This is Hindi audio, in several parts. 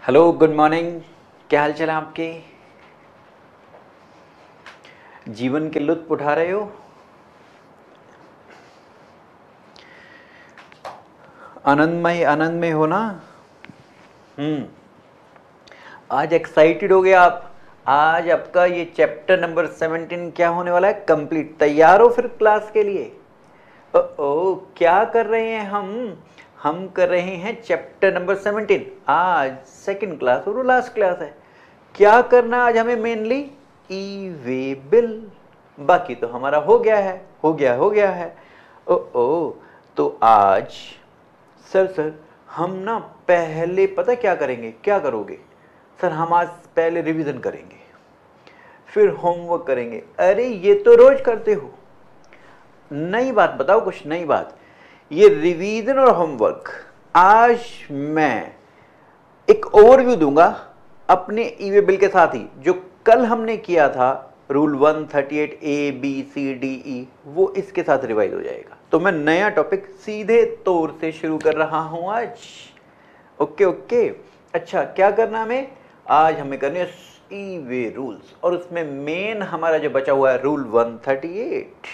Hello, good morning. क्या हाल चाल है आपके? जीवन के लुत्फ उठा रहे हो? आनंदमय हो ना? आज एक्साइटेड हो गए आप? आज आपका ये चैप्टर नंबर 17 क्या होने वाला है? कंप्लीट। तैयार हो फिर क्लास के लिए? ओ क्या कर रहे हैं हम कर रहे हैं चैप्टर नंबर 17। आज सेकंड क्लास और लास्ट क्लास है। क्या करना आज हमें मेनली? ई वे बिल। बाकी तो हमारा हो गया है। ओ तो आज सर हम ना पहले पता क्या करेंगे? क्या करोगे सर? हम आज पहले रिवीजन करेंगे, फिर होमवर्क करेंगे। अरे ये तो रोज करते हो। नई बात बताओ, कुछ नई बात। ये रिवीजन और होमवर्क आज मैं एक ओवरव्यू दूंगा अपने ईवे बिल के साथ ही। जो कल हमने किया था rule 138 A B C D E, वो इसके साथ रिवाइज हो जाएगा। तो मैं नया टॉपिक सीधे तौर से शुरू कर रहा हूं आज। ओके। अच्छा, क्या करना हमें आज? हमें करने ई वे रूल्स, और उसमें मेन हमारा जो बचा हुआ है रूल 138।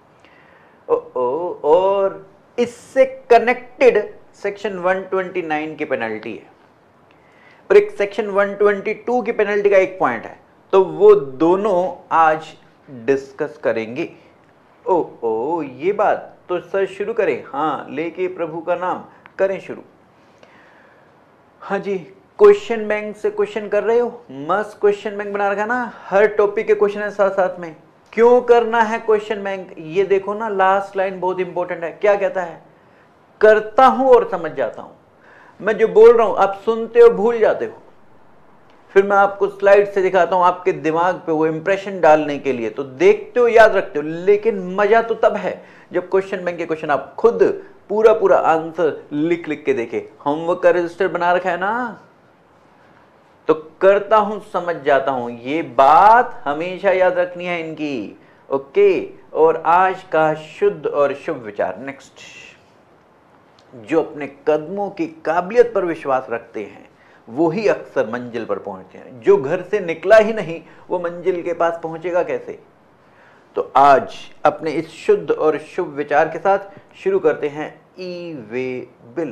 और इससे कनेक्टेड सेक्शन 129 की पेनल्टी है, और एक सेक्शन 122 की पेनल्टी का एक पॉइंट है। तो वो दोनों आज डिस्कस करेंगे। ओ ये बात। तो सर शुरू करें? हाँ, लेके प्रभु का नाम करें शुरू। हाँ जी, क्वेश्चन बैंक से क्वेश्चन कर रहे हो? मस्त क्वेश्चन बैंक बना रखा ना, हर टॉपिक के क्वेश्चन है साथ साथ में। क्यों करना है क्वेश्चन बैंक? ये देखो ना, लास्ट लाइन बहुत इंपॉर्टेंट है। क्या कहता है? करता हूं और समझ जाता हूं। मैं जो बोल रहा हूं आप सुनते हो, भूल जाते हो, फिर मैं आपको स्लाइड से दिखाता हूं आपके दिमाग पे वो इंप्रेशन डालने के लिए। तो देखते हो, याद रखते हो, लेकिन मजा तो तब है जब क्वेश्चन बैंक के क्वेश्चन आप खुद पूरा आंसर लिख के देखे। होमवर्क का रजिस्टर बना रखा है ना? तो करता हूं समझ जाता हूं, ये बात हमेशा याद रखनी है इनकी। ओके। और आज का शुद्ध और शुभ विचार नेक्स्ट। जो अपने कदमों की काबिलियत पर विश्वास रखते हैं वो ही अक्सर मंजिल पर पहुंचते हैं। जो घर से निकला ही नहीं वो मंजिल के पास पहुंचेगा कैसे? तो आज अपने इस शुद्ध और शुभ विचार के साथ शुरू करते हैं ई वे बिल।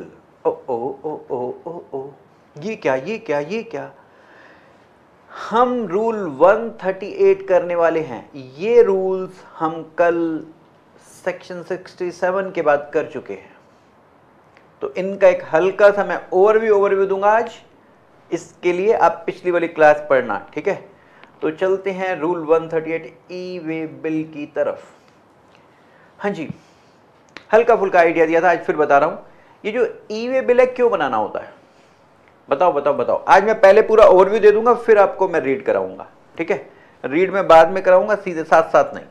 ओ ये क्या? हम रूल 138 करने वाले हैं। ये रूल्स हम कल सेक्शन 67 के बाद कर चुके हैं। तो इनका एक हल्का सा मैं ओवरव्यू दूंगा आज। इसके लिए आप पिछली वाली क्लास पढ़ना, ठीक है? तो चलते हैं रूल 138 ई वे बिल की तरफ। हाँ जी, हल्का फुल्का आइडिया दिया था, आज फिर बता रहा हूं। ये जो ई वे बिल है क्यों बनाना होता है? बताओ। आज मैं पहले पूरा ओवरव्यू दे दूंगा, फिर आपको मैं रीड कराऊंगा, ठीक है? रीड में बाद में कराऊंगा, सीधे साथ साथ नहीं।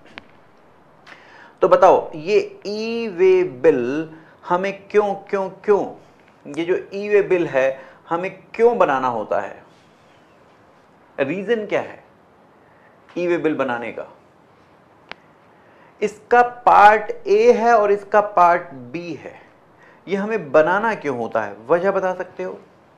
तो बताओ, ये ई वे बिल हमें क्यों ये जो ई वे बिल है हमें क्यों बनाना होता है? रीजन क्या है ई वे बिल बनाने का? इसका पार्ट ए है और इसका पार्ट बी है। ये हमें बनाना क्यों होता है? वजह बता सकते हो?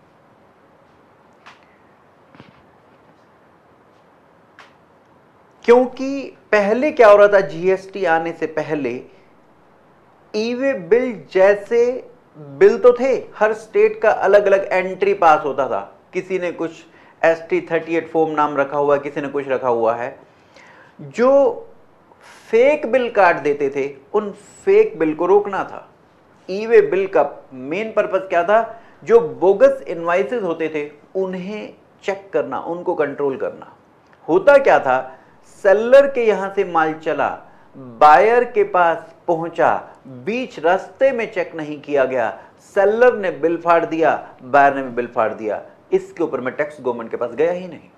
क्योंकि पहले क्या हो रहा था, जीएसटी आने से पहले ई वे बिल जैसे बिल तो थे, हर स्टेट का अलग अलग एंट्री पास होता था। किसी ने कुछ ST 38 फॉर्म नाम रखा हुआ है, किसी ने कुछ रखा हुआ है। जो फेक बिल काट देते थे उन फेक बिल को रोकना था। ई वे बिल का मेन पर्पस क्या था? जो बोगस इनवाइसेस होते थे उन्हें चेक करना, उनको कंट्रोल करना। होता क्या था, सेलर के यहां से माल चला, बायर के पास पहुंचा, बीच रास्ते में चेक नहीं किया गया, सेलर ने बिल फाड़ दिया, बायर ने भी बिल फाड़ दिया, इसके ऊपर में टैक्स गवर्नमेंट के पास गया ही नहीं।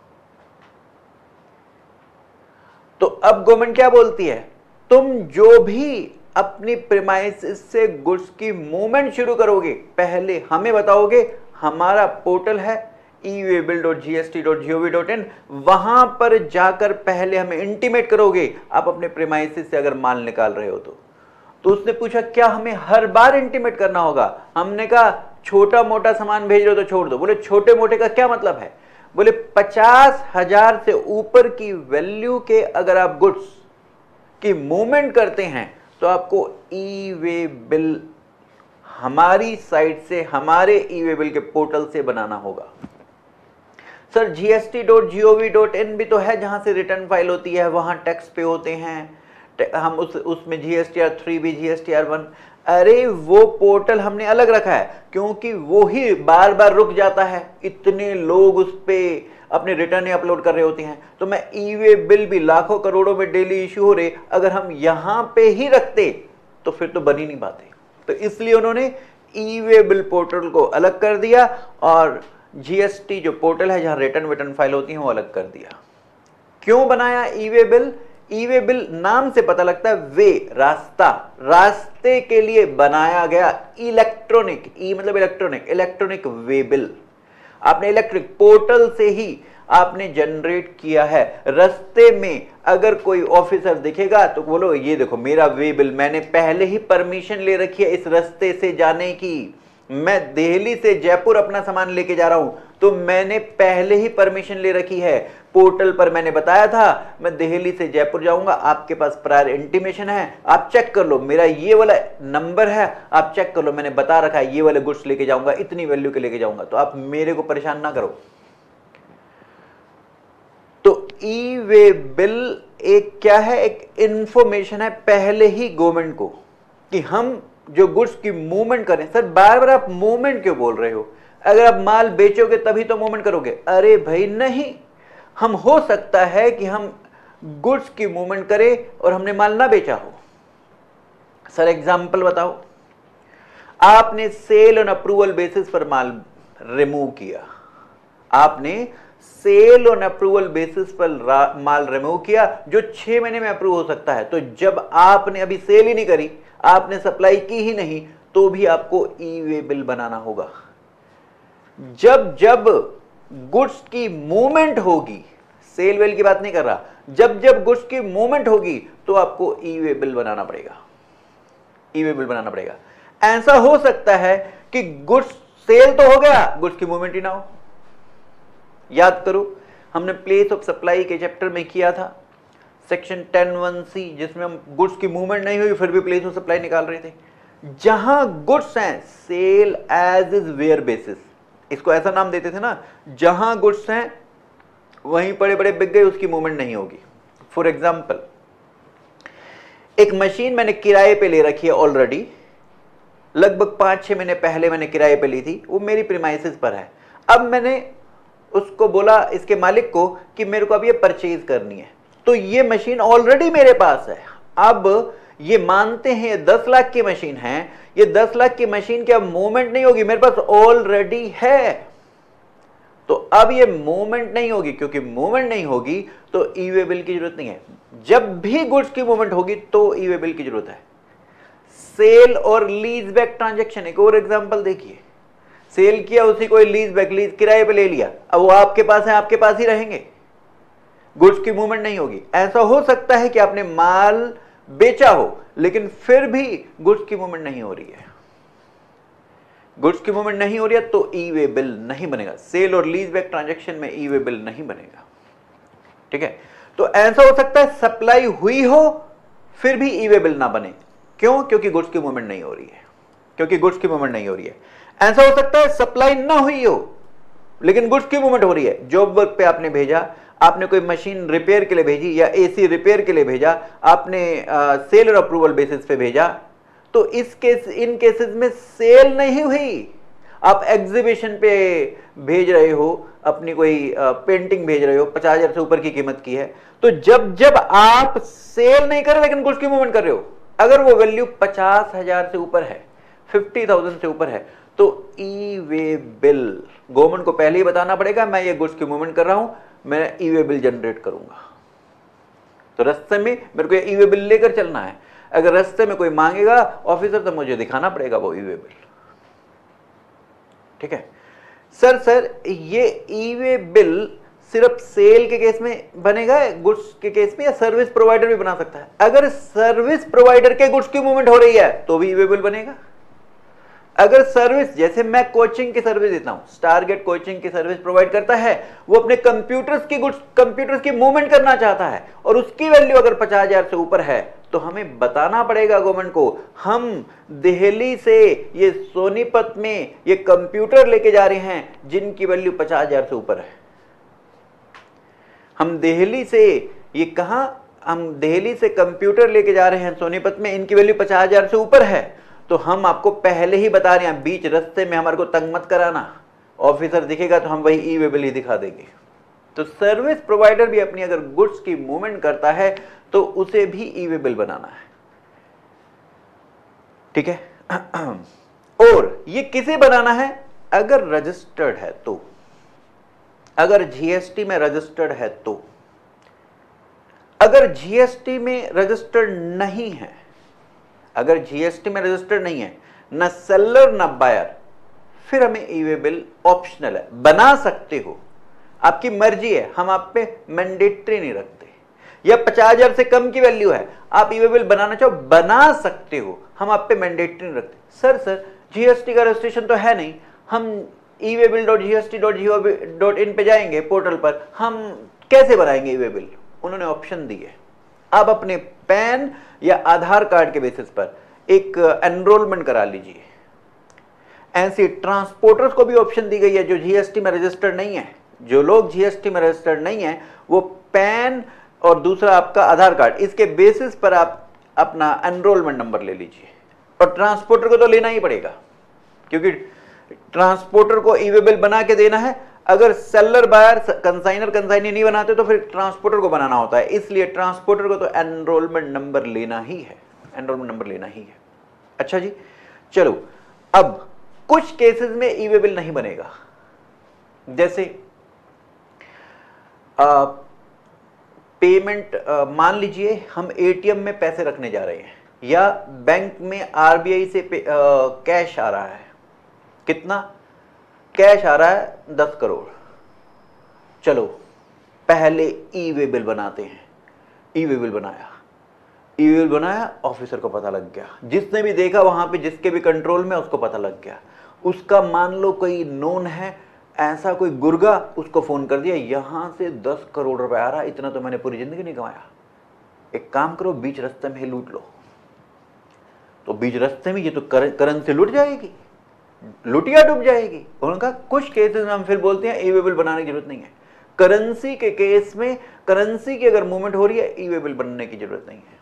तो अब गवर्नमेंट क्या बोलती है? तुम जो भी अपनी प्रीमाइसेस से गुड्स की मूवमेंट शुरू करोगे पहले हमें बताओगे। हमारा पोर्टल है eWaybill.gst.gov.in, वहां पर जाकर पहले हमें इंटीमेट करोगे आप अपने प्रीमाइसेस से अगर माल निकाल रहे हो तो उसने पूछा क्या हमें हर बार इंटीमेट करना होगा? हमने कहा छोटा मोटा सामान भेज रहे हो तो छोड़ दो। बोले छोटे मोटे का क्या मतलब है? बोले 50,000 से ऊपर की वैल्यू के अगर आप गुड्स की मूवमेंट करते हैं तो आपको ई वे बिल हमारी साइट से, हमारे ई वे बिल के पोर्टल से बनाना होगा। सर gst.gov.in भी तो है जहां से रिटर्न फाइल होती है, वहां टैक्स पे होते हैं, हम उसमें GSTR3 भी, GSTR1। अरे वो पोर्टल हमने अलग रखा है क्योंकि वो ही बार बार रुक जाता है, इतने लोग उस पे अपने रिटर्न अपलोड कर रहे होते हैं। तो मैं ई वे बिल भी लाखों करोड़ों में डेली इश्यू हो रहे, अगर हम यहां पे ही रखते तो फिर तो बन ही नहीं पाते। तो इसलिए उन्होंने ई वे बिल पोर्टल को अलग कर दिया और जीएसटी जो पोर्टल है जहां रिटर्न फाइल होती है वो अलग कर दिया। क्यों बनाया ई way bill? E way bill नाम से पता लगता है, वे रास्ता, रास्ते के लिए बनाया गया इलेक्ट्रॉनिक, ई मतलब इलेक्ट्रॉनिक, इलेक्ट्रॉनिक वे बिल। आपने इलेक्ट्रिक पोर्टल से ही आपने जनरेट किया है। रास्ते में अगर कोई ऑफिसर दिखेगा तो बोलो ये देखो मेरा वे बिल, मैंने पहले ही परमिशन ले रखी है इस रास्ते से जाने की। मैं दिल्ली से जयपुर अपना सामान लेके जा रहा हूं तो मैंने पहले ही परमिशन ले रखी है। पोर्टल पर मैंने बताया था मैं दिल्ली से जयपुर जाऊंगा, आपके पास प्रायर इंटीमेशन है, आप चेक कर लो, मेरा ये वाला नंबर है, आप चेक कर लो, मैंने बता रखा है ये वाले गुड्स लेके जाऊंगा, इतनी वैल्यू के लेके जाऊंगा, तो आप मेरे को परेशान ना करो। तो ई वे बिल एक क्या है? एक इंफॉर्मेशन है पहले ही गवर्नमेंट को कि हम जो गुड्स की मूवमेंट करें। सर बार बार आप मूवमेंट क्यों बोल रहे हो? अगर आप माल बेचोगे तभी तो मूवमेंट करोगे। अरे भाई नहीं, हम हो सकता है कि हम गुड्स की मूवमेंट करें और हमने माल ना बेचा हो। सर एग्जांपल बताओ, आपने सेल ऑन अप्रूवल बेसिस पर माल रिमूव किया, आपने सेल ऑन अप्रूवल बेसिस पर माल रिमूव किया जो 6 महीने में अप्रूव हो सकता है। तो जब आपने अभी सेल ही नहीं करी, आपने सप्लाई की ही नहीं, तो भी आपको ई वे बिल बनाना होगा। जब जब गुड्स की मूवमेंट होगी, सेल वेल की बात नहीं कर रहा, जब जब गुड्स की मूवमेंट होगी तो आपको ई वे बिल बनाना पड़ेगा, ई वे बिल बनाना पड़ेगा। ऐसा हो सकता है कि गुड्स सेल तो हो गया, गुड्स की मूवमेंट ही ना हो। याद करो हमने प्लेस ऑफ सप्लाई के चैप्टर में किया था सेक्शन 10(1)(c), जिसमें हम गुड्स की मूवमेंट नहीं हुई फिर भी प्लेस ऑफ सप्लाई निकाल रहे थे। जहां गुड्स हैं sale as is where basis, इसको ऐसा नाम देते थे ना, जहां गुड्स हैं वहीं पड़े पड़े बिक गए, उसकी मूवमेंट नहीं होगी। फॉर एग्जाम्पल एक मशीन मैंने किराए पे ले रखी है ऑलरेडी, लगभग 5-6 महीने पहले मैंने किराए पे ली थी, वो मेरी प्रीमाइसेस पर है। अब मैंने उसको बोला इसके मालिक को कि मेरे को अब ये परचेज करनी है, तो ये मशीन ऑलरेडी मेरे पास है। अब ये मानते हैं ये 10 लाख की मशीन है, ये 10 लाख की मशीन की अब मूवमेंट नहीं होगी, मेरे पास ऑलरेडी है। तो अब ये मूवमेंट नहीं होगी, क्योंकि मूवमेंट नहीं होगी तो ई वे बिल की जरूरत नहीं है। जब भी गुड्स की मूवमेंट होगी तो ई वे बिल की जरूरत है। सेल और लीज बैक ट्रांजेक्शन, एक और एग्जांपल देखिए, सेल किया उसी को लीज बैक, लीज किराए पे ले लिया, अब वो आपके पास है, आपके पास ही रहेंगे, गुड्स की मूवमेंट नहीं होगी। ऐसा हो सकता है कि आपने माल बेचा हो लेकिन फिर भी गुड्स की मूवमेंट नहीं हो रही है, गुड्स की मूवमेंट नहीं हो रही है तो ई वे बिल नहीं बनेगा। सेल और लीज बैक ट्रांजैक्शन में ई वे बिल नहीं बनेगा, ठीक है। तो ऐसा हो सकता है सप्लाई हुई हो फिर भी ई वे बिल ना बने, क्यों? क्योंकि गुड्स की मूवमेंट नहीं हो रही है, क्योंकि गुड्स की मूवमेंट नहीं हो रही है। ऐसा हो सकता है सप्लाई ना हुई हो लेकिन गुड्स की मूवमेंट हो रही है, जॉब वर्क पे आपने भेजा, आपने कोई मशीन रिपेयर के लिए भेजी या एसी रिपेयर के लिए भेजा, आपने सेल और अप्रूवल बेसिस पे भेजा, तो इन केसेस में सेल नहीं हुई, आप एग्जीबिशन पे भेज रहे हो, अपनी कोई पेंटिंग भेज रहे हो, 50,000 से ऊपर की कीमत की है, तो जब जब आप सेल नहीं कर रहे लेकिन गुड्स की मूवमेंट कर रहे हो, अगर वो वैल्यू 50,000 से ऊपर है, 50,000 से ऊपर है, तो ई वे बिल गवर्नमेंट को पहले ही बताना पड़ेगा, मैं ये गुड्स की मूवमेंट कर रहा हूं, मैं ई वे बिल जनरेट करूंगा। तो रास्ते में मेरे को ई वे बिल लेकर चलना है, अगर रास्ते में कोई मांगेगा ऑफिसर तो मुझे दिखाना पड़ेगा वो ई वे बिल, ठीक है। सर ये ई वे बिल सिर्फ सेल के केस में बनेगा, गुड्स के केस में, या सर्विस प्रोवाइडर भी बना सकता है? अगर सर्विस प्रोवाइडर के गुड्स की मूवमेंट हो रही है तो भी ई वे बिल बनेगा। अगर सर्विस, जैसे मैं कोचिंग की सर्विस देता हूं, स्टारगेट कोचिंग की सर्विस प्रोवाइड करता है, वो अपने कंप्यूटर्स की मूवमेंट करना चाहता है और उसकी वैल्यू अगर 50,000 से ऊपर है तो हमें बताना पड़ेगा गवर्नमेंट को, हम दिल्ली से ये सोनीपत में ये कंप्यूटर लेके जा रहे हैं जिनकी वैल्यू 50,000 से ऊपर है। हम दिल्ली से ये कहां, हम दिल्ली से कंप्यूटर लेके जा रहे हैं सोनीपत में, इनकी वैल्यू 50,000 से ऊपर है, तो हम आपको पहले ही बता रहे हैं, बीच रास्ते में हमारे को तंग मत कराना, ऑफिसर दिखेगा तो हम वही ई वे बिल ही दिखा देंगे। तो सर्विस प्रोवाइडर भी अपनी अगर गुड्स की मूवमेंट करता है तो उसे भी ई वे बिल बनाना है, ठीक है। और ये किसे बनाना है, अगर रजिस्टर्ड है तो, अगर जीएसटी में रजिस्टर्ड है तो। अगर जीएसटी में रजिस्टर्ड नहीं है, अगर जीएसटी में रजिस्टर्ड नहीं है, न सेलर न बायर, फिर हमें ई वे बिल ऑप्शनल है, बना सकते हो, आपकी मर्जी है, हम आप पे मैंडेटरी नहीं रखते। या 50,000 से कम की वैल्यू है, आप ई वे बिल बनाना चाहो बना सकते हो, हम आप पे मैंडेटरी नहीं रखते। सर जीएसटी का रजिस्ट्रेशन तो है नहीं, हम eWaybill.gst.gov.in पे जाएंगे पोर्टल पर, हम कैसे बनाएंगे ई वे बिल? उन्होंने ऑप्शन दी है, आप अपने पैन या आधार कार्ड के बेसिस पर एक एनरोलमेंट करा लीजिए। ऐसे ट्रांसपोर्टर्स को भी ऑप्शन दी गई है जो जीएसटी में रजिस्टर्ड नहीं है। जो लोग जीएसटी में रजिस्टर्ड नहीं है वो पैन और दूसरा आपका आधार कार्ड, इसके बेसिस पर आप अपना एनरोलमेंट नंबर ले लीजिए। और ट्रांसपोर्टर को तो लेना ही पड़ेगा, क्योंकि ट्रांसपोर्टर को ई वे बिल बना के देना है। अगर सेलर बायर कंसाइनी नहीं बनाते तो फिर ट्रांसपोर्टर को बनाना होता है, इसलिए ट्रांसपोर्टर को तो एनरोलमेंट नंबर लेना ही है, एनरोलमेंट नंबर लेना ही है। अच्छा जी, चलो अब कुछ केसेस में ई वे बिल नहीं बनेगा, जैसे पेमेंट, मान लीजिए हम एटीएम में पैसे रखने जा रहे हैं या बैंक में आरबीआई से कैश आ रहा है, कितना कैश आ रहा है 10 करोड़। चलो पहले ई वे बिल बनाते हैं, ई वे बिल बनाया, ई वे बिल बनाया, ऑफिसर को पता लग गया, जिसने भी देखा वहां पे जिसके भी कंट्रोल में उसको पता लग गया, उसका मान लो कोई नोन है ऐसा कोई गुर्गा, उसको फोन कर दिया यहां से 10 करोड़ रुपए आ रहा, इतना तो मैंने पूरी जिंदगी नहीं कमाया, एक काम करो बीच रास्ते में ही लूट लो। तो बीच रास्ते में ये तो करेंसी लूट जाएगी, लुटिया डूब जाएगी। उनका कुछ केसेस में हम फिर बोलते हैं ई वे बिल बनाने की जरूरत नहीं है। करेंसी के केस में, करेंसी की अगर मूवमेंट हो रही है, ई वे बिल बनने की जरूरत नहीं है।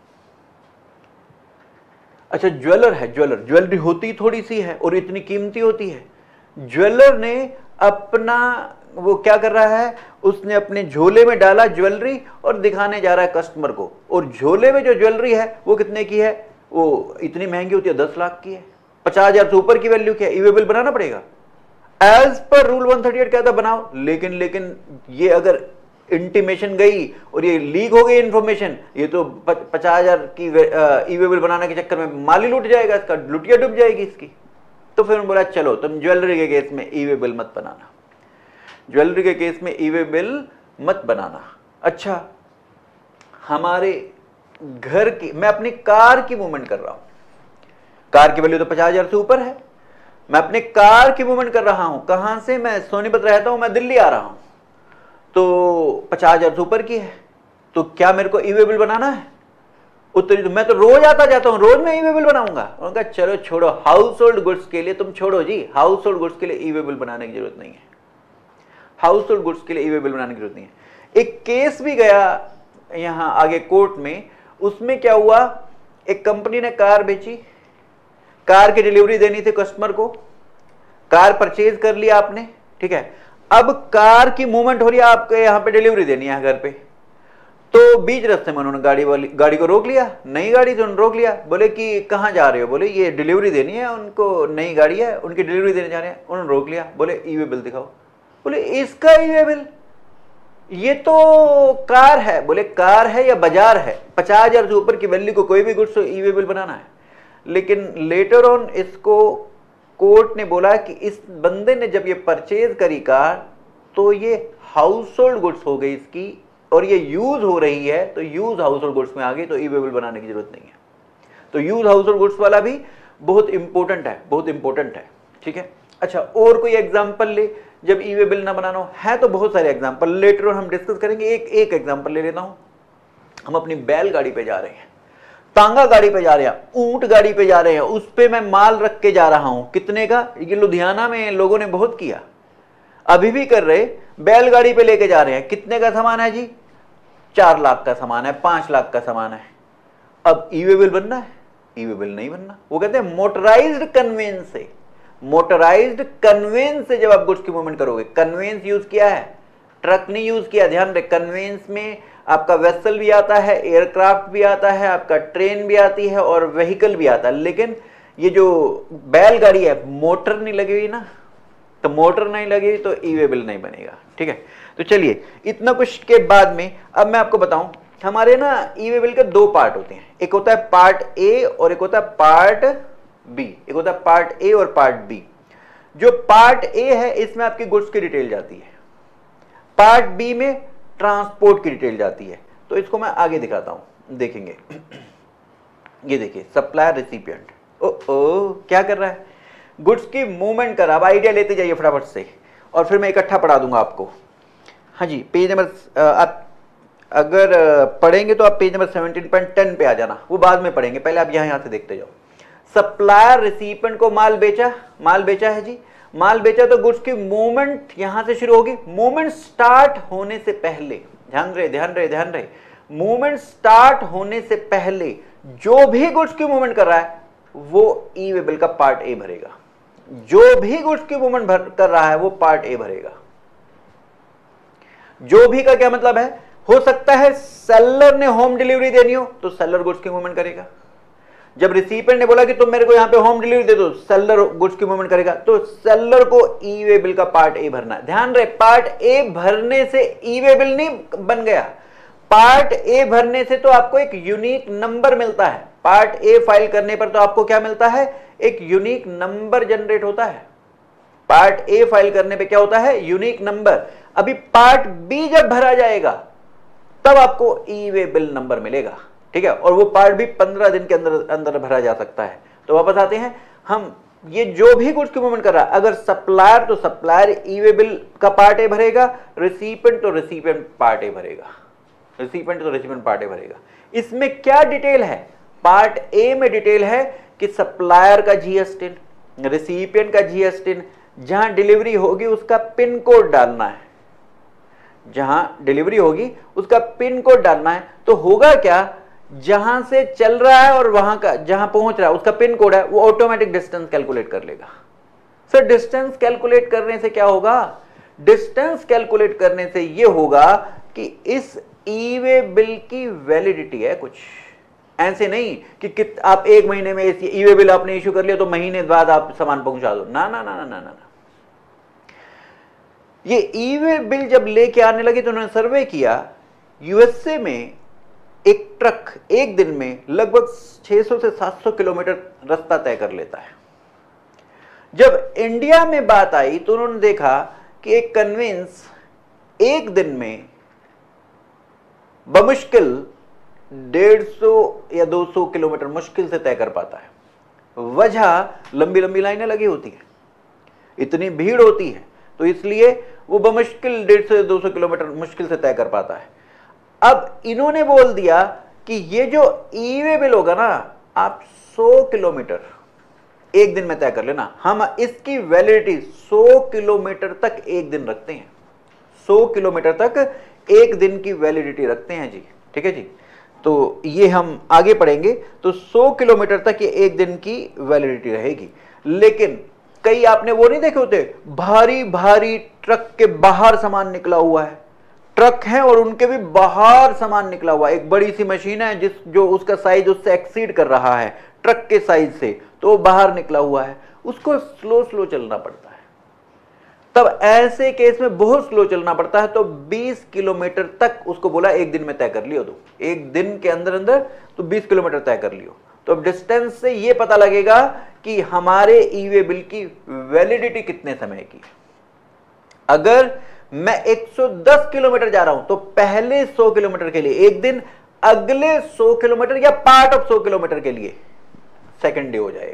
अच्छा ज्वेलर है, ज्वेलरी होती थोड़ी सी है और इतनी कीमती होती है। ज्वेलर ने अपना वो क्या कर रहा है, उसने अपने झोले में डाला ज्वेलरी और दिखाने जा रहा है कस्टमर को, और झोले में जो ज्वेलरी है वो कितने की है, वो इतनी महंगी होती है, 10 लाख की है, 50,000 से ऊपर की वैल्यू क्या है, ई वे बिल बनाना पड़ेगा। एज पर रूल 138 कहता बनाओ, लेकिन ये अगर इंटीमेशन गई और ये लीक हो गई इंफॉर्मेशन, ये तो 50,000 की ई वे बिल बनाने के चक्कर में माल ही लूट जाएगा, इसका लुटिया डूब जाएगी इसकी। तो फिर उन्होंने बोला चलो तुम ज्वेलरी के केस में ई वे बिल मत बनाना, ज्वेलरी के केस में ई वे बिल मत बनाना। अच्छा हमारे घर की, मैं अपनी कार की मूवमेंट कर रहा हूं, कार की वैल्यू तो 50,000 से ऊपर है, मैं अपने कार की मूवमेंट कर रहा हूं, कहां से, मैं सोनीपत रहता हूं, मैं दिल्ली आ रहा हूं, तो 50,000 से ऊपर की है, तो क्या मेरे को ई वे बिल बनाना है? उत्तरी तो मैं तो रोज आता जाता हूं, रोज मैं ई वे बिल बनाऊंगा। उन्होंने कहा चलो छोड़ो, हाउस होल्ड गुड्स के लिए तुम छोड़ो जी, हाउस होल्ड गुड्स के लिए ई वे बिल बनाने की जरूरत नहीं है, हाउस होल्ड गुड्स के लिए ई वे बिल बनाने की जरूरत नहीं है। एक केस भी गया यहां आगे कोर्ट में, उसमें क्या हुआ, एक कंपनी ने कार बेची, कार की डिलीवरी देनी थी कस्टमर को, कार परचेज कर लिया आपने, ठीक है, अब कार की मूवमेंट हो रही है, आपको यहां पे डिलीवरी देनी है घर पे, तो बीच रास्ते में उन्होंने गाड़ी को रोक लिया, नई गाड़ी तो उन्होंने रोक लिया, बोले कि कहां जा रहे हो, बोले ये डिलीवरी देनी है उनको, नई गाड़ी है उनकी डिलीवरी देने जा रहे हैं, उन्होंने रोक लिया, बोले ई वे बिल दिखाओ, बोले इसका ई वे बिल, ये तो कार है, बोले कार है या बाजार है, 50,000 से ऊपर की वैल्यू को कोई भी गुड्स ई वे बिल बनाना है। लेकिन लेटर ऑन इसको कोर्ट ने बोला कि इस बंदे ने जब ये परचेज करी कार, तो ये हाउस होल्ड गुड्स हो गई इसकी, और ये यूज हो रही है, तो यूज हाउस होल्ड गुड्स में आ गई, तो ई वे बिल बनाने की जरूरत नहीं है। तो यूज हाउस होल्ड गुड्स वाला भी बहुत इंपॉर्टेंट है, बहुत इंपॉर्टेंट है, ठीक है। अच्छा, और कोई एग्जांपल ले जब ई वे बिल ना बनाना हो, है तो बहुत सारे एग्जांपल, लेटर हम डिस्कस करेंगे। एक एग्जांपल ले लेता हूं। हम अपनी बैलगाड़ी पे जा रहे हैं, तांगा गाड़ी पे जा रहे हैं, ऊंट गाड़ी पे जा रहे हैं, उस पे मैं माल रख के जा रहा हूं, कितने का? ये लुधियाना में लोगों ने बहुत किया, अभी भी कर रहे। बैलगाड़ी पे लेके जा रहे हैं, कितने का सामान है जी? 4 लाख का सामान है, 5 लाख का सामान है। अब ई वे बिल बनना है? ई वे बिल नहीं बनना। वो कहते हैं मोटराइज्ड कन्वेंस से, मोटराइज्ड कन्वेंस से जब आप गुड्स की मूवमेंट करोगे, कन्वेंस यूज किया है, ट्रक नहीं यूज किया। ध्यान रहे, कन्वेंस में आपका वेसल भी आता है, एयरक्राफ्ट भी आता है, आपका ट्रेन भी आती है और व्हीकल भी आता है। लेकिन ये जो बैलगाड़ी है, मोटर नहीं लगी हुई ना, तो मोटर नहीं लगी तो ई वे बिल नहीं बनेगा, ठीक है। तो चलिए, इतना कुछ के बाद में अब मैं आपको बताऊं, हमारे ना ई वे बिल के 2 पार्ट होते हैं, एक होता है पार्ट ए और एक होता है पार्ट बी। एक होता है पार्ट ए और पार्ट बी। जो पार्ट ए है इसमें आपकी गुड्स की डिटेल जाती है, पार्ट बी में ट्रांसपोर्ट की डिटेल जाती है। तो इसको मैं आगे दिखाता हूं, देखेंगे। ये देखिए, सप्लायर रिसिपिएंट, ओ क्या कर रहा है? गुड्स की मूवमेंट कर रहा है। अब आइडिया लेते जाइए फटाफट से, और फिर मैं इकट्ठा पढ़ा दूंगा आपको। हाँ जी, पेज नंबर, आप अगर पढ़ेंगे तो आप पेज नंबर 17.10 पे आ जाना, वो बाद में पढ़ेंगे, पहले आप यहां से देखते जाओ। सप्लायर रिसिपिएंट को माल बेचा है जी, माल बेचा तो गुड्स की मूवमेंट यहां से शुरू होगी। मूवमेंट स्टार्ट होने से पहले, ध्यान रहे, मूवमेंट स्टार्ट होने से पहले जो भी गुड्स की मूवमेंट कर रहा है वो ई वे बिल का पार्ट ए भरेगा। जो भी गुड्स की मूवमेंट कर रहा है वो पार्ट ए भरेगा। जो भी का क्या मतलब है? हो सकता है सेलर ने होम डिलीवरी देनी हो तो सेलर गुड्स की मूवमेंट करेगा। जब रिसीपिएंट ने बोला कि तुम मेरे को यहां पे होम डिलीवरी दे दो, सेलर गुड्स की मूवमेंट करेगा, तो सेलर को ई वे बिल का पार्ट ए भरना है। ध्यान रहे, पार्ट ए भरने से ई वे बिल नहीं बन गया। पार्ट ए भरने से तो आपको एक यूनिक नंबर मिलता है। पार्ट ए फाइल करने पर तो आपको क्या मिलता है? एक यूनिक नंबर जनरेट होता है। पार्ट ए फाइल करने पे क्या होता है? Unique number. अभी पार्ट बी जब भरा जाएगा तब आपको ई वे बिल नंबर मिलेगा, ठीक है। और वो पार्ट भी 15 दिन के अंदर भरा जा सकता है। तो वापस आते हैं हम, ये जो भी गुड्स की मूवमेंट कर रहा है, अगर सप्लायर तो सप्लायर ई वे बिल का पार्ट ए भरेगा, रिसिपिएंट तो रिसिपिएंट पार्ट ए भरेगा, इसमें क्या डिटेल है? पार्ट ए में डिटेल है कि सप्लायर का जीएसटिन, रिसिपिएंट का जीएसटिन, जहां डिलीवरी होगी उसका पिन कोड डालना है, जहां डिलीवरी होगी उसका पिन कोड डालना है। तो होगा क्या, जहां से चल रहा है और वहां का जहां पहुंच रहा है उसका पिन कोड है, वो ऑटोमेटिक डिस्टेंस कैलकुलेट कर लेगा। सर डिस्टेंस कैलकुलेट करने से क्या होगा? डिस्टेंस कैलकुलेट करने से ये होगा कि इस ई वे बिल की वैलिडिटी है कुछ, ऐसे नहीं कि आप 1 महीने में इस ई वे बिल आपने इश्यू कर लिया तो महीने बाद आप सामान पहुंचा दो, ना ना ना ना ना ना। ये ई वे बिल जब लेके आने लगे तो उन्होंने सर्वे किया, यूएसए में एक ट्रक एक दिन में लगभग 600 से 700 किलोमीटर रास्ता तय कर लेता है। जब इंडिया में बात आई तो उन्होंने देखा कि एक कन्वेंस एक दिन में बमुश्किल 150 या 200 किलोमीटर मुश्किल से तय कर पाता है। वजह, लंबी लंबी लाइनें लगी होती हैं, इतनी भीड़ होती है, तो इसलिए वो बमुश्किल 150 से 200 किलोमीटर मुश्किल से तय कर पाता है। अब इन्होंने बोल दिया कि ये जो ई वे बिल होगा ना, आप 100 किलोमीटर एक दिन में तय कर लेना। हम इसकी वैलिडिटी 100 किलोमीटर तक एक दिन रखते हैं, 100 किलोमीटर तक एक दिन की वैलिडिटी रखते हैं जी, ठीक है जी। तो ये हम आगे पढ़ेंगे। तो 100 किलोमीटर तक ये एक दिन की वैलिडिटी रहेगी। लेकिन कई आपने वो नहीं देखे होते, भारी भारी ट्रक के बाहर सामान निकला हुआ है, ट्रक हैं और उनके भी बाहर सामान निकला हुआ है। एक बड़ी सी मशीन है जो उसका साइज उससे एक्सीड कर रहा है ट्रक के साइज से, तो बाहर निकला हुआ है, उसको स्लो स्लो चलना पड़ता है। तब ऐसे केस में बहुत स्लो चलना पड़ता है, तो 20 किलोमीटर तक उसको बोला एक दिन में तय कर लियो, तो एक दिन के अंदर अंदर तो 20 किलोमीटर तय कर लियो। तो अब डिस्टेंस से ये पता लगेगा कि हमारे ई वे बिल की वैलिडिटी कितने समय की। अगर मैं 110 किलोमीटर जा रहा हूं तो पहले 100 किलोमीटर के लिए एक दिन, अगले 100 किलोमीटर या पार्ट ऑफ 100 किलोमीटर के लिए सेकंड डे हो जाएगा।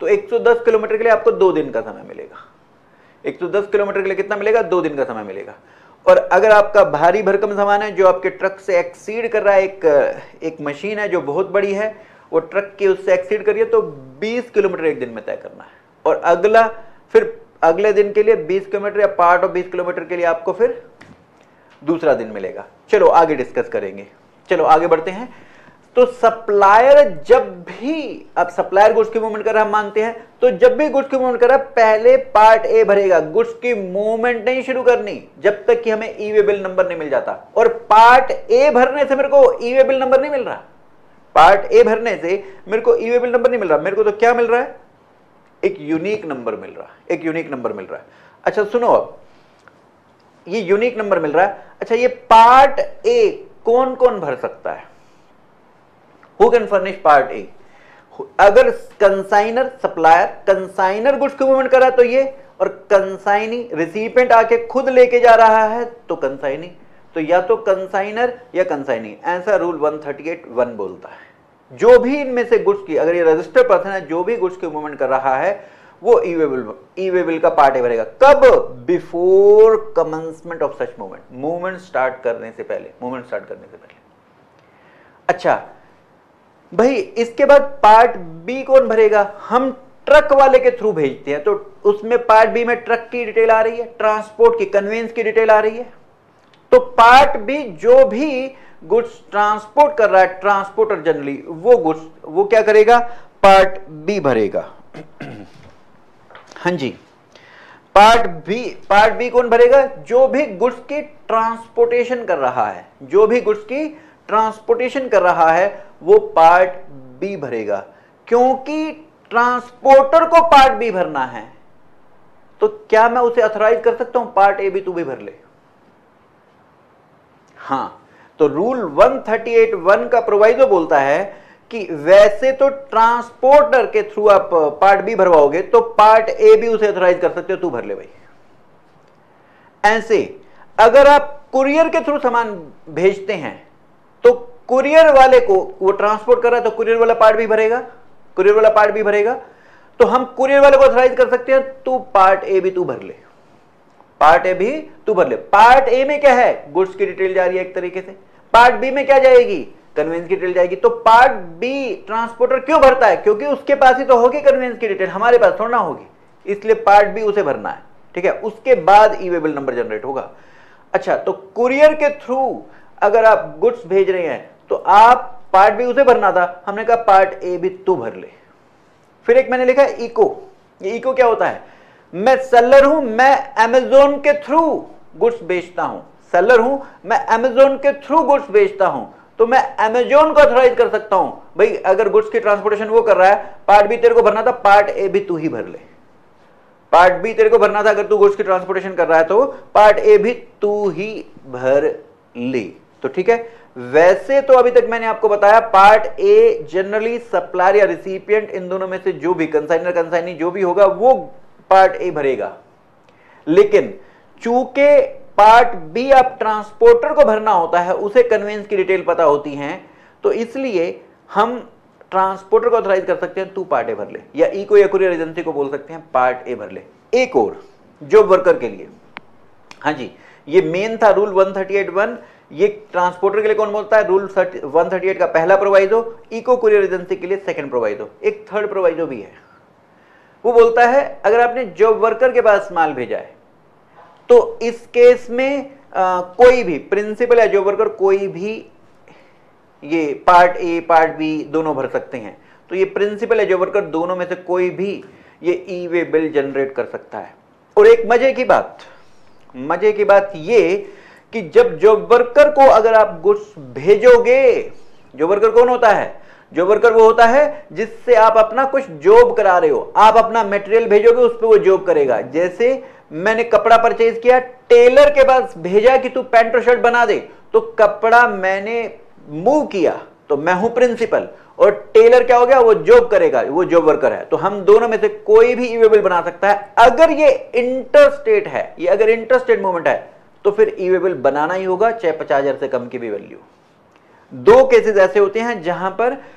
तो 110 किलोमीटर के लिए आपको 2 दिन का समय मिलेगा। 110 किलोमीटर के लिए कितना मिलेगा? 2 दिन का समय मिलेगा। और अगर आपका भारी भरकम सामान है जो आपके ट्रक से एक्सीड कर रहा है, एक मशीन है जो बहुत बड़ी है, वो ट्रक की उससे एक्सीड करिए, तो 20 किलोमीटर एक दिन में तय करना है। और अगला फिर अगले दिन के लिए 20 किलोमीटर या पार्ट ऑफ 20 किलोमीटर के लिए आपको फिर दूसरा दिन मिलेगा। चलो आगे डिस्कस करेंगे। चलो आगे बढ़ते हैं। तो सप्लायर जब भी, अब सप्लायर गुड्स की मूवमेंट कर रहा हम मानते हैं, तो जब भी गुड्स की मूवमेंट कर रहा पहले पार्ट ए भरेगा। गुड्स की मूवमेंट नहीं शुरू करनी जब तक कि हमें ई वे बिल नंबर नहीं मिल जाता। और पार्ट ए भरने से मेरे को ई वे बिल नंबर नहीं मिल रहा। पार्ट ए भरने से मेरे को ई वे बिल नंबर नहीं मिल रहा। मेरे को तो क्या मिल रहा है? एक यूनिक नंबर मिल रहा है। एक यूनिक नंबर मिल रहा है। अच्छा सुनो, अब ये यूनिक नंबर मिल रहा है। अच्छा, ये पार्ट ए कौन कौन भर सकता है? Who can furnish part A? अगर कंसाइनर, सप्लायर कंसाइनर गुड्स की मूवमेंट कर रहा है तो ये, और कंसाइनी रिसिपिएंट आके खुद लेके जा रहा है तो कंसाइनी, तो या तो कंसाइनर या कंसाइनी। ऐसा रूल 138(1) बोलता है। जो भी इनमें से गुड्स की, अगर ये रजिस्टर्ड पर्सन है, जो भी गुड्स की मूवमेंट कर रहा है वो ई वे बिल का पार्ट ए भरेगा। कब? Before commencement of such movement, movement start करने से पहले, मूवमेंट स्टार्ट करने से पहले। अच्छा भाई, इसके बाद पार्ट बी कौन भरेगा? हम ट्रक वाले के थ्रू भेजते हैं, तो उसमें पार्ट बी में ट्रक की डिटेल आ रही है, ट्रांसपोर्ट की, कन्वेंस की डिटेल आ रही है। तो पार्ट बी जो भी गुड्स ट्रांसपोर्ट कर रहा है, ट्रांसपोर्टर जनरली, वो गुड्स वो क्या करेगा? पार्ट बी भरेगा। हाँ जी, पार्ट बी कौन भरेगा? जो भी गुड्स की ट्रांसपोर्टेशन कर रहा है, जो भी गुड्स की ट्रांसपोर्टेशन कर रहा है वो पार्ट बी भरेगा। क्योंकि ट्रांसपोर्टर को पार्ट बी भरना है, तो क्या मैं उसे अथोराइज कर सकता हूं पार्ट ए भी तू भी भर ले? हां, तो रूल 138(1) का प्रोवाइजो बोलता है कि वैसे तो ट्रांसपोर्टर के थ्रू आप पार्ट बी भरवाओगे तो पार्ट ए भी उसे अथोराइज कर सकते हो, तू भर ले भाई। ऐसे अगर आप कुरियर के थ्रू सामान भेजते हैं तो कुरियर वाले को, वो ट्रांसपोर्ट कर रहा है तो कुरियर वाला पार्ट भी भरेगा, कुरियर वाला पार्ट भी भरेगा। तो हम कुरियर वाले को अथोराइज कर सकते हैं, तू पार्ट ए भी तू भर ले, पार्ट ए भी तू भर ले। पार्ट ए में क्या है? गुड्स की डिटेल जा रही है एक तरीके से। पार्ट बी में क्या जाएगी? कन्वेंस की डिटेल जाएगी। तो पार्ट बी ट्रांसपोर्टर क्यों भरता है? क्योंकि उसके पास ही तो होगी कन्वेंस की डिटेल, हमारे पास थोड़ा ना होगी, इसलिए पार्ट बी उसे भरना है। ठीक है, उसके बाद e way bill number generate होगा। अच्छा, तो कुरियर के थ्रू अगर आप गुड्स भेज रहे हैं तो आप पार्ट बी उसे भरना था, हमने कहा पार्ट ए भी तू भर ले। फिर एक मैंने लिखा इको। ये इको क्या होता है? मैं सेलर हूं, मैं अमेज़न के थ्रू गुड्स बेचता हूं, सेलर हूं, मैं अमेज़न के थ्रू गुड्स बेचता हूं, तो मैं अमेज़न को अथोराइज कर सकता हूं भाई, अगर गुड्स की ट्रांसपोर्टेशन वो कर रहा है, पार्ट बी तेरे को भरना था, पार्ट ए भी तू ही भर ले। पार्ट बी तेरे को भरना था, अगर तू गुड्स की ट्रांसपोर्टेशन कर रहा है तो पार्ट ए भी तू ही भर ले। तो ठीक है, वैसे तो अभी तक मैंने आपको बताया पार्ट ए जनरली सप्लायर या रिसिपिएंट, इन दोनों में से जो भी, कंसाइनर कंसाइनी जो भी होगा वो पार्ट ए भरेगा। लेकिन चूंकि पार्ट बी आप ट्रांसपोर्टर को भरना होता है, उसे कन्वेंस की डिटेल पता होती है, तो इसलिए हम ट्रांसपोर्टर को ऑथराइज कर सकते हैं, तू पार्ट ए भर ले, या ई को या कुरियर एजेंसी को बोल सकते हैं पार्ट ए भर ले। एक और जॉब वर्कर के लिए, हाँ जी, ये मेन था रूल 138(1). ये ट्रांसपोर्टर के लिए कौन बोलता है? रूल 138 का पहला प्रोवाइजो, इको कुरियर एजेंसी के लिए सेकंड प्रोवाइजो। एक थर्ड प्रोवाइजो भी है, वो बोलता है अगर आपने जॉब वर्कर के पास माल भेजा है तो इस केस में कोई भी प्रिंसिपल या जॉब वर्कर कोई भी ये पार्ट ए पार्ट बी दोनों भर सकते हैं। तो ये प्रिंसिपल या जॉब वर्कर दोनों में से कोई भी ये ई वे बिल जनरेट कर सकता है। और एक मजे की बात ये कि जब जॉब वर्कर को अगर आप गुड्स भेजोगे, जॉब वर्कर कौन होता है? जॉब वर्कर वो होता है जिससे आप अपना कुछ जॉब करा रहे हो, आप अपना मटेरियल भेजोगे, उस पर वो जॉब करेगा। जैसे मैंने कपड़ा परचेज किया, टेलर के पास भेजा कि तू पैंट और शर्ट बना दे, तो कपड़ा मैंने मूव किया तो मैं हूं प्रिंसिपल, और टेलर क्या हो गया? वो जॉब करेगा, वो जॉब वर्कर है। तो हम दोनों में से कोई भी ई वे बिल बना सकता है। अगर ये इंटरस्टेट है, ये अगर इंटरस्टेट मूवमेंट है तो फिर ई वे बिल बनाना ही होगा, चाहे 50,000 से कम की भी वैल्यू। दो केसेस ऐसे होते हैं जहां पर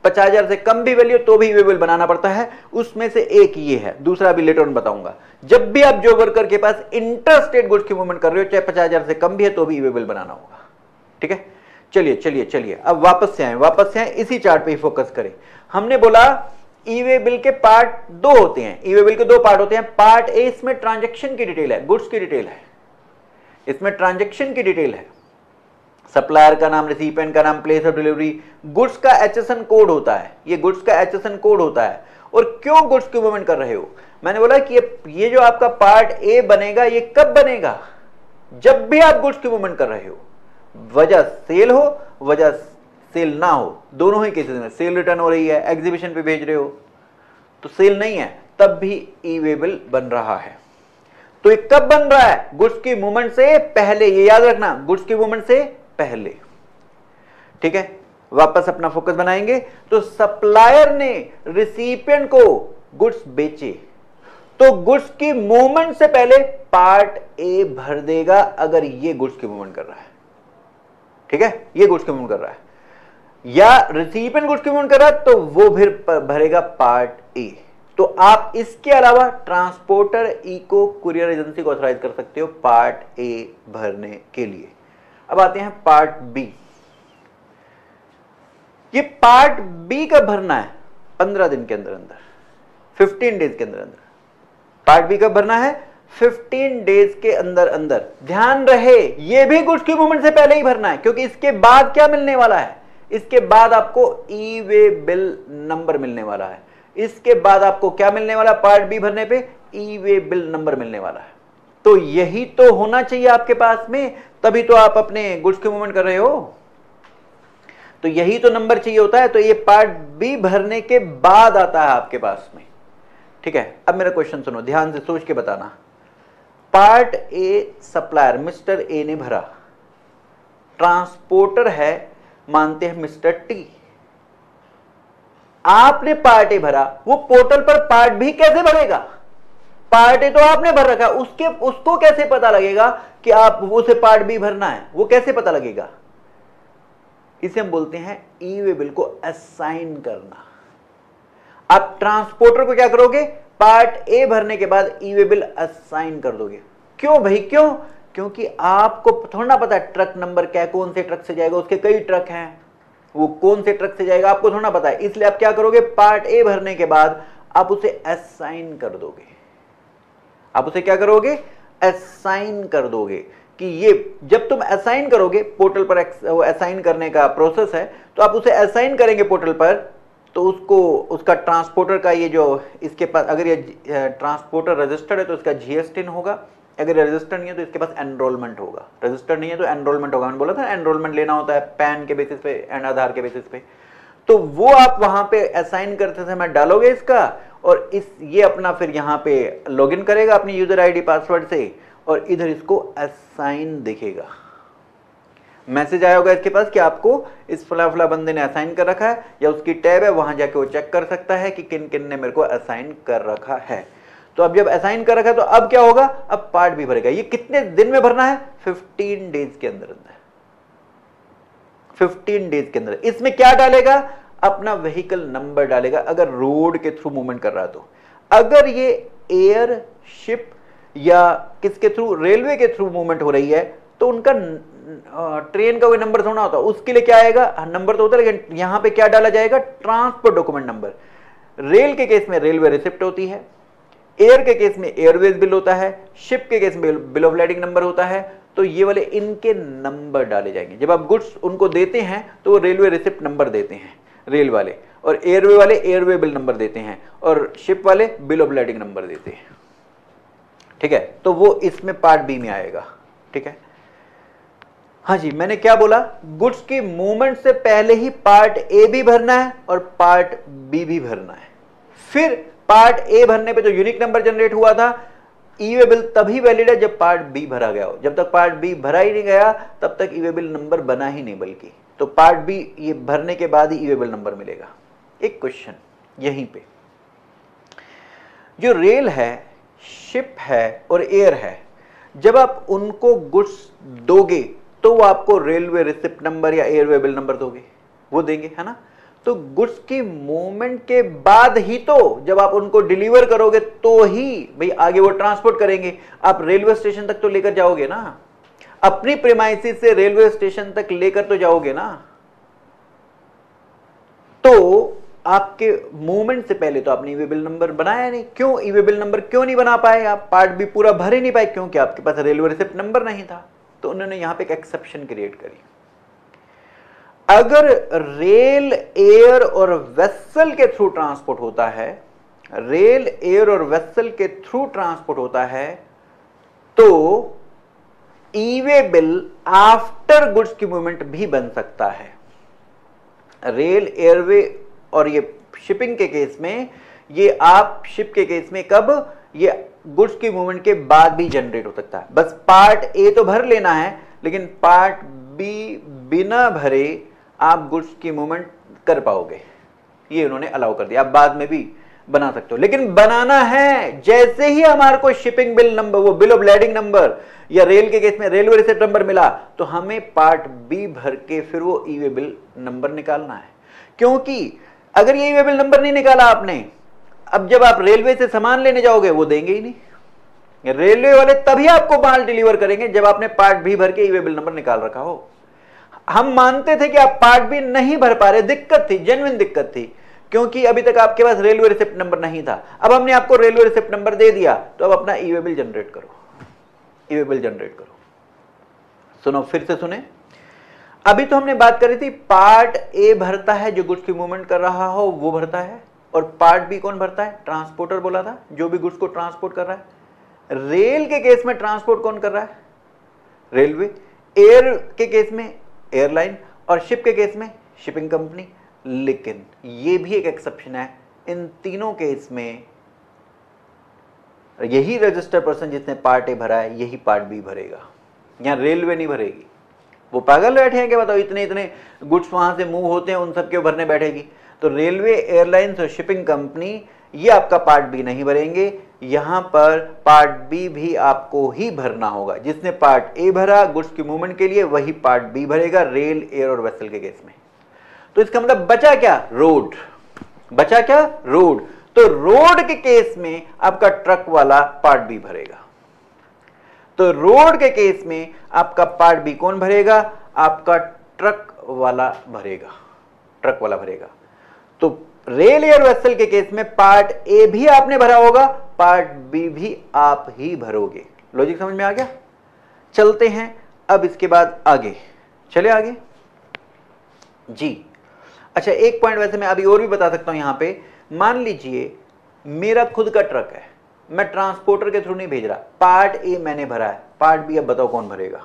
50,000 से कम भी वैल्यू तो भी ईवे बिल बनाना पड़ता है। उसमें से एक ये है, दूसरा भी लेटर ऑन बताऊंगा। जब भी आप जो वर्कर के पास इंटर स्टेट गुड्स की मूवमेंट कर रहे हो, चाहे 50,000 से कम भी है तो भी ईवे बिल बनाना होगा। ठीक है, चलिए चलिए चलिए अब वापस से आए, इसी चार्ट पे ही फोकस करें। हमने बोला ईवे बिल के पार्ट दो होते हैं, ईवे बिल के दो पार्ट होते हैं। पार्ट ए, इसमें ट्रांजैक्शन की डिटेल है, गुड्स की डिटेल है, इसमें ट्रांजैक्शन की डिटेल है, सप्लायर का नाम, रिसिपिएंट का नाम, प्लेस ऑफ डिलीवरी, गुड्स का एचएसएन कोड होता है, ये गुड्स का एचएसएन कोड होता है। और क्यों गुड्स की मूवमेंट कर रहे हो, मैंने बोला कि ये जो आपका पार्ट ए बनेगा, ये कब बनेगा, जब भी आप गुड्स की मूवमेंट कर रहे हो, वजह सेल हो वजह सेल ना हो, दोनों ही केसेस में सेल रिटर्न हो रही है, एग्जीबिशन पे भेज रहे हो तो सेल नहीं है, तब भी ई-वे बिल बन रहा है। तो ये कब बन रहा है, गुड्स की मूवमेंट से पहले, ये याद रखना, गुड्स की मूवमेंट से पहले। ठीक है, वापस अपना फोकस बनाएंगे। तो सप्लायर ने रिसिपिएंट को गुड्स बेचे तो गुड्स की मूवमेंट से पहले पार्ट ए भर देगा, अगर ये गुड्स की मूवमेंट कर रहा है। ठीक है, ये गुड्स की मूवमेंट कर रहा है, या रिसिपिएंट गुड्स की मूवमेंट कर रहा है तो वो फिर भरेगा पार्ट ए। तो आप इसके अलावा ट्रांसपोर्टर, इको, कुरियर एजेंसी को ऑथराइज कर सकते हो पार्ट ए भरने के लिए। अब आते हैं पार्ट बी। ये पार्ट बी कब भरना है, 15 दिन के अंदर अंदर, 15 डेज के अंदर अंदर। पार्ट बी कब भरना है, 15 डेज के अंदर अंदर। ध्यान रहे ये भी गुड्स की मूवमेंट से पहले ही भरना है, क्योंकि इसके बाद क्या मिलने वाला है, इसके बाद आपको ई-वे बिल नंबर मिलने वाला है। इसके बाद आपको क्या मिलने वाला, पार्ट बी भरने पे ई-वे बिल नंबर मिलने वाला है। तो यही तो होना चाहिए आपके पास में, तभी तो आप अपने गुड्स की मूवमेंट कर रहे हो। तो यही तो नंबर चाहिए होता है। तो ये पार्ट बी भरने के बाद आता है आपके पास में। ठीक है, अब मेरा क्वेश्चन सुनो, ध्यान से सोच के बताना। Part A supplier mister A ने भरा, ट्रांसपोर्टर है मानते हैं मिस्टर टी, आपने पार्ट ए भरा, वो पोर्टल पर पार्ट बी कैसे भरेगा, पार्ट ए तो आपने भर रखा, उसको कैसे पता लगेगा कि आप उसे पार्ट बी भरना है, वो कैसे पता लगेगा। इसे हम बोलते हैं ई-वे बिल को असाइन करना। आप ट्रांसपोर्टर को क्या करोगे, पार्ट ए भरने के बाद ई-वे बिल असाइन कर दोगे। क्यों भाई, क्यों, क्योंकि आपको थोड़ा पता है ट्रक नंबर क्या है, कौन से ट्रक से जाएगा, उसके कई ट्रक हैं, वो कौन से ट्रक से जाएगा आपको थोड़ा पता है। इसलिए आप क्या करोगे, पार्ट ए भरने के बाद आप उसे असाइन कर दोगे। आप उसे क्या करोगे, असाइन कर दोगे कि ये, जब तुम असाइन करोगे, पोर्टल पर असाइन करने का प्रोसेस है, तो आप उसे असाइन करेंगे पोर्टल पर, तो उसको उसका ट्रांसपोर्टर का ये जो इसके पास, अगर ये ट्रांसपोर्टर रजिस्टर्ड है तो इसका जीएसटिन होगा, अगर रजिस्टर नहीं है तो इसके पास एनरोलमेंट होगा, रजिस्टर नहीं है तो एनरोलमेंट होगा। मैंने बोला था एनरोलमेंट लेना होता है पैन के बेसिस पे एंड आधार के बेसिस पे। तो वो आप वहां पे असाइन करते समय डालोगे इसका, और ये अपना फिर यहाँ पे लॉगिन करेगा अपनी यूजर आईडी पासवर्ड से, और इधर इसको असाइन दिखेगा, मैसेज आया होगा इसके पास कि आपको इस फला फला बंदे ने असाइन कर रखा है, या उसकी टैब है, वहां जाके वो चेक कर सकता है कि किन किन ने मेरे को असाइन कर रखा है। तो अब जब असाइन कर रखा है तो अब क्या होगा, अब पार्ट भी भरेगा। ये कितने दिन में भरना है, 15 डेज के अंदर अंदर, 15 डेज के अंदर। इसमें क्या डालेगा, अपना व्हीकल नंबर डालेगा, अगर रोड के थ्रू मूवमेंट कर रहा है तो। अगर ये एयर, शिप या किसके थ्रू, रेलवे के थ्रू मूवमेंट हो रही है, तो उनका ट्रेन का कोई नंबर थोड़ा होता है, उसके लिए क्या आएगा, नंबर तो होता है, लेकिन यहां पे क्या डाला जाएगा, ट्रांसपोर्ट डॉक्यूमेंट नंबर। रेल के केस में रेलवे रिसिप्ट होती है, एयर के केस में एयरवेज बिल होता है, शिप के केस में बिल ऑफ लैडिंग नंबर होता है। तो ये वाले इनके नंबर डाले जाएंगे। जब आप गुड्स उनको देते हैं तो वो रेलवे रिसिप्ट नंबर देते हैं रेल वाले, और एयरवे वाले एयरवे बिल नंबर देते हैं, और शिप वाले बिल ऑफ लैडिंग नंबर देते हैं। ठीक है, तो वो इसमें पार्ट बी में आएगा। ठीक है, हाँ जी, मैंने क्या बोला, गुड्स की मूवमेंट से पहले ही पार्ट ए भी भरना है और पार्ट बी भी भरना है। फिर पार्ट ए भरने पे जो यूनिक नंबर जनरेट हुआ था, ई-वे बिल तभी वैलिड है जब पार्ट बी भरा गया हो। जब तक पार्ट बी भरा ही नहीं गया तब तक ई-वे बिल नंबर बना ही नहीं, बल्कि तो पार्ट बी ये भरने के बाद ही ई-वे बिल नंबर मिलेगा। एक क्वेश्चन यहीं पे, जो रेल है, शिप है और एयर है, जब आप उनको गुड्स दोगे तो वो आपको रेलवे रिसिप्ट नंबर या एयरवे बिल नंबर दोगे, वो देंगे, है ना। तो गुड्स की मूवमेंट के बाद ही तो जब आप उनको डिलीवर करोगे तो ही भाई आगे वो ट्रांसपोर्ट करेंगे। आप रेलवे स्टेशन तक तो लेकर जाओगे ना, अपनी प्रीमाइसिस से रेलवे स्टेशन तक लेकर तो जाओगे ना। तो आपके मूवमेंट से पहले तो आपने ईवे बिल नंबर बनाया नहीं। क्यों ईवे बिल नंबर क्यों नहीं बना पाए आप? पार्ट भी पूरा भर ही नहीं पाए क्योंकि आपके पास रेलवे रिसिप्ट नंबर नहीं था। तो उन्होंने यहां पे एक एक्सेप्शन क्रिएट करी। अगर रेल, एयर और वेसल के थ्रू ट्रांसपोर्ट होता है, रेल, एयर और वेसल के थ्रू ट्रांसपोर्ट होता है, तो ईवे बिल आफ्टर गुड्स की मूवमेंट भी बन सकता है। रेल, एयरवे और ये शिपिंग के केस में, ये आप शिप के केस में कब, ये गुड्स की मूवमेंट के बाद भी जनरेट हो सकता है। बस पार्ट ए तो भर लेना है, लेकिन पार्ट बी बिना भरे आप गुड्स की मूवमेंट कर पाओगे, ये उन्होंने अलाउ कर दिया। आप बाद में भी बना सकते हो, लेकिन बनाना है जैसे ही हमारे को शिपिंग बिल नंबर, वो बिल ऑफ लैडिंग नंबर, या रेल के केस में रेलवे रिसिप्ट नंबर मिला, तो हमें पार्ट बी भर के फिर वो ईवे बिल नंबर निकालना है। क्योंकि अगर ये ईवे बिल नंबर नहीं निकाला आपने, अब जब आप रेलवे से सामान लेने जाओगे वो देंगे ही नहीं। रेलवे वाले तभी आपको माल डिलीवर करेंगे जब आपने पार्ट बी भर के ईवे बिल नंबर निकाल रखा हो। हम मानते थे कि आप पार्ट बी नहीं भर पा रहे, दिक्कत थी, जेन्युइन दिक्कत थी, क्योंकि अभी तक आपके पास रेलवे रिसिप्ट नंबर नहीं था। अब हमने आपको रेलवे रिसिप्ट नंबर दे दिया, तो अब अपना ईवे बिल जनरेट करो, ईवे बिल जनरेट करो। सुनो, फिर से सुने। अभी तो हमने बात करी थी पार्ट ए भरता है, जो गुड्स की मूवमेंट कर रहा हो वो भरता है, और पार्ट बी कौन भरता है? ट्रांसपोर्टर बोला था, जो भी गुड्स को ट्रांसपोर्ट कर रहा है। रेल के केस में ट्रांसपोर्ट कौन कर रहा है? रेलवे। एयर के केस में एयरलाइन, और शिप के केस में शिपिंग कंपनी। लेकिन ये भी एक एक्सेप्शन है, इन तीनों केस में यही रजिस्टर्ड पर्सन जिसने पार्ट ए भरा है यही पार्ट बी भरेगा, यहां रेलवे नहीं भरेगी। वो पागल बैठे हैं क्या? बताओ, इतने इतने गुड्स वहां से मूव होते हैं, उन सब के भरने बैठेगी? तो रेलवे, एयरलाइंस और शिपिंग कंपनी ये आपका पार्ट बी नहीं भरेंगे। यहां पर पार्ट बी भी आपको ही भरना होगा। जिसने पार्ट ए भरा गुड्स की मूवमेंट के लिए, वही पार्ट बी भरेगा रेल, एयर और वेसल के केस में। तो इसका मतलब बचा क्या? रोड। बचा क्या? रोड। तो रोड के केस में आपका ट्रक वाला पार्ट बी भरेगा। तो रोड के केस में आपका पार्ट बी कौन भरेगा? आपका ट्रक वाला भरेगा, ट्रक वाला भरेगा। तो रेल, एयर, वेसल के केस में पार्ट ए भी आपने भरा होगा, पार्ट बी भी आप ही भरोगे। लॉजिक समझ में आ गया? चलते हैं अब इसके बाद आगे। चले आगे जी। अच्छा, एक पॉइंट वैसे मैं अभी और भी बता सकता हूं यहां पे। मान लीजिए मेरा खुद का ट्रक है, मैं ट्रांसपोर्टर के थ्रू नहीं भेज रहा, पार्ट ए मैंने भरा है, पार्ट बी अब बताओ कौन भरेगा?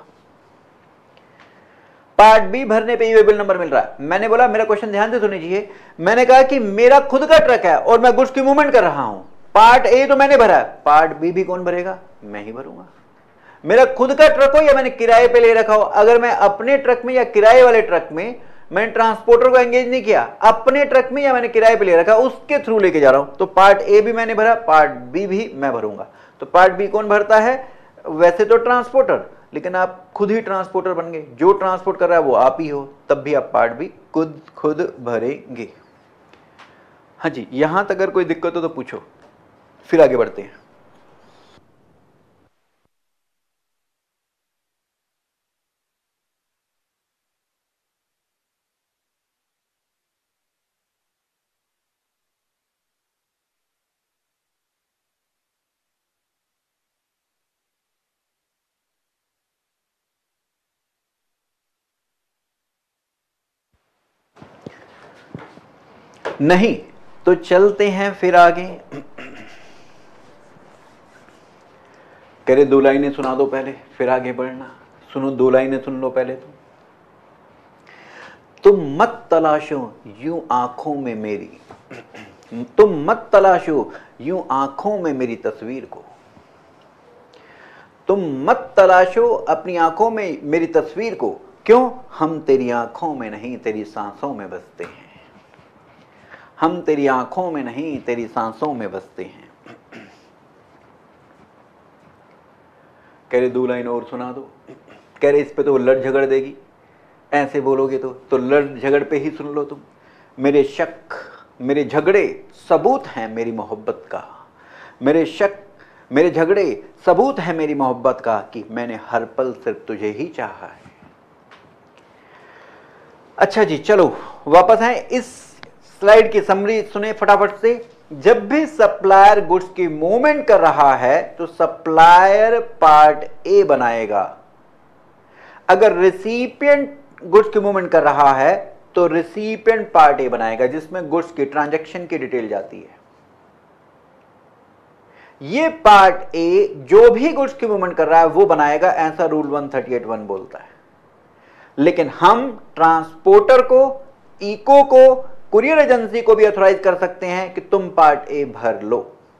पार्ट बी भरने पे ईवे बिल नंबर मिल रहा है। मैंने बोला, मेरा क्वेश्चन ध्यान से सुनिए, मैंने कहा कि मेरा खुद का ट्रक है और मैं गुड्स की मूवमेंट कर रहा हूं, पार्ट ए तो मैंने भरा है, पार्ट बी भी कौन भरेगा? मैं ही भरूंगा। मेरा खुद का ट्रक हो या मैंने किराए पे ले रखा हो, अगर मैं अपने ट्रक में या किराए वाले ट्रक में, मैंने ट्रांसपोर्टर को एंगेज नहीं किया, अपने ट्रक में या मैंने किराए पे ले रखा, उसके थ्रू लेके जा रहा हूं, तो पार्ट ए भी मैंने भरा, पार्ट बी भी मैं भरूंगा। तो पार्ट बी कौन भरता है? वैसे तो ट्रांसपोर्टर, लेकिन आप खुद ही ट्रांसपोर्टर बन गए, जो ट्रांसपोर्ट कर रहा है वो आप ही हो, तब भी आप पार्ट बी खुद भरेंगे। हाँ जी, यहां तक अगर कोई दिक्कत हो तो पूछो, फिर आगे बढ़ते हैं। नहीं तो चलते हैं फिर आगे। कह रहे 2 लाइनें सुना दो पहले, फिर आगे बढ़ना। सुनो, 2 लाइनें सुन लो पहले। तुम मत तलाशो यूं आंखों में मेरी, तुम मत तलाशो यूं आंखों में मेरी तस्वीर को, तुम मत तलाशो अपनी आंखों में मेरी तस्वीर को। क्यों? हम तेरी आंखों में नहीं तेरी सांसों में बसते हैं, हम तेरी आंखों में नहीं तेरी सांसों में बसते हैं। कह रहे 2 लाइन और सुना दो। कह रहे इस पे तो लड़ झगड़ देगी, ऐसे बोलोगे तो लड़ झगड़ पे ही सुन लो तुम। मेरे शक, मेरे झगड़े सबूत हैं मेरी मोहब्बत का। मेरे शक, मेरे झगड़े सबूत हैं मेरी मोहब्बत का कि मैंने हर पल सिर्फ तुझे ही चाहा है। अच्छा जी, चलो वापस आए, इस स्लाइड की समरी सुने फटाफट से। जब भी सप्लायर गुड्स की मूवमेंट कर रहा है तो सप्लायर पार्ट ए बनाएगा। अगर रिसिपिएंट गुड्स की मूवमेंट कर रहा है तो रिसिपिएंट पार्ट ए बनाएगा, जिसमें गुड्स की ट्रांजैक्शन की डिटेल जाती है। ये पार्ट ए जो भी गुड्स की मूवमेंट कर रहा है वो बनाएगा, ऐसा रूल 138(1) बोलता है। लेकिन हम ट्रांसपोर्टर को, इको को, कुरियर एजेंसी को भी ऑथराइज कर सकते हैं कि तुम पार्ट ए भर लो।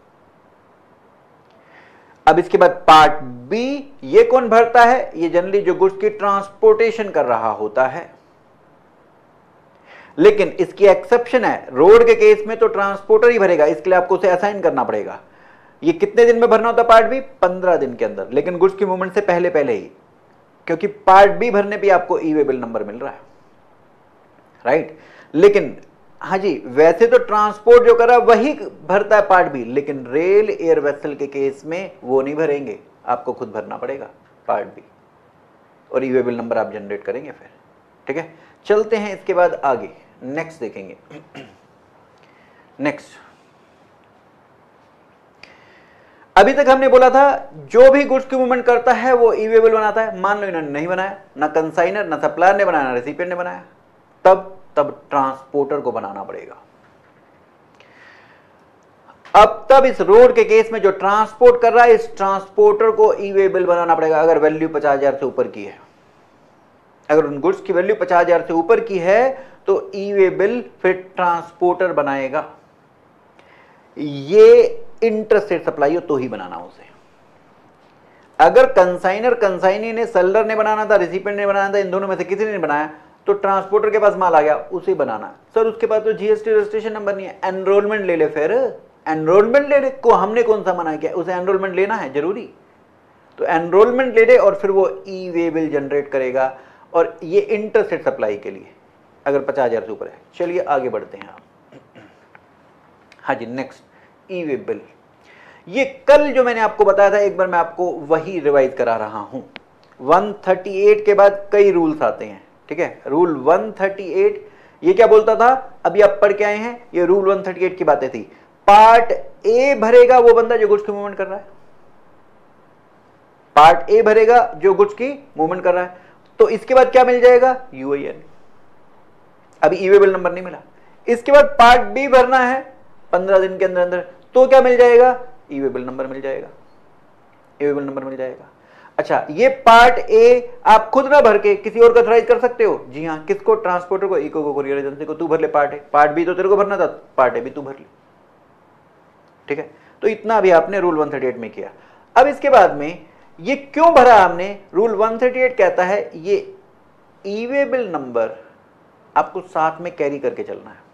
अब इसके बाद पार्ट बी, ये कौन भरता है? ये जनरली जो गुड्स की ट्रांसपोर्टेशन कर रहा होता है। लेकिन इसकी एक्सेप्शन है, रोड के केस में तो ट्रांसपोर्टर ही भरेगा, इसके लिए आपको उसे असाइन करना पड़ेगा। ये कितने दिन में भरना होता है पार्ट बी? 15 दिन के अंदर, लेकिन गुड्स की मूवमेंट से पहले पहले ही, क्योंकि पार्ट बी भरने पे आपको ई वे बिल नंबर मिल रहा है, राइट। लेकिन हाँ जी, वैसे तो ट्रांसपोर्ट जो कर रहा है वही भरता है पार्ट बी, लेकिन रेल एयर वेसल के केस में वो नहीं भरेंगे, आपको खुद भरना पड़ेगा पार्ट बी, और ई वे बिल नंबर आप जनरेट करेंगे फिर। ठीक है, चलते हैं इसके बाद आगे, नेक्स्ट देखेंगे। नेक्स्ट, अभी तक हमने बोला था जो भी गुड्स की मूवमेंट करता है वो ई वे बिल बनाता है। मान लो इन्होंने नहीं बनाया, ना कंसाइनर, ना सप्लायर ने बनाया, ना रेसिपिएंट ने बनाया, तब ट्रांसपोर्टर को बनाना पड़ेगा। अब तब इस रोड के केस में जो ट्रांसपोर्ट कर रहा है, इस ट्रांसपोर्टर को ई वे बिल बनाना पड़ेगा अगर वैल्यू 50,000 से ऊपर की है। अगर उन गुड्स की वैल्यू 50,000 से ऊपर की है तो ई वे बिल फिर ट्रांसपोर्टर बनाएगा। ये इंटरस्टेट सप्लाई हो तो ही बनाना उसे। अगर कंसाइनर, कंसाइनी ने, सेलर ने बनाना था, रिसिपिएंट ने बनाना था, इन दोनों में से किसी ने बनाया तो ट्रांसपोर्टर के पास माल आ गया, उसे बनाना। सर उसके पास तो जीएसटी रजिस्ट्रेशन नंबर नहीं है, एनरोलमेंट ले ले, फिर एनरोलमेंट ले ले, को हमने कौन सा मना किया? उसे एनरोलमेंट लेना है जरूरी, तो एनरोलमेंट ले ले और फिर वो ई वे बिल जनरेट करेगा। और ये इंटरस्टेट सप्लाई के लिए अगर 50,000 से ऊपर है। चलिए आगे बढ़ते हैं आप। हाँ जी, नेक्स्ट ई वे बिल। ये कल जो मैंने आपको बताया था, एक बार मैं आपको वही रिवाइज करा रहा हूं। 138 के बाद कई रूल्स आते हैं, ठीक है। रूल 138 ये क्या बोलता था, अभी आप पढ़ के आए हैं, ये रूल 138 की बातें थी। पार्ट ए भरेगा वो बंदा जो गुड्स की मूवमेंट कर रहा है, पार्ट ए भरेगा जो गुड्स की मूवमेंट कर रहा है। तो इसके बाद क्या मिल जाएगा? यूआईएन। अभी ई वे बिल नंबर नहीं मिला। इसके बाद पार्ट बी भरना है 15 दिन के अंदर अंदर, तो क्या मिल जाएगा? ई वे बिल नंबर मिल जाएगा, ई वे बिल नंबर मिल जाएगा। अच्छा, ये पार्ट ए आप खुद ना भर के किसी और को ऑथराइज कर सकते हो। जी हाँ, किसको? ट्रांसपोर्टर को, इको को, कुरियर एजेंसी को। तू भर ले पार्ट ए, पार्ट बी तो तेरे को भरना था, पार्ट ए भी तू भर ले। ठीक है, तो इतना भी आपने रूल 138 में किया। अब इसके बाद में ये क्यों भरा हमने? रूल 138 कहता है ये ई वे बिल नंबर आपको साथ में कैरी करके चलना है।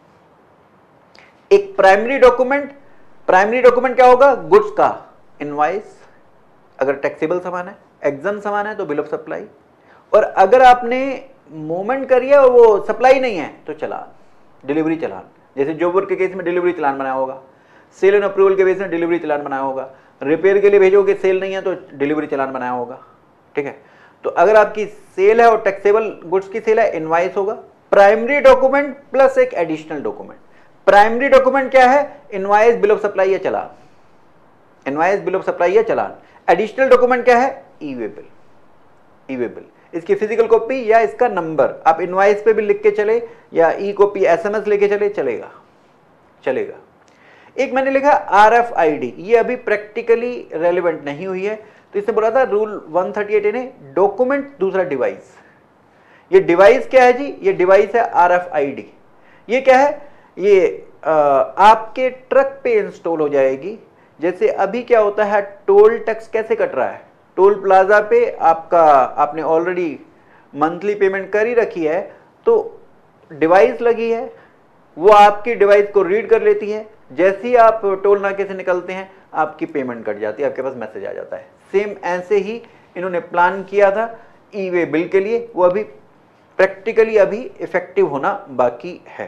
एक प्राइमरी डॉक्यूमेंट, प्राइमरी डॉक्यूमेंट क्या होगा? गुड्स का इनवॉइस, अगर टैक्सेबल सामान है, एग्जाम सामान है तो बिल ऑफ सप्लाई, और अगर आपने मूवमेंट करी है और वो सप्लाई नहीं है तो चलान, डिलीवरी चलान। जैसे जॉब वर्क के केस में डिलीवरी चलान बनाया होगा, सेल एंड अप्रूवल के केस में डिलीवरी चलान बनाया होगा, रिपेयर के लिए भेजोगे, सेल नहीं है तो डिलीवरी चलान बनाया होगा। ठीक है, तो अगर आपकी सेल है और टैक्सेबल गुड्स की सेल है, इनवॉइस होगा। प्राइमरी डॉक्यूमेंट प्लस एक एडिशनल डॉक्यूमेंट। प्राइमरी डॉक्यूमेंट क्या है? इनवॉइस, बिल ऑफ सप्लाई या challan. Invoice, bill of supply या चलान। एडिशनल डॉक्यूमेंट क्या है? ई way bill. E way bill, इसकी फिजिकल कॉपी या इसका नंबर, आप इनवॉइस पे भी लिख के चले या ई कॉपी एसएमएस लेके चले, चलेगा, चलेगा। एक मैंने लिखा RFID, ये अभी प्रैक्टिकली रेलिवेंट नहीं हुई है, तो इसने बोला था रूल 138 ने डॉक्यूमेंट, दूसरा डिवाइस। ये डिवाइस क्या है जी? ये डिवाइस है RFID। ये क्या है? ये आपके ट्रक पे इंस्टॉल हो जाएगी। जैसे अभी क्या होता है, टोल टैक्स कैसे कट रहा है? टोल प्लाजा पे आपने ऑलरेडी मंथली पेमेंट कर ही रखी है, तो डिवाइस लगी है, वो आपकी डिवाइस को रीड कर लेती है। जैसे ही आप टोल नाके से निकलते हैं आपकी पेमेंट कट जाती है, आपके पास मैसेज आ जाता है। सेम ऐसे ही इन्होंने प्लान किया था ई वे बिल के लिए, वो अभी प्रैक्टिकली अभी इफेक्टिव होना बाकी है।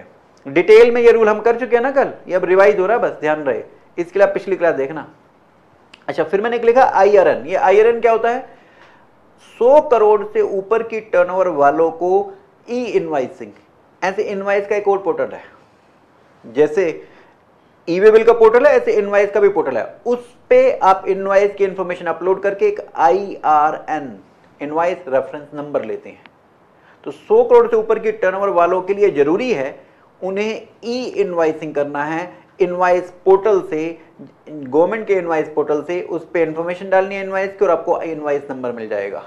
डिटेल में ये रूल हम कर चुके हैं ना कल, ये अब रिवाइज हो रहा है, बस ध्यान रहे, इसके लिए आप पिछली क्लास देखना। अच्छा, फिर मैंने लिखा IRN। ये IRN क्या होता है? 100 करोड़ से ऊपर की टर्नओवर वालों को ई इनवाइसिंग, ऐसे इनवाइस का एक और पोर्टल है, जैसे ई वे बिल का पोर्टल है ऐसे इनवाइस का भी पोर्टल है, उस पे आप इनवाइस की इंफॉर्मेशन अपलोड करके एक IRN, इनवाइस रेफरेंस नंबर लेते हैं। तो 100 करोड़ से ऊपर की टर्नओवर वालों के लिए जरूरी है उन्हें ई इनवाइसिंग करना है, इनवाइस पोर्टल से, गवर्नमेंट के इनवाइस पोर्टल से, उस पे इंफॉर्मेशन डालनी है इनवाइस की और आपको इनवाइस नंबर मिल जाएगा,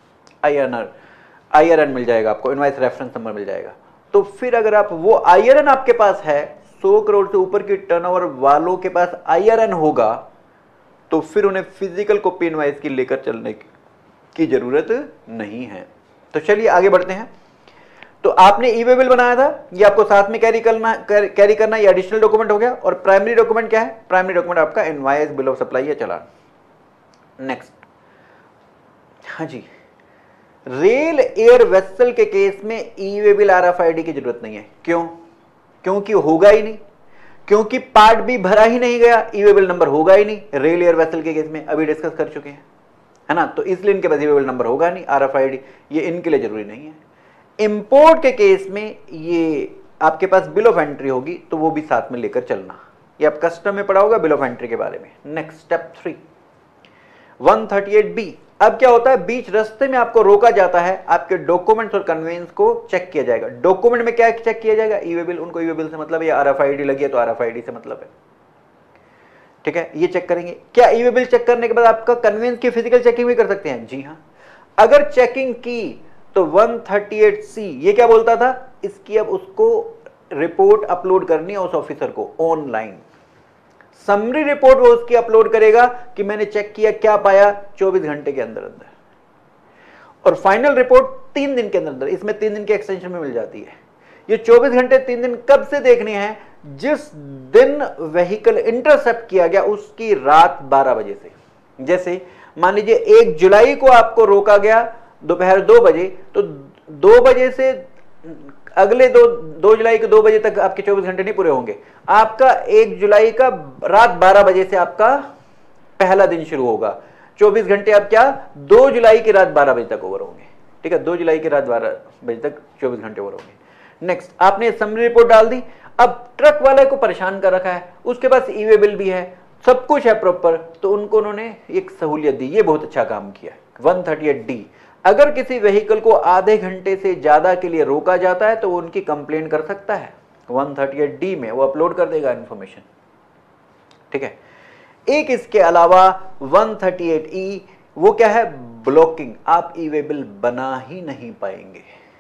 IRN मिल जाएगा आपको, इनवाइस रेफरेंस नंबर मिल जाएगा। तो फिर अगर आप वो IRN आपके पास है, 100 करोड़ से ऊपर की टर्नओवर वालों के पास IRN होगा, तो फिर उन्हें फिजिकल कॉपी इनवाइस की लेकर चलने की जरूरत नहीं है। तो चलिए आगे बढ़ते हैं। तो आपने ई वे बिल बनाया था, ये आपको साथ में कैरी करना, ये एडिशनल डॉक्यूमेंट हो गया। और प्राइमरी डॉक्यूमेंट क्या है? प्राइमरी डॉक्यूमेंट आपका इनवाइस, बिल ऑफ सप्लाई या चालान। नेक्स्ट, हाँ जी, रेल एयर वेसल के केस में ई वे बिल RFID की जरूरत नहीं है। क्यों? क्योंकि होगा ही नहीं, क्योंकि पार्ट भी भरा ही नहीं गया, ई वे बिल नंबर होगा ही नहीं। रेल एयर वेसल के केस में अभी डिस्कस कर चुके हैं, है ना, तो इसलिए इनके पास ई वे बिल नंबर होगा नहीं, RFID ये इनके लिए जरूरी नहीं है। इंपोर्ट के केस में ये आपके पास बिल ऑफ एंट्री होगी, तो वो भी साथ में लेकर चलना, ये आप कस्टम में पढ़ा होगा बिल ऑफ एंट्री के बारे में। Next, step 3, 138B। अब क्या होता है? बीच रास्ते में आपको रोका जाता है, आपके डॉक्यूमेंट्स और कन्वेंस को चेक किया जाएगा। डॉक्यूमेंट में क्या चेक किया जाएगा? E way bill. उनको ई वे बिल से मतलब है, या RFID लगी है तो RFID से मतलब है, ठीक है, ये चेक करेंगे। क्या ई वे बिल चेक करने के बाद आपका कन्वेंस की फिजिकल चेकिंग भी कर सकते हैं? जी हाँ। अगर चेकिंग की तो 138C ये क्या बोलता था? इसकी अब उसको रिपोर्ट अपलोड करनी है उस ऑफिसर को ऑनलाइन। समरी रिपोर्ट वो उसकी अपलोड करेगा कि मैंने चेक किया, क्या पाया, 24 घंटे के अंदर अंदर। और फाइनल रिपोर्ट 3 दिन के अंदर अंदर, इसमें 3 दिन की एक्सटेंशन में मिल जाती है। ये 24 घंटे 3 दिन कब से देखने हैं? जिस दिन व्हीकल इंटरसेप्ट किया गया उसकी रात 12 बजे से। जैसे मान लीजिए 1 जुलाई को आपको रोका गया दोपहर 2 बजे, तो 2 बजे से अगले 2 जुलाई के 2 बजे तक आपके 24 घंटे नहीं पूरे होंगे। आपका 1 जुलाई का रात 12 बजे से आपका पहला दिन शुरू होगा। 24 घंटे आप क्या 2 जुलाई की रात 12 बजे तक ओवर होंगे, ठीक है, 2 जुलाई की रात 12 बजे तक 24 घंटे ओवर होंगे। नेक्स्ट, आपने समरी रिपोर्ट डाल दी। अब ट्रक वाले को परेशान कर रखा है, उसके पास ई वे बिल भी है, सब कुछ है प्रॉपर, तो उनको उन्होंने एक सहूलियत दी, ये बहुत अच्छा काम किया। 138D, अगर किसी व्हीकल को आधे घंटे से ज्यादा के लिए रोका जाता है तो वो उनकी कंप्लेंट कर सकता है 138D में, वो अपलोड कर देगा इंफॉर्मेशन, ठीक है। एक इसके अलावा 138E, वो क्या है? ब्लॉकिंग, आप ई वे बिल बना ही नहीं पाएंगे।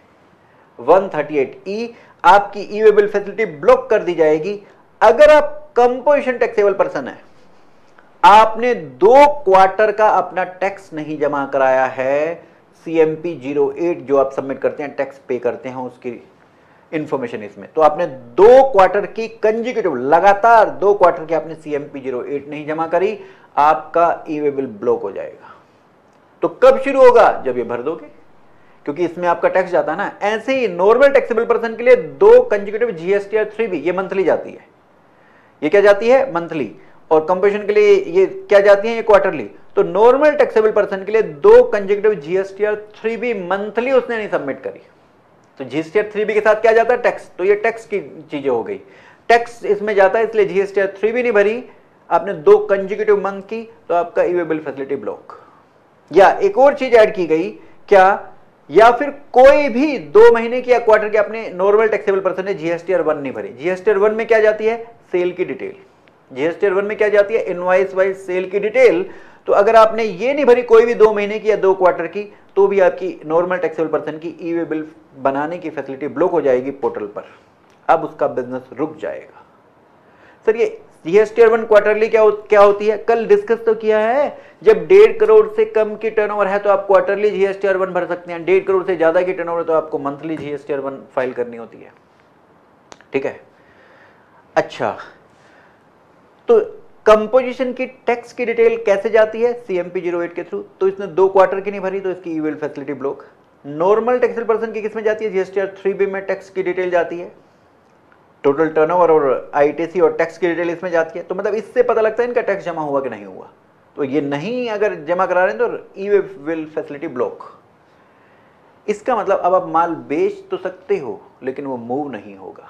138E, आपकी e way bill facility block कर दी जाएगी अगर आप कंपोजिशन टैक्सेबल पर्सन है, आपने 2 क्वार्टर का अपना टैक्स नहीं जमा कराया है, CMP 08 जो आप सबमिट करते हैं, टैक्स पे करते हैं, उसकी इंफॉर्मेशन इसमें, तो आपने 2 क्वार्टर की कंजिक्यूटिव लगातार 2 क्वार्टर की आपने CMP 08 नहीं जमा करी, आपका ई वे बिल ब्लॉक हो जाएगा। तो कब शुरू होगा? जब ये भर दोगे, क्योंकि इसमें आपका टैक्स जाता है ना। ऐसे ही नॉर्मल टैक्सेबल पर्सन के लिए 2 कंजिक्यूटिव GST और 3B ये मंथली जाती है, ये क्या जाती है? मंथली। और कंपोजिशन के लिए ये क्या जाती है? ये क्वार्टरली। तो नॉर्मल टैक्सेबल पर्सन के लिए 2 कंजिक्यूटिव GST और 3B मंथली उसने नहीं सबमिट करी, तो GST और 3B के साथ क्या जाता है? टैक्स। तो ये टैक्स की चीजें हो गई, टैक्स इसमें जाता है, इसलिए GST और 3B नहीं भरी, आपने 2 कंजिक्यूटिव मंथ की, तो आपका E way bill facility block. या एक और चीज ऐड की गई, क्या? या फिर कोई भी 2 महीने की या क्वार्टर की आपने नॉर्मल टैक्सेबल पर्सन ने GST और 1 नहीं भरी। GST और 1 में क्या जाती है? सेल की डिटेल। GST और 1 में क्या जाती है? इनवॉइस वाइज सेल की डिटेल। तो अगर आपने ये नहीं भरी कोई भी 2 महीने की या 2 क्वार्टर की, तो भी आपकी नॉर्मल टैक्सेबल पर्सन की ई वे बिल बनाने की फैसिलिटी ब्लॉक हो जाएगी पोर्टल पर, अब उसका बिजनेस रुक जाएगा। सर ये GST और 1 क्वार्टरली क्या होती है? कल डिस्कस तो किया है, जब 1.5 करोड़ से कम की टर्नओवर है तो आप क्वार्टरली GST और 1 भर सकते हैं, 1.5 करोड़ से ज्यादा की टर्नओवर तो आपको मंथली GST और 1 फाइल करनी होती है, ठीक है। अच्छा, तो कंपोजिशन की टैक्स की डिटेल कैसे जाती है? CMP 08 के थ्रू। तो इसने 2 क्वार्टर की नहीं भरी, तो इसकी E way bill facility block. Normal taxable person की किसमें जाती है? GST और 3B में टैक्स की डिटेल जाती है, टोटल टर्नओवर और आईटीसी और टैक्स की डिटेल इसमें जाती है, तो मतलब इससे पता लगता है इनका टैक्स जमा हुआ कि नहीं हुआ। तो ये नहीं अगर जमा करा रहे हैं तो ई वे बिल फैसिलिटी ब्लॉक। इसका मतलब अब आप माल बेच तो सकते हो लेकिन वो मूव नहीं होगा।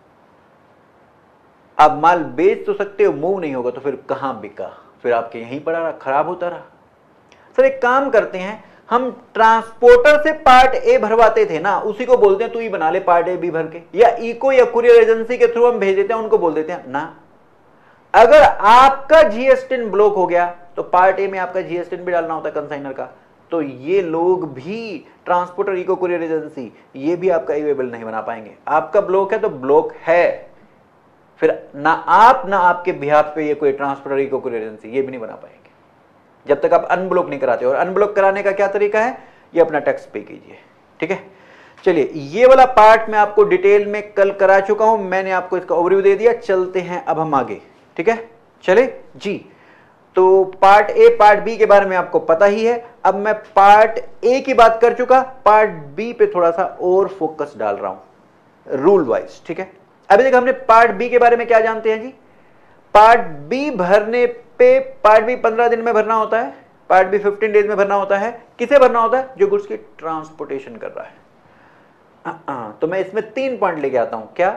आप माल बेच तो सकते हो, मूव नहीं होगा, तो फिर कहां बिका, फिर आपके यहीं पड़ा रहा, खराब होता रहा। सर एक काम करते हैं, हम ट्रांसपोर्टर से पार्ट ए भरवाते थे ना, उसी को बोलते हैं तू ही बना ले पार्ट ए बी भर के, या इको या कुरियर एजेंसी के थ्रू हम भेज देते हैं, उनको बोल देते हैं ना। अगर आपका जीएसटिन ब्लॉक हो गया तो पार्ट ए में आपका जीएसटिन भी डालना होता है कंसाइनर का, तो ये लोग भी ट्रांसपोर्टर इको कुरियर एजेंसी ये भी आपका ई वे बिल नहीं बना पाएंगे। आपका ब्लॉक है तो ब्लॉक है, फिर ना आप ना आपके बिहाफ पे ये कोई ट्रांसपोर्टर इको कुरियर एजेंसी ये भी नहीं बना पाएंगे जब तक आप अनब्लॉक नहीं कराते। और अनब्लॉक कराने का क्या तरीका है, ये अपना टैक्स पे कीजिए, ठीक है। चलिए ये वाला पार्ट मैं आपको डिटेल में कल करा चुका हूं, मैंने आपको इसका ओवरव्यू दे दिया। चलते हैं अब हम आगे, ठीक है। चले जी, तो पार्ट ए पार्ट बी के बारे में आपको पता ही है। अब मैं पार्ट ए की बात कर चुका, पार्ट बी पे थोड़ा सा और फोकस डाल रहा हूं रूल वाइज, ठीक है। अभी तक हमने पार्ट बी के बारे में क्या जानते हैं जी, पार्ट बी भरने पे पार्ट बी 15 दिन में भरना होता है, पार्ट बी 15 डेज में भरना होता है। किसे भरना होता है, जो गुड्स की ट्रांसपोर्टेशन कर रहा है। तो मैं इसमें 3 पॉइंट लेके आता हूं। क्या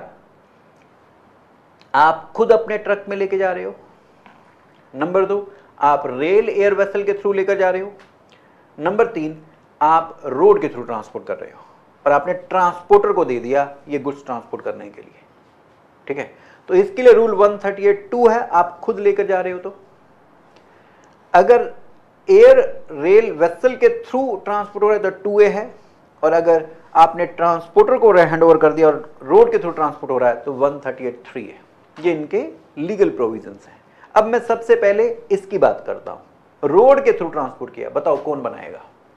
आप खुद अपने ट्रक में लेके जा रहे हो, नंबर 2 आप रेल एयर वेसल के थ्रू लेकर जा रहे हो, नंबर 3 आप रोड के थ्रू ट्रांसपोर्ट कर रहे हो और आपने ट्रांसपोर्टर को दे दिया ये गुड्स ट्रांसपोर्ट करने के लिए, ठीक है। तो इसके लिए रूल 138(2) है, आप खुद लेकर जा रहे हो। तो अगर एयर रेल वेसल के थ्रू ट्रांसपोर्ट हो रहा है तो 2A है, और अगर आपने ट्रांसपोर्टर को हैंड ओवर कर दिया और रोड के थ्रू ट्रांसपोर्ट हो रहा है तो 138(3) है। ये इनके लीगल प्रोविजंस हैं। अब मैं सबसे पहले इसकी बात करता हूं, रोड के थ्रू ट्रांसपोर्ट किया, बताओ कौन बनाएगा।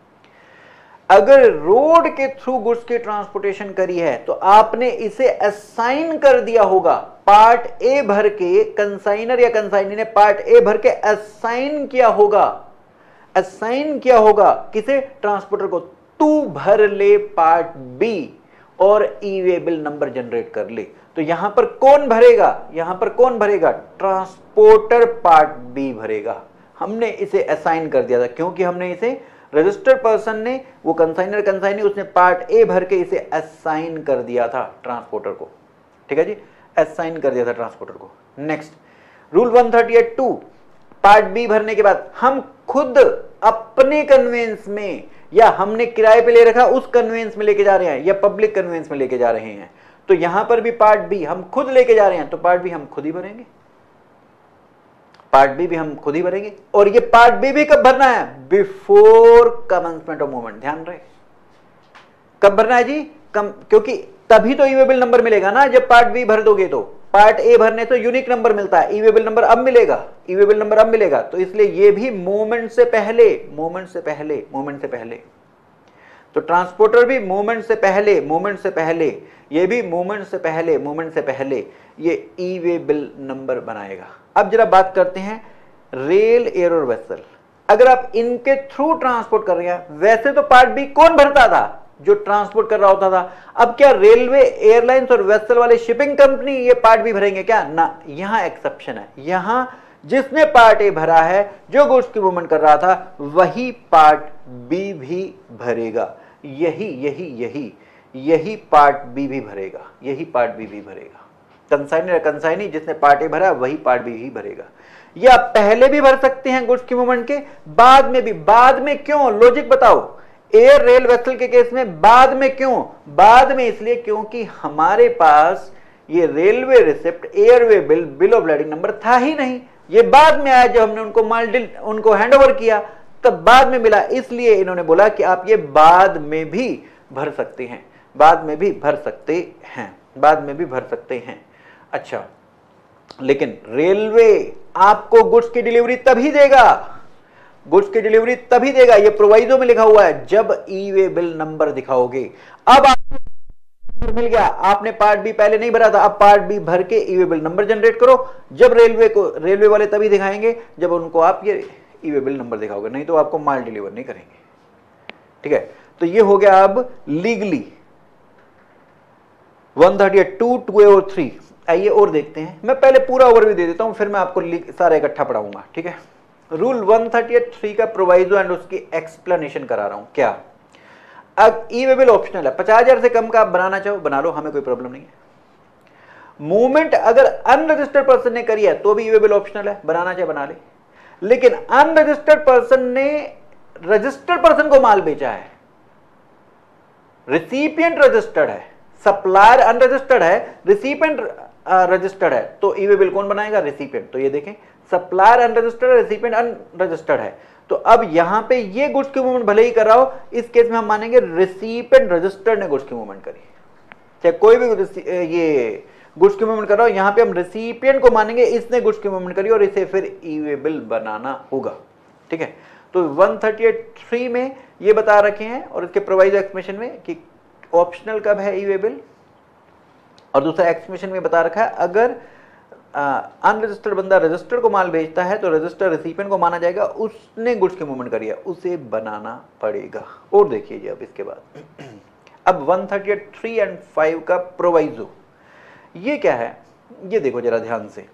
अगर रोड के थ्रू गुड्स की ट्रांसपोर्टेशन करी है तो आपने इसे असाइन कर दिया होगा, पार्ट ए भर के कंसाइनर या कंसाइनी ने पार्ट ए भर के असाइन किया होगा, असाइन किया होगा किसे, ट्रांसपोर्टर को, तू भर ले पार्ट बी और ई वे बिल नंबर जनरेट कर ले। तो यहां पर कौन भरेगा, यहां पर कौन भरेगा, ट्रांसपोर्टर पार्ट बी भरेगा। हमने इसे असाइन कर दिया था क्योंकि हमने इसे रजिस्टर्ड पर्सन ने, वो कंसाइनर कंसाइनी, उसने पार्ट ए भर के इसे असाइन कर दिया था ट्रांसपोर्टर को, ठीक है जी, असाइन कर दिया था ट्रांसपोर्टर को। नेक्स्ट रूल 138(2) पार्ट बी भरने के बाद हम खुद अपने कन्वेंस में, या हमने किराए पे ले रखा उस कन्वेंस में लेके जा रहे हैं या पब्लिक कन्वेंस में लेके जा रहे हैं, तो यहां पर भी पार्ट बी हम खुद लेके जा रहे हैं तो पार्ट बी हम खुद ही भरेंगे, पार्ट बी भी हम खुद ही भरेंगे। और ये पार्ट बी भी कब भरना है, बिफोर कमेंसमेंट ऑफ मूवमेंट। ध्यान रहे कब भरना है जी, क्योंकि तभी तो ई वे बिल नंबर मिलेगा ना, जब पार्ट बी भर दोगे तो। पार्ट ए भरने तो यूनिक नंबर मिलता है, ई वे बिल नंबर अब मिलेगा, ई वे बिल नंबर अब मिलेगा, तो इसलिए ये भी मूवमेंट से पहले, मूवमेंट से पहले, मूवमेंट से पहले। तो ट्रांसपोर्टर भी मूवमेंट से पहले, मूवमेंट से पहले, ये भी मूवमेंट से पहले, मूवमेंट से पहले ये ई वे बिल नंबर बनाएगा। अब जरा बात करते हैं रेल एयर और वेसल। अगर आप इनके थ्रू ट्रांसपोर्ट कर रहे हैं, वैसे तो पार्ट बी कौन भरता था, जो ट्रांसपोर्ट कर रहा होता था। अब क्या रेलवे, एयरलाइंस और वेसल वाले शिपिंग कंपनी ये पार्ट बी भरेंगे क्या, ना, यहां एक्सेप्शन है। यहां जिसने पार्ट ए भरा है, जो गुड्स की मूवमेंट कर रहा था, वही पार्ट बी भी भरेगा। यही पार्ट बी भी भरेगा, यही पार्ट बी भी भरेगा। कंसाइनर या कंसाइनी जिसने पार्ट ए भरा वही पार्ट बी ही भरेगा। या पहले भी भर सकते हैं गुड्स की मूवमेंट के, बाद में भी। बाद में क्यों, लॉजिक बताओ। एयर रेल वेसल के केस में बाद में क्यों, बाद में इसलिए क्योंकि हमारे पास ये railway receipt, airway bill, bill of lading number था ही नहीं। ये बाद में आया जब हमने उनको हैंडओवर किया, तब बाद में मिला। इसलिए इन्होंने बोला कि आप ये बाद में भी भर सकते हैं, बाद में भी भर सकते हैं, बाद में भी भर सकते हैं। अच्छा, लेकिन रेलवे आपको गुड्स की डिलीवरी तभी देगा, गुड्स की डिलीवरी तभी देगा, ये प्रोवाइजो में लिखा हुआ है, जब ई वे बिल नंबर दिखाओगे। अब आपको मिल गया, आपने पार्ट बी पहले नहीं भरा था, अब पार्ट बी भर के E way bill number generate करो। जब रेलवे वाले तभी दिखाएंगे जब उनको आप ये ई वे बिल नंबर दिखाओगे, नहीं तो आपको माल डिलीवर नहीं करेंगे, ठीक है। तो ये हो गया अब लीगली। 138 2 2A और 3। आइए और देखते हैं, मैं पहले पूरा ओवरव्यू दे देता हूं, फिर मैं आपको सारा इकट्ठा पढ़ाऊंगा, ठीक है। रूल 138(3) का प्रोवाइजो एंड उसकी एक्सप्लेनेशन करा रहा हूं। क्या? अब ई वेबल ऑप्शनल है, 50,000 से कम का आप बनाना चाहो बना लो, हमें कोई प्रॉब्लम नहीं है। मूवमेंट अगर अनरजिस्टर्ड पर्सन ने करी है तो भी ई वेबल ऑप्शनल है, बनाना चाहे बना ले। लेकिन अनरजिस्टर्ड पर्सन ने रजिस्टर्ड पर्सन को माल बेचा है, रिसिपिएंट रजिस्टर्ड है, सप्लायर अनरजिस्टर्ड है, रिसिपिएंट रजिस्टर्ड है, तो ई वेबल कौन बनाएगा? रिसिपिएंट। तो ये देखें, सप्लायर अनरजिस्टर्ड है, रिसिपिएंट अनरजिस्टर्ड है, तो अब यहां पे ये गुड्स की मूवमेंट भले ही कर रहा हो, इस केस में हम मानेंगे रिसिपिएंट रजिस्टर्ड ने गुड्स की मूवमेंट करी। चाहे कोई भी ये गुड्स की मूवमेंट कर रहा हो, यहां पे हम रिसिपिएंट को मानेंगे इसने गुड्स की मूवमेंट करी और इसे फिर ई वेबल बनाना होगा, ठीक है। तो 138(3) में ये बता रखे हैं और इसके प्रोवाइजो एक्सप्लेनेशन में कि ऑप्शनल कब है ई वेबल, और दूसरा एक्सप्लेनेशन में बता रखा है अगर अनरजिस्टर्ड बंदा रजिस्टर्ड को माल भेजता है तो रजिस्टर्ड रिसिपिएंट को माना जाएगा, उसने गुड्स की मूवमेंट करी है, उसे बनाना पड़ेगा। और देखिए जी अब इसके बाद अब 138(3) एंड 5 का प्रोवाइजो ये क्या है, ये देखो जरा ध्यान से।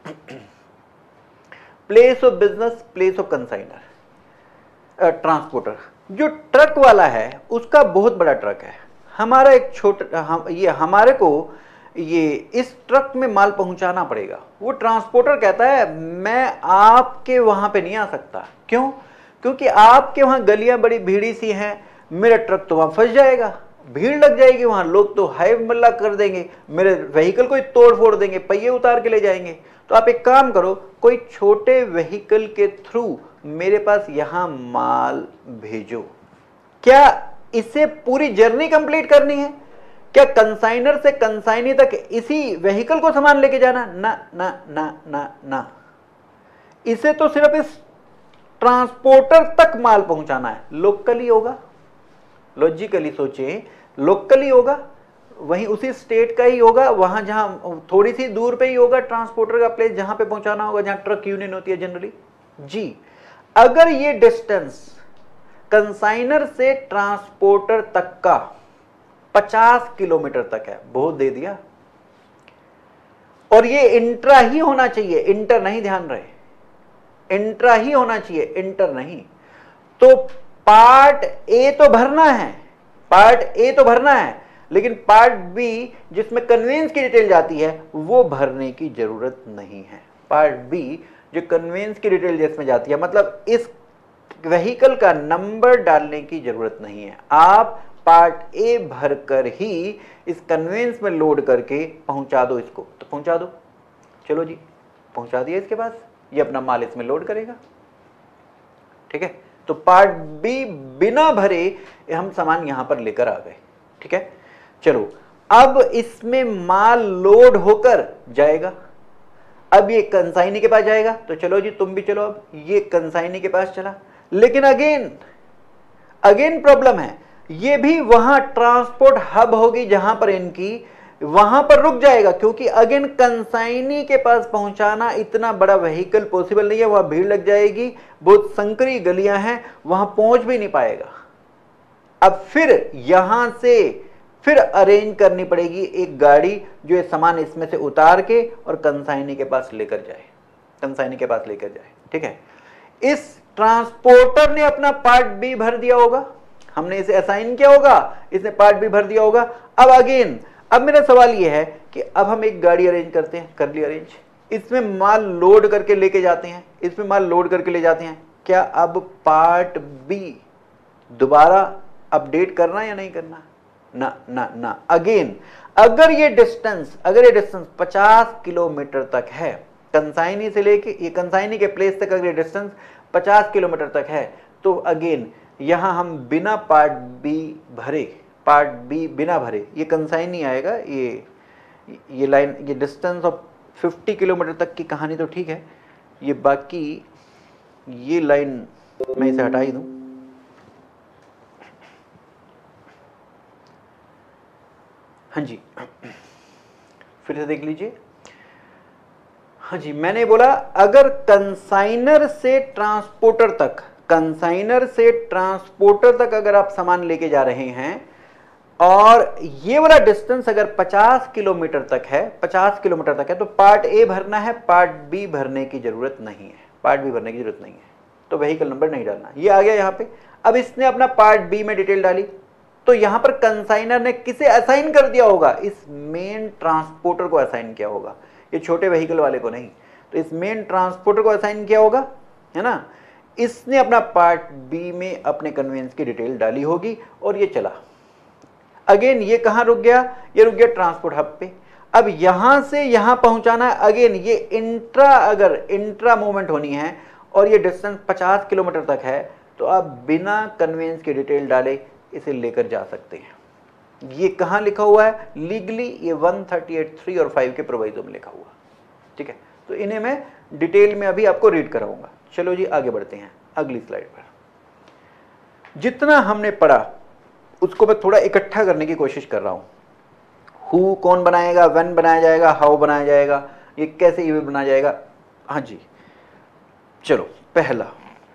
Place of business, place of consignor, transporter. जो ट्रक वाला है उसका बहुत बड़ा ट्रक है, हमारा एक छोटा ये हमारे को ये इस ट्रक में माल पहुंचाना पड़ेगा। वो ट्रांसपोर्टर कहता है मैं आपके वहां पे नहीं आ सकता। क्यों? क्योंकि आपके वहां गलियां बड़ी भीड़ी सी हैं, मेरा ट्रक तो वहां फंस जाएगा, भीड़ लग जाएगी वहां, लोग तो हाय मल्ला कर देंगे, मेरे व्हीकल को ही तोड़ फोड़ देंगे, पहिए उतार के ले जाएंगे। तो आप एक काम करो, कोई छोटे व्हीकल के थ्रू मेरे पास यहां माल भेजो। क्या इसे पूरी जर्नी कंप्लीट करनी है? क्या कंसाइनर से कंसाइनी तक इसी व्हीकल को सामान लेके जाना? ना ना ना ना ना, इसे तो सिर्फ इस ट्रांसपोर्टर तक माल पहुंचाना है। लोकली होगा, लॉजिकली सोचें, लोकली होगा, वहीं उसी स्टेट का ही होगा, वहां जहां थोड़ी सी दूर पे ही होगा ट्रांसपोर्टर का प्लेस जहां पे पहुंचाना होगा, जहां ट्रक यूनियन होती है जनरली जी। अगर ये डिस्टेंस कंसाइनर से ट्रांसपोर्टर तक का 50 किलोमीटर तक है, बहुत दे दिया, और ये इंट्रा ही होना चाहिए, इंटर नहीं, ध्यान रहे, इंट्रा ही होना चाहिए, इंटर नहीं। तो पार्ट ए तो भरना है, पार्ट ए तो भरना है, लेकिन पार्ट बी जिसमें कन्वेंस की डिटेल जाती है वो भरने की जरूरत नहीं है। पार्ट बी जो कन्वेंस की डिटेल जिसमें जाती है, मतलब इस व्हीकल का नंबर डालने की जरूरत नहीं है, आप पार्ट ए भरकर ही इस कन्वेंस में लोड करके पहुंचा दो इसको, तो पहुंचा दो, चलो जी पहुंचा दिया, इसके बाद ये अपना माल इसमें लोड करेगा, ठीक है। तो पार्ट बी बिना भरे हम सामान यहां पर लेकर आ गए, ठीक है। चलो अब इसमें माल लोड होकर जाएगा, अब ये कंसाइनी के पास जाएगा, तो चलो जी तुम भी चलो, अब ये कंसाइनी के पास चला, लेकिन अगेन प्रॉब्लम है, ये भी वहां ट्रांसपोर्ट हब होगी जहां पर इनकी, वहां पर रुक जाएगा, क्योंकि अगेन कंसाइनी के पास पहुंचाना इतना बड़ा व्हीकल पॉसिबल नहीं है, वहां भीड़ लग जाएगी, बहुत संकरी गलियां हैं, वहां पहुंच भी नहीं पाएगा। अब फिर यहां से फिर अरेंज करनी पड़ेगी एक गाड़ी जो ये सामान इसमें से उतार के और कंसाइनी के पास लेकर जाए, कंसाइनी के पास लेकर जाए, ठीक है। इस ट्रांसपोर्टर ने अपना पार्ट बी भर दिया होगा, हमने इसे असाइन किया होगा, इसने पार्ट बी भर दिया होगा। अब अगेन अब मेरा सवाल यह है कि अब हम एक गाड़ी अरेंज करते हैं, कर ली अरेंज, इसमें माल लोड करके लेके जाते हैं, इसमें माल लोड करके ले जाते हैं, क्या अब पार्ट बी दोबारा अपडेट करना या नहीं करना? ना ना ना। अगेन अगर ये डिस्टेंस 50 किलोमीटर तक है, कंसाइनी से लेके ये कंसाइनी के प्लेस तक अगर ये डिस्टेंस 50 किलोमीटर तक है, तो अगेन यहां हम बिना पार्ट बी भरे, पार्ट बी बिना भरे, ये कंसाइनी आएगा, ये लाइन, ये डिस्टेंस ऑफ 50 किलोमीटर तक की कहानी तो ठीक है, ये बाकी ये लाइन मैं इसे हटा ही दूं, हाँ जी फिर से देख लीजिए, हाँ जी मैंने बोला अगर कंसाइनर से ट्रांसपोर्टर तक, कंसाइनर से ट्रांसपोर्टर तक अगर आप सामान लेके जा रहे हैं और ये वाला डिस्टेंस अगर 50 किलोमीटर तक है, 50 किलोमीटर तक है, तो पार्ट ए भरना है, पार्ट बी भरने की जरूरत नहीं है, पार्ट बी भरने की जरूरत नहीं है, तो व्हीकल नंबर नहीं डालना। ये आ गया यहाँ पे। अब इसने अपना पार्ट बी में डिटेल डाली, तो यहां पर कंसाइनर ने किसे असाइन कर दिया होगा? इस मेन ट्रांसपोर्टर को असाइन किया होगा, ये छोटे व्हीकल वाले को नहीं। तो इस मेन ट्रांसपोर्टर को असाइन किया होगा, है ना। इसने अपना पार्ट बी में अपने कन्वेंस की डिटेल डाली होगी और ये चला। अगेन ये कहां रुक गया? ये रुक गया ट्रांसपोर्ट हब पे। अब यहां से यहां पहुंचाना है। अगेन ये अगर इंट्रा मूवमेंट होनी है और ये डिस्टेंस 50 किलोमीटर तक है, तो आप बिना कन्वेंस की डिटेल डाले इसे लेकर जा सकते हैं। ये कहां लिखा हुआ है? लीगली ये 138(3) और 5 के प्रोवाइजो में लिखा हुआ, ठीक है। तो इन्हें मैं डिटेल में अभी आपको रीड कराऊंगा। चलो जी आगे बढ़ते हैं अगली स्लाइड पर। जितना हमने पढ़ा उसको मैं थोड़ा इकट्ठा करने की कोशिश कर रहा हूं। हु कौन बनाएगा, व्हेन बनाया जाएगा, हाउ बनाया जाएगा, ये कैसे ईवे बनाया जाएगा। हाँ जी, चलो पहला,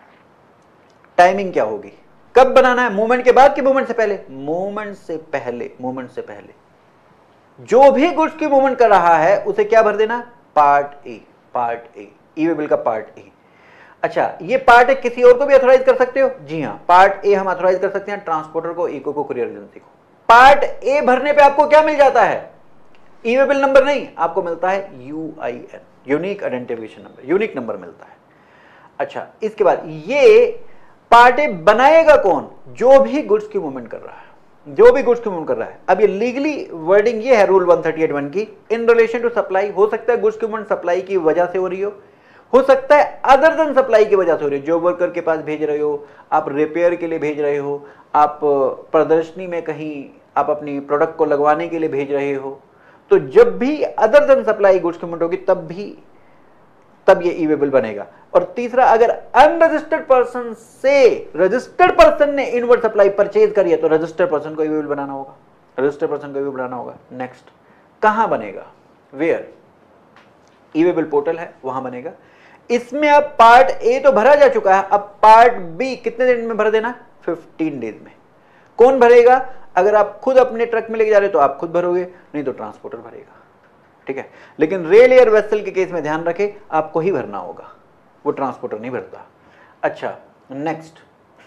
टाइमिंग क्या होगी, कब बनाना है? मूवमेंट के बाद कि मूवमेंट से पहले? मूवमेंट से पहले। मूवमेंट से पहले जो भी गुड्स की मूवमेंट कर रहा है उसे क्या भर देना? Part A. Part A, E way bill का पार्ट ए। अच्छा, ये पार्ट ए किसी और को भी ऑथराइज कर सकते हो? जी हाँ, पार्ट ए हम ऑथराइज कर सकते हैं ट्रांसपोर्टर को, इको को, कुरियर एजेंसी को। पार्ट ए भरने पे आपको क्या मिल जाता है? ई वे बिल नंबर नहीं, आपको मिलता है UIN, unique identification number, unique number मिलता है। अच्छा, इसके बाद ये पार्ट ए बनाएगा कौन? जो भी गुड्स की मूवमेंट कर रहा है, जो भी गुड्स की मूवमेंट कर रहा है। अब ये लीगली वर्डिंग ये है रूल 138(1) की, इन रिलेशन टू सप्लाई। हो सकता है गुड्स की मूवमेंट सप्लाई की वजह से हो रही हो सकता है अदर देन सप्लाई की वजह से हो रही है। जॉब वर्कर के पास भेज रहे हो, आप रिपेयर के लिए भेज रहे हो, आप प्रदर्शनी में कहीं आप अपनी प्रोडक्ट को लगवाने के लिए भेज रहे हो। तो जब भी अदर देन सप्लाई गुड्स की मूवमेंट होगी तब ये ई वे बिल बनेगा। और तीसरा, अगर अनरजिस्टर्ड पर्सन से रजिस्टर्ड पर्सन ने इनवर्ड सप्लाई परचेज करी है तो रजिस्टर्ड पर्सन को ई वे बिल बनाना होगा, रजिस्टर्ड पर्सन को ई वे बिल बनाना होगा। नेक्स्ट, कहां बनेगा? Where? E way bill portal है, वहां बनेगा। इसमें अब पार्ट ए तो भरा जा चुका है, अब पार्ट बी कितने दिन में भर देना? 15 डेज में। कौन भरेगा? अगर आप खुद अपने ट्रक में लेके जा रहे हो तो आप खुद भरोगे, नहीं तो ट्रांसपोर्टर भरेगा, ठीक है। लेकिन रेल एयर वेसल के केस में ध्यान रखें, आपको ही भरना होगा, वो ट्रांसपोर्टर नहीं भरता। अच्छा, नेक्स्ट,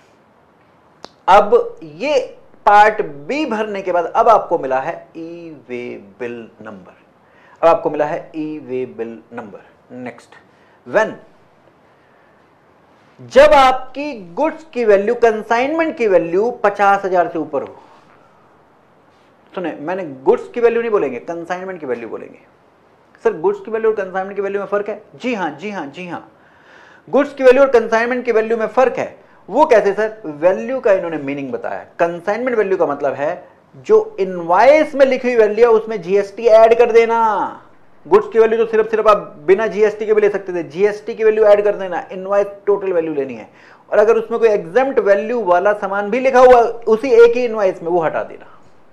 अब ये पार्ट बी भरने के बाद अब आपको मिला है ई वे बिल नंबर। अब आपको मिला है ई way bill number. Next, when? जब आपकी गुड्स की वैल्यू, कंसाइनमेंट की वैल्यू 50,000 से ऊपर हो। सुने, मैंने गुड्स की वैल्यू नहीं बोलेंगे, कंसाइनमेंट की वैल्यू बोलेंगे। सर गुड्स की वैल्यू और कंसाइनमेंट की वैल्यू में फर्क है? जी हाँ, जी हाँ, जी हाँ, गुड्स की वैल्यू और कंसाइनमेंट की वैल्यू में फर्क है। वो कैसे सर? वैल्यू का इन्होंने मीनिंग बताया। कंसाइनमेंट वैल्यू का मतलब है जो इनवॉइस में लिखी हुई वैल्यू है उसमें जीएसटी ऐड कर देना। गुड्स की वैल्यू तो सिर्फ आप बिना जीएसटी के भी ले सकते थे, जीएसटी की वैल्यू ऐड कर देना, इनवॉइस टोटल वैल्यू लेनी है। और अगर उसमें कोई एग्जेम्प्ट वैल्यू वाला सामान भी लिखा हुआ उसी एक ही इनवॉइस में, वो हटा देना,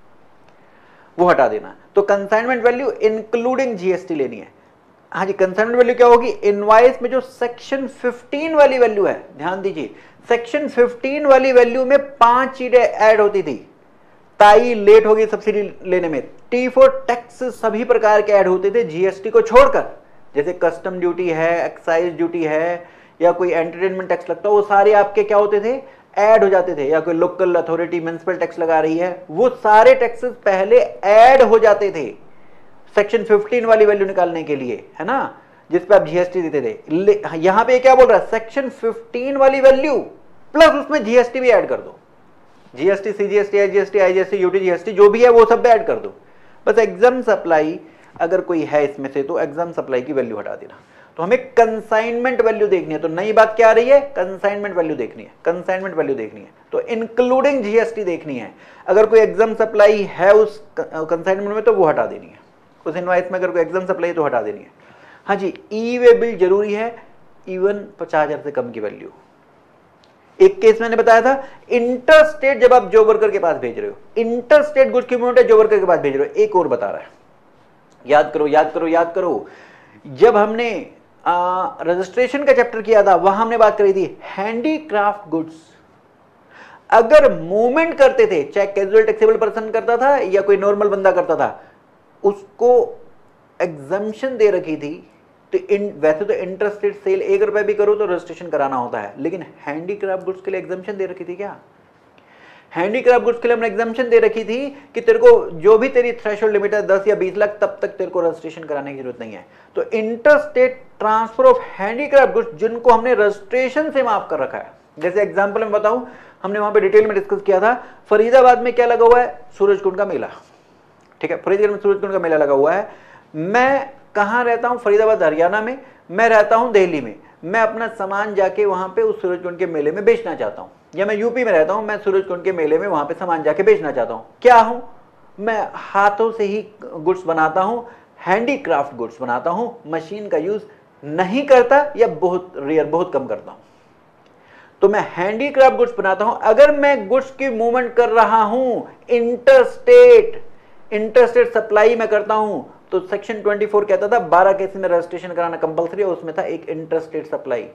वो हटा देना। तो कंसाइनमेंट वैल्यू इंक्लूडिंग जीएसटी लेनी है। हाँ जी, कंसाइनमेंट वैल्यू क्या होगी? इनवॉइस में जो सेक्शन 15 वाली वैल्यू है, ध्यान दीजिए, सेक्शन 15 वाली वैल्यू में 5 चीजें ऐड होती थी। ताई लेट हो गई सब्सिडी लेने में, T4 टैक्स सभी प्रकार के ऐड होते थे जीएसटी को छोड़कर, जैसे कस्टम ड्यूटी है, एक्साइज ड्यूटी है, या कोई एंटरटेनमेंट टैक्स लगता है, वो सारे आपके क्या होते थे? ऐड हो जाते थे। या कोई लोकल अथॉरिटी म्युनिसिपल टैक्स लगा रही है, वो सारे टैक्सेस पहले ऐड हो जाते थे सेक्शन 15 वाली वैल्यू निकालने के लिए, है ना, जिस पे आप जीएसटी देते थे। यहां पे क्या बोल रहा है? सेक्शन 15 वाली वैल्यू प्लस उसमें जीएसटी भी ऐड कर दो, GST, CGST, IGST, IGST, UT GST जो भी है वो सब ऐड कर दो। बस एग्जाम सप्लाई अगर कोई है इसमें से तो एग्जाम सप्लाई की वैल्यू हटा देना। तो हमें कंसाइनमेंट वैल्यू देखनी है। तो नई बात क्या आ रही है? कंसाइनमेंट वैल्यू देखनी है, कंसाइनमेंट वैल्यू देखनी है, तो इंक्लूडिंग जीएसटी देखनी है। अगर कोई एग्जाम सप्लाई है उस कंसाइनमेंट में तो वो हटा देनी है, उस इनवॉइस में अगर कोई एग्जाम सप्लाई है तो हटा देनी है। हाँ जी, ई वे बिल जरूरी है, इवन 50,000 से कम की वैल्यू। एक केस मैंने बताया था, इंटर स्टेट जब आप जॉब वर्कर के पास भेज रहे हो, इंटर स्टेट गुड्स की मूवमेंट है, जॉब वर्कर के पास भेज रहे हो। एक और बता रहा है, याद करो, याद करो, याद करो, जब हमने रजिस्ट्रेशन का चैप्टर किया था वहां हमने बात करी थी हैंडीक्राफ्ट गुड्स। अगर मूवमेंट करते थे, चाहे कैजुअल टैक्सेबल पर्सन करता था या कोई नॉर्मल बंदा करता था, उसको एग्जम्पशन दे रखी थी। तो वैसे तो इंटरस्टेट सेल 1 रुपए भी करो तो रजिस्ट्रेशन कराना होता है, लेकिन हैंडीक्राफ्ट गुड्स के लिए एग्जम्पशन दे रखी थी क्या? हैंडीक्राफ्ट गुड्स के लिए हमने एग्जम्पशन दे रखी थी कि तेरे को जो भी तेरी थ्रेशोल्ड लिमिट है 10 या 20 लाख, तब तक तेरे को रजिस्ट्रेशन कराने की जरूरत नहीं है। तो interstate transfer of handicraft goods जिनको हमने रजिस्ट्रेशन से माफ कर रखा है, जैसे एग्जांपल में बताऊं, हमने वहां पे डिटेल में डिस्कस किया था, फरीदाबाद में क्या लगा हुआ है? सूरजकुंड का मेला। ठीक है, फरीदाबाद में सूरजकुंड का मेला लगा हुआ है। मैं कहां रहता हूं? फरीदाबाद हरियाणा में। मैं रहता हूं दिल्ली में। मैं अपना सामान जाके वहां पे उस सूरजकुंड के मेले में बेचना चाहता हूं, या मैं यूपी में रहता हूं, मैं सूरजकुंड के मेले में वहां पे सामान जाके बेचना चाहता हूं। क्या हूं मैं? हाथों से ही गुड्स बनाता हूं, हैंडीक्राफ्ट गुड्स बनाता हूं, मशीन का यूज नहीं करता या बहुत रेयर, बहुत कम करता हूं। तो मैं हैंडीक्राफ्ट गुड्स बनाता हूं। अगर मैं गुड्स की मूवमेंट कर रहा हूं, इंटरस्टेट सप्लाई में करता हूं, तो सेक्शन 24 कहता था 12 केस में रजिस्ट्रेशन कराना कंपलसरी है, उसमें था एक इंटरस्टेट सप्लाई।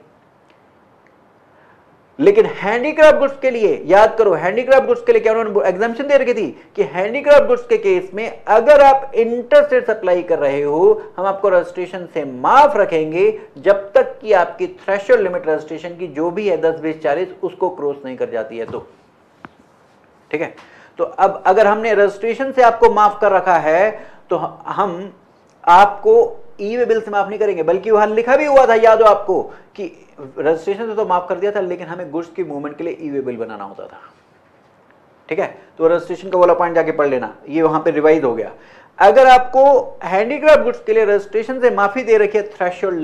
लेकिन हैंडीक्राफ्ट गुड्स के लिए याद करो, हैंडीक्राफ्ट गुड्स के लिए क्या उन्होंने एग्जाम्पशन दे रखी थी कि हैंडीक्राफ्ट गुड्स के केस में अगर आप इंटरस्टेट सप्लाई कर रहे हो, हम आपको रजिस्ट्रेशन से माफ रखेंगे जब तक कि आपकी थ्रेशोल्ड लिमिट रजिस्ट्रेशन की जो भी है 10, 20, 40 उसको क्रॉस नहीं कर जाती है। तो ठीक है, तो अब अगर हमने रजिस्ट्रेशन से आपको माफ कर रखा है तो हम आपको ई वे बिल से माफ नहीं करेंगे, बल्कि वहां लिखा भी हुआ था, याद हो आपको, कि रजिस्ट्रेशन से तो माफ कर दिया था, लेकिन हमें गुड्स की मूवमेंट के लिए ई वे बिल बनाना होता था। ठीक है, तो रजिस्ट्रेशन का वाला पॉइंट जाके पढ़ लेना, ये वहां पे रिवाइज हो गया। अगर आपको हैंडीक्राफ्ट गुड्स के लिए रजिस्ट्रेशन से माफी दे रखी है थ्रेशोल्ड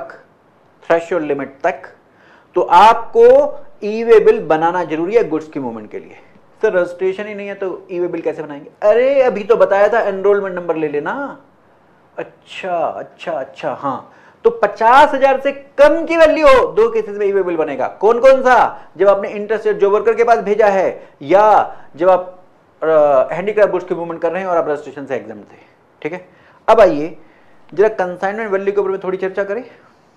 लिमिट तक, तो आपको ई वे बिल बनाना जरूरी है गुड्स की मूवमेंट के लिए। सर रजिस्ट्रेशन ही नहीं है तो ई वे बिल कैसे बनाएंगे? अरे अभी तो बताया था एनरोलमेंट नंबर ले लेना। अच्छा अच्छा अच्छा, हाँ, तो 50,000 से कम की वैल्यू हो, 2 केसेस में ई वे बिल बनेगा। कौन कौन सा? जब आपने इंटरस्टेट जो वर्कर के पास भेजा है, या जब आप हैंडीक्राफ्ट गुड्स की मूवमेंट कर रहे हैं और आप रजिस्ट्रेशन से एग्जाम थे। ठीक है, अब आइए जरा कंसाइनमेंट वैल्यू के ऊपर में थोड़ी चर्चा करें।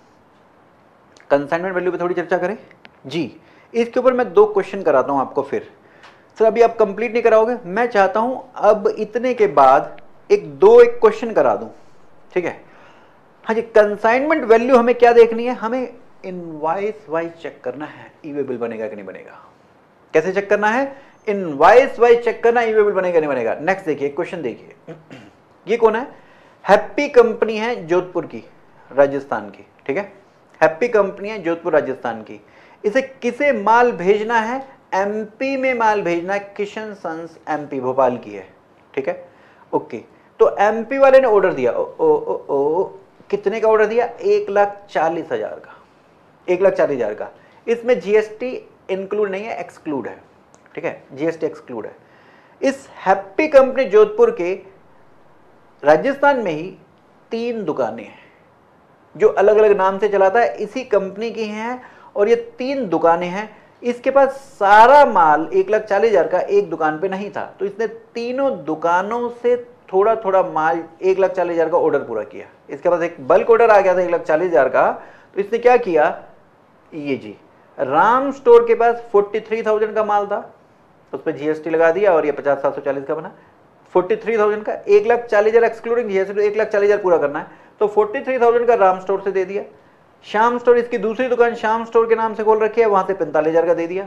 कंसाइनमेंट वैल्यू पे थोड़ी चर्चा करें जी। इसके ऊपर मैं 2 क्वेश्चन कराता हूं आपको। फिर सर अभी आप कंप्लीट नहीं कराओगे, मैं चाहता हूं अब इतने के बाद एक क्वेश्चन करा दूं। ठीक है, हाँ जी। कंसाइनमेंट वैल्यू हमें क्या देखनी है? हमें इनवॉइस वाइज चेक करना है ई वे बिल बनेगा कि नहीं बनेगा। कैसे चेक करना है? इनवॉइस वाइज चेक करना, ई वे बिल बनेगा नहीं बनेगा। नेक्स्ट देखिए, क्वेश्चन देखिए। ये कौन है? हैप्पी कंपनी है जोधपुर की, राजस्थान की। ठीक है, हैप्पी कंपनी है जोधपुर राजस्थान की। इसे किसे माल भेजना है? एमपी में माल भेजना है। किशन सन्स एमपी, भोपाल की है। ठीक है, ओके। तो एमपी वाले ने ऑर्डर दिया, कितने का ऑर्डर दिया? 1,40,000 का, 1,40,000 का। इसमें जीएसटी इंक्लूड नहीं है, एक्सक्लूड है। ठीक है, जीएसटी एक्सक्लूड है। इस हैप्पी कंपनी जोधपुर के राजस्थान में ही 3 दुकानें हैं जो अलग अलग नाम से चलाता है, इसी कंपनी की हैं, और ये 3 दुकानें हैं। इसके पास सारा माल 1,40,000 का एक दुकान पे नहीं था, तो इसने तीनों दुकानों से थोड़ा थोड़ा माल 1,40,000 का ऑर्डर पूरा किया। इसके पास एक बल्क ऑर्डर आ गया था 1,40,000 का, तो इसने क्या किया? ये जी, राम स्टोर के पास 43,000 का माल था, उस पर जीएसटी लगा दिया और ये 50,740 का बना। 43,000 का, 1,40,000 एक्सक्लूडिंग जीएसटी, तो 1,40,000 पूरा करना है, तो 43,000 का राम स्टोर से दे दिया। श्याम स्टोर, इसकी दूसरी दुकान श्याम स्टोर के नाम से खोल रखी है, वहां से 45,000 का दे दिया।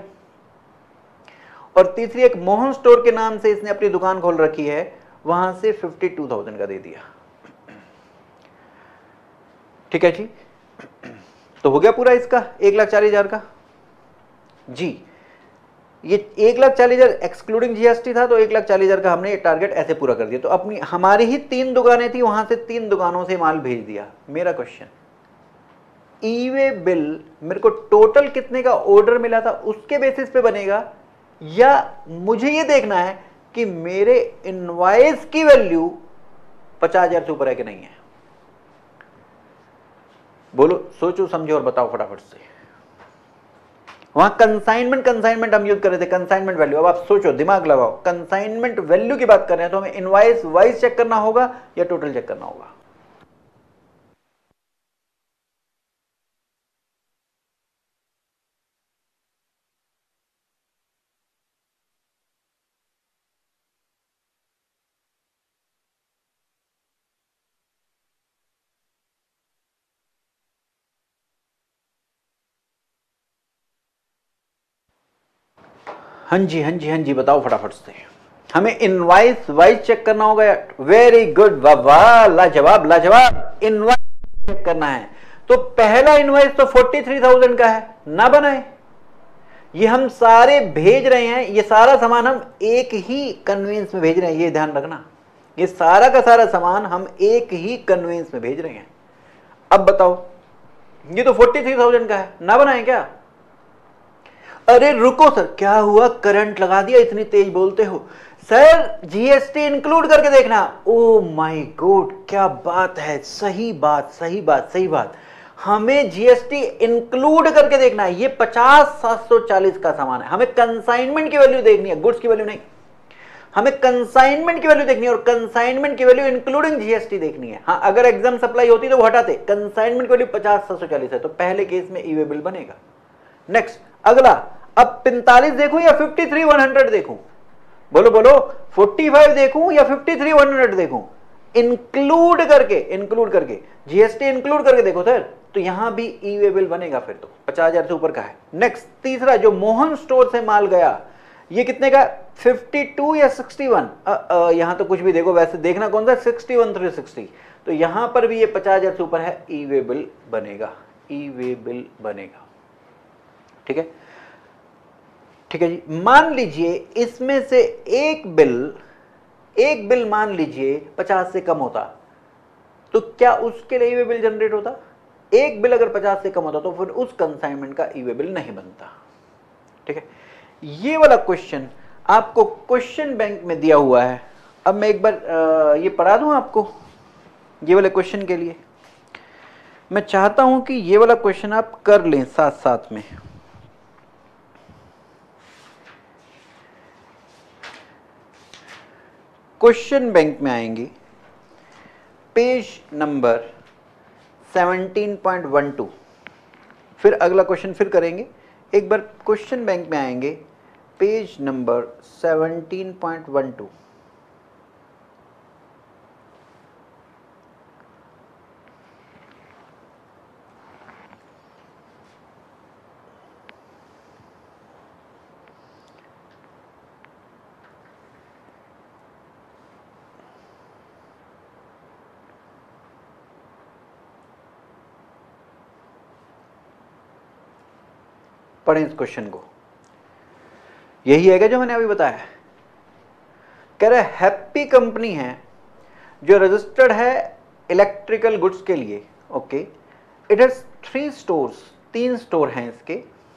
और तीसरी एक मोहन स्टोर के नाम से इसने अपनी दुकान खोल रखी है, वहां से 52,000 का दे दिया। ठीक है जी, तो हो गया पूरा इसका 1,40,000 का जी। ये 1,40,000 एक्सक्लूडिंग जीएसटी था, तो 1,40,000 का हमने ये टारगेट ऐसे पूरा कर दिया। तो अपनी हमारी ही 3 दुकानें थी, वहां से 3 दुकानों से माल भेज दिया। मेरा क्वेश्चन, ई वे बिल मेरे को टोटल कितने का ऑर्डर मिला था उसके बेसिस पे बनेगा, या मुझे ये देखना है कि मेरे इनवॉइस की वैल्यू 50,000 से ऊपर है कि नहीं है? बोलो, सोचो समझो और बताओ फटाफट से। वहां कंसाइनमेंट हम यूज कर रहे थे, कंसाइनमेंट वैल्यू। अब आप सोचो, दिमाग लगाओ, कंसाइनमेंट वैल्यू की बात कर रहे हैं तो हमें इनवॉइस वाइज चेक करना होगा या टोटल चेक करना होगा? हाँ जी हाँ जी हाँ जी, बताओ फटाफट से। हमें इनवाइस वाइज चेक करना होगा। वेरी गुड, वाह वाह, लाजवाब लाजवाब। इनवाइस चेक करना है तो पहला इनवाइस तो 43,000 का है, ना बनाए। ये हम सारे भेज रहे हैं, ये सारा सामान हम एक ही कन्वेंस में भेज रहे हैं, ये ध्यान रखना। ये सारा का सारा सामान हम एक ही कन्वेंस में भेज रहे हैं। अब बताओ, ये तो 43,000 का है, ना बनाए क्या? अरे रुको सर, क्या हुआ, करंट लगा दिया, इतनी तेज बोलते हो। सर जीएसटी इंक्लूड करके देखना। ओ माय गॉड, क्या बात है, सही बात सही बात सही बात। हमें जीएसटी इंक्लूड करके देखना है। ये 50,740 का सामान है, हमें कंसाइनमेंट की वैल्यू देखनी है, गुड्स की वैल्यू नहीं। हमें कंसाइनमेंट की वैल्यू देखनी है, और कंसाइनमेंट की वैल्यू इंक्लूडिंग जीएसटी देखनी है। हाँ, अगर एग्जाम सप्लाई होती तो वो हटाते। कंसाइनमेंट की वैल्यू 50,740 है, तो पहले केस में ई वे बिल बनेगा। नेक्स्ट, अगला, अब 45 देखूं या 53,100 देखूं? बोलो बोलो, 45 देखूं या 53,100 देखूं? इंक्लूड करके जीएसटी इंक्लूड करके देखो सर, तो यहां भी ई वे बिल बनेगा, फिर तो 50,000 से ऊपर का है। नेक्स्ट, तीसरा, जो मोहन स्टोर से माल गया, ये कितने का? 52 या 61? यहां तो कुछ भी देखो, वैसे देखना कौन सा, 61 360। तो यहां पर भी ये 50,000 से ऊपर है, ई वे बिल बनेगा, ई वे बिल बनेगा। ठीक है, ठीक है जी। मान लीजिए इसमें से एक बिल मान लीजिए 50 से कम होता, तो क्या उसके लिए ई वे बिल जनरेट होता? एक बिल अगर 50 से कम होता तो फिर उस कंसाइनमेंट का ई वे बिल नहीं बनता। ठीक है, ये वाला क्वेश्चन आपको क्वेश्चन बैंक में दिया हुआ है। अब मैं एक बार ये पढ़ा दूं आपको, ये वाले क्वेश्चन के लिए। मैं चाहता हूं कि ये वाला क्वेश्चन आप कर लें साथ साथ में। क्वेश्चन बैंक में आएंगे, पेज नंबर 17.12। फिर अगला क्वेश्चन फिर करेंगे। एक बार क्वेश्चन बैंक में आएंगे, पेज नंबर 17.12। पढ़ें इस क्वेश्चन को। यही है क्या जो मैंने अभी बताया? कह रहे हैप्पी कंपनी है जो रजिस्टर्ड है इलेक्ट्रिकल गुड्स के लिए। Okay, it has 3 stores, 3 store हैं इसके,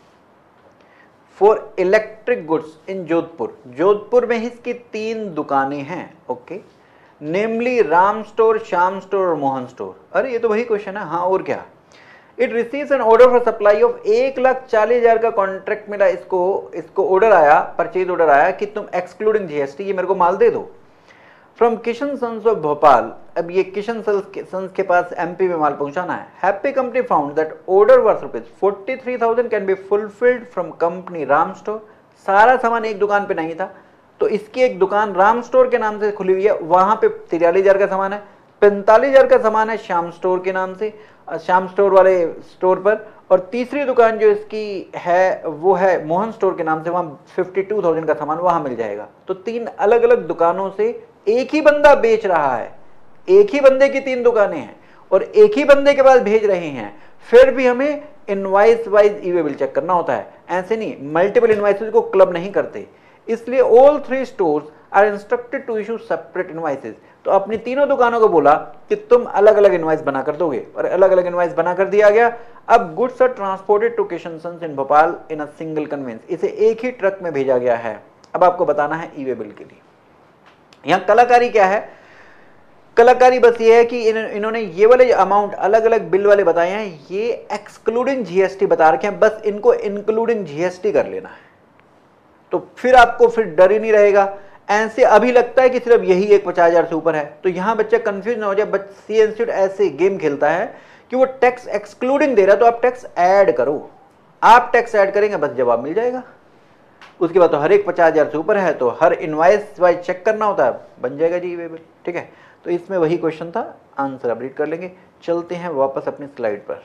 for electric goods in Jodhpur. Jodhpur में ही इसकी 3 दुकानें हैं। Okay, namely Ram store, Shyam store और मोहन स्टोर। अरे ये तो वही क्वेश्चन है। हाँ, और क्या? It receives an order for supply of 1,40,000 का कॉन्ट्रैक्ट मिला इसको ऑर्डर आया, परचेज ऑर्डर आया कि तुम एक्सक्लूडिंग जीएसटी ये मेरे को माल दे दो, from Kishan sons of Bhopal. अब ये किशन सन्स के पास एमपी में माल पहुंचाना है। Happy company found that order worth ₹43,000 can be fulfilled from company Ram store. सारा सामान एक दुकान पे नहीं था, तो इसकी एक दुकान राम स्टोर के नाम से खुली हुई है, वहां पे 43,000 का सामान है। 45,000 का सामान है श्याम स्टोर के नाम से, श्याम स्टोर वाले स्टोर पर। और तीसरी दुकान जो इसकी है वो है मोहन स्टोर के नाम से, वहां 52,000 का सामान वहां मिल जाएगा। तो 3 अलग अलग दुकानों से एक ही बंदा बेच रहा है, एक ही बंदे की 3 दुकानें हैं और एक ही बंदे के पास भेज रहे हैं। फिर भी हमें invoice wise E way bill check करना होता है, ऐसे नहीं, मल्टीपल इनवाइसेस को क्लब नहीं करते। इसलिए all 3 stores are instructed to issue separate invoices. तो अपनी तीनों दुकानों को बोला कि तुम अलग अलग इनवाइस बना कर दोगे, और अलग अलग इनवाइस बना कर दिया गया। अब goods are transported to Kishan sons in Bhopal in a single conveyance. इसे एक ही ट्रक में भेजा गया है। अब आपको बताना है ई वे बिल के लिए। यहां कलाकारी क्या है? कलाकारी बस ये है कि इन्होंने ये वाले अमाउंट अलग अलग बिल वाले बताए हैं, ये एक्सक्लूडिंग जीएसटी बता रखे हैं, बस इनको इंक्लूडिंग जीएसटी कर लेना है, तो फिर आपको फिर डर ही नहीं रहेगा। ऐसे अभी लगता है कि सिर्फ यही एक 50,000 से ऊपर है, तो यहां बच्चा कंफ्यूज ना हो जाए। बट सी इंस्टीट्यूट ऐसे गेम खेलता है कि वो टैक्स एक्सक्लूडिंग दे रहा है, तो आप टैक्स ऐड करो। आप टैक्स ऐड करेंगे, बस जवाब मिल जाएगा। उसके बाद तो हर एक 50,000 से ऊपर है तो हर इनवाइस वाइज चेक करना होता है, बन जाएगा जी वे बिल। ठीक है, तो इसमें वही क्वेश्चन था, आंसर अब रीड कर लेंगे। चलते हैं वापस अपनी स्लाइड पर।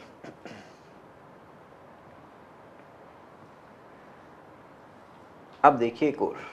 अब देखिए एक और,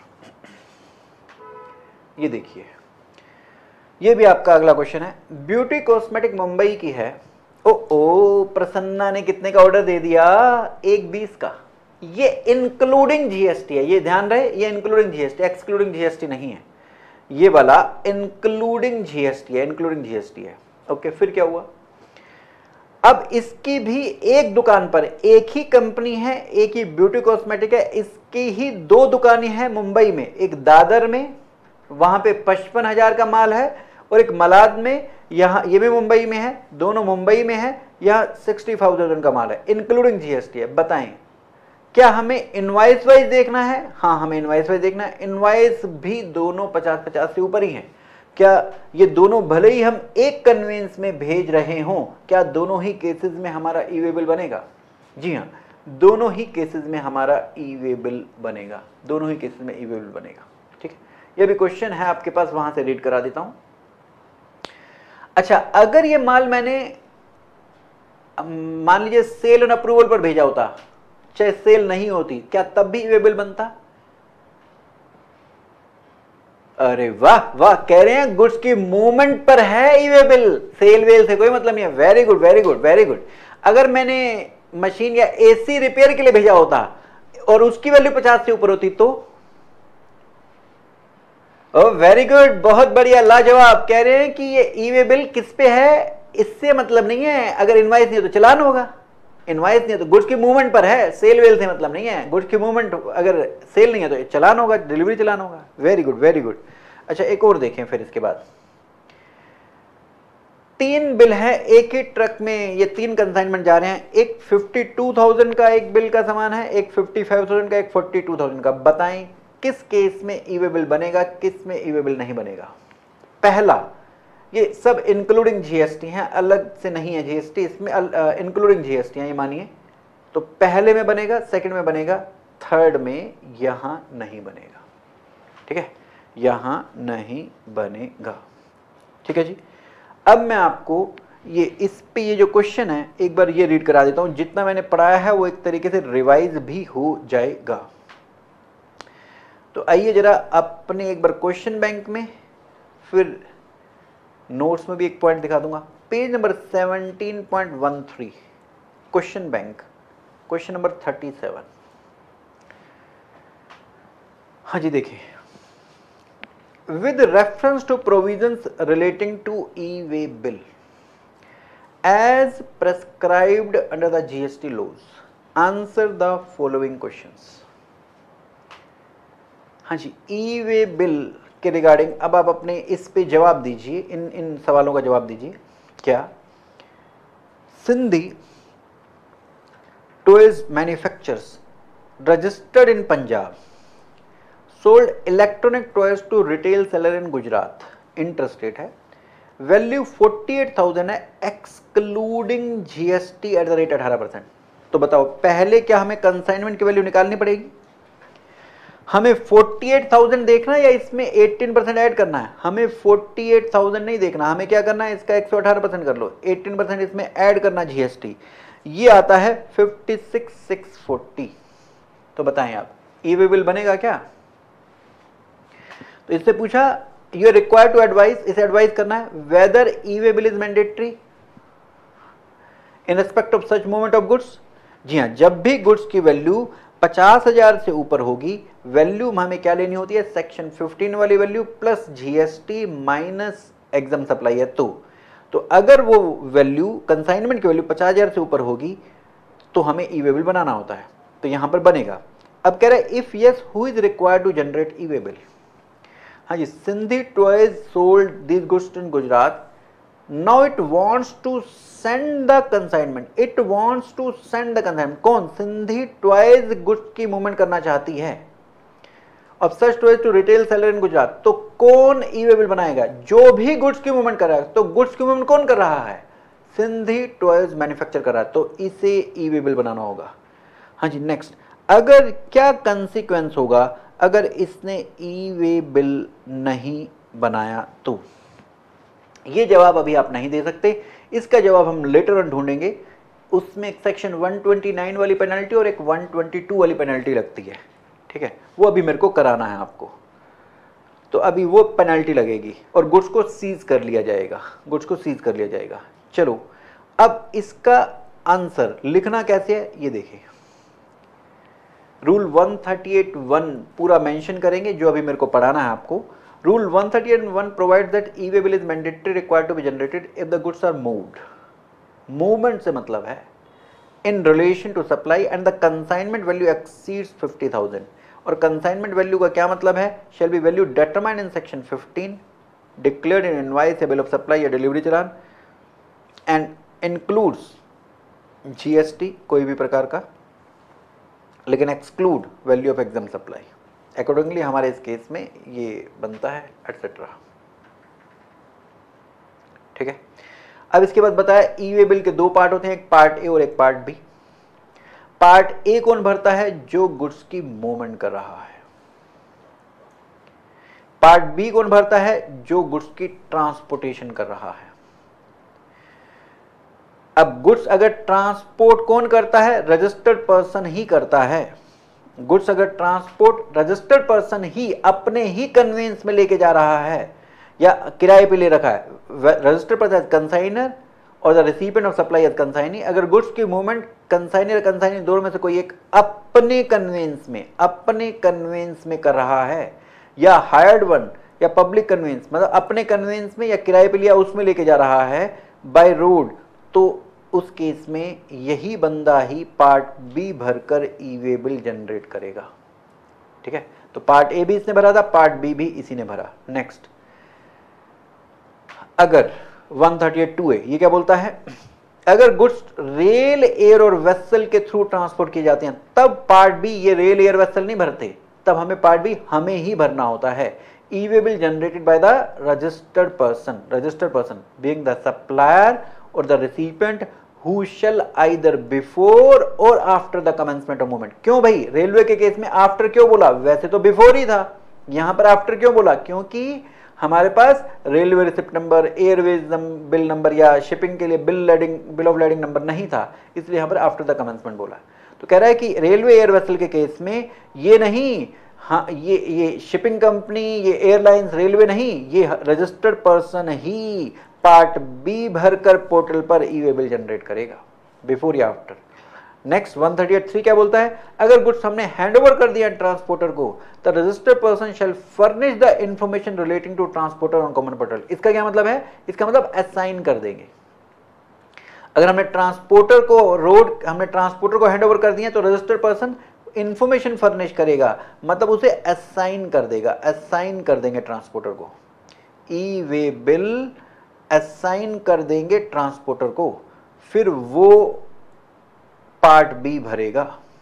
ये देखिए, ये भी आपका अगला क्वेश्चन है। ब्यूटी कॉस्मेटिक मुंबई की है। ओ प्रसन्ना ने कितने का ऑर्डर दे दिया? 120 का। ये इंक्लूडिंग जीएसटी है, ये ध्यान रहे, ये इंक्लूडिंग जीएसटी, एक्सक्लूडिंग जीएसटी नहीं है। ये वाला इंक्लूडिंग जीएसटी है, इंक्लूडिंग जीएसटी है। ओके, फिर क्या हुआ? अब इसकी भी एक दुकान पर, एक ही कंपनी है, एक ही ब्यूटी कॉस्मेटिक है, इसकी ही 2 दुकानें हैं मुंबई में, एक दादर में, वहां पे 55,000 का माल है, और एक मलाड में, यहां ये भी मुंबई में है, दोनों मुंबई में है, यहां 65,000 का माल है, इंक्लूडिंग जीएसटी है। बताएं क्या हमें इनवाइस वाइज देखना है? हाँ, हमें इनवाइस वाइज देखना है। इनवाइस भी दोनों 50-50 से ऊपर ही हैं। क्या ये दोनों भले ही हम एक कन्वेंस में भेज रहे हों, क्या दोनों ही केसेस में हमारा ई वे बिल बनेगा? जी हाँ, दोनों ही केसेस में हमारा ई वे बिल बनेगा, दोनों ही केसेस में ई वे बिल बनेगा। ठीक है, ये भी क्वेश्चन है आपके पास, वहां से रीड करा देता हूं। अच्छा, अगर ये माल मैंने मान लीजिए सेल एंड अप्रूवल पर भेजा होता, चाहे सेल नहीं होती, क्या तब भी ई वे बिल बनता? अरे वाह वाह, कह रहे हैं गुड्स की मूवमेंट पर है ई वे बिल, सेल वेल से कोई मतलब नहीं है। Very good very good very good. अगर मैंने मशीन या एसी रिपेयर के लिए भेजा होता और उसकी वैल्यू 50 से ऊपर होती तो? ओ वेरी गुड, बहुत बढ़िया, लाजवाब। कह रहे हैं कि ये ई वे बिल किस पे है, इससे मतलब नहीं है। अगर इनवाइस नहीं है तो चलान होगा, इनवाइस नहीं है तो गुड्स की मूवमेंट पर है, सेल वेल से मतलब नहीं है। गुड्स की मूवमेंट, अगर सेल नहीं है तो चलान होगा, डिलीवरी चलान होगा। Very good very good. अच्छा, एक और देखें फिर इसके बाद। 3 बिल है एक ही ट्रक में, ये 3 कंसाइनमेंट जा रहे हैं। एक 52,000 का एक बिल का सामान है, एक 55,000 का, एक 42,000 का। बताएं किस केस में ई वे बिल बनेगा, किस में ई वे बिल नहीं बनेगा? पहला, ये सब इंक्लूडिंग जीएसटी है, अलग से नहीं है जीएसटी, इसमें इंक्लूडिंग जीएसटी है, ये मानिए। तो पहले में बनेगा, सेकंड में बनेगा, थर्ड में यहां नहीं बनेगा। ठीक है, यहां नहीं बनेगा। ठीक है जी। अब मैं आपको ये इस पे ये जो क्वेश्चन है एक बार ये रीड करा देता हूं, जितना मैंने पढ़ाया है वो एक तरीके से रिवाइज भी हो जाएगा। तो आइए जरा अपने एक बार क्वेश्चन बैंक में, फिर नोट्स में भी एक पॉइंट दिखा दूंगा। Page number 17.13, question bank, question number 37। हाँ जी, देखिए, with reference to provisions relating to e-way bill as prescribed under the GST laws, answer the following questions। हाँ जी, ई-वे बिल के रिगार्डिंग अब आप अपने इस पे जवाब दीजिए, इन सवालों का जवाब दीजिए। क्या Sindhi toys manufacturers registered in Punjab sold electronic toys to retail seller in Gujarat, interstate है, वैल्यू 48,000 है, excluding GST at the rate 18%। तो बताओ पहले क्या हमें कंसाइनमेंट की वैल्यू निकालनी पड़ेगी? हमें 48,000 देखना है या इसमें 18% ऐड करना है? हमें 48,000 नहीं देखना, हमें क्या करना है, इसका 118% कर लो, 18% इसमें ऐड करना जीएसटी, ये आता है 56,640। तो बताएं आप, ई वे बिल बनेगा क्या? तो इससे पूछा you are required to advise, इसे एडवाइस करना है whether E way bill is mandatory in respect of such movement of goods. जी हाँ, जब भी गुड्स की वैल्यू 50,000 से ऊपर होगी, वैल्यू हमें क्या लेनी होती है, सेक्शन 15 वाली value plus GST minus exempt supply है। तो अगर वो वैल्यू कंसाइनमेंट की वैल्यू 50,000 से ऊपर होगी तो हमें ई वे बिल बनाना होता है, तो यहां पर बनेगा। अब कह रहा है if yes who is required to generate E way bill. हाँ जी, Sindhi toys sold this goods in Gujarat, now it wants to send the consignment, it wants to send the consignment. कौन? सिंधी टॉयज गुड्स की मूवमेंट करना चाहती है of such toys to retail seller in Gujarat. तो कौन ई वे बिल बनाएगा? जो भी गुड्स की मूवमेंट कर रहा है। तो गुड्स की मूवमेंट कौन कर रहा है? सिंधी टॉयज मैन्युफैक्चर कर रहा है, तो इसे ई वे बिल बनाना होगा। हाँ जी, नेक्स्ट, अगर क्या कंसिक्वेंस होगा अगर इसने ई वे बिल नहीं बनाया तो? ये जवाब अभी आप नहीं दे सकते, इसका जवाब हम लेटर ऑन ढूंढेंगे। उसमें एक सेक्शन 129 वाली पेनल्टी और एक 122 वाली पेनल्टी लगती है। ठीक है, वो अभी मेरे को कराना है आपको, तो अभी वो पेनल्टी लगेगी और गुड्स को सीज कर लिया जाएगा, गुड्स को सीज कर लिया जाएगा। चलो अब इसका आंसर लिखना कैसे है ये देखिए, रूल 138(1) पूरा मेंशन करेंगे जो अभी मेरे को पढ़ाना है आपको। Rule 138(1) provide that E way bill is mandatory required to be generated if the goods are moved. Movement से मतलब है in relation to supply and the consignment value exceeds 50,000। और कंसाइनमेंट वैल्यू का क्या मतलब है, shall be value determined in section 15, declared in invoice या बिल ऑफ सप्लाई या delivery challan, and includes GST कोई भी प्रकार का, लेकिन exclude value of exam supply. Accordingly हमारे इस केस में ये बनता है एटसेट्रा। ठीक है, अब इसके बाद बताया ई-वे बिल के दो पार्ट होते हैं, एक पार्ट ए और एक पार्ट बी। पार्ट ए कौन भरता है, जो गुड्स की मूवमेंट कर रहा है। पार्ट बी कौन भरता है, जो गुड्स की ट्रांसपोर्टेशन कर रहा है। अब गुड्स अगर ट्रांसपोर्ट कौन करता है, रजिस्टर्ड पर्सन ही करता है। गुड्स अगर ट्रांसपोर्ट रजिस्टर्ड पर्सन ही अपने ही कन्वेंस में लेके जा रहा है या किराए पे ले रखा है, रजिस्टर्ड पर्सन एज कंसाइनर और the recipient of supply as consignee. अगर गुड्स की मूवमेंट कंसाइनर या कंसाइनी दोनों में से कोई एक अपने कन्वेंस में कर रहा है, या हायर्ड वन या पब्लिक कन्वेंस, मतलब अपने कन्वेंस में या किराए पे लिया उसमें लेके जा रहा है बाय रोड, तो उस केस में यही बंदा ही पार्ट बी भरकर ई-वे बिल जनरेट करेगा। ठीक है, तो पार्ट ए भी इसने भरा था, पार्ट बी भी इसी ने भरा। नेक्स्ट, अगर 138(2) है, ये क्या बोलता है, अगर गुड्स रेल, एयर और वेसल के थ्रू ट्रांसपोर्ट किए जाते हैं तब पार्ट बी, ये रेल एयर वेसल नहीं भरते, तब हमें पार्ट बी हमें ही भरना होता है। E-way bill generated by the registered person being the supplier और the recipient who shall either before or after the commencement of movement। क्यों भाई, रेलवे के केस में आफ्टर क्यों बोला, वैसे तो बिफोर ही था, यहां पर आफ्टर क्यों बोला, क्योंकि हमारे पास railway receipt number, airways bill number या शिपिंग के लिए बिल ऑफ लैडिंग नंबर नहीं था, इसलिए यहां पर आफ्टर द कमेंसमेंट बोला। तो कह रहा है कि रेलवे एयर वेसल के केस में ये नहीं, हाँ ये शिपिंग कंपनी, ये एयरलाइंस, रेलवे नहीं, ये रजिस्टर्ड पर्सन ही पार्ट बी भरकर पोर्टल पर ई-वे बिल जनरेट करेगा, बिफोर या आफ्टर। नेक्स्ट 138(3) क्या बोलता है, अगर गुड्स हमने हैंडओवर कर दिया ट्रांसपोर्टर को, the registered person shall furnish the information relating to transporter on common portal. इसका क्या मतलब है, इसका मतलब असाइन कर देंगे। अगर हमने ट्रांसपोर्टर को हैंडओवर कर दिया तो रजिस्टर्ड पर्सन इंफॉर्मेशन फर्निश करेगा, मतलब उसे असाइन कर देगा, असाइन कर देंगे ट्रांसपोर्टर को, ई-वे बिल असाइन कर देंगे ट्रांसपोर्टर को, फिर वो पार्ट बी भरेगा।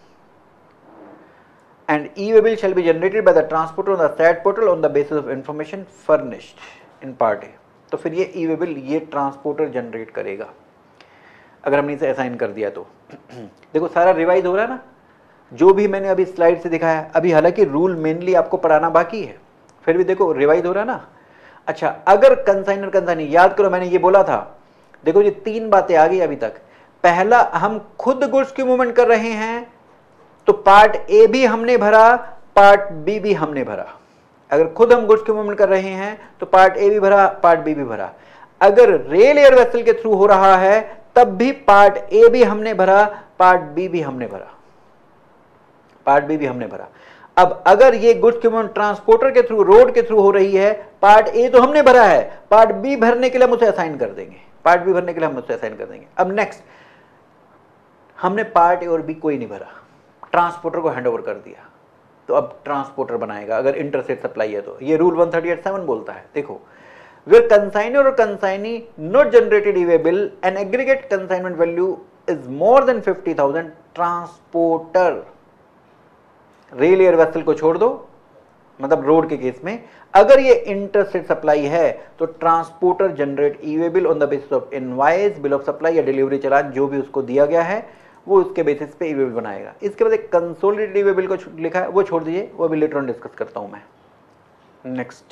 And e way bill shall be generated by the transporter on the set portal on the basis of information furnished in part A. तो फिर ये ई-वे बिल ये ट्रांसपोर्टर जनरेट करेगा अगर हमने इसे असाइन कर दिया तो। देखो सारा रिवाइज हो रहा है ना, जो भी मैंने अभी स्लाइड से दिखाया, अभी हालांकि रूल मेनली आपको पढ़ाना बाकी है, फिर भी देखो रिवाइज हो रहा है ना। अच्छा, अगर कंसाइनर कंसाइनी, याद करो मैंने ये बोला था, देखो ये तीन बातें आ गई अभी तक। पहला, हम खुद गुड्स की मूवमेंट कर रहे हैं तो पार्ट ए भी हमने भरा, पार्ट बी भी हमने भरा। अगर खुद हम गुड्स की मूवमेंट कर रहे हैं तो पार्ट ए भी भरा, पार्ट बी भी भरा। अगर रेल एयर वेसल के थ्रू हो रहा है तब भी पार्ट ए भी हमने भरा, पार्ट बी भी हमने भरा, पार्ट बी भी हमने भरा। अब अगर ये गुड्स की मूवमेंट ट्रांसपोर्टर के थ्रू, रोड के थ्रू हो रही है, पार्ट ए तो हमने भरा है, पार्ट बी भरने के लिए हम उसे असाइन कर देंगे, पार्ट बी भरने के लिए हम उसे असाइन कर देंगे। अब नेक्स्ट, हमने पार्ट ए और बी कोई नहीं भरा, ट्रांसपोर्टर को हैंडओवर कर दिया, तो अब ट्रांसपोर्टर बनाएगा अगर इंटरस्टेट सप्लाई है तो। ये रूल 138(7) बोलता है, देखो, where consignor or consignee not generated e-way bill, an aggregate consignment value is more than 50,000, transporter, rail air vessel को छोड़ दो, मतलब रोड के केस में, अगर ये इंटरस्टेट सप्लाई है तो transporter generate e way bill on the basis of invoice, bill of supply या डिलीवरी चालान, जो भी उसको दिया गया है वो उसके बेसिस पे ई-वे बिल बनाएगा। इसके बाद एक कंसोलिडेटेड ई-वे बिल को लिखा है, वो छोड़ दीजिए, वो अभी लेटर ऑन डिस्कस करता हूं मैं। नेक्स्ट,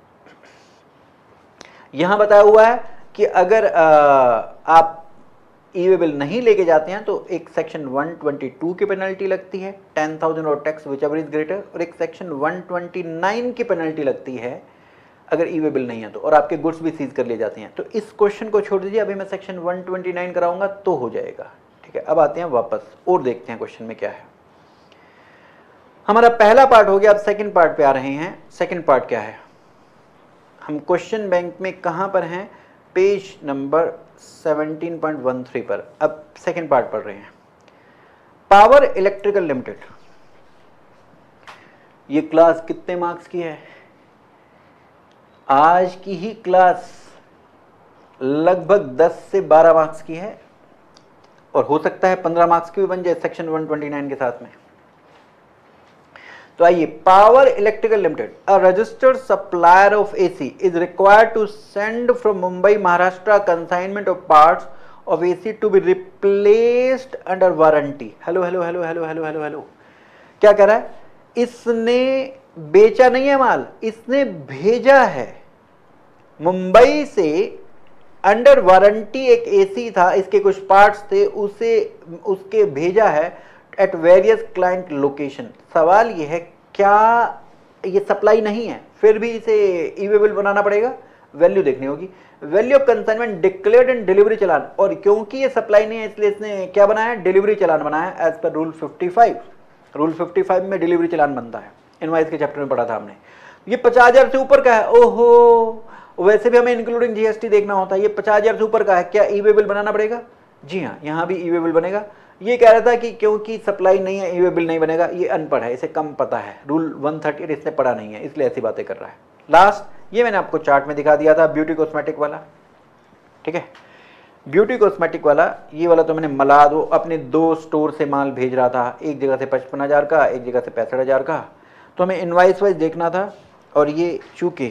यहां बताया हुआ है कि अगर आप ई वे बिल नहीं लेके जाते हैं तो एक सेक्शन 122 की पेनल्टी लगती है 10,000 और tax whichever is greater, और एक सेक्शन 129 की पेनल्टी लगती है अगर ई वे बिल नहीं है तो, और आपके गुड्स भी सीज कर लिए जाते हैं। तो इस क्वेश्चन को छोड़ दीजिए, अभी मैं सेक्शन 129 कराऊंगा तो हो जाएगा। ठीक है, अब आते हैं वापस और देखते हैं क्वेश्चन में क्या है। हमारा पहला पार्ट हो गया, अब सेकंड पार्ट पे आ रहे हैं। सेकंड पार्ट क्या है, हम क्वेश्चन बैंक में कहां पर हैं, पेज नंबर 17.13 पर। अब सेकंड पार्ट पढ़ रहे हैं। पावर इलेक्ट्रिकल लिमिटेड, ये क्लास कितने मार्क्स की है? आज की ही क्लास लगभग 10 से 12 मार्क्स की है, और हो सकता है 15 मार्क्स की भी बन जाए सेक्शन 129 के साथ में। तो आइए, power electrical limited, a registered supplier of AC is required to send from Mumbai Maharashtra consignment of parts of AC to be replaced under warranty. Hello hello hello hello hello hello hello, क्या कह रहा है? इसने बेचा नहीं है माल, इसने भेजा है मुंबई से अंडर वारंटी। एक एसी था, इसके कुछ पार्ट्स थे, उसके भेजा है एट वेरियस क्लाइंट लोकेशन। सवाल यह है, क्या ये सप्लाई नहीं है फिर भी इसे ई वे बिल बनाना पड़ेगा? वैल्यू देखनी होगी, value of consignment declared in delivery challan, और क्योंकि ये सप्लाई नहीं है इसलिए इसने क्या बनाया? डिलीवरी चलान बनाया एज पर रूल 55। रूल 55 में डिलीवरी चलान बनता है, इनवाइस के चैप्टर में पढ़ा था हमने। ये 50,000 से ऊपर का है, ओहो, वैसे भी हमें इंक्लूडिंग जीएसटी देखना होता है। ये 50,000 से ऊपर का है, क्या ई वे बिल बनाना पड़ेगा? जी हाँ, यहां भी ई वे बिल बनेगा। ये कह रहा था कि क्योंकि सप्लाई नहीं है ई वे बिल नहीं बनेगा। ये अनपढ़ है, इसे कम पता है, रूल 138 इसने पढ़ा नहीं है, इसलिए ऐसी बातें कर रहा है। लास्ट, ये मैंने आपको चार्ट में दिखा दिया था, ब्यूटी कॉस्मेटिक वाला। ठीक है, ब्यूटी कॉस्मेटिक वाला, ये वाला तो मैंने मलाद, वो अपने 2 स्टोर से माल भेज रहा था, एक जगह से 55,000 का, एक जगह से 65,000 का, तो हमें इनवाइस वाइज देखना था। और ये चूंकि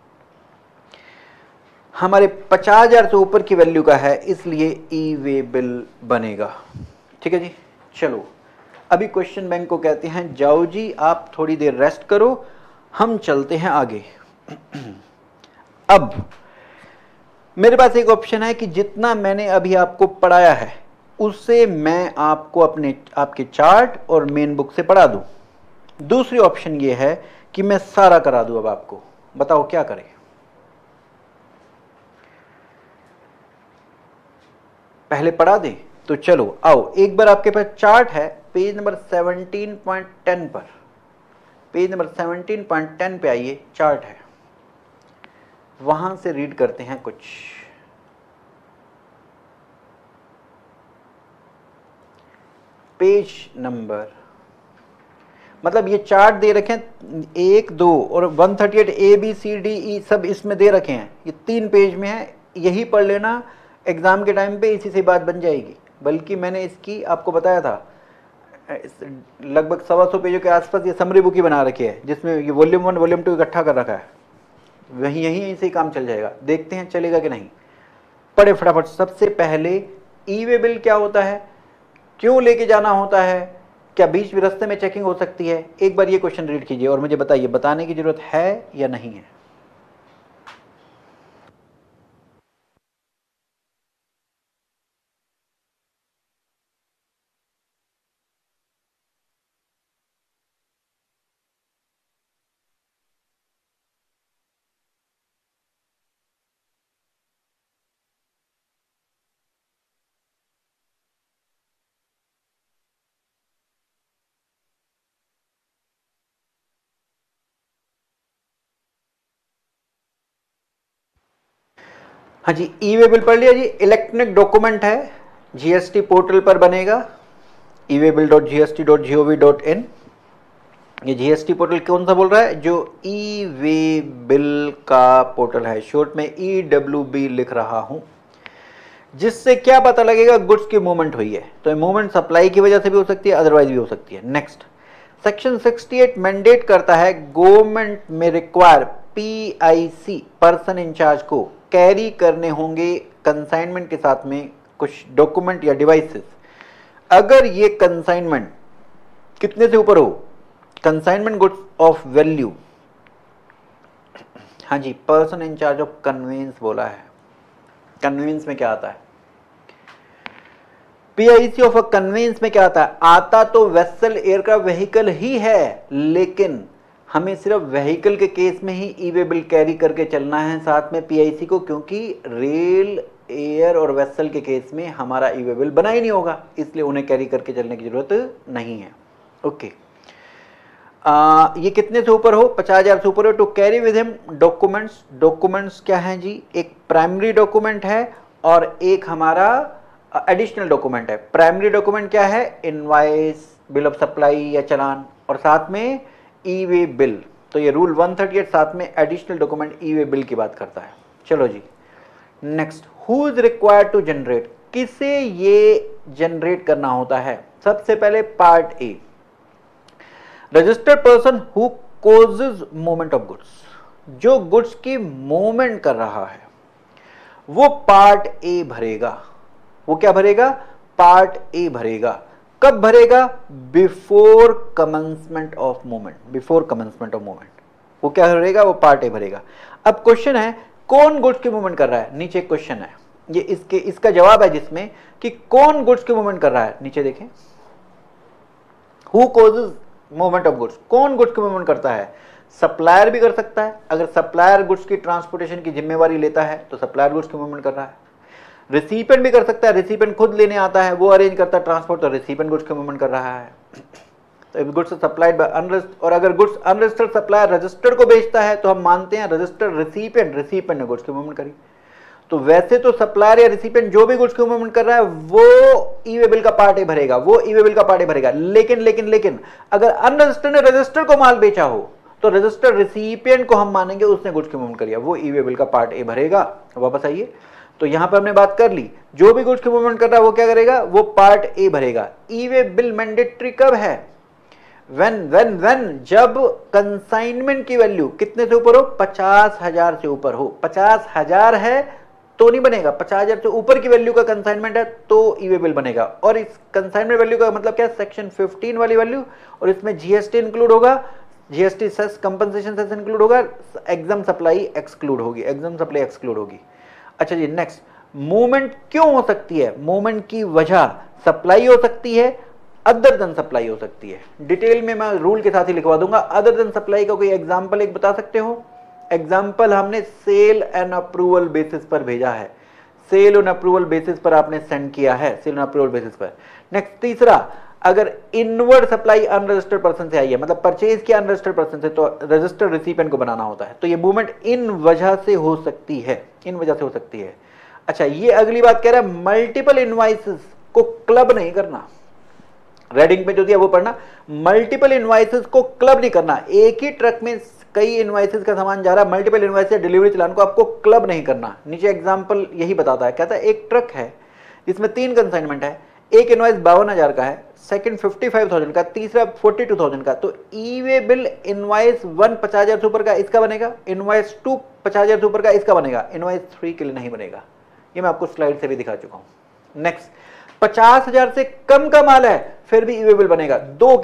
हमारे 50,000 से ऊपर की वैल्यू का है, इसलिए ई वे बिल बनेगा। ठीक है जी, चलो अभी क्वेश्चन बैंक को कहते हैं, जाओ जी आप थोड़ी देर रेस्ट करो, हम चलते हैं आगे। अब मेरे पास एक ऑप्शन है कि जितना मैंने अभी आपको पढ़ाया है उससे मैं आपको आपके चार्ट और मेन बुक से पढ़ा दूं। दूसरी ऑप्शन ये है कि मैं सारा करा दूं। अब आपको बताओ क्या करें? पहले पढ़ा दें? तो चलो आओ, एक बार आपके पास चार्ट है पेज नंबर 17.10 पर। पेज नंबर 17.10 पे आइए, चार्ट है, वहां से रीड करते हैं कुछ। पेज नंबर, मतलब ये चार्ट दे रखे हैं 1, 2 और 138 ए बी सी डी ई सब इसमें दे रखे हैं। ये 3 पेज में है, यही पढ़ लेना एग्जाम के टाइम पे, इसी से बात बन जाएगी। बल्कि मैंने इसकी आपको बताया था, लगभग 125 पेजों के आसपास ये समरी बुक ही बना रखी है, जिसमें ये वॉल्यूम 1 वॉल्यूम 2 इकट्ठा कर रखा है। यहीं से काम चल जाएगा, देखते हैं चलेगा कि नहीं। पढ़े फटाफट। सबसे पहले ई वे बिल क्या होता है, क्यों लेके जाना होता है, क्या बीच रास्ते में चेकिंग हो सकती है? एक बार ये क्वेश्चन रीड कीजिए और मुझे बताइए, बताने की जरूरत है या नहीं है? हाँ जी, ई वे बिल पढ़ लिया जी। इलेक्ट्रॉनिक डॉक्यूमेंट है, जीएसटी पोर्टल पर बनेगा, eWaybill.gst.gov.in। ये जीएसटी पोर्टल कौन सा बोल रहा है? जो ई वे बिल का पोर्टल है, शॉर्ट में EWB लिख रहा हूं। जिससे क्या पता लगेगा? गुड्स की मूवमेंट हुई है। तो मूवमेंट सप्लाई की वजह से भी हो सकती है, अदरवाइज भी हो सकती है। नेक्स्ट, सेक्शन 68 मैंडेट करता है गवर्नमेंट में रिक्वायर PIC पर्सन इंचार्ज को कैरी करने होंगे कंसाइनमेंट के साथ में कुछ डॉक्यूमेंट या डिवाइसेस। अगर ये कंसाइनमेंट कितने से ऊपर हो, कंसाइनमेंट गुड्स ऑफ वैल्यू, हाँ जी, पर्सन इंचार्ज ऑफ कन्वेंस बोला है। कन्वेंस में क्या आता है? पीआईसी ऑफ अ कन्वेंस में क्या आता है, आता तो वेसल एयरक्राफ्ट व्हीकल ही है, लेकिन हमें सिर्फ व्हीकल के केस में ही ई वे बिल कैरी करके चलना है साथ में पीआईसी को, क्योंकि रेल, एयर और वेसल के केस में हमारा ई वे बिल बना ही नहीं होगा, इसलिए उन्हें कैरी करके चलने की जरूरत नहीं है। ओके, ये कितने से ऊपर हो, 50,000 से ऊपर हो to carry with him documents. Documents क्या हैं जी, एक प्राइमरी डॉक्यूमेंट है और एक हमारा एडिशनल डॉक्यूमेंट है। प्राइमरी डॉक्यूमेंट क्या है, इनवॉइस, बिल ऑफ सप्लाई या चालान, और साथ में ई वे बिल। तो ये रूल 138 साथ में एडिशनल डॉक्यूमेंट ई वे बिल की बात करता है। चलो जी next, who is required to generate, किसे ये जनरेट करना होता है। सबसे पहले part A, registered person who causes movement of goods, जो गुड्स की मूवमेंट कर रहा है वो पार्ट ए भरेगा। वो क्या भरेगा, पार्ट ए भरेगा। कब भरेगा, before commencement of movement, before commencement of movement वो क्या भरेगा, वो पार्ट ए भरेगा। अब क्वेश्चन है कौन गुड्स की मूवमेंट कर रहा है, नीचे एक क्वेश्चन है, ये इसका जवाब है जिसमें कि कौन गुड्स की मूवमेंट कर रहा है। नीचे देखें, who causes movement of goods, कौन गुड्स की मूवमेंट करता है। सप्लायर भी कर सकता है, अगर सप्लायर गुड्स की ट्रांसपोर्टेशन की जिम्मेवारी लेता है तो सप्लायर गुड्स की मूवमेंट कर रहा है। रिसिपेंट भी कर सकता है, रिसिपेंट खुद लेने आता है, वो अरेंज करता है ट्रांसपोर्ट, तो रिसिपेंट गुड्स की मूवमेंट कर रहा है। तो if goods supplied by unregistered, और अगर गुड्स अनरजिस्टर्ड सप्लायर रजिस्टर्ड को बेचता है तो हम मानते हैं रजिस्टर्ड रिसिपेंट ने गुड्स की मूवमेंट करी। तो वैसे तो सप्लायर या रिसिपेंट जो भी गुड्स की मूवमेंट कर रहा है वो ई वे बिल का पार्ट ए भरेगा, वो ई वे बिल का पार्ट ए भरेगा। लेकिन अगर अनरजिस्टर्ड ने रजिस्टर्ड को माल बेचा हो तो रजिस्टर्ड रिसिपिएंट को हम मानेंगे उसने गुड्स की मूवमेंट करी है, वो ई वे बिल का पार्ट ए भरेगा। वापस आइए, तो यहां पर हमने बात कर ली, जो भी गुड्स की मूवमेंट कर रहा है वो क्या करेगा, वो पार्ट ए भरेगा। ई वे बिल मैंडेटरी कब है, when जब कंसाइनमेंट की वैल्यू कितने से ऊपर हो, 50,000 से ऊपर हो। 50,000 है तो नहीं बनेगा, 50,000 से ऊपर की वैल्यू का कंसाइनमेंट है तो ई वे बिल बनेगा। और इस कंसाइनमेंट वैल्यू का मतलब क्या है, सेक्शन 15 वाली वैल्यू, और इसमें जीएसटी इंक्लूड होगा, GST cess compensation cess include होगा, एग्जाम सप्लाई एक्सक्लूड होगी, एग्जाम सप्लाई एक्सक्लूड होगी। अच्छा जी नेक्स्ट, मूवमेंट क्यों हो सकती है, मूवमेंट की वजह सप्लाई हो सकती है, अदर देन सप्लाई हो सकती है। डिटेल में मैं रूल के साथ ही लिखवा दूंगा। अदर देन सप्लाई का कोई एग्जांपल एक बता सकते हो, एग्जांपल हमने सेल एंड अप्रूवल बेसिस पर भेजा है, सेल एंड अप्रूवल बेसिस पर आपने सेंड किया है, सेल एंड अप्रूवल बेसिस पर। नेक्स्ट तीसरा, अगर इनवर्ड सप्लाई अनरजिस्टर्ड पर्सन से आई है, मतलब परचेज किया अनरजिस्टर्ड पर्सन से, तो रजिस्टर्ड रिसिपेंट को बनाना होता है, तो ये मूवमेंट इन वजह से हो सकती है, इन वजह से हो सकती है। अच्छा, ये अगली बात कह रहा है मल्टीपल इनवॉइसेस को क्लब नहीं करना, रेडिंग पे जो दिया वो पढ़ना, मल्टीपल इनवॉइसेस को क्लब नहीं करना। एक ही ट्रक में कई इनवॉइसेस का सामान जा रहा है, मल्टीपल इनवॉइस या डिलीवरी चलान को आपको क्लब नहीं करना। नीचे एग्जांपल यही बताता है, कहता है एक ट्रक है जिसमें 3 कंसाइनमेंट है, एक इनवॉइस 52,000 का है, सेकंड 55,000 का, तीसरा 42,000 का। तो ई वे बिल इनवॉइस 1 50,000 से ऊपर का इसका बनेगा, इनवॉइस 2 50,000 से ऊपर का इसका बनेगा, इनवॉइस 3 के लिए नहीं बनेगा। ये मैं आपको स्लाइड से भी दिखा चुका हूं। नेक्स्ट, 50,000 से कम का माल है फिर भी ई वे बिल बनेगा, दो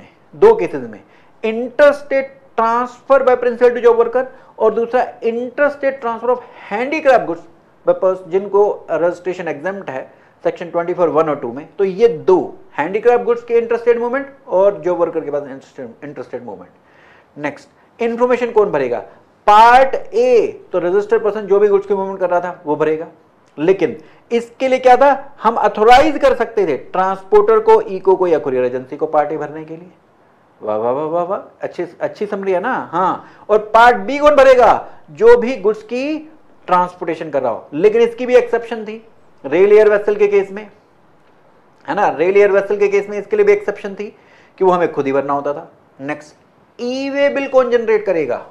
केसेस में interstate transfer by principal to job worker, और दूसरा interstate transfer of handicraft goods by person जिनको रजिस्ट्रेशन एग्जेम्प्ट है सेक्शन 24(1) और 2 में। तो ये दो, हैंडीक्राफ्ट गुड्स के इंटरस्टेट मूवमेंट और जॉब वर्कर के पास इंटरस्टेट मूवमेंट। नेक्स्ट, इंफॉर्मेशन कौन भरेगा, पार्ट ए तो रजिस्टर्ड पर्सन जो भी गुड्स की मूवमेंट कर रहा था वो भरेगा, लेकिन इसके लिए क्या था, हम अथोराइज कर सकते थे ट्रांसपोर्टर को, इको को या कुरियर एजेंसी को पार्ट ए भरने के लिए। वाह वाह वाह वाह वाह, अच्छी समरी है ना। हाँ, और पार्ट बी कौन भरेगा, जो भी गुड्स की ट्रांसपोर्टेशन कर रहा हो। लेकिन इसकी भी एक्सेप्शन थी रेल एयर वेसल के केस में, है ना, रेल एयर वेसल के केस में इसके लिए भी एक्सेप्शन थी कि वो हमें खुद ही भरना होता था। नेक्स्ट, ई वे बिल कौन जनरेट करेगा,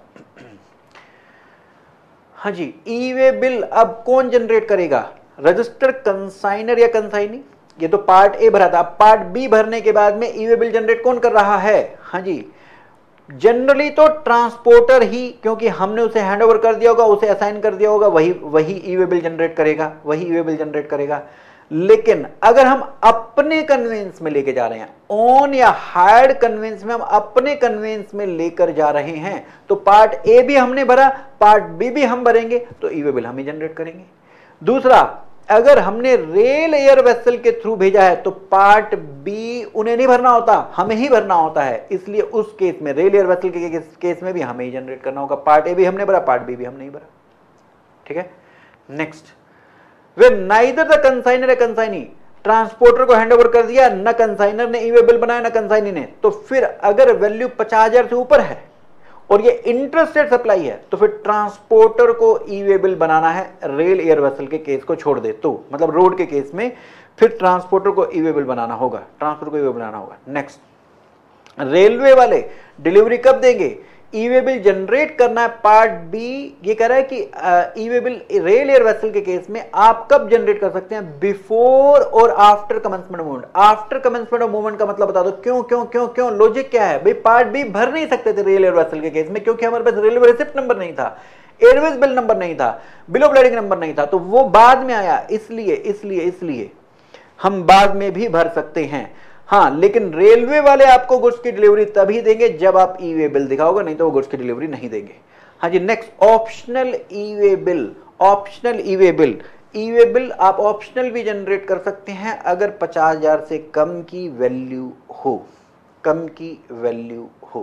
हाँ जी, ई वे बिल अब कौन जनरेट करेगा, रजिस्टर्ड कंसाइनर या कंसाइनी। ये तो पार्ट ए भरा था, अब पार्ट बी भरने के बाद में ई वे बिल जनरेट कौन कर रहा है, हाँ जी, जनरली तो ट्रांसपोर्टर ही, क्योंकि हमने उसे हैंडओवर कर दिया होगा, उसे असाइन कर दिया होगा, वही ई वे बिल जनरेट करेगा, लेकिन अगर हम अपने कन्वेंस में लेके जा रहे हैं, ओन या हायर्ड कन्वेंस में हम अपने कन्वेंस में लेकर जा रहे हैं, तो पार्ट ए भी हमने भरा, पार्ट बी भी हम भरेंगे, तो ई वे बिल हम ही जनरेट करेंगे। दूसरा, अगर हमने रेल एयर वेसल के थ्रू भेजा है तो पार्ट बी उन्हें नहीं भरना होता, हमें ही भरना होता है। इसलिए उस केस में रेल एयर वेसल के केस में भी हमें ही जनरेट करना होगा। पार्ट ए भी हमने भरा, पार्ट बी भी हमने ही भरा। ठीक है, next, where neither the consignor consignee, transporter को हैंड ओवर कर दिया, न कंसाइनर ने ई वे बिल बनाया न कंसाइनी ने, तो फिर अगर वैल्यू 50,000 से ऊपर है और ये इंटरस्टेट सप्लाई है तो फिर ट्रांसपोर्टर को ई वे बिल बनाना है। रेल एयर वेसल के केस को छोड़ दे तो, मतलब रोड के केस में फिर ट्रांसपोर्टर को ई वे बिल बनाना होगा, ट्रांसपोर्टर को ई वे बिल बनाना होगा। नेक्स्ट, रेलवे वाले डिलीवरी कब देंगे? ई वे बिल जनरेट करना है। पार्ट बी ये कह रहा है कि e way bill rail air vessel के केस में आप कब जनरेट कर सकते हैं? बिफोर और after commencement movement. After commencement of movement का मतलब बता दो, क्यों क्यों क्यों क्यों, लॉजिक क्या है भाई? पार्ट बी भर नहीं सकते थे रेल एयर वेसल के केस में क्योंकि हमारे पास रेलवे रिसिप्ट नंबर नहीं था, एयरवेज बिल नंबर नहीं था, बिल ऑफ lading नंबर नहीं था, तो वो बाद में आया। इसलिए हम बाद में भी भर सकते हैं। हाँ, लेकिन रेलवे वाले आपको गुड्स की डिलीवरी तभी देंगे जब आप ई वे बिल दिखाओगे, नहीं तो वो गुड्स की डिलीवरी नहीं देंगे। हाँ जी, next, optional e way bill. Optional e way bill, e way bill आप ऑप्शनल भी जनरेट कर सकते हैं अगर 50,000 से कम की वैल्यू हो, कम की वैल्यू हो।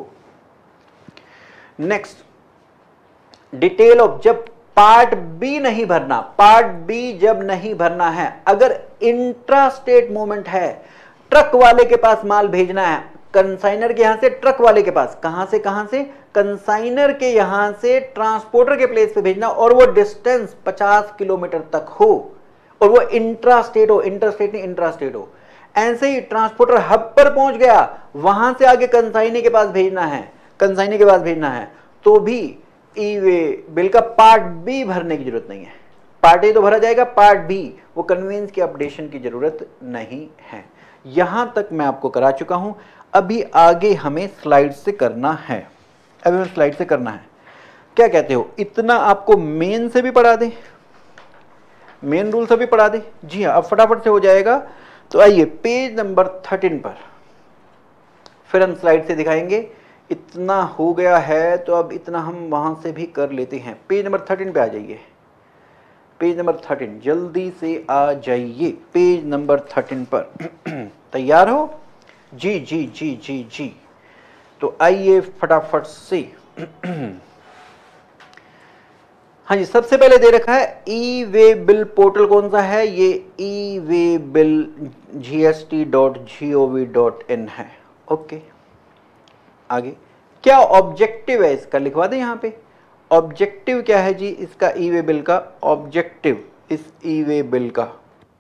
नेक्स्ट, डिटेल ऑफ, जब पार्ट बी नहीं भरना, पार्ट बी जब नहीं भरना है, अगर इंट्रा स्टेट मूवमेंट है, ट्रक वाले के पास माल भेजना है, कंसाइनर के यहां से ट्रक वाले के पास, कहां से कंसाइनर के यहां से ट्रांसपोर्टर के प्लेस पे भेजना, और वो डिस्टेंस 50 किलोमीटर तक हो और वो इंट्रा स्टेट हो, इंटरस्टेट नहीं इंट्रा स्टेट हो। ऐसे ही ट्रांसपोर्टर हब पर पहुंच गया, वहां से आगे कंसाइनी के पास भेजना है, कंसाइनी के पास भेजना है, तो भी ई वे बिल का पार्ट बी भरने की जरूरत नहीं है। पार्ट ए तो भरा जाएगा, पार्ट बी वो कन्वेंस की अपडेशन की जरूरत नहीं है। यहां तक मैं आपको करा चुका हूं, अभी आगे हमें स्लाइड से करना है। अभी हमें स्लाइड से करना है। क्या कहते हो, इतना आपको मेन से भी पढ़ा दे, मेन रूल से भी पढ़ा दे? जी हाँ, अब फटाफट से हो जाएगा। तो आइए पेज नंबर 13 पर, फिर हम स्लाइड से दिखाएंगे। इतना हो गया है तो अब इतना हम वहां से भी कर लेते हैं। पेज नंबर 13 पे आ जाइए, पेज नंबर 13 जल्दी से आ जाइए, पेज नंबर 13 पर। तैयार हो? जी जी जी जी जी, तो आइए फटाफट से। हाँ जी, सबसे पहले दे रखा है ई वे बिल पोर्टल कौन सा है? ये ई वे बिल gst.gov.in है। ओके, आगे क्या ऑब्जेक्टिव है इसका, लिखवा दें यहां पे। ऑब्जेक्टिव क्या है जी इसका, ई वे बिल का ऑब्जेक्टिव, इस ई वे बिल का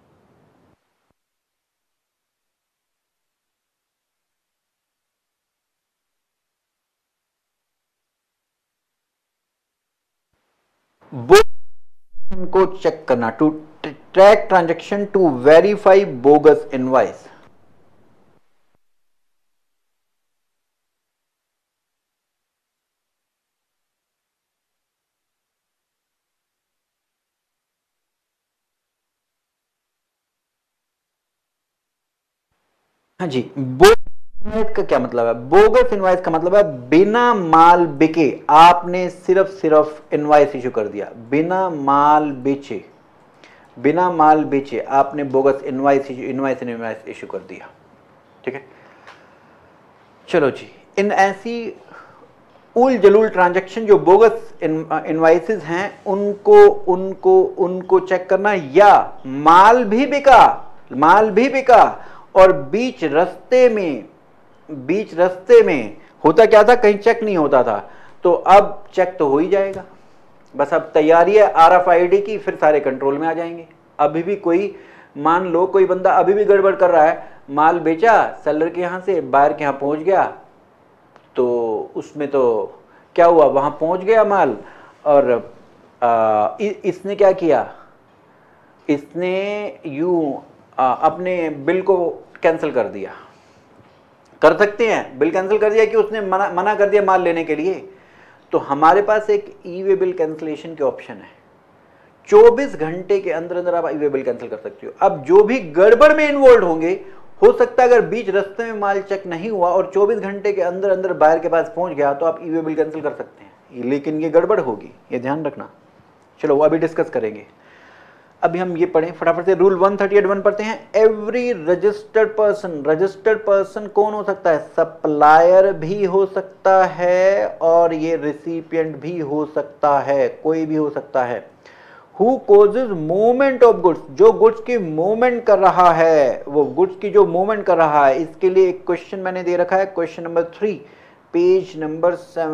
को चेक करना, to track transaction to verify bogus invoice. हाँ जी, बोगस का क्या मतलब है? बोगस इनवॉइस का मतलब है बिना माल बिके आपने सिर्फ इनवॉइस इशू कर दिया, बिना माल बेचे, बिना माल बेचे आपने बोगस इनवॉइस इशू कर दिया। ठीक है, चलो जी, इन ऐसी उल जलूल ट्रांजैक्शन जो बोगस इनवॉइसेस हैं उनको चेक करना, या माल भी बिका और बीच रास्ते में होता क्या था, कहीं चेक नहीं होता था, तो अब चेक तो हो ही जाएगा। बस अब तैयारी है RFID की, फिर सारे कंट्रोल में आ जाएंगे। अभी भी कोई, मान लो कोई बंदा अभी भी गड़बड़ कर रहा है, माल बेचा सेलर के यहां से बायर के यहां पहुंच गया, तो उसमें तो क्या हुआ, वहां पहुंच गया माल और इसने क्या किया, इसने यूं अपने बिल को कैंसिल कर दिया। कर सकते हैं, बिल कैंसिल कर दिया कि उसने मना कर दिया माल लेने के लिए, तो हमारे पास एक ई वे बिल कैंसिलेशन के ऑप्शन है। 24 घंटे के अंदर आप ई वे बिल कैंसिल कर सकते हो। अब जो भी गड़बड़ में इन्वॉल्व होंगे, हो सकता है अगर बीच रास्ते में माल चेक नहीं हुआ और 24 घंटे के अंदर बायर के पास पहुंच गया, तो आप ई वे बिल कैंसिल कर सकते हैं, लेकिन ये गड़बड़ होगी, ये ध्यान रखना। चलो वो अभी डिस्कस करेंगे। अभी हम ये पढ़ें फटाफट से, रूल 138(1) पढ़ते हैं। एवरी रजिस्टर्ड पर्सन कौन हो सकता है? सप्लायर भी हो सकता है और ये रिसिपिएंट भी हो सकता है, कोई भी हो सकता है। Who causes movement of goods, जो गुड्स की मूवमेंट कर रहा है, वो गुड्स की जो मूवमेंट कर रहा है, इसके लिए एक क्वेश्चन मैंने दे रखा है, क्वेश्चन नंबर 3 पेज नंबर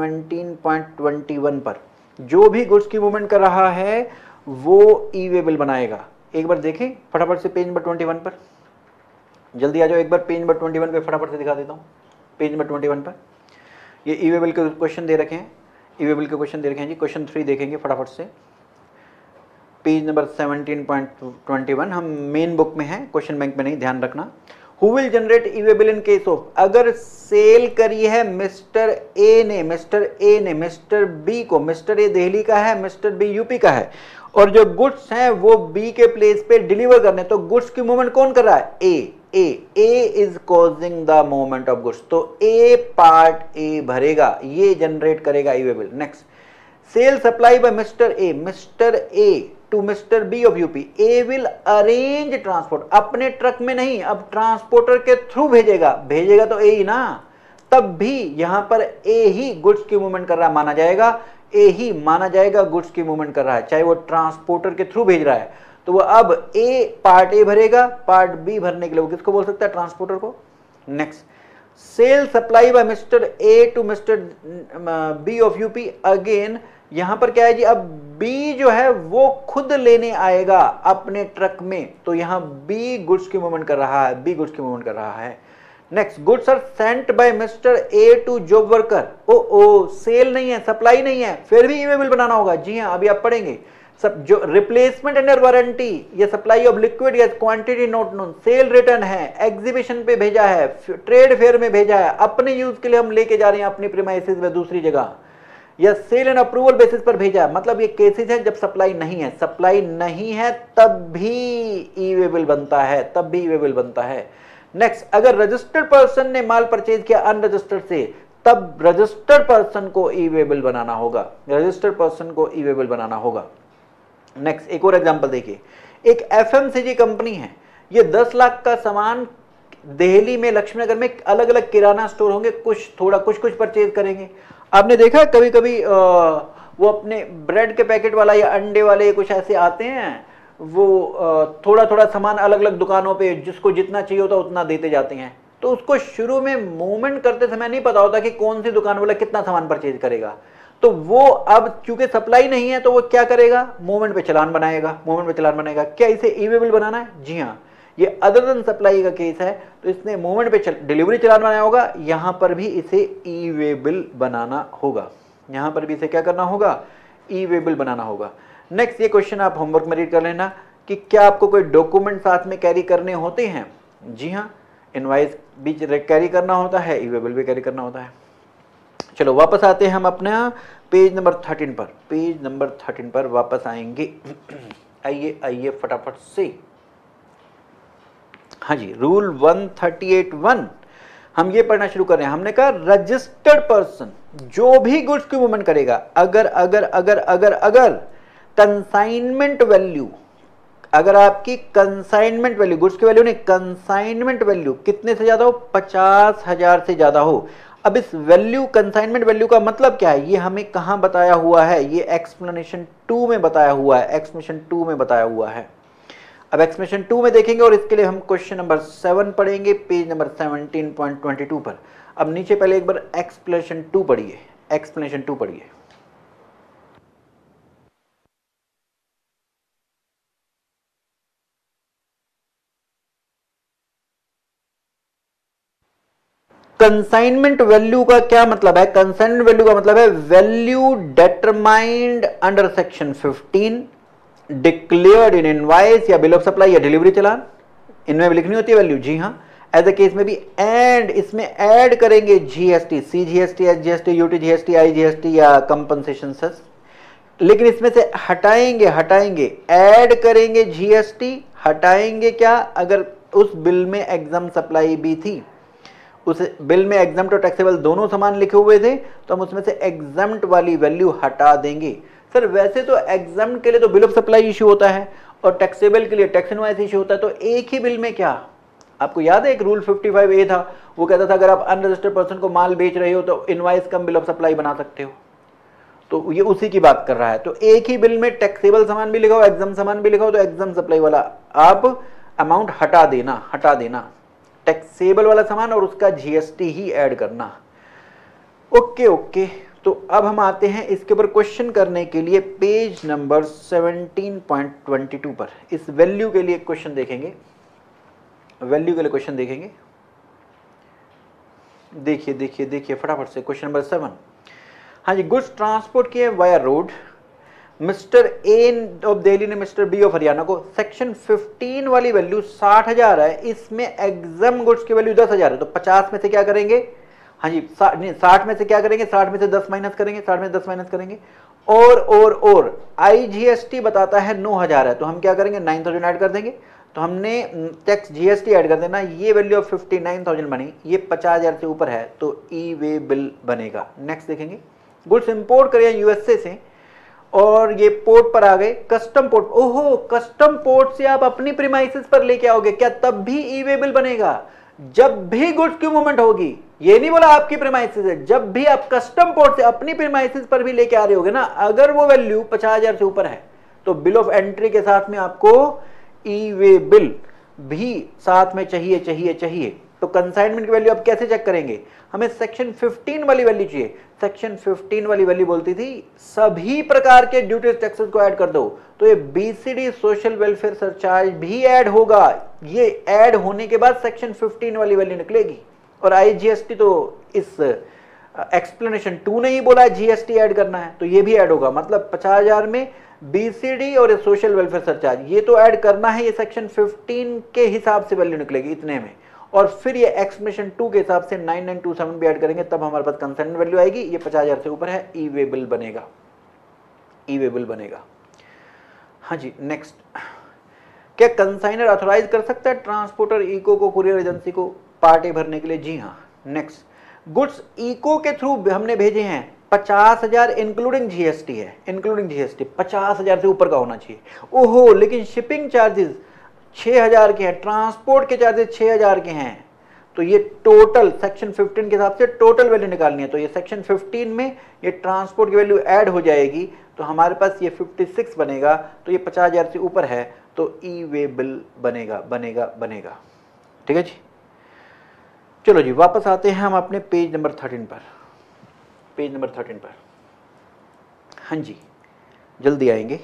17.21 पर। जो भी गुड्स की मूवमेंट कर रहा है वो ई वे बिल बनाएगा। एक बार देखें फटाफट से पेज नंबर 21 पर, जल्दी आ जाओ एक बार पेज नंबर 21 पे, फटाफट से दिखा देता हूँ। पेज नंबर 21 पर ये ई वे बिल के क्वेश्चन दे रखे हैं, ई वे बिल के क्वेश्चन दे रखे हैं जी। क्वेश्चन 3 देखेंगे फटाफट से, पेज नंबर 17.21, हम मेन बुक में हैं, क्वेश्चन बैंक में नहीं, ध्यान रखना। Who will generate E way bill in case of, अगर सेल करी है मिस्टर ए ने मिस्टर बी को, मिस्टर ए दिल्ली का है, मिस्टर बी यूपी का है, और जो गुड्स हैं वो बी के प्लेस पे डिलीवर करने, तो गुड्स की मूवमेंट कौन कर रहा है? A is causing the movement of goods, तो ए पार्ट ए भरेगा, ये जनरेट करेगा e way bill. Next, sale supply by mister A to mister B of UP, A will arrange transport, अपने ट्रक में नहीं, अब ट्रांसपोर्टर के थ्रू भेजेगा तो ए ही ना, तब भी यहां पर ए ही गुड्स की मूवमेंट कर रहा माना जाएगा, ए ही माना जाएगा गुड्स की मूवमेंट कर रहा है, चाहे वो ट्रांसपोर्टर के थ्रू भेज रहा है। तो वो अब पार्ट ए भरेगा, पार्ट बी भरने के लिए वो किसको बोल सकता है? ट्रांसपोर्टर को। Next, sale supply by mister A to mister B of UP, again यहां पर क्या है जी, अब बी जो है वो खुद लेने आएगा अपने ट्रक में, तो यहां बी गुड्स की मूवमेंट कर रहा है, next, goods are sent by mister A to job worker, sale नहीं है, सप्लाई नहीं है, फिर भी ई वे बिल बनाना होगा। जी हाँ, अभी आप पढ़ेंगे सब, जो रिप्लेसमेंट अंडर वारंटी या supply of liquid gas quantity not known, sale return है, एग्जीबिशन पे भेजा है, ट्रेड फेयर में भेजा है, अपने यूज के लिए हम लेके जा रहे हैं अपनी प्रीमाइसेस में दूसरी जगह, या सेल एंड अप्रूवल बेसिस पर भेजा है, मतलब ये केसेस है जब सप्लाई नहीं है तब भी ई वे बिल बनता है, नेक्स्ट, अगर रजिस्टर्ड पर्सन ने माल परचेज किया अनरजिस्टर्ड से, तब रजिस्टर्ड पर्सन को ई वे बिल बनाना होगा, नेक्स्ट, एक और एग्जांपल देखिए, एक एफएमसीजी कंपनी है, ये 10 लाख का सामान दिल्ली में लक्ष्मीनगर में अलग अलग किराना स्टोर होंगे, कुछ परचेज करेंगे। आपने देखा कभी कभी वो अपने ब्रेड के पैकेट वाला या अंडे वाले कुछ ऐसे आते हैं, वो थोड़ा थोड़ा सामान अलग अलग दुकानों पे जिसको जितना चाहिए होता उतना देते जाते हैं, तो उसको शुरू में मूवमेंट करते समय नहीं पता होता कि कौन सी दुकान वाला कितना सामान परचेज करेगा, तो वो अब चूंकि सप्लाई नहीं है तो वो क्या करेगा? मूवमेंट पे चलान बनाएगा। क्या इसे ई वे बिल बनाना है? जी हाँ, ये अदर देन सप्लाई का केस है, तो इसने मूवमेंट पे डिलीवरी चलान बनाया होगा, यहां पर भी इसे ई वे बिल बनाना होगा, क्या करना होगा? ई वे बिल बनाना होगा। नेक्स्ट, ये क्वेश्चन आप होमवर्क में रीड कर लेना कि क्या आपको कोई डॉक्यूमेंट साथ में कैरी करने होते हैं? जी हाँ, इनवॉइस भी कैरी करना होता है, ई वे बिल भी कैरी करना होता है। चलो वापस आते हैं हम अपना पेज नंबर 13 पर वापस आएंगे। आइए फटाफट से, हाँ जी, रूल 138(1) हम ये पढ़ना शुरू कर रहे हैं। हमने कहा रजिस्टर्ड पर्सन जो भी गुड्स की मूवमेंट करेगा, अगर कंसाइनमेंट वैल्यू, अगर आपकी कंसाइनमेंट वैल्यू, गुड्स की वैल्यू नहीं, कंसाइनमेंट वैल्यू कितने से ज्यादा हो? 50,000 से ज्यादा हो। अब इस वैल्यू, कंसाइनमेंट वैल्यू का मतलब क्या है, ये हमें कहां बताया हुआ है? ये एक्सप्लेनेशन 2 में बताया हुआ है, अब एक्सप्लेनेशन 2 में देखेंगे और इसके लिए हम क्वेश्चन नंबर 7 पढ़ेंगे, पेज नंबर 17.22 पर। अब नीचे पहले एक बार एक्सप्लेनेशन 2 पढ़िए। कंसाइनमेंट वैल्यू का क्या मतलब है? कंसाइनमेंट वैल्यू का मतलब है value determined under section 15, declared in invoice या बिल ऑफ सप्लाई या डिलीवरी चलान, इनमें भी लिखनी होती है वैल्यू। जी हाँ, एज अ केस में भी एंड इसमें ऐड करेंगे GST, CGST, SGST, UTGST, IGST या कंपनसेशन सेस, लेकिन इसमें से हटाएंगे, ऐड करेंगे जीएसटी, हटाएंगे क्या? अगर उस बिल में एग्जाम सप्लाई भी थी, उस बिल में एग्जम्प्ट और टैक्सेबल दोनों सामान लिखे हुए थे, तो हम उसमें से एग्जम्प्ट वाली वैल्यू हटा देंगे। सर वैसे तो एग्जम्प्ट के लिए तो बिल ऑफ सप्लाई इश्यू होता है और टैक्सेबल के लिए टैक्स इनवॉइस इशू होता है। तो एक ही बिल में क्या, आपको याद है एक रूल 55A था, वो कहता था अगर आप अनरजिस्टर्ड पर्सन को माल बेच रहे हो तो invoice cum bill of supply बना सकते हो। तो ये उसी की बात कर रहा है। तो एक ही बिल में टैक्सेबल सामान भी लिखा हो, एग्जाम सामान भी लिखा हो, तो एग्जाम सप्लाई वाला आप अमाउंट हटा देना, टैक्सेबल वाला सामान और उसका जीएसटी ही ऐड करना। ओके। तो अब हम आते हैं इसके ऊपर क्वेश्चन करने के लिए पेज नंबर 17.22 पर। इस वैल्यू के लिए क्वेश्चन देखेंगे, देखिए फटाफट से क्वेश्चन नंबर 7। हाँ जी, गुड्स ट्रांसपोर्ट किए via road, mister A of Delhi ने मिस्टर बी ऑफ हरियाणा को, सेक्शन 15 वाली वैल्यू 60,000 है, इसमें एग्जाम गुड्स की वैल्यू 10,000 है। तो 50 में से क्या करेंगे, हाँ जी 60 में से क्या करेंगे, 60 में से 10 माइनस करेंगे, 60 में से 10 माइनस करेंगे। और आईजीएसटी बताता है 9,000 है, तो हम क्या करेंगे 9,000 ऐड कर देंगे। तो हमने टैक्स जीएसटी ऐड कर देना, ये वैल्यू ऑफ 59,000 बनी, ये 50,000 से ऊपर है तो ई वे बिल बनेगा। नेक्स्ट देखेंगे, गुड्स इंपोर्ट करें यूएसए से और ये पोर्ट पर आ गए, कस्टम पोर्ट, ओहो कस्टम पोर्ट से आप अपनी प्रीमाइसेस पर लेके आओगे क्या, तब भी ई वे बिल बनेगा। जब भी गुड्स की मूवमेंट होगी, ये नहीं बोला आपकी प्रीमाइसेस है, जब भी आप कस्टम पोर्ट से अपनी प्रीमाइसेस पर भी लेके आ रहे होगे ना, अगर वो वैल्यू 50,000 से ऊपर है तो बिल ऑफ एंट्री के साथ में आपको ई वे बिल भी साथ में चाहिए। तो कंसाइनमेंट की वैल्यू आप कैसे चेक करेंगे, हमें सेक्शन 15 वाली वैल्यू चाहिए। सेक्शन 15 वाली वैल्यू बोलती थी सभी प्रकार के ड्यूटीज टैक्सेस को ऐड कर दो, तो ये बीसीडी सोशल वेलफेयर सरचार्ज भी ऐड होगा। ये ऐड होने के बाद सेक्शन 15 वाली वैल्यू निकलेगी। और आईजीएसटी तो इस एक्सप्लेनेशन 2 ने ही बोला जीएसटी ऐड करना है, तो ये भी ऐड होगा। मतलब 50,000 में बीसीडी और सोशल वेलफेयर सरचार्ज ये तो ऐड करना है, ये सेक्शन 15 के हिसाब से वैल्यू निकलेगी इतने में। और फिर ये एक्सप्लेनेशन 2 के हिसाब से 9927 भी ऐड करेंगे, तब हमारे पास कंसाइनमेंट वैल्यू आएगी। ये 50,000 से ऊपर है, ई वे बिल बनेगा। हाँ जी नेक्स्ट, क्या कंसाइनर ऑथोराइज कर सकता है ट्रांसपोर्टर इको को कुरियर एजेंसी को पार्टी भरने के लिए? जी हाँ। नेक्स्ट, गुड्स इको के थ्रू हमने भेजे हैं 50,000 इंक्लूडिंग जीएसटी है, 50,000 से ऊपर का होना चाहिए। ओहो, लेकिन शिपिंग चार्जेस 6,000 के हैं, ट्रांसपोर्ट के चार्जेस 6,000 के हैं, तो ये टोटल सेक्शन 15 के हिसाब से टोटल वैल्यू निकालनी है। तो ये सेक्शन 15 में ये ट्रांसपोर्ट की वैल्यू ऐड हो जाएगी, तो हमारे पास ये 56 बनेगा। तो ये 50,000 से ऊपर है तो ई वे बिल बनेगा। ठीक है जी, चलो जी वापस आते हैं हम अपने पेज नंबर 13 पर। हाँ जी जल्दी आएंगे।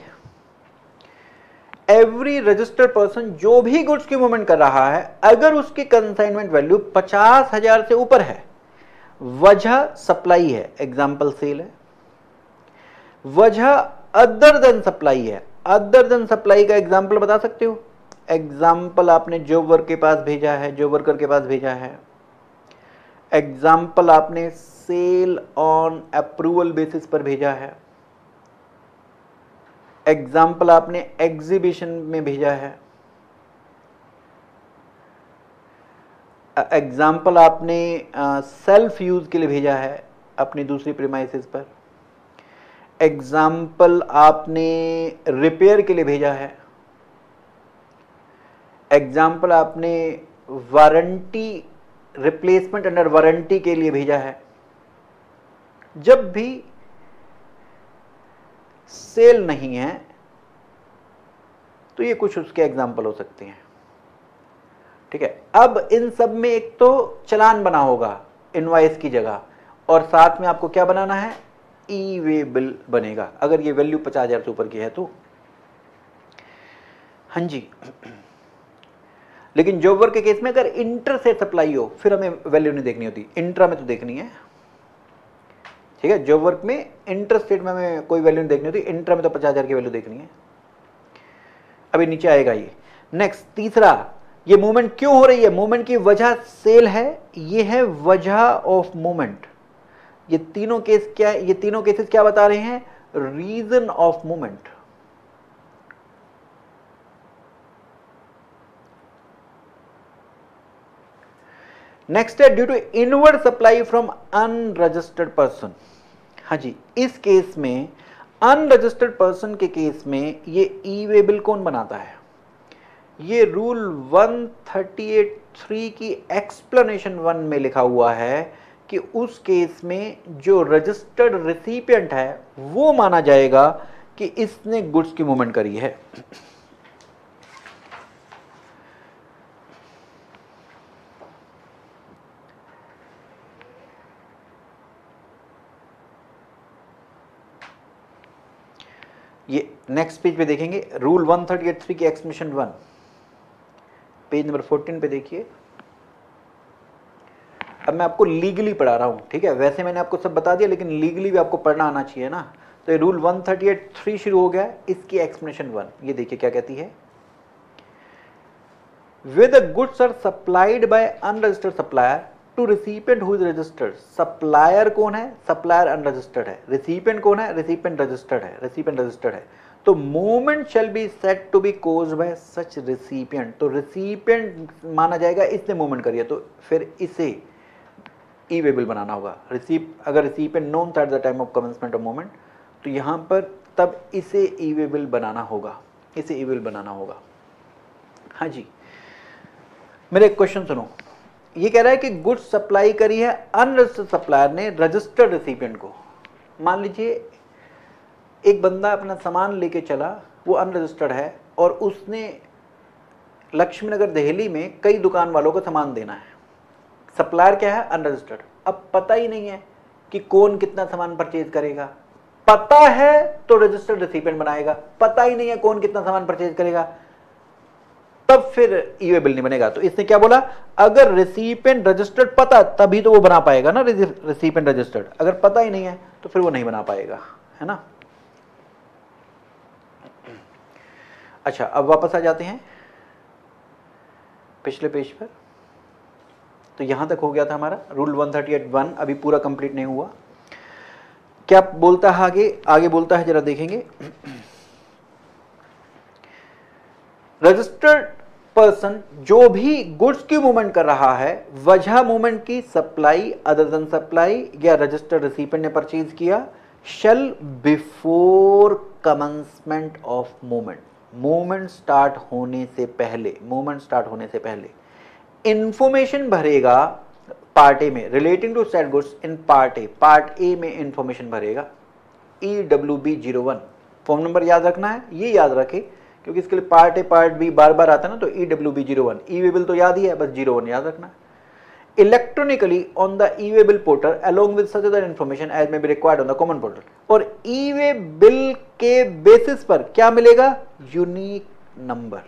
एवरी रजिस्टर्ड पर्सन जो भी गुड्स की मूवमेंट कर रहा है, अगर उसकी कंसाइनमेंट वैल्यू 50,000 से ऊपर है, वजह सप्लाई है, एग्जाम्पल सेल है, वजह अदर देन सप्लाई है। अदर देन सप्लाई का एग्जाम्पल बता सकते हो? एग्जाम्पल आपने जॉब वर्कर के पास भेजा है, एग्जाम्पल आपने सेल ऑन अप्रूवल बेसिस पर भेजा है, एग्जाम्पल आपने एग्जीबिशन में भेजा है, एग्जाम्पल आपने सेल्फ यूज के लिए भेजा है अपनी दूसरी प्रीमाइसेस पर, एग्जाम्पल आपने रिपेयर के लिए भेजा है, एग्जाम्पल आपने वारंटी रिप्लेसमेंट अंडर वारंटी के लिए भेजा है। जब भी सेल नहीं है तो ये कुछ उसके एग्जाम्पल हो सकते हैं। ठीक है, अब इन सब में एक तो चलान बना होगा इनवॉइस की जगह, और साथ में आपको क्या बनाना है, ई वे बिल बनेगा, अगर ये वैल्यू 50,000 से ऊपर की है तो। हाँ जी, लेकिन जॉब वर्क के केस में अगर इंटर से सप्लाई हो फिर हमें वैल्यू नहीं देखनी होती, इंट्रा में तो देखनी है। ठीक है, जॉब वर्क में इंटर स्टेट में हमें कोई वैल्यू नहीं देखनी होती, इंट्रा में तो 50,000 की वैल्यू देखनी है। अभी नीचे आएगा ये। नेक्स्ट तीसरा, ये मूवमेंट क्यों हो रही है, मूवमेंट की वजह सेल है, ये है वजह ऑफ मूवमेंट। ये तीनों केस क्या है, ये तीनों केसेस क्या बता रहे हैं, रीजन ऑफ मूवमेंट। नेक्स्ट है due to inward supply from unregistered person. हाँ जी, इस केस में अनरजिस्टर्ड पर्सन के केस में ये ई वे बिल कौन बनाता है? ये रूल 138(3) की एक्सप्लेनेशन 1 में लिखा हुआ है कि उस केस में जो रजिस्टर्ड रिसिपिएंट है वो माना जाएगा कि इसने गुड्स की मूवमेंट करी है। ये नेक्स्ट पेज पे देखेंगे, रूल 138(3) की एक्सप्लेनेशन 1, पेज नंबर 14 पे देखिए। अब मैं आपको लीगली पढ़ा रहा हूं, ठीक है? वैसे मैंने आपको सब बता दिया, लेकिन लीगली भी आपको पढ़ना आना चाहिए ना। तो ये रूल 138(3) शुरू हो गया, इसकी एक्सप्लेनेशन 1 ये देखिए क्या कहती है। Where the goods are supplied by unregistered supplier to recipient who is registered. Supplier कौन है? Supplier unregistered है। Recipient कौन है? Recipient registered है। Recipient registered है। तो movement shall be said to be caused by such recipient. तो recipient माना जाएगा इसने movement करी है, तो फिर इसे ई-वे बिल बनाना होगा। अगर recipient known था at the time of commencement of movement, तो यहाँ पर तब इसे ई-वे बिल बनाना होगा, इसे ई-वे बिल बनाना होगा। हाँ जी, मेरे एक क्वेश्चन सुनो। ये कह रहा है कि गुड्स सप्लाई करी है अनरजिस्टर्ड सप्लायर ने रजिस्टर्ड रिसिपिएंट को। मान लीजिए एक बंदा अपना सामान लेके चला, वो अनरजिस्टर्ड है और उसने लक्ष्मी नगर दिल्ली में कई दुकान वालों को सामान देना है। सप्लायर क्या है? अनरजिस्टर्ड। अब पता ही नहीं है कि कौन कितना सामान परचेज करेगा। पता है तो रजिस्टर्ड रिसिपिएंट बनाएगा, पता ही नहीं है कौन कितना सामान परचेज करेगा, तब फिर ई-वे बिल नहीं बनेगा। तो इसने क्या बोला? अगर रिसिपिएंट रजिस्टर्ड पता तभी तो वो बना पाएगा ना, रिसिपिएंट रजिस्टर्ड। अगर पता ही नहीं है तो फिर वो नहीं बना पाएगा, है ना। अच्छा, अब वापस आ जाते हैं पिछले पेज पर। तो यहां तक हो गया था हमारा रूल 138(1), अभी पूरा कंप्लीट नहीं हुआ। क्या बोलता है आगे? आगे बोलता है, जरा देखेंगे। रजिस्टर्ड पर्सन जो भी गुड्स की मूवमेंट कर रहा है, वजह मूवमेंट की सप्लाई, अदर देन सप्लाई या रजिस्टर्ड रिसिपिएंट ने परचेज किया, shall before commencement of movement, movement start होने से पहले, मूवमेंट स्टार्ट होने से पहले इंफॉर्मेशन भरेगा पार्ट ए में relating to said goods in part A. Part A में इंफॉर्मेशन भरेगा EWB01। फॉर्म नंबर याद रखना है, ये याद रखे क्योंकि इसके लिए पार्ट ए पार्ट बी बार बार आता है ना। तो EWB01, ई-वे बिल तो याद ही है, बस 01 याद रखना। Electronically on the e-way bill portal along with such other information as may be required on the common portal. और ई-वे बिल के बेसिस पर क्या मिलेगा? Unique number.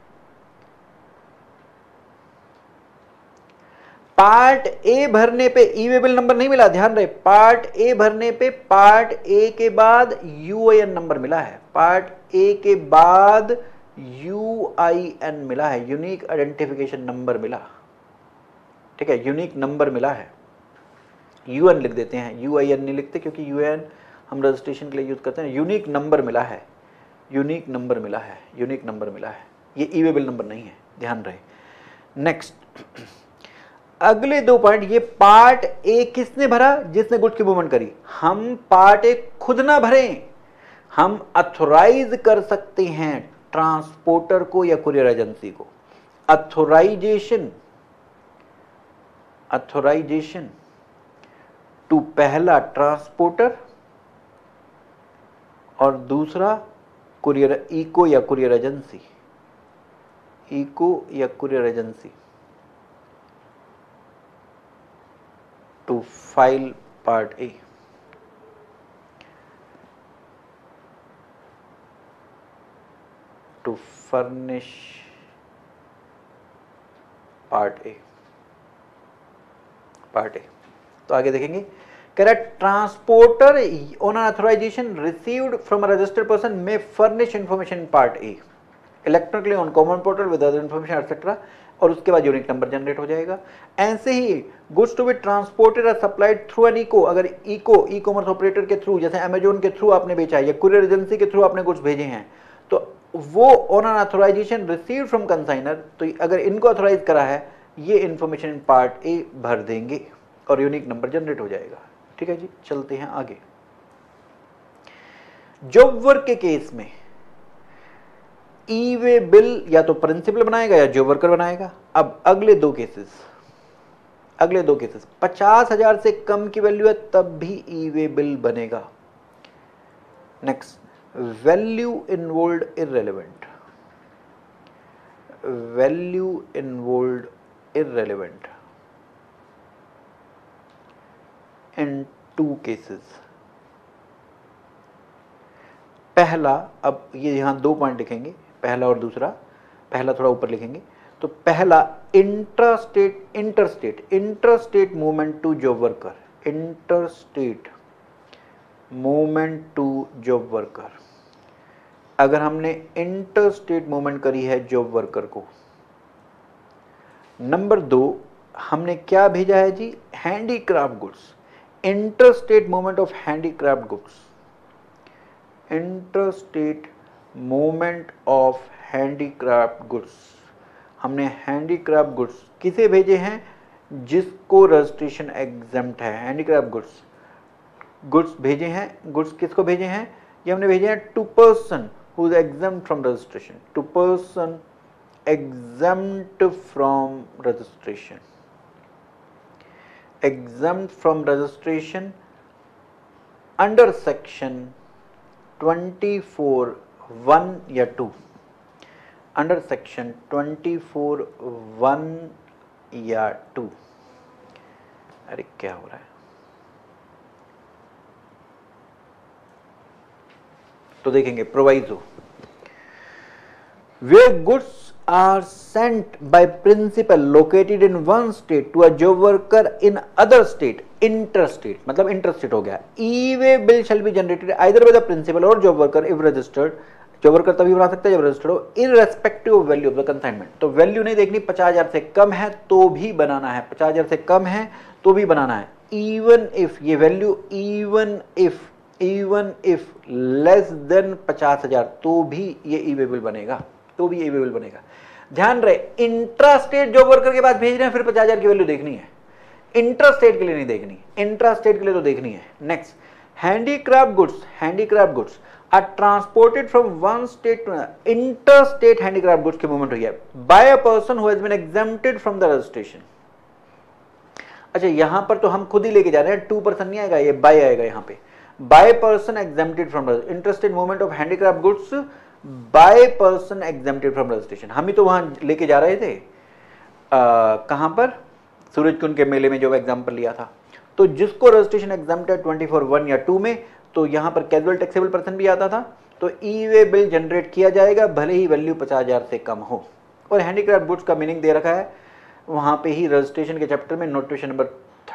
पार्ट ए भरने पे ई-वे बिल नंबर नहीं मिला, ध्यान रहे। पार्ट ए भरने पे पार्ट ए के बाद UIN नंबर मिला है, पार्ट ए के बाद UIN मिला है, यूनिक आइडेंटिफिकेशन नंबर मिला, ठीक है, यूनिक नंबर मिला है। UN लिख देते हैं, UIN नहीं लिखते क्योंकि UN हम रजिस्ट्रेशन के लिए यूज करते हैं। यूनिक नंबर मिला है, यूनिक नंबर मिला है, यूनिक नंबर मिला है। ये ई-वे बिल नंबर नहीं है, ध्यान रहे। नेक्स्ट, अगले दो पॉइंट, ये पार्ट ए किसने भरा? जिसने गुड्स की मूवमेंट करी। हम पार्ट ए खुद ना भरें, हम अथोराइज कर सकते हैं ट्रांसपोर्टर को या कुरियर एजेंसी को। अथोराइजेशन, अथोराइजेशन टू पहला ट्रांसपोर्टर और दूसरा कुरियर, इको या कुरियर एजेंसी, इको या courier agency to file part A. To furnish part A. part A. तो आगे देखेंगे, कह रहा है transporter on authorisation received from a registered person में furnish information in part A electronically on common portal with other information etcetera, और उसके बाद यूनिक नंबर जनरेट हो जाएगा। ऐसे ही गुड्स टू बी ट्रांसपोर्टेड और सप्लाइड थ्रू एन इको, अगर इको ई कॉमर्स ऑपरेटर के थ्रू, जैसे अमेजोन के थ्रू आपने बेचा है या कुरियर एजेंसी के थ्रू आपने गुड्स भेजे हैं, तो वो on an authorisation received from consignor, तो अगर इनको अथोराइज करा है, ये इंफॉर्मेशन इन पार्ट ए भर देंगे और यूनिक नंबर जनरेट हो जाएगा। ठीक है जी, चलते हैं आगे। जॉब वर्क के केस में ई वे बिल या तो प्रिंसिपल बनाएगा या जॉब वर्कर बनाएगा। अब अगले दो केसेस 50,000 से कम की वैल्यू है तब भी ई वे बिल बनेगा। Next, value involved irrelevant, in two cases. पहला, अब ये यहां दो पॉइंट लिखेंगे, पहला और दूसरा। पहला थोड़ा ऊपर लिखेंगे, तो पहला interstate movement to job worker, अगर हमने इंटरस्टेट मूवमेंट करी है जॉब वर्कर को। नंबर 2, हमने क्या भेजा है जी, handicraft goods, interstate movement of handicraft goods, हमने हैंडीक्राफ्ट गुड्स किसे भेजे हैं, जिसको रजिस्ट्रेशन एग्जम्प्ट है। हैंडीक्राफ्ट गुड्स भेजे हैं, गुड्स किसको भेजे हैं, ये हमने भेजे हैं to person who is exempt from registration, to person exempt from registration under section 24(1) या 2, अंडर सेक्शन 24(1) या 2। अरे क्या हो रहा है, तो देखेंगे proviso, where goods are sent by principal located in one state to a job worker in other state, interstate, मतलब interstate हो गया। E-way bill shall be generated either by the principal or job worker if registered, job worker तभी बना सकता है जब रजिस्टर्ड हो, irrespective of value of the consignment। तो वैल्यू नहीं देखनी, 50,000 से कम है तो भी बनाना है, 50,000 से कम है तो भी बनाना है। even if, ये value even if less than 50,000 तो भी ये ई-वे बिल बनेगा, ध्यान रहे इंट्रास्टेट जॉब वर्कर के पास भेज रहे हैं, फिर 50,000 की वैल्यू देखनी है, इंट्रास्टेट के लिए नहीं देखनी, इंट्रास्टेट के लिए तो देखनी है। Next, handicraft goods are transported from one state to interstate, handicraft goods की मूवमेंट हुई है by a person who has been exempted from the registration. अच्छा, यहां पर तो हम खुद ही लेके जा रहे हैं, 2% नहीं आएगा, ये बाय आएगा यहाँ पे, by person exempted from interstate movement of handicraft goods by person exempted from registration. हम ही तो वहां लेके जा रहे थे, कहां पर, सूरजकुंड के मेले में जो एग्जाम्पल लिया था। तो जिसको रजिस्ट्रेशन एग्जाम्प्ट है 24(1) या 2 में, तो यहां पर कैजुअल टैक्सेबल पर्सन भी आता था, तो ई-वे बिल जनरेट किया जाएगा भले ही वैल्यू 50,000 से कम हो। और हैंडीक्राफ्ट गुड्स का मीनिंग दे रखा है वहां पे ही रजिस्ट्रेशन के चैप्टर में, नोटिफिकेशन नंबर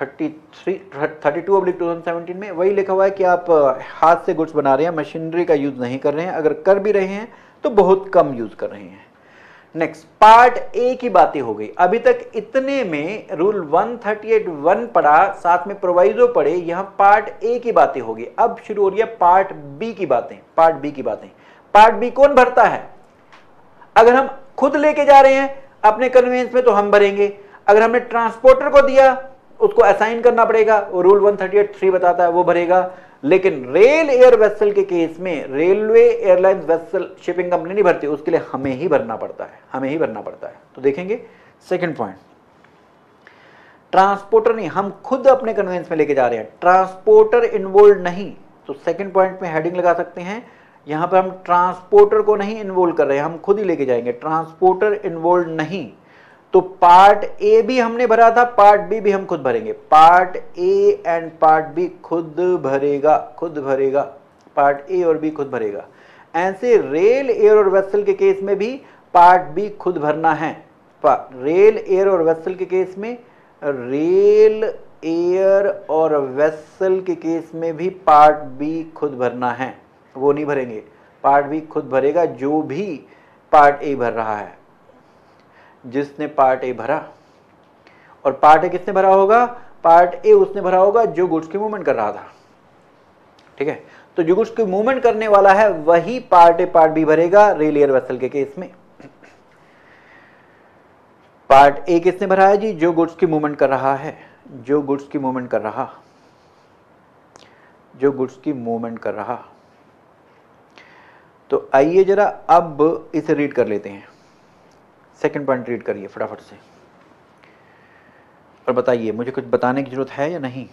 32/2017 में वही लिखा हुआ है कि आप हाथ से गुड्स बना रहे हैं, मशीनरी का यूज नहीं कर रहे हैं, अगर कर भी रहे हैं तो बहुत कम यूज कर रहे हैं। नेक्स्ट, पार्ट ए की बातें हो गई। अभी तक इतने में रूल 138(1) पढ़ा, साथ में प्रोवाइजो पढ़े, यहां पार्ट ए की बातें होगी। अब शुरू हो रही है पार्ट बी की बातें। पार्ट बी कौन भरता है? अगर हम खुद लेके जा रहे हैं अपने कन्वेंस में तो हम भरेंगे, अगर हमने ट्रांसपोर्टर को दिया उसको असाइन करना पड़ेगा, वो रूल 138(3) बताता है, वो भरेगा। लेकिन रेल एयर वेसल के केस में railway airlines vessel shipping company नहीं भरती, उसके लिए हमें ही भरना पड़ता है, तो देखेंगे सेकंड पॉइंट, ट्रांसपोर्टर नहीं, हम खुद अपने कन्वेंस में लेके जा रहे हैं, ट्रांसपोर्टर इन्वॉल्व नहीं, तो सेकंड पॉइंट में हेडिंग लगा सकते हैं, यहां पर हम ट्रांसपोर्टर को नहीं इन्वॉल्व कर रहे हैं, हम खुद ही लेके जाएंगे, ट्रांसपोर्टर इन्वॉल्व नहीं। तो पार्ट ए भी हमने भरा था, पार्ट बी भी हम खुद भरेंगे, part A and part B खुद भरेगा, पार्ट ए और बी खुद भरेगा। ऐसे रेल एयर और वेसल के केस में भी पार्ट बी खुद भरना है। रेल एयर और वेसल के केस में, रेल एयर और वेसल के केस में भी पार्ट बी खुद भरना है, वो नहीं भरेंगे, पार्ट बी खुद भरेगा जो भी पार्ट ए भर रहा है। जिसने पार्ट ए भरा, और पार्ट ए किसने भरा होगा? पार्ट ए उसने भरा होगा जो गुड्स की मूवमेंट कर रहा था, ठीक है। तो जो गुड्स की मूवमेंट करने वाला है वही पार्ट ए पार्ट बी भरेगा रेल एयर वेसल के केस में। पार्ट ए किसने भरा है जी? जो गुड्स की मूवमेंट कर रहा है, जो गुड्स की मूवमेंट कर रहा, तो आइए जरा अब इसे रीड कर लेते हैं। सेकंड पॉइंट रीड करिए फटाफट से और बताइए मुझे कुछ बताने की जरूरत है या नहीं।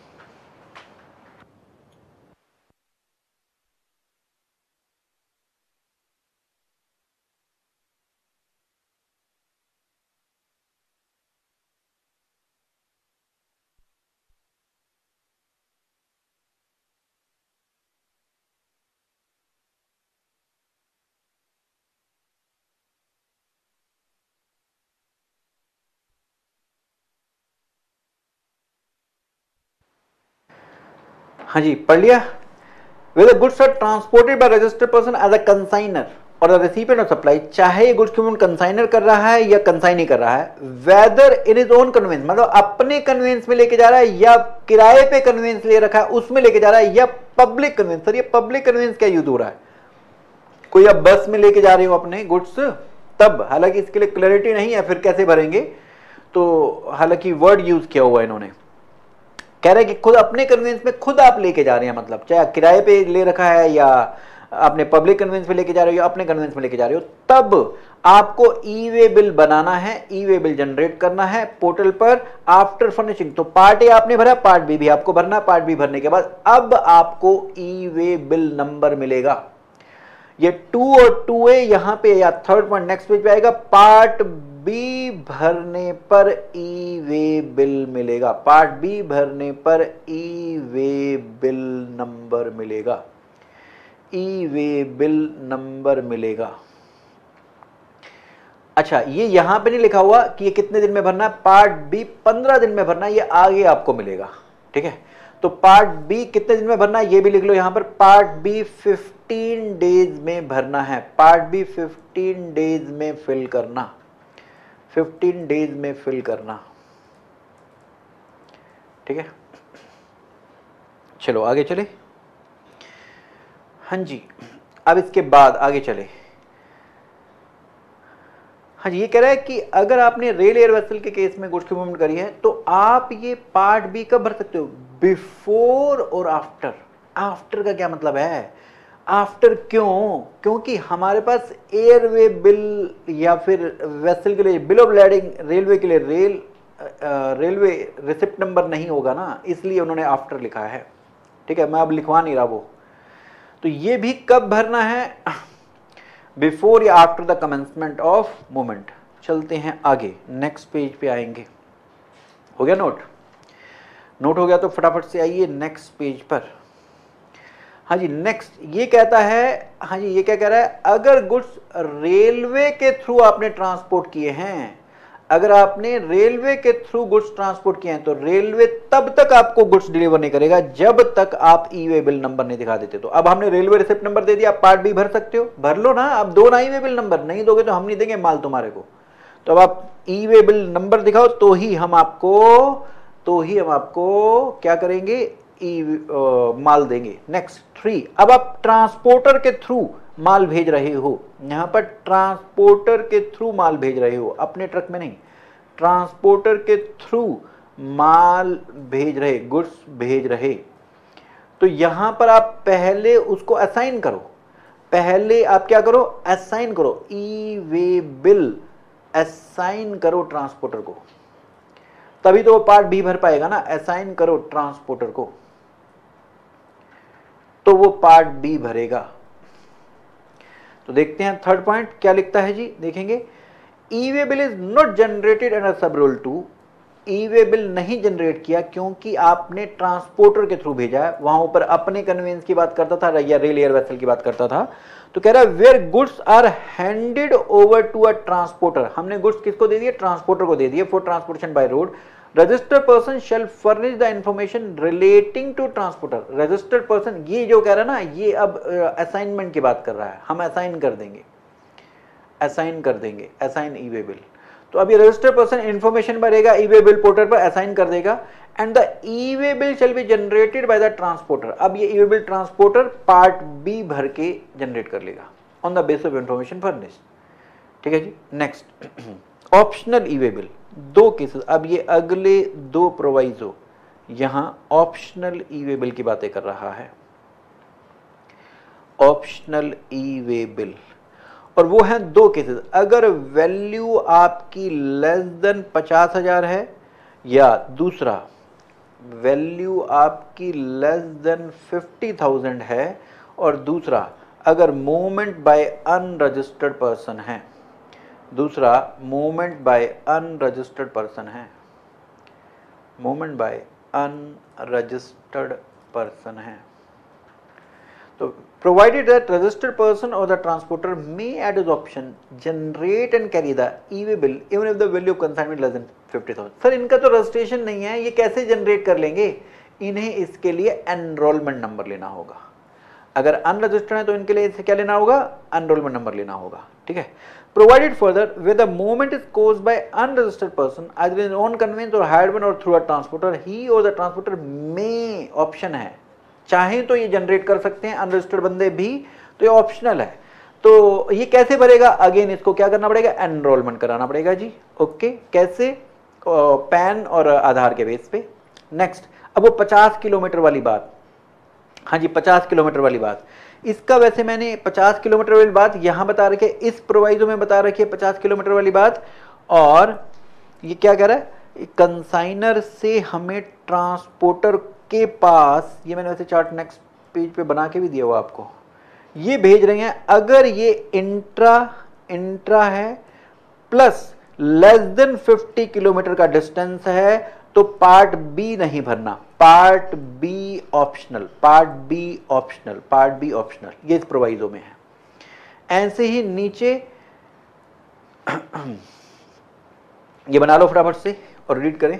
हाँ जी, पढ़ लिया। Whether goods are transported by registered person as a consignor or the recipient of supply, चाहे ये गुड्स को कंसाइनर कर रहा है या कंसाइन नहीं कर रहा है, whether in is own conveyance, मतलब अपने कन्वेंस में लेके जा रहा है या किराए पे कन्वेंस ले रखा है उसमें लेके जा रहा है, या पब्लिक कन्वेंस। सर ये पब्लिक कन्वेंस क्या यूज हो रहा है? कोई आप बस में लेके जा रहे हो अपने गुड्स, तब, हालांकि इसके लिए क्लैरिटी नहीं है फिर कैसे भरेंगे, तो हालांकि वर्ड यूज किया हुआ है इन्होंने। कह रहे हैं कि खुद अपने कन्वेंस में खुद आप लेके जा रहे हैं, मतलब चाहे किराए पे ले रखा है या आपने पब्लिक कन्वेंस में लेके जा रहे हो या अपने कन्वेंस में लेके जा रहे हो, तब आपको ई वे बिल बनाना है, ई वे बिल जनरेट करना है पोर्टल पर आफ्टर फर्निशिंग। तो पार्ट ए आपने भरा, पार्ट बी भी आपको भरना। पार्ट बी भरने के बाद अब आपको ई वे बिल नंबर मिलेगा। ये 2 और 2A यहां पे या थर्ड पॉइंट नेक्स्ट पेज पे आएगा। पार्ट बी भरने पर ई वे बिल मिलेगा। पार्ट बी भरने पर ई वे बिल नंबर मिलेगा। ई वे बिल नंबर मिलेगा। अच्छा, ये यहां पे नहीं लिखा हुआ कि ये कितने दिन में भरना है। पार्ट बी 15 दिन में भरना है, ये आगे आपको मिलेगा। ठीक है, तो पार्ट बी कितने दिन में भरना है ये भी लिख लो यहां पर। पार्ट बी 15 डेज में भरना है। पार्ट बी 15 डेज में फिल करना, 15 डेज में फिल करना। ठीक है, चलो आगे चले। हाँ जी, अब इसके बाद आगे चले। हाँ जी, ये कह रहा है कि अगर आपने रेल एयर वेसल के केस में गुड्स की मूवमेंट करी है तो आप ये पार्ट बी कब भर सकते हो? बिफोर और आफ्टर। आफ्टर का क्या मतलब है? आफ्टर क्यों? क्योंकि हमारे पास एयरवे बिल या फिर वेसल के लिए बिल ऑफ लैडिंग, रेलवे के लिए रेलवे रिसिप्ट नंबर नहीं होगा ना, इसलिए उन्होंने आफ्टर लिखा है। ठीक है, मैं अब लिखवा नहीं रहा वो। तो ये भी कब भरना है? बिफोर या after the commencement of movement. चलते हैं आगे, नेक्स्ट पेज पे आएंगे। हो गया नोट? नोट हो गया तो फटाफट से आइए नेक्स्ट पेज पर। हाँ जी, नेक्स्ट ये कहता है, हाँ जी ये क्या कह रहा है, अगर गुड्स रेलवे के थ्रू आपने ट्रांसपोर्ट किए हैं, अगर आपने रेलवे के थ्रू गुड्स ट्रांसपोर्ट किए हैं तो रेलवे तब तक आपको गुड्स डिलीवर नहीं करेगा जब तक आप ई वे बिल नंबर नहीं दिखा देते। तो अब हमने रेलवे रिसिप्ट नंबर दे दिया, आप पार्ट बी भर सकते हो, भर लो ना। अब दो ना ई वे बिल नंबर, नहीं दोगे तो हम नहीं देंगे माल तुम्हारे को। तो अब आप ई वे बिल नंबर दिखाओ तो ही हम आपको क्या करेंगे, माल देंगे। नेक्स्ट 3, अब आप ट्रांसपोर्टर के थ्रू माल भेज रहे हो, यहां पर ट्रांसपोर्टर के थ्रू माल भेज रहे हो, अपने ट्रक में नहीं, ट्रांसपोर्टर के थ्रू माल भेज रहे, गुड्स भेज रहे। तो यहां पर आप पहले उसको असाइन करो, पहले आप क्या करो, असाइन करो, ई वे बिल असाइन करो ट्रांसपोर्टर को, तभी तो वो पार्ट बी भर पाएगा ना। असाइन करो ट्रांसपोर्टर को तो वो पार्ट बी भरेगा। तो देखते हैं थर्ड पॉइंट क्या लिखता है जी, देखेंगे। E way bill is not generated under sub rule 2। E way bill नहीं जनरेट किया क्योंकि आपने ट्रांसपोर्टर के थ्रू भेजा है, वहां ऊपर अपने कन्वेंस की बात करता था या रेल एयर वेसल की बात करता था। तो कह रहा है where goods are handed over to a transporter, हमने गुड्स किसको दे दिए, ट्रांसपोर्टर को दे दिए for transportation by road. Registered person shall furnish the information relating to transporter. Registered person, ये जो कह रहा है ना, ये अब असाइनमेंट की बात कर रहा है, हम असाइन कर देंगे, असाइन कर देंगे, असाइन ई वे बिल। तो अब ये रजिस्टर्ड पर्सन इंफॉर्मेशन भरेगा, ई वे बिल पोर्टल पर असाइन कर देगा, and the e way bill shall be generated by the transporter. अब ये ई way bill transporter part B भर के जनरेट कर लेगा on the basis of information furnish. ठीक है जी, next optional e way bill, दो केसेस। अब ये अगले दो प्रोवाइजो यहां ऑप्शनल ई वे बिल की बातें कर रहा है। ऑप्शनल ई वे बिल, और वो हैं दो केसेस। अगर वैल्यू आपकी लेस देन 50,000 है, या दूसरा वैल्यू आपकी लेस देन 50,000 है, और दूसरा अगर मूवमेंट बाय अनरजिस्टर्ड पर्सन है, दूसरा मूवमेंट बाय अनरजिस्टर्ड पर्सन है, मूवमेंट बाय अनरजिस्टर्ड पर्सन है। तो प्रोवाइडेड दैट रजिस्टर्ड पर्सन और the transporter may at his option generate and carry the e-way bill even if the value of consignment less than 50,000। Sir इनका तो रजिस्ट्रेशन नहीं है, ये कैसे जनरेट कर लेंगे? इन्हें इसके लिए एनरोलमेंट नंबर लेना होगा। अगर अनरजिस्टर्ड है तो इनके लिए इसे क्या लेना होगा? एनरोलमेंट नंबर लेना होगा, ठीक है। Provided further where the movement is caused by unregistered person either in own conveyance or hired one or through a transporter, he or the transporter may, option है, चाहे तो ये जनरेट कर सकते हैं अनरजिस्टर्ड बंदे भी, तो ये ऑप्शनल है। तो ये कैसे भरेगा? अगेन इसको क्या करना पड़ेगा? एनरोलमेंट कराना पड़ेगा जी। ओके, कैसे? पैन और आधार के बेस पे। नेक्स्ट, अब वो 50 किलोमीटर वाली बात, हाँ जी 50 किलोमीटर वाली बात, इसका वैसे मैंने 50 किलोमीटर वाली बात यहां बता रखी है, इस प्रोवाइजो में बता रखी है 50 किलोमीटर वाली बात। और ये क्या कह रहा है? कंसाइनर से हमें ट्रांसपोर्टर के पास, ये मैंने वैसे चार्ट नेक्स्ट पेज पे बना के भी दिया हुआ आपको, ये भेज रहे हैं अगर ये इंट्रा है प्लस लेस देन 50 किलोमीटर का डिस्टेंस है तो पार्ट बी नहीं भरना, part B optional, part B optional, part B optional, ये इस प्रोवाइजो में है। ऐसे ही नीचे ये बना लो फटाफट से और रीड करें।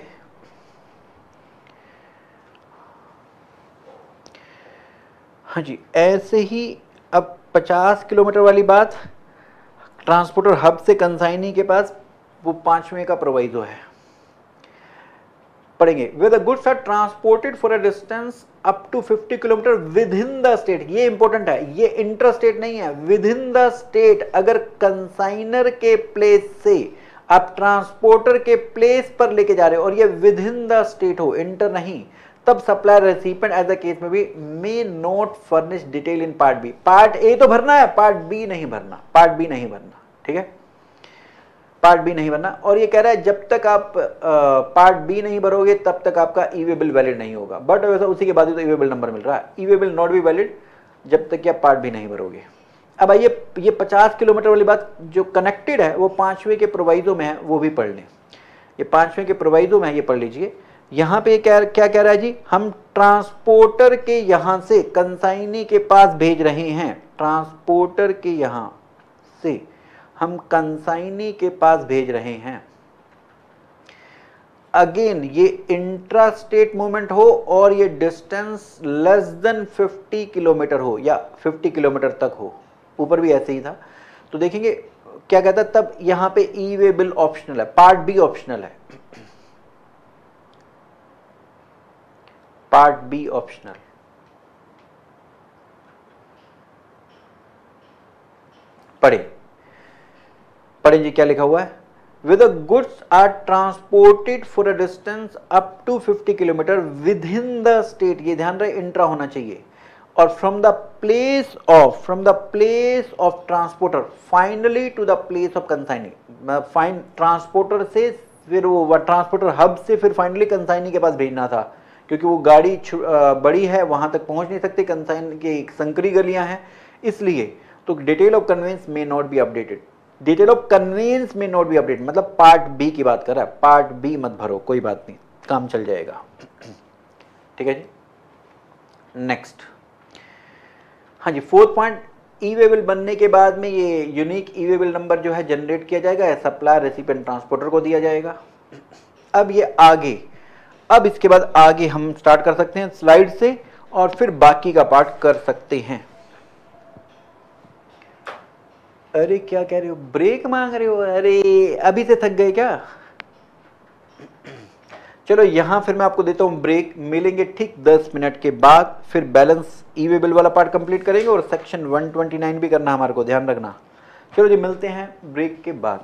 हाँ जी, ऐसे ही अब 50 किलोमीटर वाली बात, ट्रांसपोर्टर हब से कंसाइनी के पास, वो 5वें का प्रोवाइजो है, पढ़ेंगे। where the goods are transported for a distance up to 50 kilometre within the state, ये इंपॉर्टेंट है, ये इंटर स्टेट नहीं है, विद इन द स्टेट। अगर कंसाइनर के प्लेस से आप ट्रांसपोर्टर के प्लेस पर लेके जा रहे हो और ये विद इन द स्टेट हो, इंटर नहीं, तब supplier recipient as the case में भी may not furnish detail in part B. Part A तो भरना है, पार्ट बी नहीं भरना, पार्ट बी नहीं भरना, ठीक है, पार्ट बी नहीं भरना। और ये कह रहा है जब तक आप पार्ट बी नहीं भरोगे तब तक आपका ई-वे बिल वैलिड नहीं होगा, बट वैसा उसी के बाद ही तो ई-वे बिल नंबर मिल रहा है। E-way bill not be valid जब तक कि आप पार्ट बी नहीं भरोगे। अब आइए ये 50 किलोमीटर वाली बात जो कनेक्टेड है वो 5वें के प्रोवाइजो में है, वो भी पढ़ लें। ये 5वें के प्रोवाइजो में है, ये पढ़ लीजिए। यहां पे क्या क्या कह रहा है जी? हम ट्रांसपोर्टर के यहां से कंसाइनी के पास भेज रहे हैं, ट्रांसपोर्टर के यहां से हम कंसाइनी के पास भेज रहे हैं। अगेन ये इंट्रा स्टेट मूवमेंट हो और ये डिस्टेंस लेस देन 50 किलोमीटर हो या 50 किलोमीटर तक हो, ऊपर भी ऐसे ही था। तो देखेंगे क्या कहता है, तब यहां पे ई-वे बिल ऑप्शनल है, पार्ट बी ऑप्शनल है, पार्ट बी ऑप्शनल। पढ़े जी क्या लिखा हुआ है? Where the goods are transported for a distance up to 50 kilometre within the state, ये ध्यान रहे इंट्रा होना चाहिए, और from the place of transporter finally to the place of consigning, फाइन ट्रांसपोर्टर से फिर वो ट्रांसपोर्टर हब से फिर फाइनली कंसाइनी के पास भेजना था, क्योंकि वो गाड़ी बड़ी है, वहां तक पहुंच नहीं सकती, कंसाइन की संकरी गलियां हैं, इसलिए। तो डिटेल ऑफ कन्वेंस में not be updated, detail of conveyance में नॉट बी अपडेट, मतलब पार्ट बी की बात कर रहा है, पार्ट बी मत भरो, कोई बात नहीं, काम चल जाएगा, ठीक है जी। नेक्स्ट, हाँ जी, 4th पॉइंट, ई-वे बिल बनने के बाद में ये यूनिक ई-वे बिल नंबर जो है जनरेट किया जाएगा, सप्लायर रेसिपिएंट ट्रांसपोर्टर को दिया जाएगा। अब ये आगे, अब इसके बाद आगे हम स्टार्ट कर सकते हैं स्लाइड से और फिर बाकी का पार्ट कर सकते हैं। अरे क्या कह रहे हो, ब्रेक मांग रहे हो? अरे अभी से थक गए क्या? चलो यहां फिर मैं आपको देता हूं ब्रेक, मिलेंगे ठीक 10 मिनट के बाद, फिर बैलेंस ई-वे बिल वाला पार्ट कंप्लीट करेंगे और सेक्शन 129 भी करना हमारे को, ध्यान रखना। चलो जी मिलते हैं ब्रेक के बाद।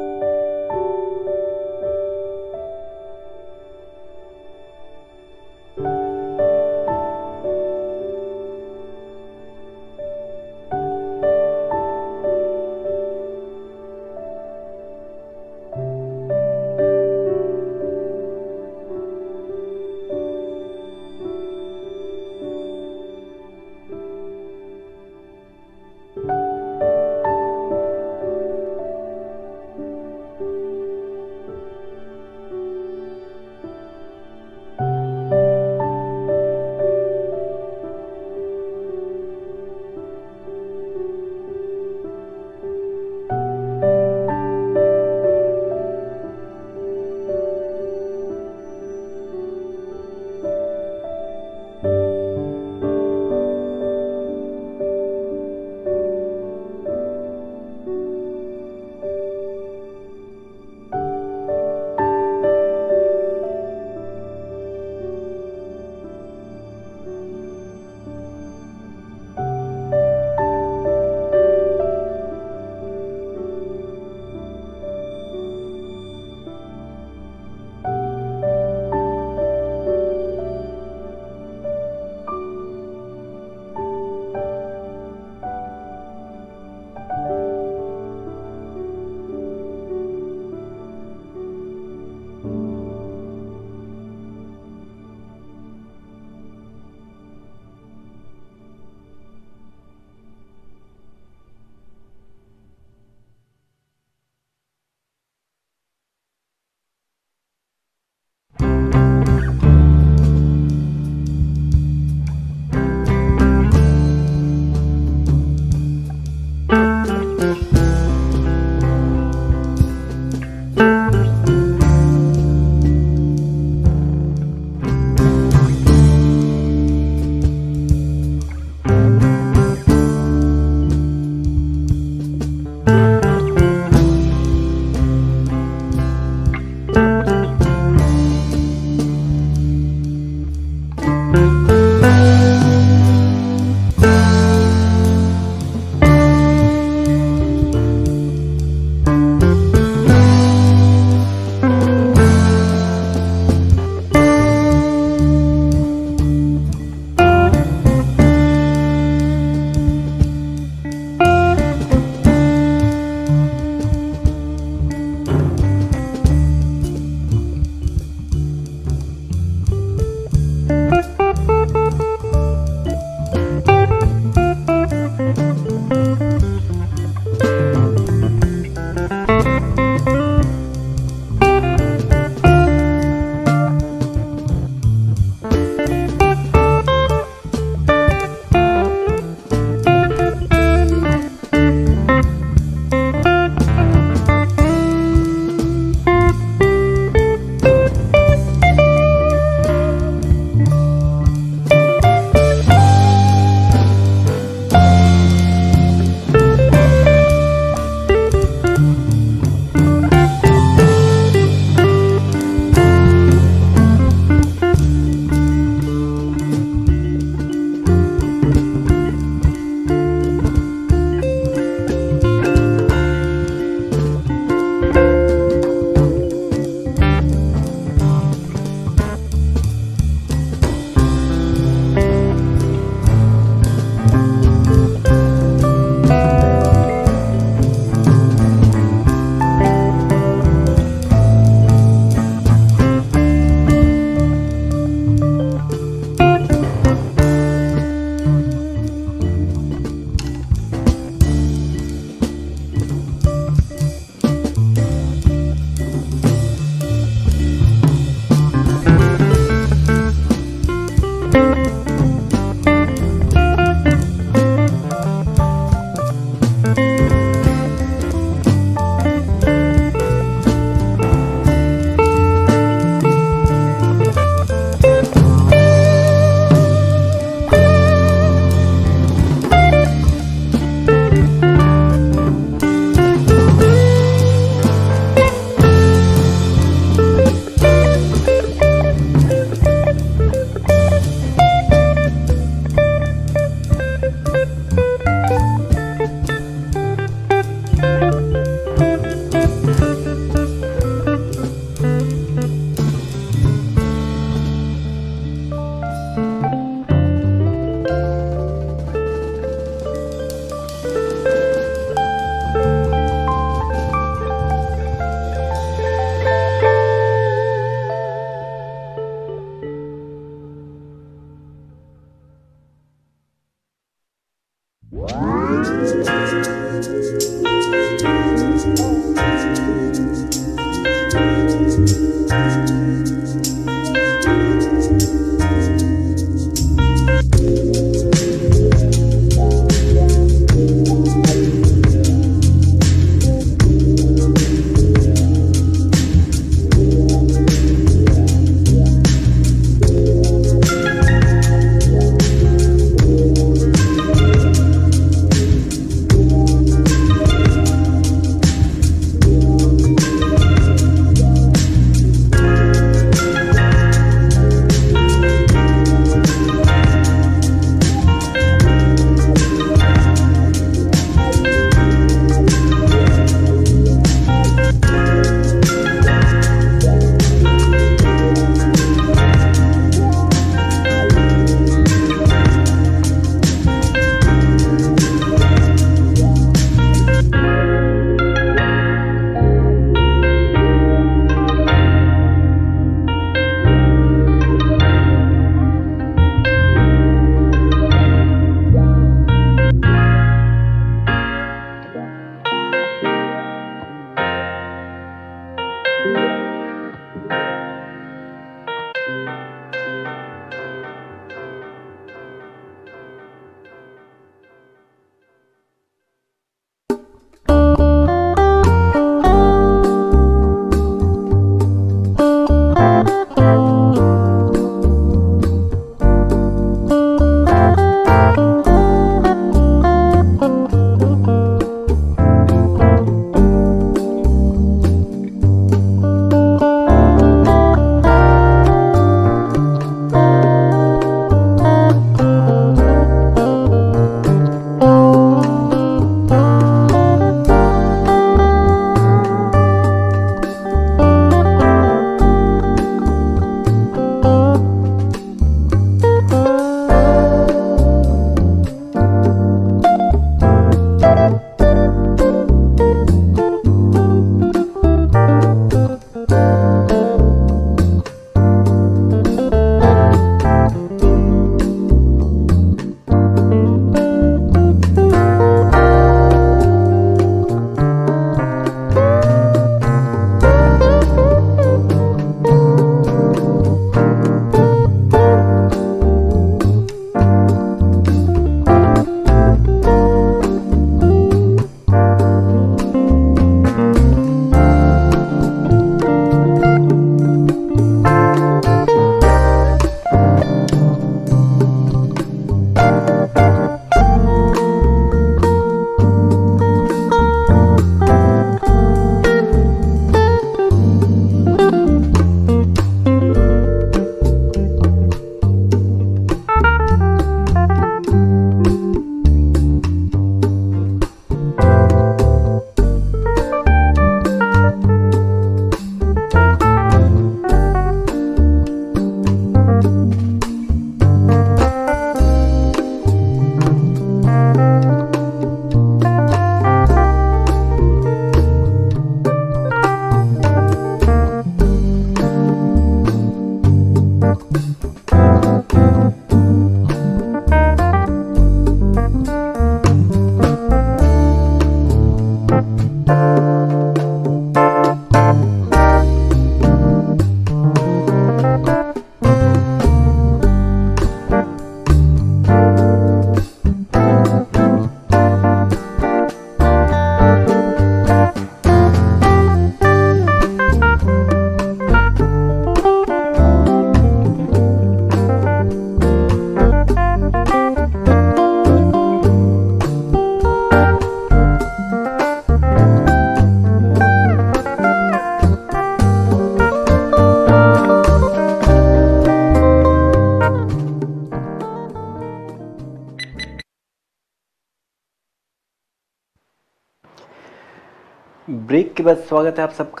ब्रेक के बाद स्वागत है आप सबका।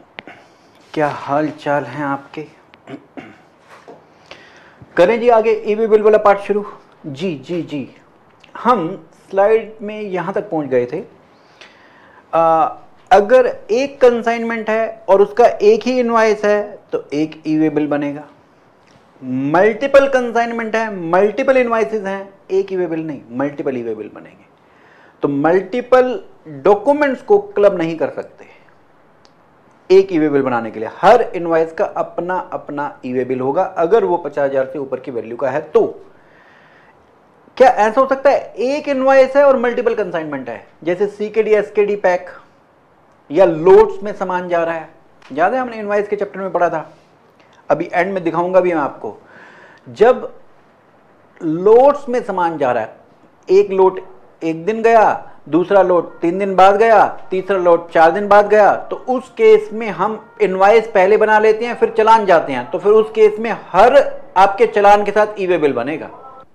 क्या हाल चाल हैं आपके? करें जी आगे ईवी बिल वाला पार्ट शुरू। जी जी जी, हम स्लाइड में यहाँ तक पहुँच गए थे। अगर एक कंसाइनमेंट है और उसका एक ही इनवॉइस है तो एक ईवी बिल बनेगा। मल्टीपल कंसाइनमेंट है, मल्टीपल इनवाइसेस हैं, एक ई वे बिल नहीं, मल्टीपल ई वे बिल बनेंगे। तो मल्टीपल डॉक्यूमेंट्स को क्लब नहीं कर सकते एक ई वे बिल बनाने के लिए। हर इनवाइस का अपना अपना ई वे बिल होगा, अगर वो 50,000 से ऊपर की वैल्यू का है तो। क्या ऐसा हो सकता है एक इनवाइस है और मल्टीपल कंसाइनमेंट है, जैसे सीकेडी एसकेडी पैक या लोड्स में सामान जा रहा है, याद है हमने इनवाइस के चैप्टर में पढ़ा था, अभी एंड में दिखाऊंगा भी मैं आपको। जब लोड्स में सामान जा रहा है, एक लोड एक दिन गया, दूसरा लोड 3 दिन बाद गया, तीसरा लोड 4 दिन बाद गया, तो उस केस में हम इनवाइस पहले बना लेते हैं, फिर चलान जाते हैं, तो फिर उस केस में हर आपके चलान के साथ ई वे बिल बनेगा।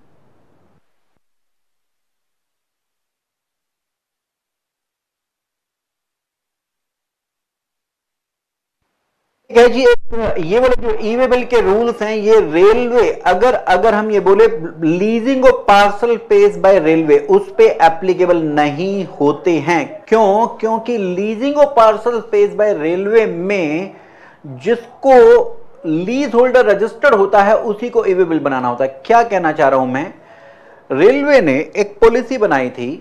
है जी, ये वाले जो ई वे बिल के रूल्स हैं, ये रेलवे अगर हम ये बोले leasing of parcel page by railway, उस पे एप्लीकेबल नहीं होते हैं। क्यों? क्योंकि leasing of parcel page by railway में जिसको लीज होल्डर रजिस्टर्ड होता है उसी को ई वे बिल बनाना होता है। क्या कहना चाह रहा हूं मैं, रेलवे ने एक पॉलिसी बनाई थी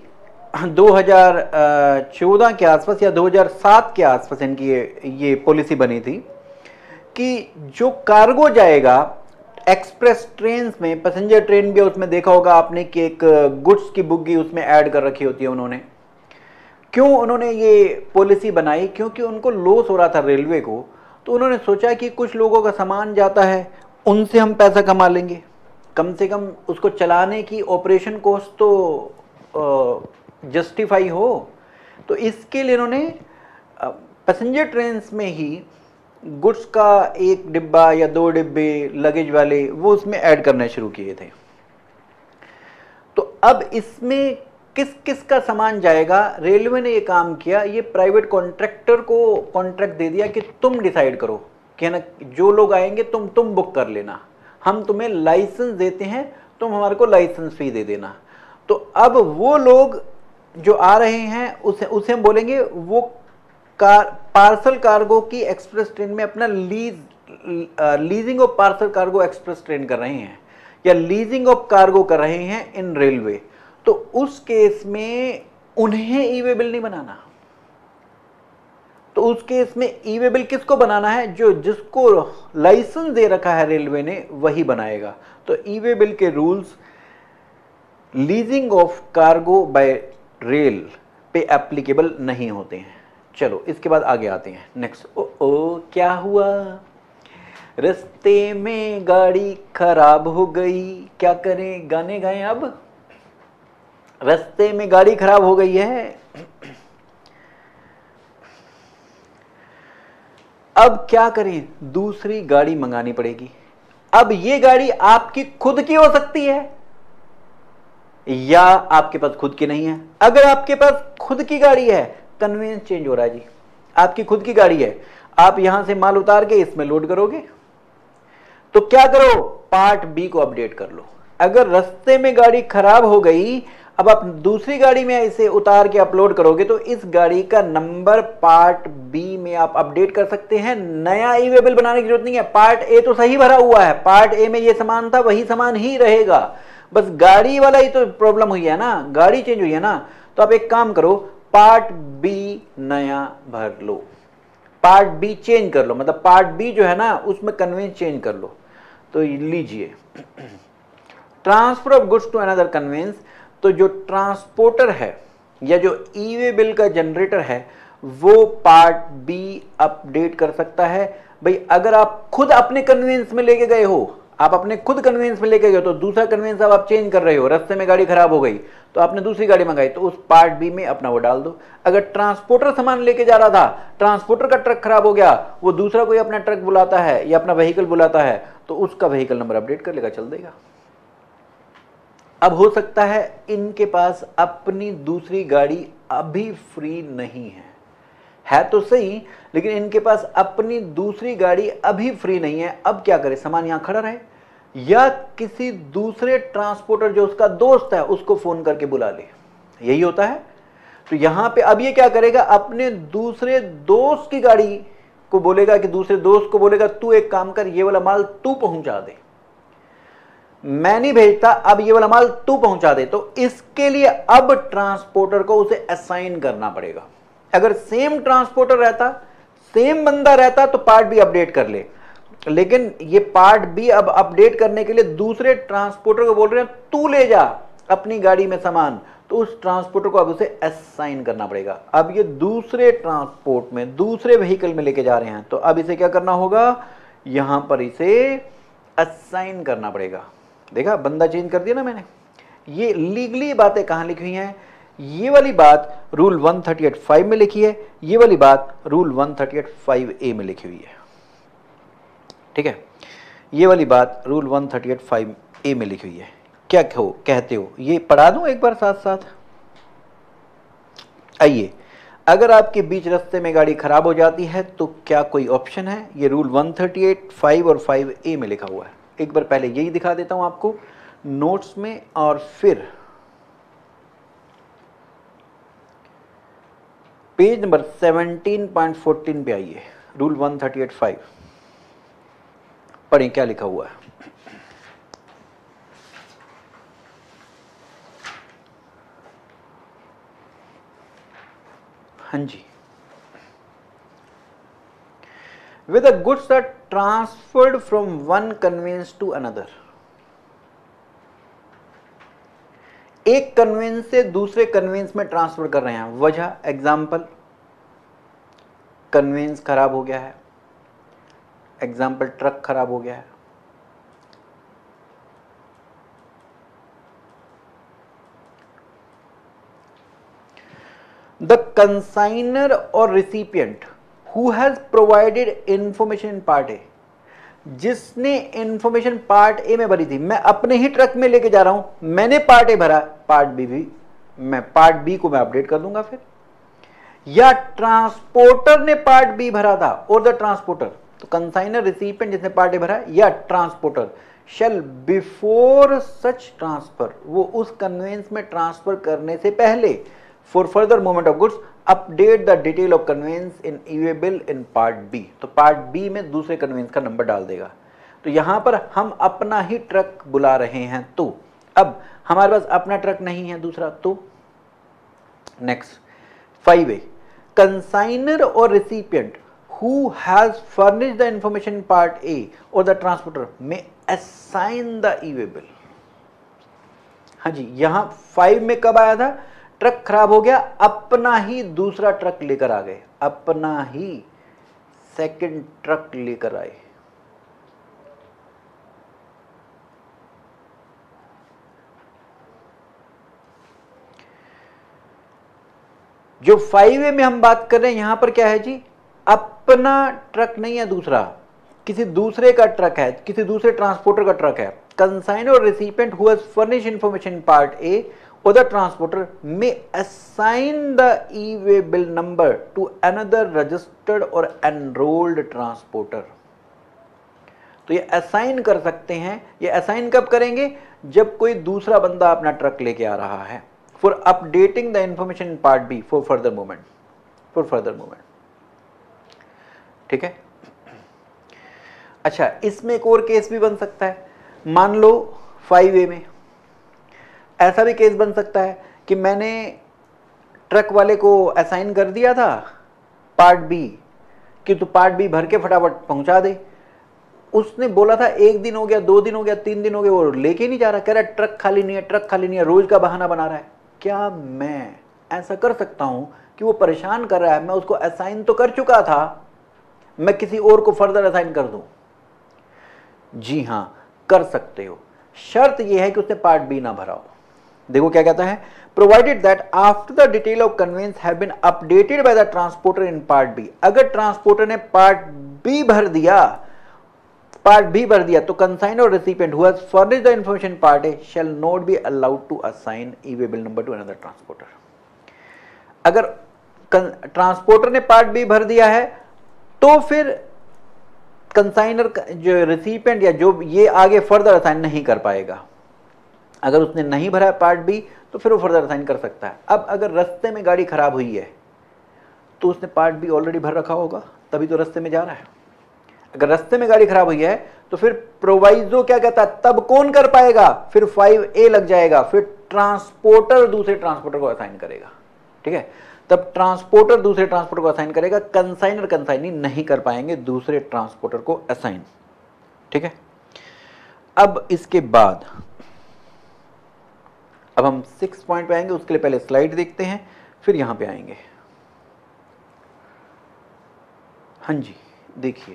2014 के आसपास या 2007 के आसपास, इनकी ये पॉलिसी बनी थी कि जो कार्गो जाएगा एक्सप्रेस ट्रेन में, पैसेंजर ट्रेन भी उसमें देखा होगा आपने कि एक गुड्स की बुग्गी उसमें ऐड कर रखी होती है उन्होंने। क्यों उन्होंने ये पॉलिसी बनाई? क्योंकि उनको लॉस हो रहा था रेलवे को, तो उन्होंने सोचा कि कुछ लोगों का सामान जाता है, उनसे हम पैसा कमा लेंगे, कम से कम उसको चलाने की ऑपरेशन कॉस्ट तो जस्टिफाई हो। तो इसके लिए इन्होंने पैसेंजर ट्रेन में ही गुड्स का एक डिब्बा या 2 डिब्बे लगेज वाले वो उसमें ऐड करने शुरू किए थे। तो अब इसमें किस किस का सामान जाएगा, रेलवे ने ये काम किया, ये प्राइवेट कॉन्ट्रैक्टर को कॉन्ट्रैक्ट दे दिया कि तुम डिसाइड करो कि ना जो लोग आएंगे तुम बुक कर लेना, हम तुम्हें लाइसेंस देते हैं, तुम हमारे को लाइसेंस फी दे देना। तो अब वो लोग जो आ रहे हैं उसे हम बोलेंगे वो पार्सल कार्गो की एक्सप्रेस ट्रेन में अपना leasing of parcel cargo express train कर रहे हैं या लीजिंग ऑफ कार्गो कर रहे हैं इन रेलवे। तो उस केस में उन्हें ई वे बिल नहीं बनाना। तो उस केस में ई वे बिल किसको बनाना है? जो जिसको लाइसेंस दे रखा है रेलवे ने वही बनाएगा। तो ई वे बिल के rules leasing of cargo by rail पे एप्लीकेबल नहीं होते हैं। चलो इसके बाद आगे आते हैं नेक्स्ट। ओ क्या हुआ, रास्ते में गाड़ी खराब हो गई, क्या करें? गाने गाएं अब। रास्ते में गाड़ी खराब हो गई है, अब क्या करें? दूसरी गाड़ी मंगानी पड़ेगी। अब ये गाड़ी आपकी खुद की हो सकती है या आपके पास खुद की नहीं है। अगर आपके पास खुद की गाड़ी है, कन्वेंस चेंज हो रहा है जी, आपकी खुद की गाड़ी है, आप यहां से माल उतार के इसमें लोड करोगे, तो क्या करो? पार्ट बी को अपडेट कर लो। अगर रास्ते में गाड़ी खराब हो गई, अब आप दूसरी गाड़ी में इसे उतार के अपलोड करोगे तो इस गाड़ी का नंबर पार्ट बी में आप अपडेट कर सकते हैं। नया ई वे बिल बनाने की जरूरत नहीं है। पार्ट ए तो सही भरा हुआ है, पार्ट ए में ये सामान था वही सामान ही रहेगा, बस गाड़ी वाला ही तो प्रॉब्लम हुई है ना, गाड़ी चेंज हुई है ना। तो आप एक काम करो, पार्ट बी नया भर लो, पार्ट बी चेंज कर लो, मतलब पार्ट बी जो है ना उसमें कन्वेंस चेंज कर लो। तो लीजिए transfer of goods to another conveyance. तो जो ट्रांसपोर्टर है या जो ई वे बिल का जनरेटर है वो पार्ट बी अपडेट कर सकता है। भाई अगर आप खुद अपने कन्वेंस में लेके गए हो, आप अपने खुद कन्वेंस में लेके गए तो दूसरा कन्वेंस अब आप चेंज कर रहे हो, रास्ते में गाड़ी खराब हो गई तो आपने दूसरी गाड़ी मंगाई, तो उस पार्ट बी में अपना वो डाल दो। अगर ट्रांसपोर्टर सामान लेके जा रहा था, ट्रांसपोर्टर का ट्रक खराब हो गया, वो दूसरा कोई अपना ट्रक बुलाता है या अपना व्हीकल बुलाता है, तो उसका व्हीकल नंबर अपडेट कर लेगा, चल देगा। अब हो सकता है इनके पास अपनी दूसरी गाड़ी अभी फ्री नहीं है तो सही, लेकिन इनके पास अपनी दूसरी गाड़ी अभी फ्री नहीं है। अब क्या करे? सामान यहां खड़ा रहे या किसी दूसरे ट्रांसपोर्टर जो उसका दोस्त है उसको फोन करके बुला ले, यही होता है। तो यहां पे अब ये क्या करेगा? अपने दूसरे दोस्त की गाड़ी को बोलेगा कि दूसरे दोस्त को बोलेगा तू एक काम कर, ये वाला माल तू पहुंचा दे, मैं नहीं भेजता, अब ये वाला माल तू पहुंचा दे, तो इसके लिए अब ट्रांसपोर्टर को उसे असाइन करना पड़ेगा। अगर सेम ट्रांसपोर्टर रहता, सेम बंदा रहता, तो पार्ट बी अपडेट कर ले, लेकिन ये पार्ट बी अब अपडेट करने के लिए दूसरे ट्रांसपोर्टर को बोल रहे हैं तू ले जा अपनी गाड़ी में सामान, तो उस ट्रांसपोर्टर को अब उसे असाइन करना पड़ेगा। अब ये दूसरे ट्रांसपोर्ट में, दूसरे व्हीकल में लेके जा रहे हैं, तो अब इसे क्या करना होगा, यहां पर इसे असाइन करना पड़ेगा। देखा, बंदा चेंज कर दिया ना मैंने। ये लीगली बातें कहां लिखी हुई हैं, ये वाली बात रूल 138(5) में लिखी है, ये वाली बात रूल 138(5)(a) में लिखी हुई है। ठीक है, ये वाली बात रूल 138(5)(a) में लिखी हुई है। क्या कहते हो, ये पढ़ा दूं एक बार साथ साथ? आइए, अगर आपके बीच रास्ते में गाड़ी खराब हो जाती है तो क्या कोई ऑप्शन है? ये रूल 138(5) और 5(a) में लिखा हुआ है। एक बार पहले यही दिखा देता हूं आपको नोट्स में, और फिर पेज नंबर 17.14 पे आइए। रूल 138(5) पढ़ें क्या लिखा हुआ है। हाँ जी, with the goods are transferred from one conveyance to another। एक कन्वेंस से दूसरे कन्वेंस में ट्रांसफर कर रहे हैं। वजह, एग्जाम्पल, कन्वेंस खराब हो गया है, एग्जाम्पल ट्रक खराब हो गया है। The consignor or recipient who has provided information in part A, जिसने इंफॉर्मेशन पार्ट ए में भरी थी, मैं अपने ही ट्रक में लेके जा रहा हूं, मैंने पार्ट ए भरा, पार्ट बी भी मैं पार्ट बी को मैं अपडेट कर दूंगा फिर। या ट्रांसपोर्टर ने पार्ट बी भरा था, और द ट्रांसपोर्टर, तो कंसाइनर, रिसिपिएंट जिसने पार्ट ए भरा, या transporter shall before such transfer, वो उस कन्वेंस में ट्रांसफर करने से पहले, for further movement of goods update the detail of conveyance in E bill in part B. तो पार्ट बी में दूसरे कन्वेंस का नंबर डाल देगा। तो यहां पर हम अपना ही ट्रक बुला रहे हैं, तो अब हमारे पास अपना ट्रक नहीं है दूसरा, तो next 5A, consignor or recipient who has furnished the information in part A or the transporter may assign the E bill. हाँ जी, यहां 5 में कब आया था, ट्रक खराब हो गया, अपना ही दूसरा ट्रक लेकर आ गए, अपना ही सेकंड ट्रक लेकर आए। जो 5A में हम बात कर रहे हैं यहां पर क्या है जी, अपना ट्रक नहीं है दूसरा, किसी दूसरे का ट्रक है, किसी दूसरे ट्रांसपोर्टर का ट्रक है। Consignor or recipient who has furnished information in part A or the transporter may assign the e-way bill number to another registered or enrolled transporter। तो ये असाइन कर सकते हैं। ये असाइन कब करेंगे, जब कोई दूसरा बंदा अपना ट्रक लेके आ रहा है, for updating the information in part B for further movement, for further movement. ठीक है, अच्छा, इसमें एक और केस भी बन सकता है। मान लो 5A में ऐसा भी केस बन सकता है कि मैंने ट्रक वाले को असाइन कर दिया था पार्ट बी कि तू पार्ट बी भर के फटाफट पहुंचा दे। उसने बोला था 1 दिन हो गया, 2 दिन हो गया, 3 दिन हो गए, वो लेके नहीं जा रहा, कह रहा है ट्रक खाली नहीं है, ट्रक खाली नहीं है, रोज का बहाना बना रहा है। क्या मैं ऐसा कर सकता हूं कि वो परेशान कर रहा है, मैं उसको असाइन तो कर चुका था, मैं किसी और को फर्दर असाइन कर दूं? जी हां, कर सकते हो। शर्त यह है कि उसने पार्ट बी ना भरा हो। देखो क्या कहता है, provided that after the detail of conveyance have been updated by the transporter in part B. अगर ट्रांसपोर्टर ने पार्ट बी भर दिया, तो consignor or recipient who has furnished the information part A shall not be allowed to assign e-way bill number to another transporter. अगर ट्रांसपोर्टर ने पार्ट बी भर दिया है तो फिर कंसाइनर जो रिसिपिएंट या जो ये आगे फर्दर असाइन नहीं कर पाएगा। अगर उसने नहीं भरा पार्ट बी तो फिर वो फर्दर असाइन कर सकता है। अब अगर रास्ते में गाड़ी खराब हुई है तो उसने पार्ट बी ऑलरेडी भर रखा होगा, तभी तो रास्ते में जा रहा है। अगर रास्ते में गाड़ी खराब हुई है तो फिर प्रोवाइजो क्या कहता है, तब कौन कर पाएगा, फिर 5A लग जाएगा, फिर ट्रांसपोर्टर दूसरे ट्रांसपोर्टर को असाइन करेगा। ठीक है, तब ट्रांसपोर्टर दूसरे ट्रांसपोर्टर को असाइन करेगा, कंसाइनर कंसाइनी नहीं कर पाएंगे दूसरे ट्रांसपोर्टर को असाइन। ठीक है, अब इसके बाद अब हम 6 पॉइंट पे आएंगे, उसके लिए पहले स्लाइड देखते हैं, फिर यहां पे आएंगे। हाँ जी, देखिए,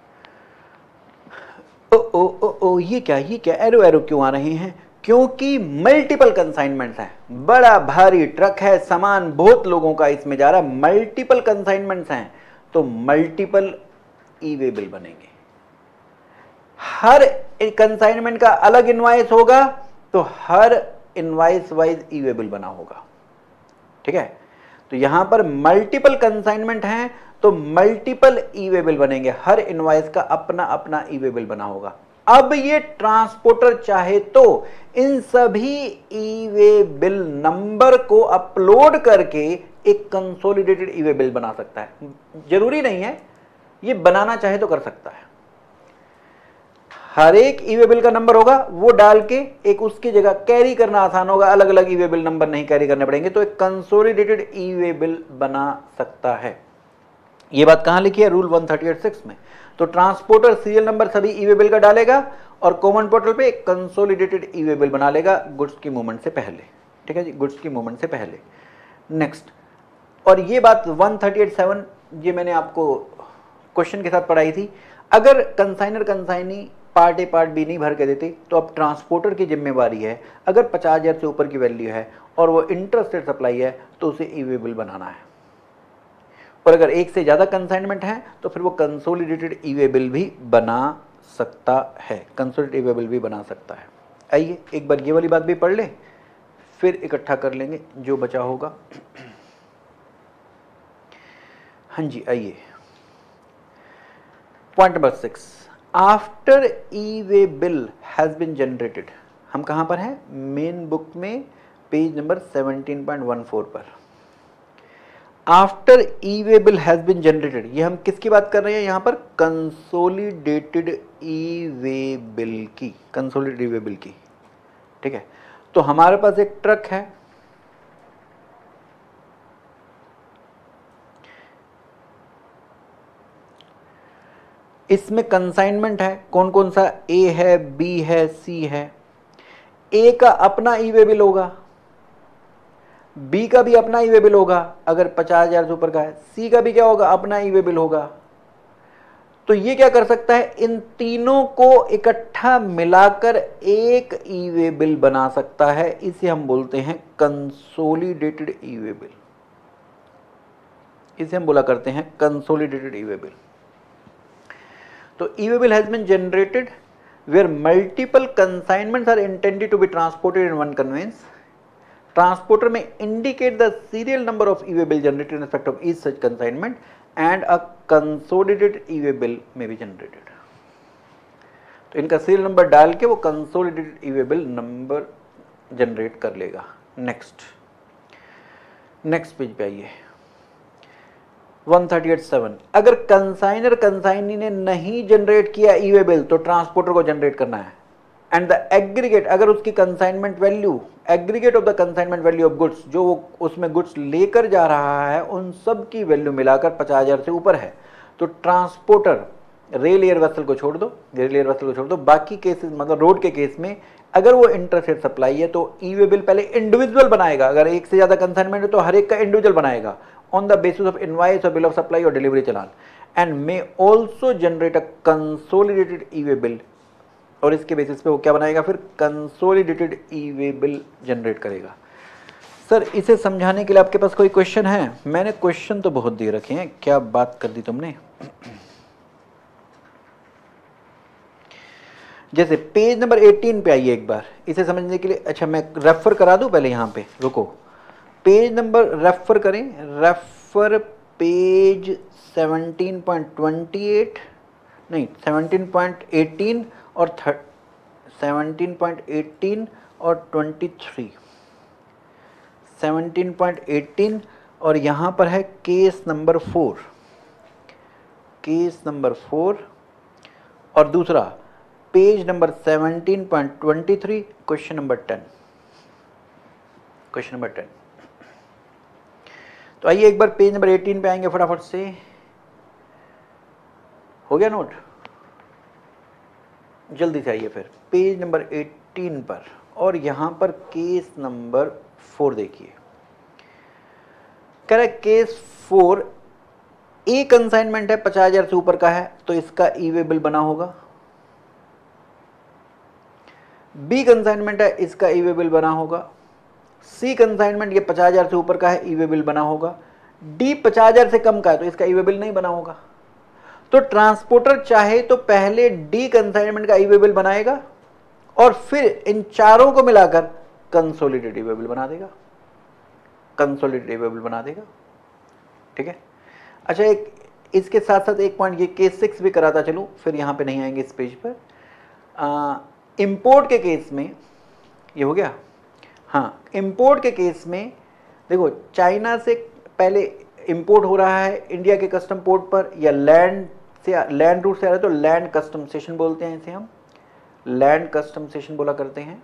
ओ ये क्या एरो एरो क्यों आ रहे हैं, क्योंकि मल्टीपल कंसाइनमेंट्स हैं, बड़ा भारी ट्रक है, सामान बहुत लोगों का इसमें जा रहा है, मल्टीपल कंसाइनमेंट्स हैं, तो मल्टीपल ई वे बिल बनेंगे। हर कंसाइनमेंट का अलग इनवॉइस होगा, तो हर invoice wise E way bill बना होगा। ठीक है, तो यहां पर मल्टीपल कंसाइनमेंट हैं, तो मल्टीपल ई वे बिल बनेंगे, हर इनवॉइस का अपना अपना ई वे बिल बना होगा। अब ये ट्रांसपोर्टर चाहे तो इन सभी ई वे बिल नंबर को अपलोड करके एक कंसोलिडेटेड ई वे बिल बना सकता है। जरूरी नहीं है, ये बनाना चाहे तो कर सकता है। हर एक ई वे बिल का नंबर होगा, वो डाल के एक उसकी जगह कैरी करना आसान होगा, अलग अलग ई वे बिल नंबर नहीं कैरी करने पड़ेंगे, तो एक कंसोलिडेटेड ई वे बिल बना सकता है। ये बात कहां लिखी है, रूल 138(6) में। तो ट्रांसपोर्टर सीरियल नंबर सभी ई वे बिल का डालेगा और कॉमन पोर्टल पे एक कंसोलिडेटेड ई वे बिल बना लेगा गुड्स की मूवमेंट से पहले। ठीक है जी, गुड्स की मूवमेंट से पहले। नेक्स्ट, और ये बात 138(7) ये मैंने आपको क्वेश्चन के साथ पढ़ाई थी। अगर consignor consignee part A part B नहीं भर के देते, तो अब ट्रांसपोर्टर की जिम्मेवारी है, अगर 50,000 से ऊपर की वैल्यू है और वो इंटरस्टेट सप्लाई है, तो उसे ई वे बिल बनाना है। और अगर एक से ज्यादा कंसाइनमेंट है, तो फिर वो कंसोलिडेटेड ई वे बिल भी बना सकता है, कंसोलिडेटेड ई वे बिल भी बना सकता है। आइए एक बार ये वाली बात भी पढ़ ले, फिर इकट्ठा कर लेंगे जो बचा होगा। हाँ जी, आइए point number 6, after E way bill has been generated. हम कहां पर हैं, मेन बुक में पेज नंबर 17.14 पर। After E way bill has been generated, ये हम किसकी बात कर रहे हैं यहां पर, कंसोलिडेटेड ई वे बिल की, कंसोलिडेटेड ई वे बिल की। ठीक है, तो हमारे पास एक ट्रक है, इसमें कंसाइनमेंट है, कौन कौन सा, ए है, बी है, सी है। ए का अपना ई वे बिल होगा, बी का भी अपना ई वे बिल होगा अगर 50,000 से ऊपर का है, सी का भी क्या होगा, अपना ई वे बिल होगा। तो ये क्या कर सकता है, इन तीनों को इकट्ठा मिलाकर एक ई वे बिल बना सकता है, इसे हम बोलते हैं कंसोलिडेटेड ई वे बिल, इसे हम बोला करते हैं कंसोलिडेटेड ई वे बिल। तो ई way bill has been generated where multiple consignments are intended to be transported in one conveyance. Transporter may indicate the serial number of E way bill generated in respect of each such consignment and a consolidated E way bill may be generated. तो इनका सीरियल नंबर डाल के वो consolidated E way bill number generate कर लेगा। नेक्स्ट पेज पे आइए, 138(7), अगर कंसाइनर कंसाइनी ने नहीं जनरेट किया ई वे बिल, तो ट्रांसपोर्टर को जनरेट करना है। एंड द एग्रीगेट, अगर उसकी consignment value, aggregate of the consignment value of goods, जो वो उसमें गुड्स लेकर जा रहा है, उन सब की वैल्यू मिलाकर 50,000 से ऊपर है, तो ट्रांसपोर्टर रेल एयर वेसल को छोड़ दो, रेल एयर वेसल को छोड़ दो। बाकी केसेस, मतलब रोड के केस में अगर वो इंटरस्टेट सप्लाई है, तो ई वे बिल पहले इंडिविजुअल बनाएगा, अगर एक से ज्यादा कंसाइनमेंट है तो हर एक का इंडिविजुअल बनाएगा on the basis of invoice or bill of supply or delivery challan, and may also generate a consolidated E way bill. और इसके बेसिस पे वो क्या बनाएगा, फिर consolidated E way bill generate करेगा। सर इसे समझाने के लिए आपके पास कोई क्वेश्चन है? मैंने क्वेश्चन तो बहुत दे रखे हैं, क्या बात कर दी तुमने। जैसे पेज नंबर 18 पे आइए एक बार, इसे समझने के लिए। अच्छा मैं रेफर करा दूं पहले, यहाँ पे रुको, पेज नंबर रेफर करें, रेफर पेज 17.28 नहीं 17.18 और 17.18 और 23, 17.18 और यहाँ पर है केस नंबर 4, केस नंबर 4। और दूसरा page number 17.23 question number 10। Question number 10। तो आइए एक बार पेज नंबर 18 पे आएंगे फटाफट से। हो गया नोट? जल्दी से आइए फिर पेज नंबर 18 पर, और यहां पर केस नंबर 4 देखिए। कह रहा है केस 4, ए कंसाइनमेंट है 50,000 से ऊपर का है तो इसका ई वे बिल बना होगा। बी कंसाइनमेंट है, इसका ई वे बिल बना होगा। सी कंसाइनमेंट ये 50,000 से ऊपर का है, ई वे बिल बना होगा। डी 50,000 से कम का है तो इसका ई वे बिल नहीं बना होगा। तो ट्रांसपोर्टर चाहे तो पहले डी कंसाइनमेंट का ई वे बिल बनाएगा और फिर इन चारों को मिलाकर कंसोलिडेटेड ई वे बिल बना देगा। कंसोलिडेटेड ई वे बिल बना देगा। ठीक है। अच्छा, एक इसके साथ साथ एक पॉइंट, ये केस 6 भी कराता चलूं, फिर यहां पे नहीं आएंगे इस पेज पर। इंपोर्ट के केस में ये हो गया। हाँ, इंपोर्ट के केस में देखो, चाइना से पहले इंपोर्ट हो रहा है इंडिया के कस्टम पोर्ट पर, या लैंड रूट से आ रहा है तो लैंड कस्टम सेशन बोलते हैं इसे, हम लैंड कस्टम सेशन बोला करते हैं।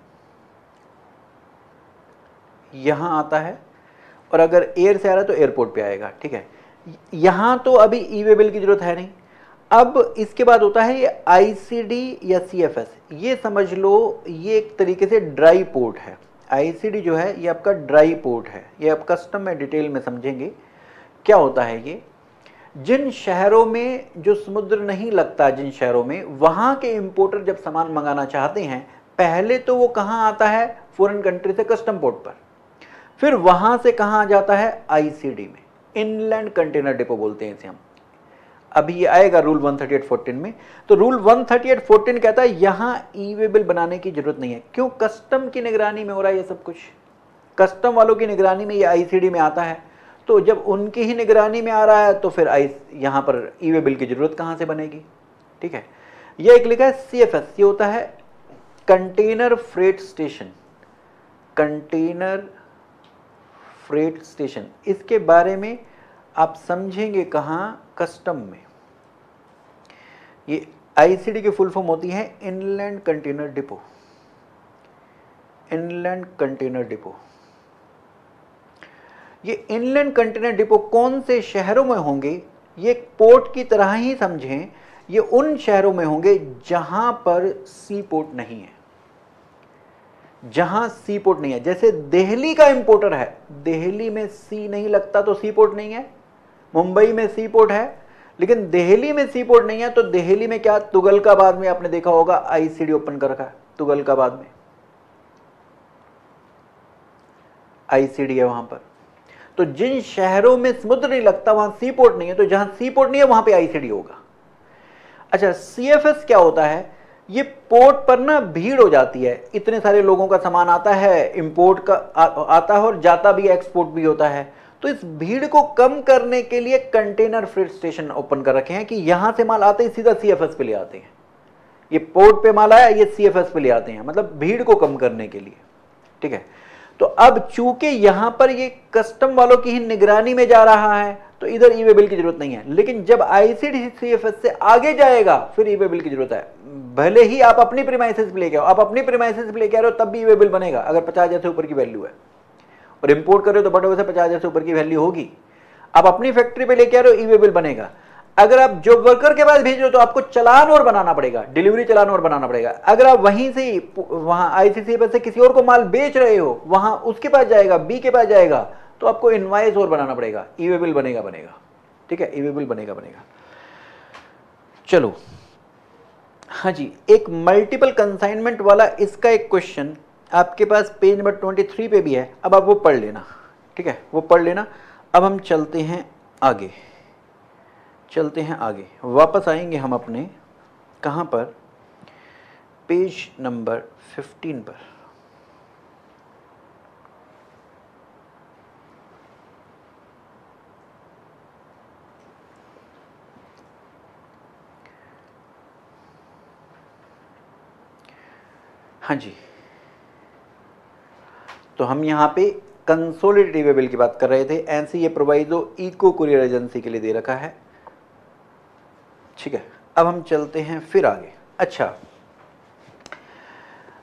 यहां आता है, और अगर एयर से आ रहा है तो एयरपोर्ट पे आएगा। ठीक है। यहां तो अभी ई वे बिल की जरूरत है नहीं। अब इसके बाद होता है ये आईसीडी या सीएफएस। ये समझ लो ये एक तरीके से ड्राई पोर्ट है। आईसीडी जो है ये आपका ड्राई पोर्ट है। ये आप कस्टम में डिटेल में समझेंगे क्या होता है ये। जिन शहरों में जो समुद्र नहीं लगता, जिन शहरों में, वहां के इंपोर्टर जब सामान मंगाना चाहते हैं, पहले तो वो कहां आता है, फॉरेन कंट्री से कस्टम पोर्ट पर, फिर वहां से कहां आ जाता है, आईसीडी में, इनलैंड कंटेनर डिपो बोलते हैं इसे हम। अभी ये आएगा रूल 138.14 में। तो रूल 138.14 कहता है यहां ई वे बिल बनाने की जरूरत नहीं है। क्यों? कस्टम की निगरानी में हो रहा है ये सब कुछ। कस्टम वालों की निगरानी में ये आईसीडी में आता है, तो जब उनकी ही निगरानी में आ रहा है तो फिर यहां पर ई वे बिल की जरूरत कहां से बनेगी। ठीक है। ये एक लिखा है सीएफएस, ये होता है container freight station. Container freight station, इसके बारे में आप समझेंगे कहां, कस्टम में। ये आईसीडी की फुल फॉर्म होती है inland container depot. Inland container depot, ये इनलैंड कंटेनर डिपो कौन से शहरों में होंगे, ये पोर्ट की तरह ही समझें। ये उन शहरों में होंगे जहां पर सी पोर्ट नहीं है। जहां सी पोर्ट नहीं है, जैसे दिल्ली का इंपोर्टर है, दिल्ली में सी नहीं लगता तो सी पोर्ट नहीं है। मुंबई में सी पोर्ट है, लेकिन दिल्ली में सी पोर्ट नहीं है, तो दिल्ली में क्या, तुगलकाबाद में आपने देखा होगा आईसीडी ओपन कर रखा है, तुगलकाबाद में आईसीडी है वहां पर। तो जिन शहरों में समुद्र नहीं लगता वहां सी पोर्ट नहीं है, तो जहां सी पोर्ट नहीं है वहां पे आईसीडी होगा। अच्छा, सीएफएस क्या होता है, ये पोर्ट पर ना भीड़ हो जाती है, इतने सारे लोगों का सामान आता है, इंपोर्ट का आता है और जाता भी, एक्सपोर्ट भी होता है। तो इस भीड़ को कम करने के लिए कंटेनर फ्रेट स्टेशन ओपन कर रखे हैं कि यहां से माल आते ही सीधा सीएफएस पे ले आते हैं। ये पोर्ट पे माल आया, ये सीएफएस पे ले आते हैं, मतलब भीड़ को कम करने के लिए। ठीक है। तो अब चूंकि यहां पर ये कस्टम वालों की ही निगरानी में जा रहा है, तो इधर ई वे बिल की जरूरत नहीं है। लेकिन जब आईसीडी सीएफएस से आगे जाएगा फिर ई वे बिल की जरूरत है। भले ही आप अपनी प्रीमाइसेस पे लेके आओ, आप अपनी प्रीमाइसेस पे लेके आ रहे हो तब भी ई वे बिल बनेगा, अगर 50,000 से ऊपर की वैल्यू है। और इंपोर्ट कर रहे हो तो बड़े वैसे 50,000 से ऊपर की वैल्यू होगी। आप अपनी फैक्ट्री पे लेके आ रहे हो, ई वे बिल बनेगा। अगर आप जॉब वर्कर के पास भेज रहे हो तो आपको चालान और बनाना पड़ेगा, डिलीवरी चालान और बनाना पड़ेगा। अगर आप वहीं से वहां आईसीसीएफ से किसी और को माल बेच रहे हो, वहां उसके पास जाएगा, बी के पास जाएगा, तो आपको इनवॉइस और बनाना पड़ेगा, ई वे बिल बनेगा। ठीक है, ई वे बिल बनेगा। चलो, हाँ जी, एक मल्टीपल कंसाइनमेंट वाला इसका एक क्वेश्चन आपके पास पेज नंबर 23 पे भी है। अब आप वो पढ़ लेना। ठीक है, वो पढ़ लेना। अब हम चलते हैं आगे, वापस आएंगे हम अपने कहां पर, पेज नंबर 15 पर। हाँ जी, तो हम यहां पे कंसोलिडेटेड ई वे बिल की बात कर रहे थे। ऐसे ये प्रोवाइजो इको कुरियर एजेंसी के लिए दे रखा है। ठीक है, अब हम चलते हैं फिर आगे। अच्छा,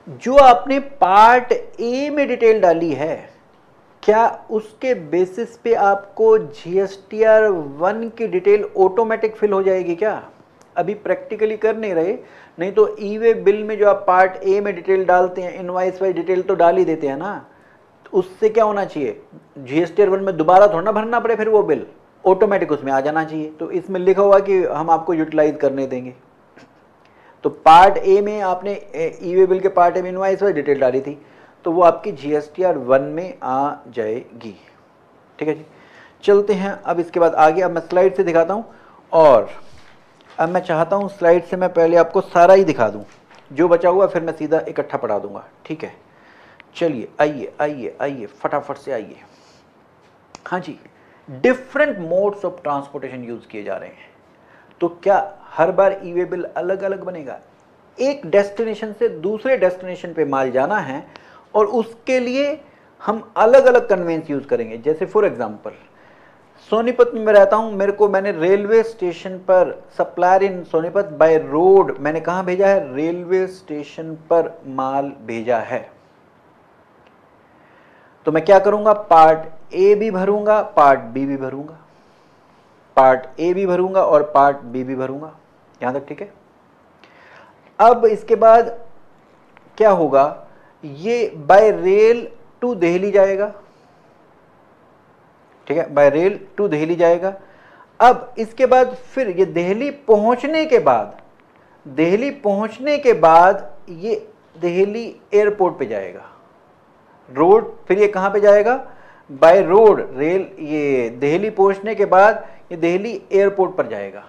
जो आपने पार्ट ए में डिटेल डाली है, क्या उसके बेसिस पे आपको जीएसटीआर 1 की डिटेल ऑटोमेटिक फिल हो जाएगी क्या? अभी प्रैक्टिकली कर नहीं रहे, नहीं तो ई वे बिल में जो आप पार्ट ए में डिटेल डालते हैं, इनवाइस वाइज डिटेल तो डाल ही देते हैं ना, तो उससे क्या होना चाहिए, जीएसटीआर 1 में दोबारा थोड़ा ना भरना पड़े, फिर वो बिल ऑटोमेटिक उसमें आ जाना चाहिए। तो इसमें लिखा हुआ कि हम आपको यूटिलाइज करने देंगे। तो पार्ट ए में आपने ई वे बिल के पार्ट ए में इनवाइस वाइज डिटेल डाली थी, तो वो आपकी जीएसटीआर 1 में आ जाएगी। ठीक है जी, चलते हैं अब इसके बाद आगे। अब मैं स्लाइड से दिखाता हूँ, और अब मैं चाहता हूँ स्लाइड से मैं पहले आपको सारा ही दिखा दूँ, जो बचा हुआ फिर मैं सीधा इकट्ठा पढ़ा दूंगा। ठीक है, चलिए आइए आइए आइए फटाफट से आइए। हाँ जी, different modes of transportation use किए जा रहे हैं। तो क्या हर बार ई वे बिल अलग अलग बनेगा? एक डेस्टिनेशन से दूसरे डेस्टिनेशन पे माल जाना है, और उसके लिए हम अलग अलग कन्वेंस यूज करेंगे। जैसे फॉर एग्जांपल, सोनीपत में मैं रहता हूं, मैंने रेलवे स्टेशन पर, supplier in Sonipat by road मैंने कहां भेजा है? रेलवे स्टेशन पर माल भेजा है। तो मैं क्या करूंगा? पार्ट ए भी भरूंगा, पार्ट बी भी भरूंगा, पार्ट ए भी भरूंगा और पार्ट बी भी भरूंगा। यहां तक ठीक है? अब इसके बाद क्या होगा? ये बाय रेल टू दिल्ली जाएगा। ठीक है, बाय रेल टू दिल्ली जाएगा। अब इसके बाद फिर ये दिल्ली पहुंचने के बाद ये दिल्ली एयरपोर्ट पे जाएगा। रोड, फिर ये कहां पे जाएगा? बाय रोड रेल, ये दिल्ली पहुंचने के बाद ये दिल्ली एयरपोर्ट पर जाएगा।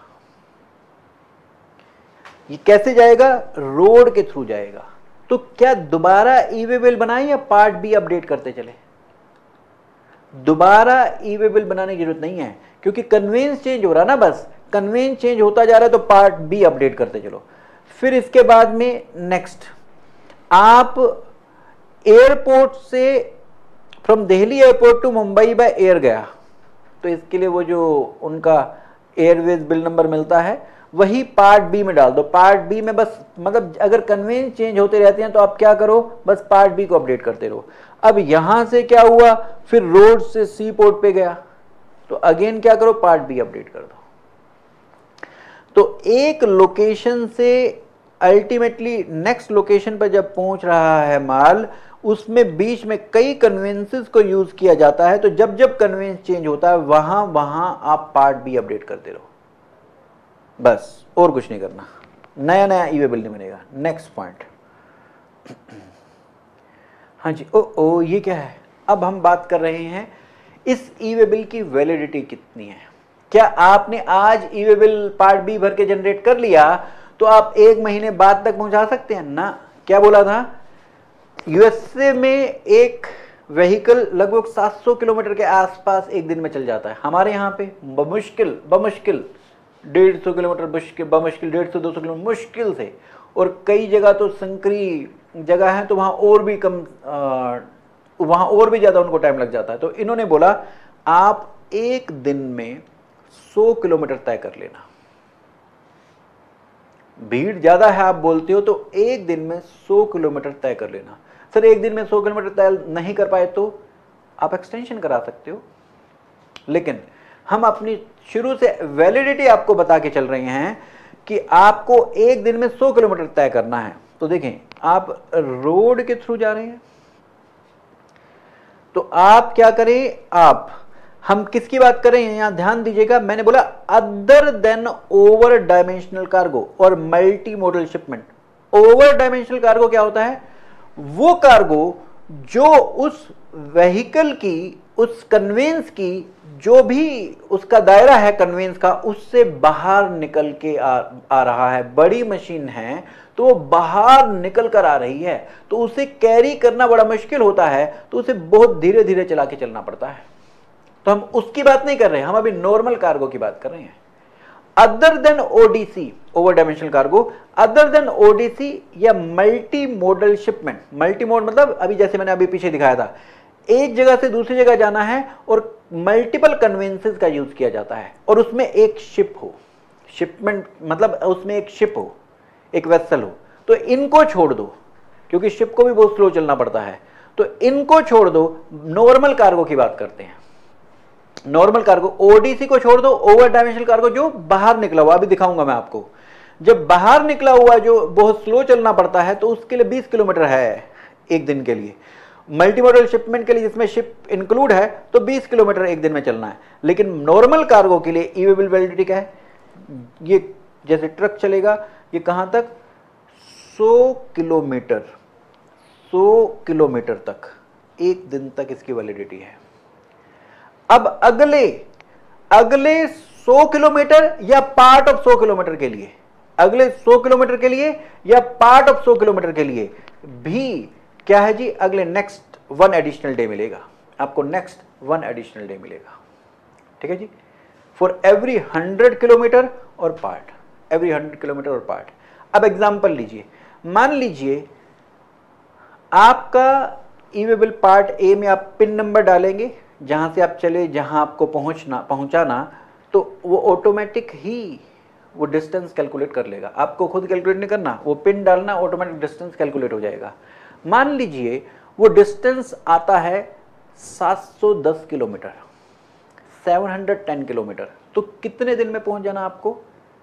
ये कैसे जाएगा? रोड के थ्रू जाएगा। तो क्या दोबारा ई वे बिल बनाएं या पार्ट बी अपडेट करते चले? दोबारा ई वे बिल बनाने की जरूरत नहीं है, क्योंकि कन्वेंस चेंज हो रहा ना, बस कन्वेंस चेंज होता जा रहा है, तो पार्ट बी अपडेट करते चलो। फिर इसके बाद में नेक्स्ट, आप एयरपोर्ट से from Delhi airport to Mumbai by air गया, तो इसके लिए वो जो उनका एयरवेज बिल नंबर मिलता है वही पार्ट बी में डाल दो। पार्ट बी में बस, मतलब अगर कन्वेंस चेंज होते रहते हैं तो आप क्या करो, बस पार्ट बी को अपडेट करते रहो। अब यहां से क्या हुआ, फिर रोड से सी पोर्ट पे गया, तो अगेन क्या करो, पार्ट बी अपडेट कर दो। तो एक लोकेशन से अल्टीमेटली नेक्स्ट लोकेशन पर जब पहुंच रहा है माल, उसमें बीच में कई कन्वेंसेस को यूज किया जाता है। तो जब जब कन्वेंस चेंज होता है वहां वहां आप पार्ट बी अपडेट करते रहो, बस और कुछ नहीं करना। नया नया ई वे बिल नहीं बनेगा। Next point. हाँ जी, ओ ये क्या है? अब हम बात कर रहे हैं इस ई वे बिल की वैलिडिटी कितनी है। क्या आपने आज E way bill part B भर के जनरेट कर लिया तो आप 1 महीने बाद तक पहुंचा सकते हैं ना? क्या बोला था? यूएसए में एक व्हीकल लगभग 700 किलोमीटर के आसपास एक दिन में चल जाता है। हमारे यहाँ पे बमुश्किल 150 किलोमीटर, बमुश्किल 150-200 किलोमीटर मुश्किल से, और कई जगह तो संकरी जगह है तो वहाँ और भी कम, वहाँ और भी ज़्यादा उनको टाइम लग जाता है। तो इन्होंने बोला आप एक दिन में 100 किलोमीटर तय कर लेना। भीड़ ज़्यादा है आप बोलते हो, तो एक दिन में 100 किलोमीटर तय कर लेना। सर एक दिन में 100 किलोमीटर तय नहीं कर पाए तो आप एक्सटेंशन करा सकते हो, लेकिन हम अपनी शुरू से वैलिडिटी आपको बता के चल रहे हैं कि आपको एक दिन में 100 किलोमीटर तय करना है। तो देखें, आप रोड के थ्रू जा रहे हैं तो आप क्या करें, हम किसकी बात कर रहे हैं यहां ध्यान दीजिएगा। मैंने बोला other than over dimensional cargo और multi modal shipment. Over dimensional cargo क्या होता है? वो कार्गो जो उस व्हीकल की, उस कन्वेंस की, जो भी उसका दायरा है कन्वेंस का, उससे बाहर निकल के आ रहा है। बड़ी मशीन है तो वो बाहर निकल कर आ रही है, तो उसे कैरी करना बड़ा मुश्किल होता है, तो उसे बहुत धीरे धीरे चला के चलना पड़ता है। तो हम उसकी बात नहीं कर रहे हैं, हम अभी नॉर्मल कार्गो की बात कर रहे हैं। Other than ODC, over dimensional cargo, other than ODC या multi modal shipment. Multi mode मतलब अभी जैसे मैंने अभी पीछे दिखाया था, एक जगह से दूसरी जगह जाना है और मल्टीपल कन्वेंसेस का यूज किया जाता है, और उसमें एक शिप हो, शिपमेंट मतलब उसमें एक शिप हो, एक वेसल हो। तो इनको छोड़ दो, क्योंकि शिप को भी बहुत स्लो चलना पड़ता है। तो इनको छोड़ दो, नॉर्मल कार्गो की बात करते हैं। नॉर्मल कार्गो, ओडीसी को छोड़ दो, ओवर डायमेंशनल कार्गो जो बाहर निकला हुआ, अभी दिखाऊंगा मैं आपको। जब बाहर निकला हुआ जो बहुत स्लो चलना पड़ता है तो उसके लिए 20 किलोमीटर है एक दिन के लिए। मल्टीमोडल शिपमेंट के लिए जिसमें शिप इंक्लूड है तो 20 किलोमीटर एक दिन में चलना है। लेकिन नॉर्मल कार्गो के लिए ईवेबल वैलिडिटी क्या है, ये जैसे ट्रक चलेगा ये कहां तक, 100 किलोमीटर, 100 किलोमीटर तक एक दिन तक इसकी वैलिडिटी है। अब अगले 100 किलोमीटर या पार्ट ऑफ 100 किलोमीटर के लिए, अगले 100 किलोमीटर के लिए या पार्ट ऑफ 100 किलोमीटर के लिए भी क्या है जी, अगले नेक्स्ट 1 एडिशनल डे मिलेगा आपको, नेक्स्ट 1 एडिशनल डे मिलेगा। ठीक है जी, for every 100 kilometre or part, every 100 kilometre or part. अब एग्जांपल लीजिए, मान लीजिए आपका ईवेबल पार्ट ए में आप पिन नंबर डालेंगे, जहां से आप चले, जहां आपको पहुंचाना, तो वो ऑटोमेटिक ही वो डिस्टेंस कैलकुलेट कर लेगा, आपको खुद कैलकुलेट नहीं करना, वो पिन डालना, ऑटोमेटिक डिस्टेंस कैलकुलेट हो जाएगा। मान लीजिए वो डिस्टेंस आता है 710 किलोमीटर, 710 किलोमीटर, तो कितने दिन में पहुंच जाना आपको,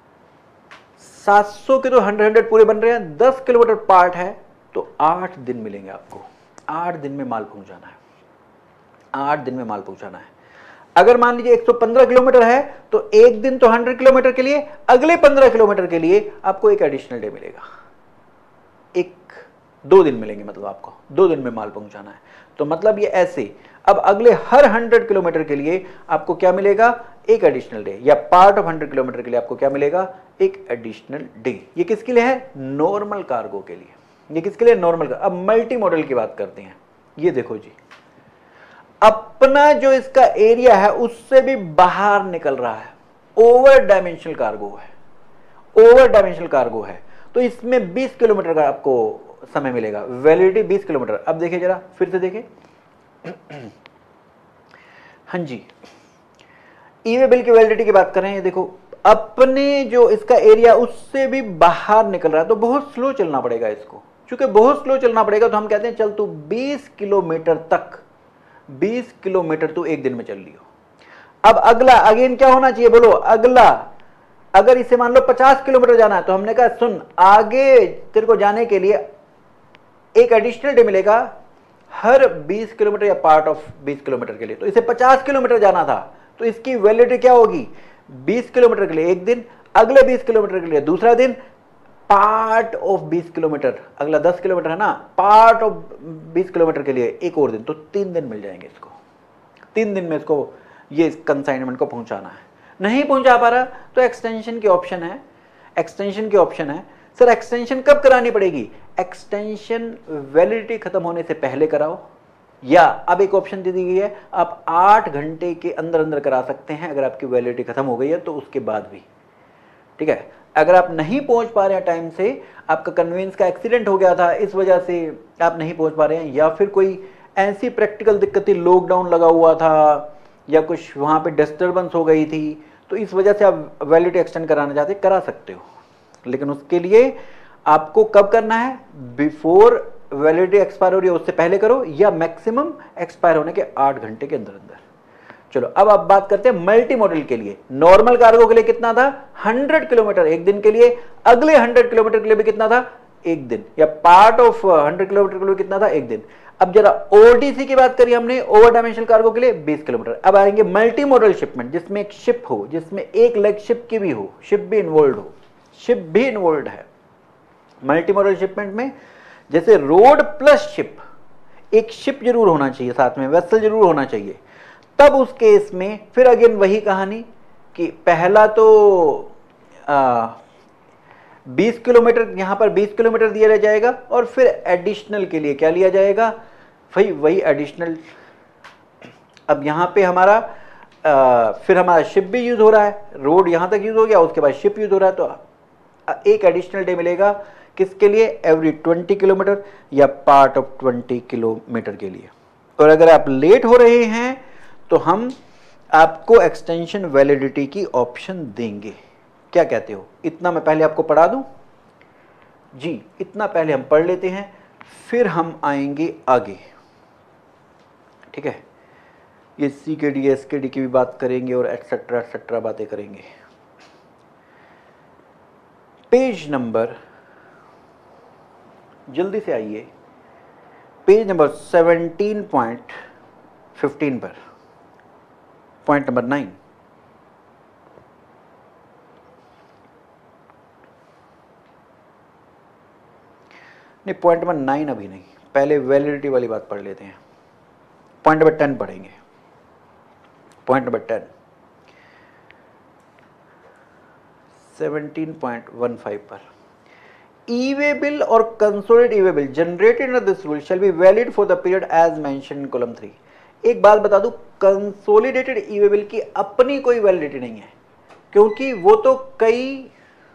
700 के तो 100 पूरे बन रहे हैं, 10 किलोमीटर पार्ट है तो 8 दिन मिलेंगे आपको, 8 दिन में माल पहुंचाना है, 8 दिन में माल पहुंचाना है। अगर मान लीजिए 115 किलोमीटर है तो एक दिन तो 100 किलोमीटर के लिए, अगले 15 किलोमीटर के लिए आपको एक एडिशनल डे मिलेगा, 2 दिन मिलेंगे, मतलब आपको 2 दिन में माल पहुंचाना है। तो मतलब ये ऐसे, अब अगले हर 100 किलोमीटर के लिए आपको क्या मिलेगा, एक एडिशनल डे, या पार्ट ऑफ 100 किलोमीटर के लिए आपको क्या मिलेगा, एक एडिशनल डे। ये किसके लिए है, नॉर्मल कार्गो के लिए। ये किसके लिए, नॉर्मल। अब मल्टी मॉडल की बात करते हैं। ये देखो जी, अपना जो इसका एरिया है उससे भी बाहर निकल रहा है, ओवर डायमेंशनल कार्गो है, ओवर डायमेंशनल कार्गो है, तो इसमें 20 किलोमीटर का आपको समय मिलेगा, वैलिडिटी 20 किलोमीटर। अब देखिए जरा, फिर से देखें, हाँ जी, ईवेबल की वैलिडिटी की बात कर रहे हैं। देखो अपने जो इसका एरिया उससे भी बाहर निकल रहा है, तो बहुत स्लो चलना पड़ेगा इसको। चूंकि बहुत स्लो चलना पड़ेगा तो हम कहते हैं चल तू 20 किलोमीटर तक, 20 किलोमीटर तू एक दिन में चल लियो। अब अगला अगेन क्या होना चाहिए, बोलो अगला, अगर इसे मान लो 50 किलोमीटर जाना है तो हमने कहा सुन, आगे तेरे को जाने के लिए एक एडिशनल डे मिलेगा हर 20 किलोमीटर या पार्ट ऑफ 20 किलोमीटर के लिए। तो इसे 50 किलोमीटर जाना था तो इसकी वैलिडिटी क्या होगी, 20 किलोमीटर के लिए एक दिन, अगले 20 किलोमीटर के लिए दूसरा दिन, पार्ट ऑफ 20 किलोमीटर, अगला 10 किलोमीटर है ना, पार्ट ऑफ 20 किलोमीटर के लिए एक और दिन, तो 3 दिन मिल जाएंगे इसको। 3 दिन में इसको ये कंसाइनमेंट को पहुंचाना है। नहीं पहुंचा पा रहा तो एक्सटेंशन की ऑप्शन है, एक्सटेंशन की ऑप्शन है। सर एक्सटेंशन कब करानी पड़ेगी, एक्सटेंशन वैलिडिटी खत्म होने से पहले कराओ, या अब एक ऑप्शन दे दी गई है आप 8 घंटे के अंदर अंदर करा सकते हैं, अगर आपकी वैलिडिटी खत्म हो गई है तो उसके बाद भी। ठीक है, अगर आप नहीं पहुंच पा रहे हैं टाइम से, आपका कन्वेंस का एक्सीडेंट हो गया था इस वजह से आप नहीं पहुंच पा रहे हैं, या फिर कोई ऐसी प्रैक्टिकल दिक्कत थी, लॉकडाउन लगा हुआ था या कुछ वहां पे डिस्टर्बेंस हो गई थी, तो इस वजह से आप वैलिडिटी एक्सटेंड कराना चाहते करा सकते हो। लेकिन उसके लिए आपको कब करना है, बिफोर वैलिडिटी एक्सपायर हो रही है उससे पहले करो, या मैक्सिमम एक्सपायर होने के 8 घंटे के अंदर अंदर। चलो अब आप बात करते हैं मल्टी मॉडल के लिए। नॉर्मल कार्गो के लिए कितना था, 100 किलोमीटर एक दिन के लिए, अगले 100 किलोमीटर के लिए भी कितना था, एक दिन, या पार्ट ऑफ 100 किलोमीटर के लिए कितना था, एक दिन। अब जरा ओडीसी की बात करी हमने, ओवर डायमेंशनल कार्गो के लिए 20 किलोमीटर। अब आएंगे मल्टी मॉडल शिपमेंट, जिसमें एक शिप हो, जिसमें एक लेग शिप की भी हो, शिप भी इन्वॉल्व हो, शिप भी इन्वॉल्व है मल्टी मॉडल शिपमेंट में। जैसे रोड प्लस शिप, एक शिप जरूर होना चाहिए साथ में, वेसल जरूर होना चाहिए। तब उस केस में फिर अगेन वही कहानी कि पहला तो 20 किलोमीटर, यहां पर 20 किलोमीटर दिया जाएगा, और फिर एडिशनल के लिए क्या लिया जाएगा, वही एडिशनल। अब यहां पे हमारा फिर हमारा शिप भी यूज हो रहा है, रोड यहां तक यूज हो गया, उसके बाद शिप यूज हो रहा है, तो एक एडिशनल डे मिलेगा किसके लिए, एवरी 20 किलोमीटर या पार्ट ऑफ 20 किलोमीटर के लिए। और अगर आप लेट हो रहे हैं तो हम आपको एक्सटेंशन वैलिडिटी की ऑप्शन देंगे। क्या कहते हो, इतना मैं पहले आपको पढ़ा दूं जी, इतना पहले हम पढ़ लेते हैं, फिर हम आएंगे आगे, ठीक है, ये CKD SKD की भी बात करेंगे और एटसेट्रा बातें करेंगे। पेज नंबर, जल्दी से आइए, पेज नंबर 17.15 पर, पॉइंट नंबर 9। नहीं, पॉइंट नंबर 9 अभी नहीं, पहले वैलिडिटी वाली बात पढ़ लेते हैं। पॉइंट नंबर 10 पढ़ेंगे, पॉइंट नंबर 10, 17.15 पर। ई-वे बिल और consolidated e-way bill generated under this rule shall be valid for the period as mentioned in column 3। एक बात बता दूं, कंसोलिडेटेड ई-वे बिल की अपनी कोई वैलिडिटी नहीं है, क्योंकि वो तो कई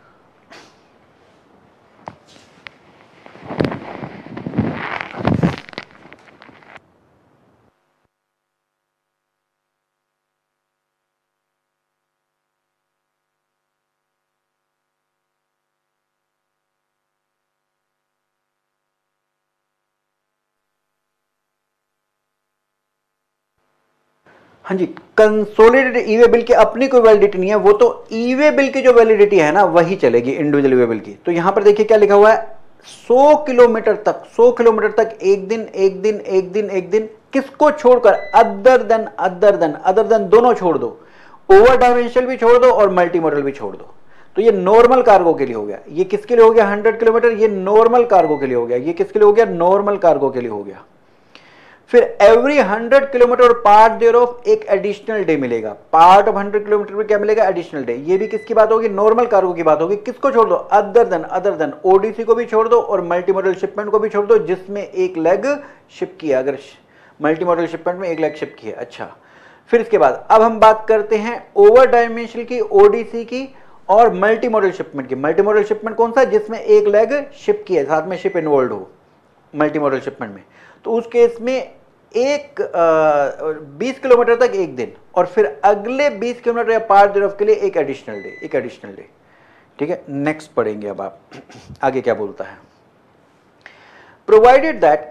हाँ जी, कंसोलिडेटेड ई-वे बिल की अपनी कोई वैलिडिटी नहीं है, वो तो ई-वे बिल की जो वैलिडिटी है ना वही चलेगी इंडिविजुअल ई-वे बिल की। तो यहां पर देखिए क्या लिखा हुआ है, 100 किलोमीटर तक, 100 किलोमीटर तक एक दिन एक दिन एक दिन एक दिन, किसको छोड़कर, अदर देन दोनों छोड़ दो, ओवर डायमेंशनल भी छोड़ दो और मल्टी मॉडल भी छोड़ दो। तो ये नॉर्मल कार्गो के लिए हो गया, ये किसके लिए हो गया 100 किलोमीटर, ये नॉर्मल कार्गो के लिए हो गया, ये किसके लिए हो गया नॉर्मल कार्गो के लिए हो गया। फिर every 100 kilometre or part thereof एक एडिशनल डे मिलेगा, पार्ट ऑफ 100 किलोमीटर में क्या मिलेगा, एडिशनल डे। ये भी किसकी बात होगी, नॉर्मल कार्गो की बात होगी। किसको छोड़ दो, अदर देन ओडीसी को भी छोड़ दो और मल्टी मॉडल शिपमेंट को भी छोड़ दो जिसमें एक लेग शिप किया, अगर मल्टी मॉडल शिपमेंट में एक लेग शिप की है। अच्छा, फिर इसके बाद अब हम बात करते हैं ओवर डायमेंशनल की, ओडीसी की और मल्टी मॉडल शिपमेंट की। मल्टी मॉडल शिपमेंट कौन सा, जिसमें एक लेग शिप की है, साथ में शिप इन्वॉल्व हो मल्टी मॉडल शिपमेंट में। तो उस केस में एक 20 किलोमीटर तक एक दिन और फिर अगले 20 किलोमीटर या पार्ट देयर ऑफ के लिए एक एडिशनल डे, ठीक है। नेक्स्ट पढ़ेंगे अब आप आगे क्या बोलता है। प्रोवाइडेड दैट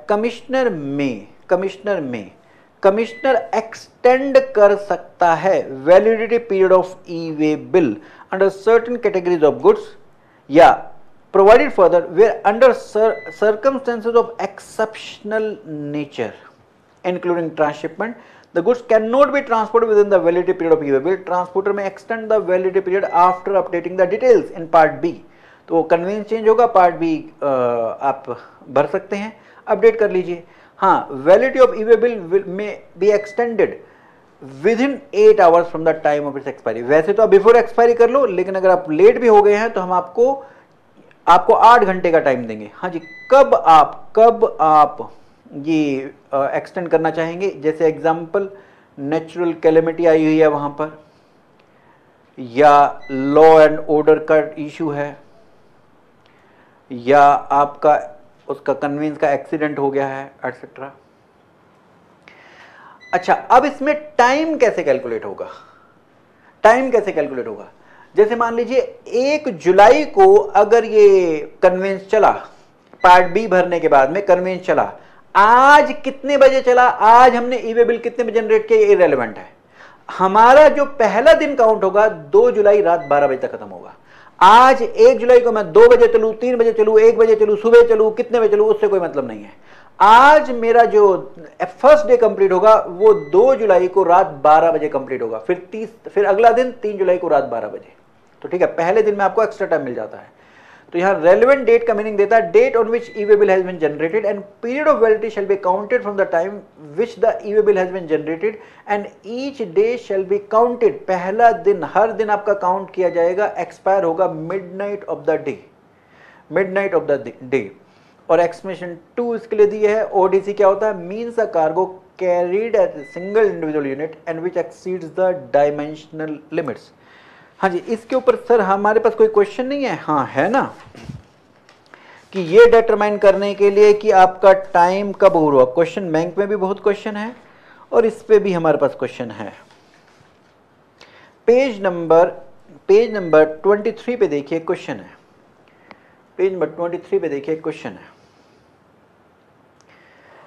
कमिश्नर एक्सटेंड कर सकता है validity period of e-way bill under certain categories of goods, या provided further where under circumstances of exceptional nature including transshipment the goods cannot be transported within the validity period of E-way bill, transporter may extend the validity period after updating the details in part B। तो कन्वेंस चेंज होगा, पार्ट बी आप भर सकते हैं, अपडेट कर लीजिए। हाँ, validity of e-way bill may be extended within 8 hours from the time of its expiry. वैसे तो आप बिफोर एक्सपायरी कर लो, लेकिन अगर आप लेट भी हो गए हैं तो हम आपको 8 घंटे का टाइम देंगे। हाँ जी, कब आप ये एक्सटेंड करना चाहेंगे, जैसे एग्जांपल नेचुरल कैलेमिटी आई हुई है वहां पर, या लॉ एंड ऑर्डर का इशू है, या आपका उसका कन्वेंस का एक्सीडेंट हो गया है, एटसेट्रा। अच्छा, अब इसमें टाइम कैसे कैलकुलेट होगा, जैसे मान लीजिए 1 जुलाई को अगर ये कन्वेंस चला, पार्ट बी भरने के बाद में कन्वेंस चला, आज कितने बजे चला, आज हमने ई-वे बिल कितने बजे जनरेट किया, इररिलेवेंट है। हमारा जो पहला दिन काउंट होगा 2 जुलाई रात 12 बजे तक खत्म होगा। आज 1 जुलाई को मैं 2 बजे चलूं, 3 बजे चलूं, 1 बजे चलूं, सुबह चलूं, कितने बजे चलूं, उससे कोई मतलब नहीं है। आज मेरा जो फर्स्ट डे कंप्लीट होगा वो 2 जुलाई को रात 12 बजे कंप्लीट होगा, फिर अगला दिन 3 जुलाई को रात 12 बजे। तो ठीक है, पहले दिन में आपको एक्स्ट्रा टाइम मिल जाता है। तो यहां रेलेवेंट डेट का मीनिंग देता है date on which e-way bill has been generated and period of validity shall be counted from the time which the e-way bill has been generated and each day shall be counted. पहला दिन, हर दिन आपका काउंट किया जाएगा, एक्सपायर होगा मिडनाइट ऑफ द डे। और एक्सप्लेनेशन 2 इसके लिए दी है। ओडीसी क्या होता है, means a cargo carried at single individual unit and which exceeds the dimensional limits. हाँ जी, इसके ऊपर सर हमारे पास कोई क्वेश्चन नहीं है? हाँ है ना, कि ये डिटरमाइन करने के लिए कि आपका टाइम कब हुआ। क्वेश्चन बैंक में भी बहुत क्वेश्चन है और इस पे भी हमारे पास क्वेश्चन है। पेज नंबर 23 पे देखिए क्वेश्चन है, पेज नंबर 23 पे देखिए क्वेश्चन है।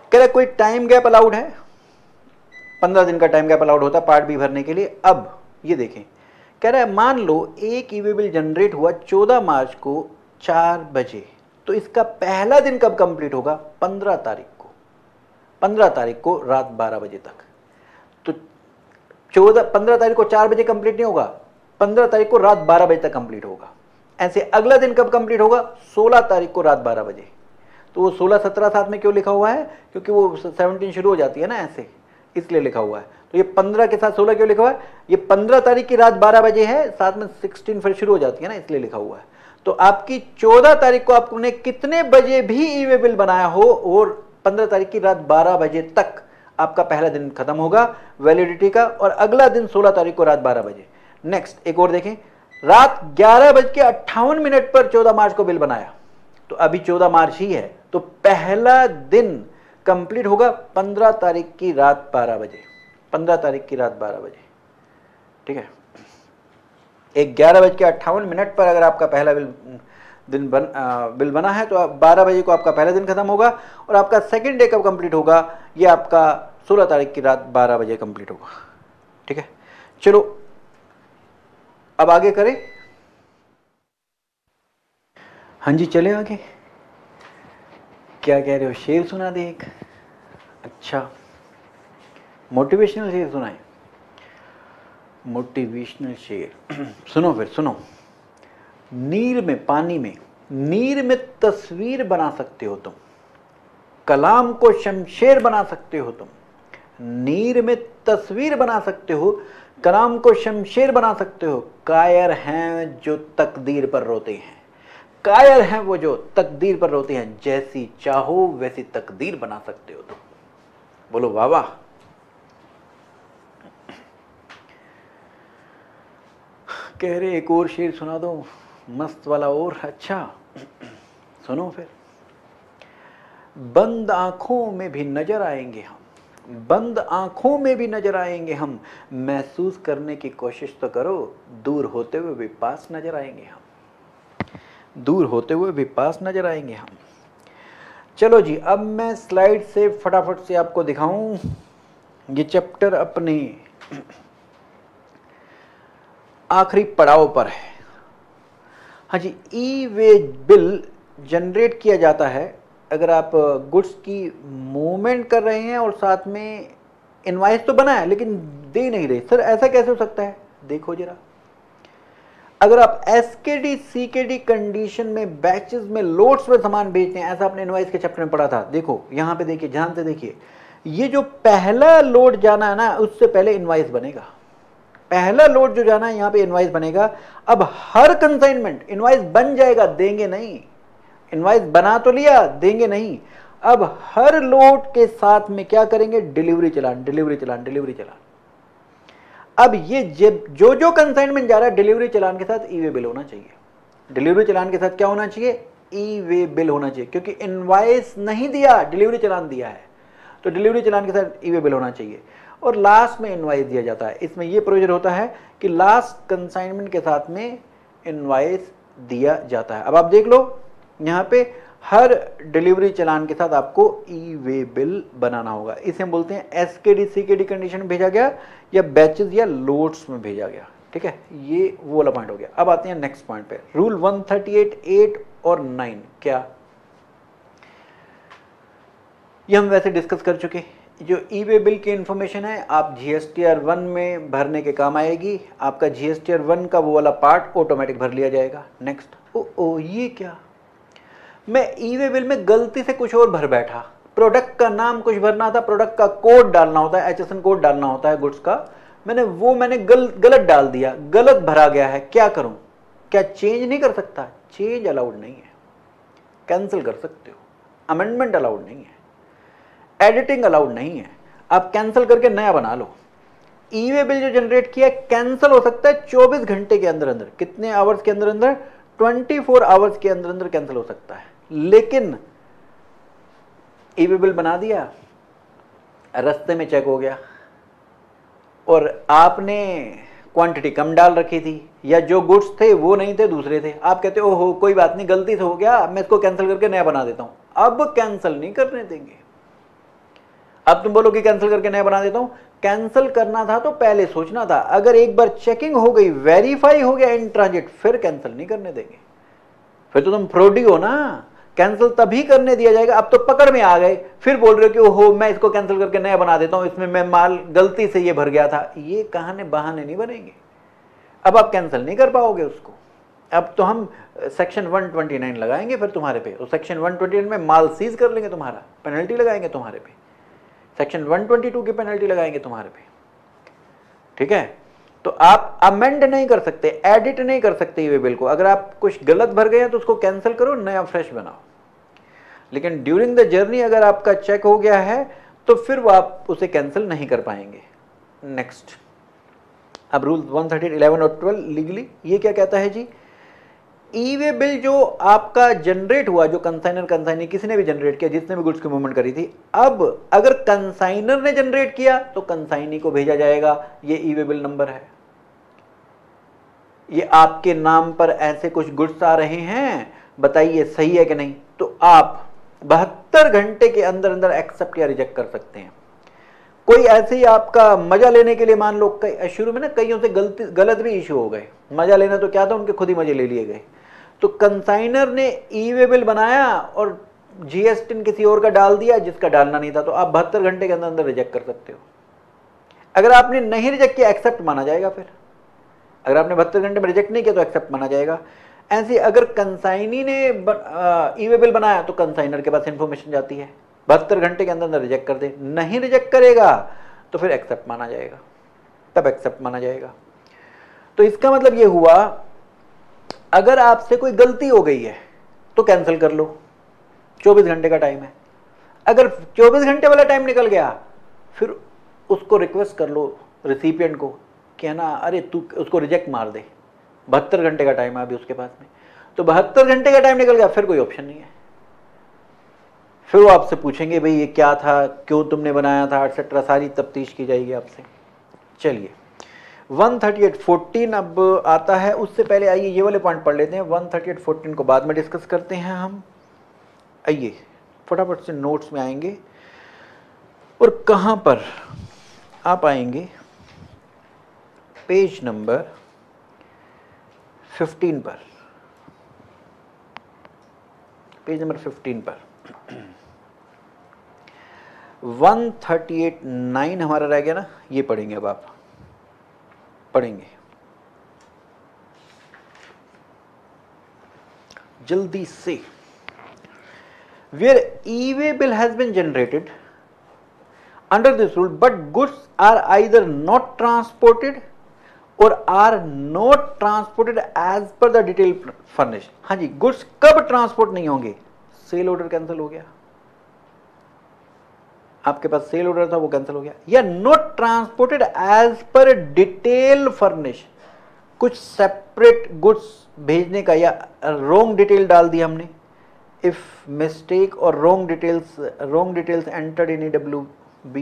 कह रहा कोई टाइम गैप अलाउड है, 15 दिन का टाइम गैप अलाउड होता है पार्ट बी भरने के लिए। अब ये देखें, कह रहा है मान लो एक ई वे बिल जनरेट हुआ 14 मार्च को 4 बजे, तो इसका पहला दिन कब कंप्लीट होगा? 15 तारीख को, 15 तारीख को रात 12 बजे तक। तो 15 तारीख को 4 बजे कंप्लीट नहीं होगा, 15 तारीख को रात 12 बजे तक कंप्लीट होगा। ऐसे अगला दिन कब कंप्लीट होगा? 16 तारीख को रात 12 बजे। तो वो 16 17 साथ में क्यों लिखा हुआ है? क्योंकि वो 17 शुरू हो जाती है ना ऐसे, इसलिए लिखा हुआ है। तो ये 15 के साथ 16 क्यों लिखा हुआ है? ये 15 तारीख की रात 12 बजे है, साथ में 16 फिर शुरू हो जाती है ना, इसलिए लिखा हुआ है। तो आपकी 14 तारीख को आपने कितने बजे भी ई वे बिल बनाया हो और 15 तारीख की रात 12 बजे तक आपका पहला दिन खत्म होगा वैलिडिटी का, और अगला दिन 16 तारीख को रात 12 बजे। नेक्स्ट एक और देखें, रात 11:58 पर 14 मार्च को बिल बनाया, तो अभी 14 मार्च ही है, तो पहला दिन कंप्लीट होगा 15 तारीख की रात 12 बजे, 15 तारीख की रात 12 बजे, ठीक है। 11:58 पर अगर आपका पहला बिल बना है, तो 12 बजे को आपका पहला दिन खत्म होगा, और आपका सेकंड डे कब कंप्लीट होगा? ये आपका 16 तारीख की रात 12 बजे कंप्लीट होगा, ठीक है। चलो अब आगे करें। हाँ जी चले आगे। क्या कह रहे हो? शेर सुना दे एक? अच्छा, मोटिवेशनल शेर सुनाए? मोटिवेशनल शेर सुनो, फिर सुनो। नीर में, पानी में, नीर में तस्वीर बना सकते हो तुम, कलाम को शमशेर बना सकते हो तुम। नीर में तस्वीर बना सकते हो, कलाम को शमशेर बना सकते हो। कायर हैं जो तकदीर पर रोते हैं, कायर हैं वो जो तकदीर पर रोते हैं। जैसी चाहो वैसी तकदीर बना सकते हो तुम। बोलो वाह वाह। कह रहे एक और शेर सुना दो, मस्त वाला और। अच्छा सुनो फिर। बंद आंखों में भी नजर आएंगे हम, बंद आंखों में भी नजर आएंगे हम। महसूस करने की कोशिश तो करो, दूर होते हुए भी पास नजर आएंगे हम, दूर होते हुए भी पास नजर आएंगे हम। चलो जी, अब मैं स्लाइड से फटाफट से आपको दिखाऊं। ये चैप्टर अपने आखिरी पड़ाव पर है। हाँ जी, ई वे बिल जनरेट किया जाता है अगर आप गुड्स की मूवमेंट कर रहे हैं और साथ में इनवाइस तो बना है लेकिन दे नहीं रहे। सर ऐसा कैसे हो सकता है? देखो जरा, अगर आप एसकेडी सीकेडी कंडीशन में बैचेस में लोड्स में सामान बेचते हैं, ऐसा आपने इनवाइस के चैप्टर में पढ़ा था। देखो यहां पे देखिए, ध्यान से देखिए, ये जो पहला लोड जाना है ना, उससे पहले इनवाइस बनेगा। पहला लोड जो जाना है यहां पे इनवाइस बनेगा। अब हर कंसाइनमेंट इनवाइस बन जाएगा, देंगे नहीं। इनवाइस बना तो लिया, देंगे नहीं। अब हर लोड के साथ में क्या करेंगे? Delivery challan, delivery challan, delivery challan. अब ये जो जो कंसाइनमेंट जा रहा है, डिलीवरी चलान के साथ ई वे बिल होना चाहिए। डिलीवरी चलान के साथ क्या होना चाहिए? ई वे बिल होना चाहिए, क्योंकि इनवाइस नहीं दिया, डिलीवरी चलान दिया है, तो डिलीवरी चलान के साथ ई वे बिल होना चाहिए। और लास्ट में इनवाइस दिया जाता है। इसमें यह प्रोविजन होता है कि लास्ट कंसाइनमेंट के साथ में इनवाइस दिया जाता है। अब आप देख लो, यहां पे हर डिलीवरी चलान के साथ आपको ई वे बिल बनाना होगा। इसे हम बोलते हैं एसकेडी सीकेडी कंडीशन में भेजा गया या बैचेस या लोड्स में भेजा गया, ठीक है। ये वो वाला पॉइंट हो गया। अब आते हैं नेक्स्ट पॉइंट पे, रूल 138(8) और 9 क्या? ये हम वैसे डिस्कस कर चुके। जो ई वे बिल की इंफॉर्मेशन है आप GSTR 1 में भरने के काम आएगी। आपका GSTR 1 का वो वाला पार्ट ऑटोमेटिक भर लिया जाएगा। नेक्स्ट, ओ ये क्या, मैं ई वे बिल में गलती से कुछ और भर बैठा। प्रोडक्ट का नाम कुछ भरना था, प्रोडक्ट का कोड डालना होता है, HSN कोड डालना होता है गुड्स का। मैंने गलत डाल दिया, गलत भरा गया है, क्या करूं? क्या चेंज नहीं कर सकता? चेंज अलाउड नहीं है, कैंसिल कर सकते हो। अमेंडमेंट अलाउड नहीं है, एडिटिंग अलाउड नहीं है। आप कैंसिल करके नया बना लो। ई वे बिल जो जनरेट किया कैंसिल हो सकता है 24 घंटे के अंदर अंदर। कितने आवर्स के अंदर अंदर? 24 आवर्स के अंदर अंदर कैंसिल हो सकता है। लेकिन ई वे बिल बना दिया, रास्ते में चेक हो गया और आपने क्वांटिटी कम डाल रखी थी, या जो गुड्स थे वो नहीं थे, दूसरे थे। आप कहते हो ओहो कोई बात नहीं, गलती से हो गया, मैं इसको कैंसिल करके नया बना देता हूं। अब कैंसिल नहीं करने देंगे, अब तुम बोलो कि कैंसिल करके नया बना देता हूं, कैंसिल करना था तो पहले सोचना था। अगर एक बार चेकिंग हो गई, वेरीफाई हो गया इन ट्रांजिट, फिर कैंसिल नहीं करने देंगे, फिर तो तुम फ्रॉडी हो ना। कैंसिल तभी करने दिया जाएगा। अब तो पकड़ में आ गए, फिर बोल रहे हो कि ओहो मैं इसको कैंसिल करके नया बना देता हूं, इसमें मैं माल गलती से ये भर गया था। ये कहानी बहाने नहीं बनेंगे, अब आप कैंसिल नहीं कर पाओगे उसको। अब तो हम सेक्शन 129 लगाएंगे फिर तुम्हारे पे, और सेक्शन 129 में माल सीज कर लेंगे तुम्हारा, पेनल्टी लगाएंगे तुम्हारे पे, सेक्शन 122 की पेनल्टी लगाएंगे तुम्हारे पे, ठीक है। तो आप अमेंड नहीं कर सकते, एडिट नहीं कर सकते ये बिल को। अगर आप कुछ गलत भर गए हैं तो उसको कैंसिल करो, नया फ्रेश बनाओ। लेकिन ड्यूरिंग द जर्नी अगर आपका चेक हो गया है तो फिर वो आप उसे कैंसिल नहीं कर पाएंगे। नेक्स्ट, अब रूल 130, 11 और 12 लीगली ये क्या कहता है जी, ई वे बिल जो आपका जनरेट हुआ, जो कंसाइनर कंसाइनी किसी ने भी जनरेट किया, जिसने भी गुड्स की मूवमेंट करी थी, अब अगर कंसाइनर ने जनरेट किया तो कंसाइनी को भेजा जाएगा ये ई वे बिल नंबर है। ये आपके नाम पर ऐसे कुछ गुड्स आ रहे हैं, बताइए सही है कि नहीं, तो आप 72 घंटे के अंदर अंदर एक्सेप्ट या रिजेक्ट कर सकते हैं। कोई ऐसे ही आपका मजा लेने के लिए, मान लो शुरू में ना कईयों से गलत भी इशू हो गए, मजा लेना तो क्या था, उनके खुद ही मजे ले लिए गए। तो कंसाइनर ने ई वे बिल बनाया और जीएसटी किसी और का डाल दिया जिसका डालना नहीं था, तो आप 72 घंटे के अंदर अंदर रिजेक्ट कर सकते हो। अगर आपने नहीं रिजेक्ट किया एक्सेप्ट माना जाएगा। फिर अगर आपने 72 घंटे में रिजेक्ट नहीं किया तो एक्सेप्ट माना जाएगा। ऐसे अगर कंसाइनी ने ई वे बिल बनाया तो कंसाइनर के पास इंफॉर्मेशन जाती है, 72 घंटे के अंदर अंदर रिजेक्ट कर दे, नहीं रिजेक्ट करेगा तो फिर एक्सेप्ट माना जाएगा, तब एक्सेप्ट माना जाएगा। तो इसका मतलब ये हुआ, अगर आपसे कोई गलती हो गई है तो कैंसिल कर लो, 24 घंटे का टाइम है। अगर 24 घंटे वाला टाइम निकल गया फिर उसको रिक्वेस्ट कर लो रिसिपिएंट को, कहना अरे तू उसको रिजेक्ट मार दे, 72 घंटे का टाइम है अभी उसके पास में। तो 72 घंटे का टाइम निकल गया फिर कोई ऑप्शन नहीं है, फिर वो आपसे पूछेंगे भाई ये क्या था, क्यों तुमने बनाया था, एटसेट्रा, सारी तफ्तीश की जाएगी आपसे। चलिए 138.14 अब आता है। उससे पहले आइए ये वाले पॉइंट पढ़ लेते हैं, 138.14 को बाद में डिस्कस करते हैं हम। आइए फटाफट से नोट्स में आएंगे और कहां पर आप आएंगे, पेज नंबर 15 पर, पेज नंबर 15 पर 138.9 हमारा रह गया ना, ये पढ़ेंगे। अब आप पढ़ेंगे जल्दी से। Where e-way bill has been generated under this rule but goods are either not transported or are not transported as per the detail furnished। हाँ जी, गुड्स कब ट्रांसपोर्ट नहीं होंगे, सेल ऑर्डर कैंसिल हो गया, आपके पास सेल ऑर्डर था वो कैंसिल हो गया, या not transported as per detail furnish, कुछ सेपरेट गुड्स भेजने का या रॉन्ग डिटेल डाल दी हमने, if mistake or wrong details entered in EWB।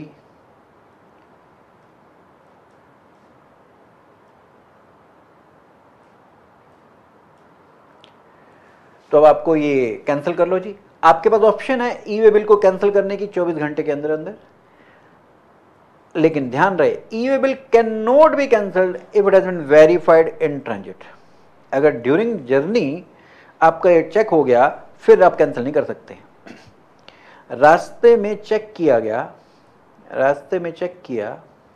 तो अब आपको ये कैंसिल कर लो जी, आपके पास ऑप्शन है ई वे बिल को कैंसिल करने की 24 घंटे के अंदर अंदर। लेकिन ध्यान रहे, E way bill can not be cancelled if it has been verified in transit. अगर ड्यूरिंग जर्नी आपका ये चेक हो गया फिर आप कैंसिल नहीं कर सकते। रास्ते में चेक किया गया, रास्ते में चेक किया,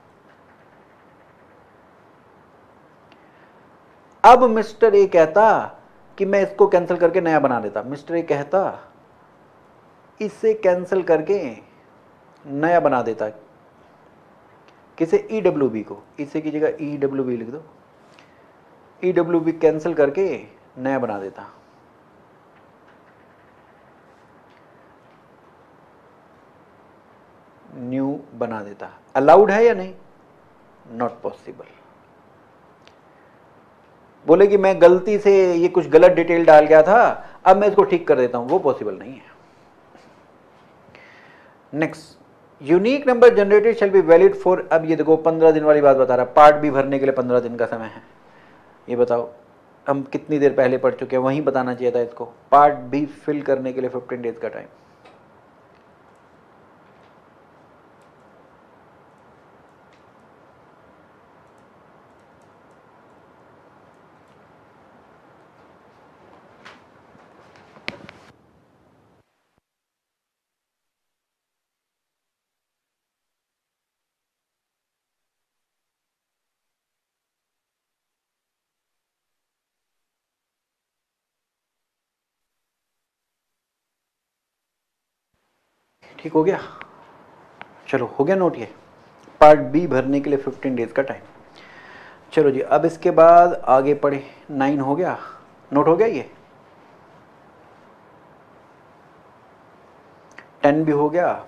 अब मिस्टर ए कहता कि मैं इसको कैंसिल करके नया बना देता, मिस्टर ए कहता इसे कैंसिल करके नया बना देता, किसे, EWB को, इसे की जगह EWB लिख दो, EWB कैंसिल करके नया बना देता, न्यू बना देता। अलाउड है या नहीं, नॉट पॉसिबल। बोले कि मैं गलती से ये कुछ गलत डिटेल डाल गया था, अब मैं इसको ठीक कर देता हूं, वो पॉसिबल नहीं है। Next, unique number generated shall be valid for, अब ये देखो 15 दिन वाली बात बता रहा, पार्ट भी भरने के लिए 15 दिन का समय है। ये बताओ हम कितनी देर पहले पढ़ चुके हैं, वहीं बताना चाहिए था इसको, पार्ट भी फिल करने के लिए 15 डेज का टाइम। ठीक हो गया, चलो हो गया नोट। ये पार्ट बी भरने के लिए 15 डेज का टाइम। चलो जी, अब इसके बाद आगे पढ़े। 9 हो गया, नोट हो गया। ये 10 भी हो गया,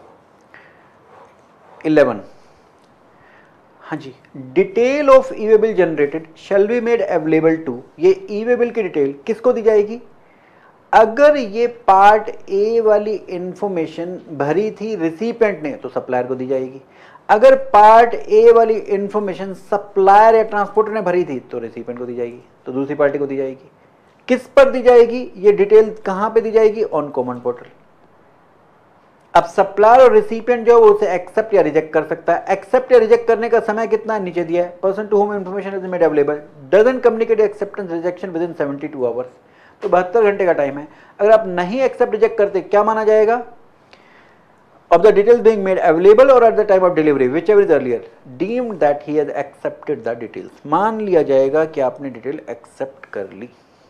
11। हाँ जी, detail of E way bill generated shall be made available to, ये ई वे बिल की डिटेल किसको दी जाएगी? अगर ये पार्ट ए वाली इंफॉर्मेशन भरी थी रिसिपेंट ने तो सप्लायर को दी जाएगी। अगर पार्ट ए वाली इंफॉर्मेशन सप्लायर या ट्रांसपोर्टर ने भरी थी तो रिसिपेंट को दी जाएगी, तो दूसरी पार्टी को दी जाएगी। किस पर दी जाएगी ये डिटेल? कहां पे दी जाएगी? On common portal. अब सप्लायर और रिसिपिएंट जो है वो उसे एक्सेप्ट या रिजेक्ट कर सकता है। एक्सेप्ट या रिजेक्ट करने का समय कितना है? नीचे दिया है, person to whom information is made available doesn't communicate acceptance rejection within 72 hours, तो 72 घंटे का टाइम है। अगर आप नहीं एक्सेप्ट रिजेक्ट करते क्या माना जाएगा? of the details being made available or at the time of delivery whichever is earlier deemed that he has accepted the details, मान लिया जाएगा कि आपने डिटेल एक्सेप्ट कर ली।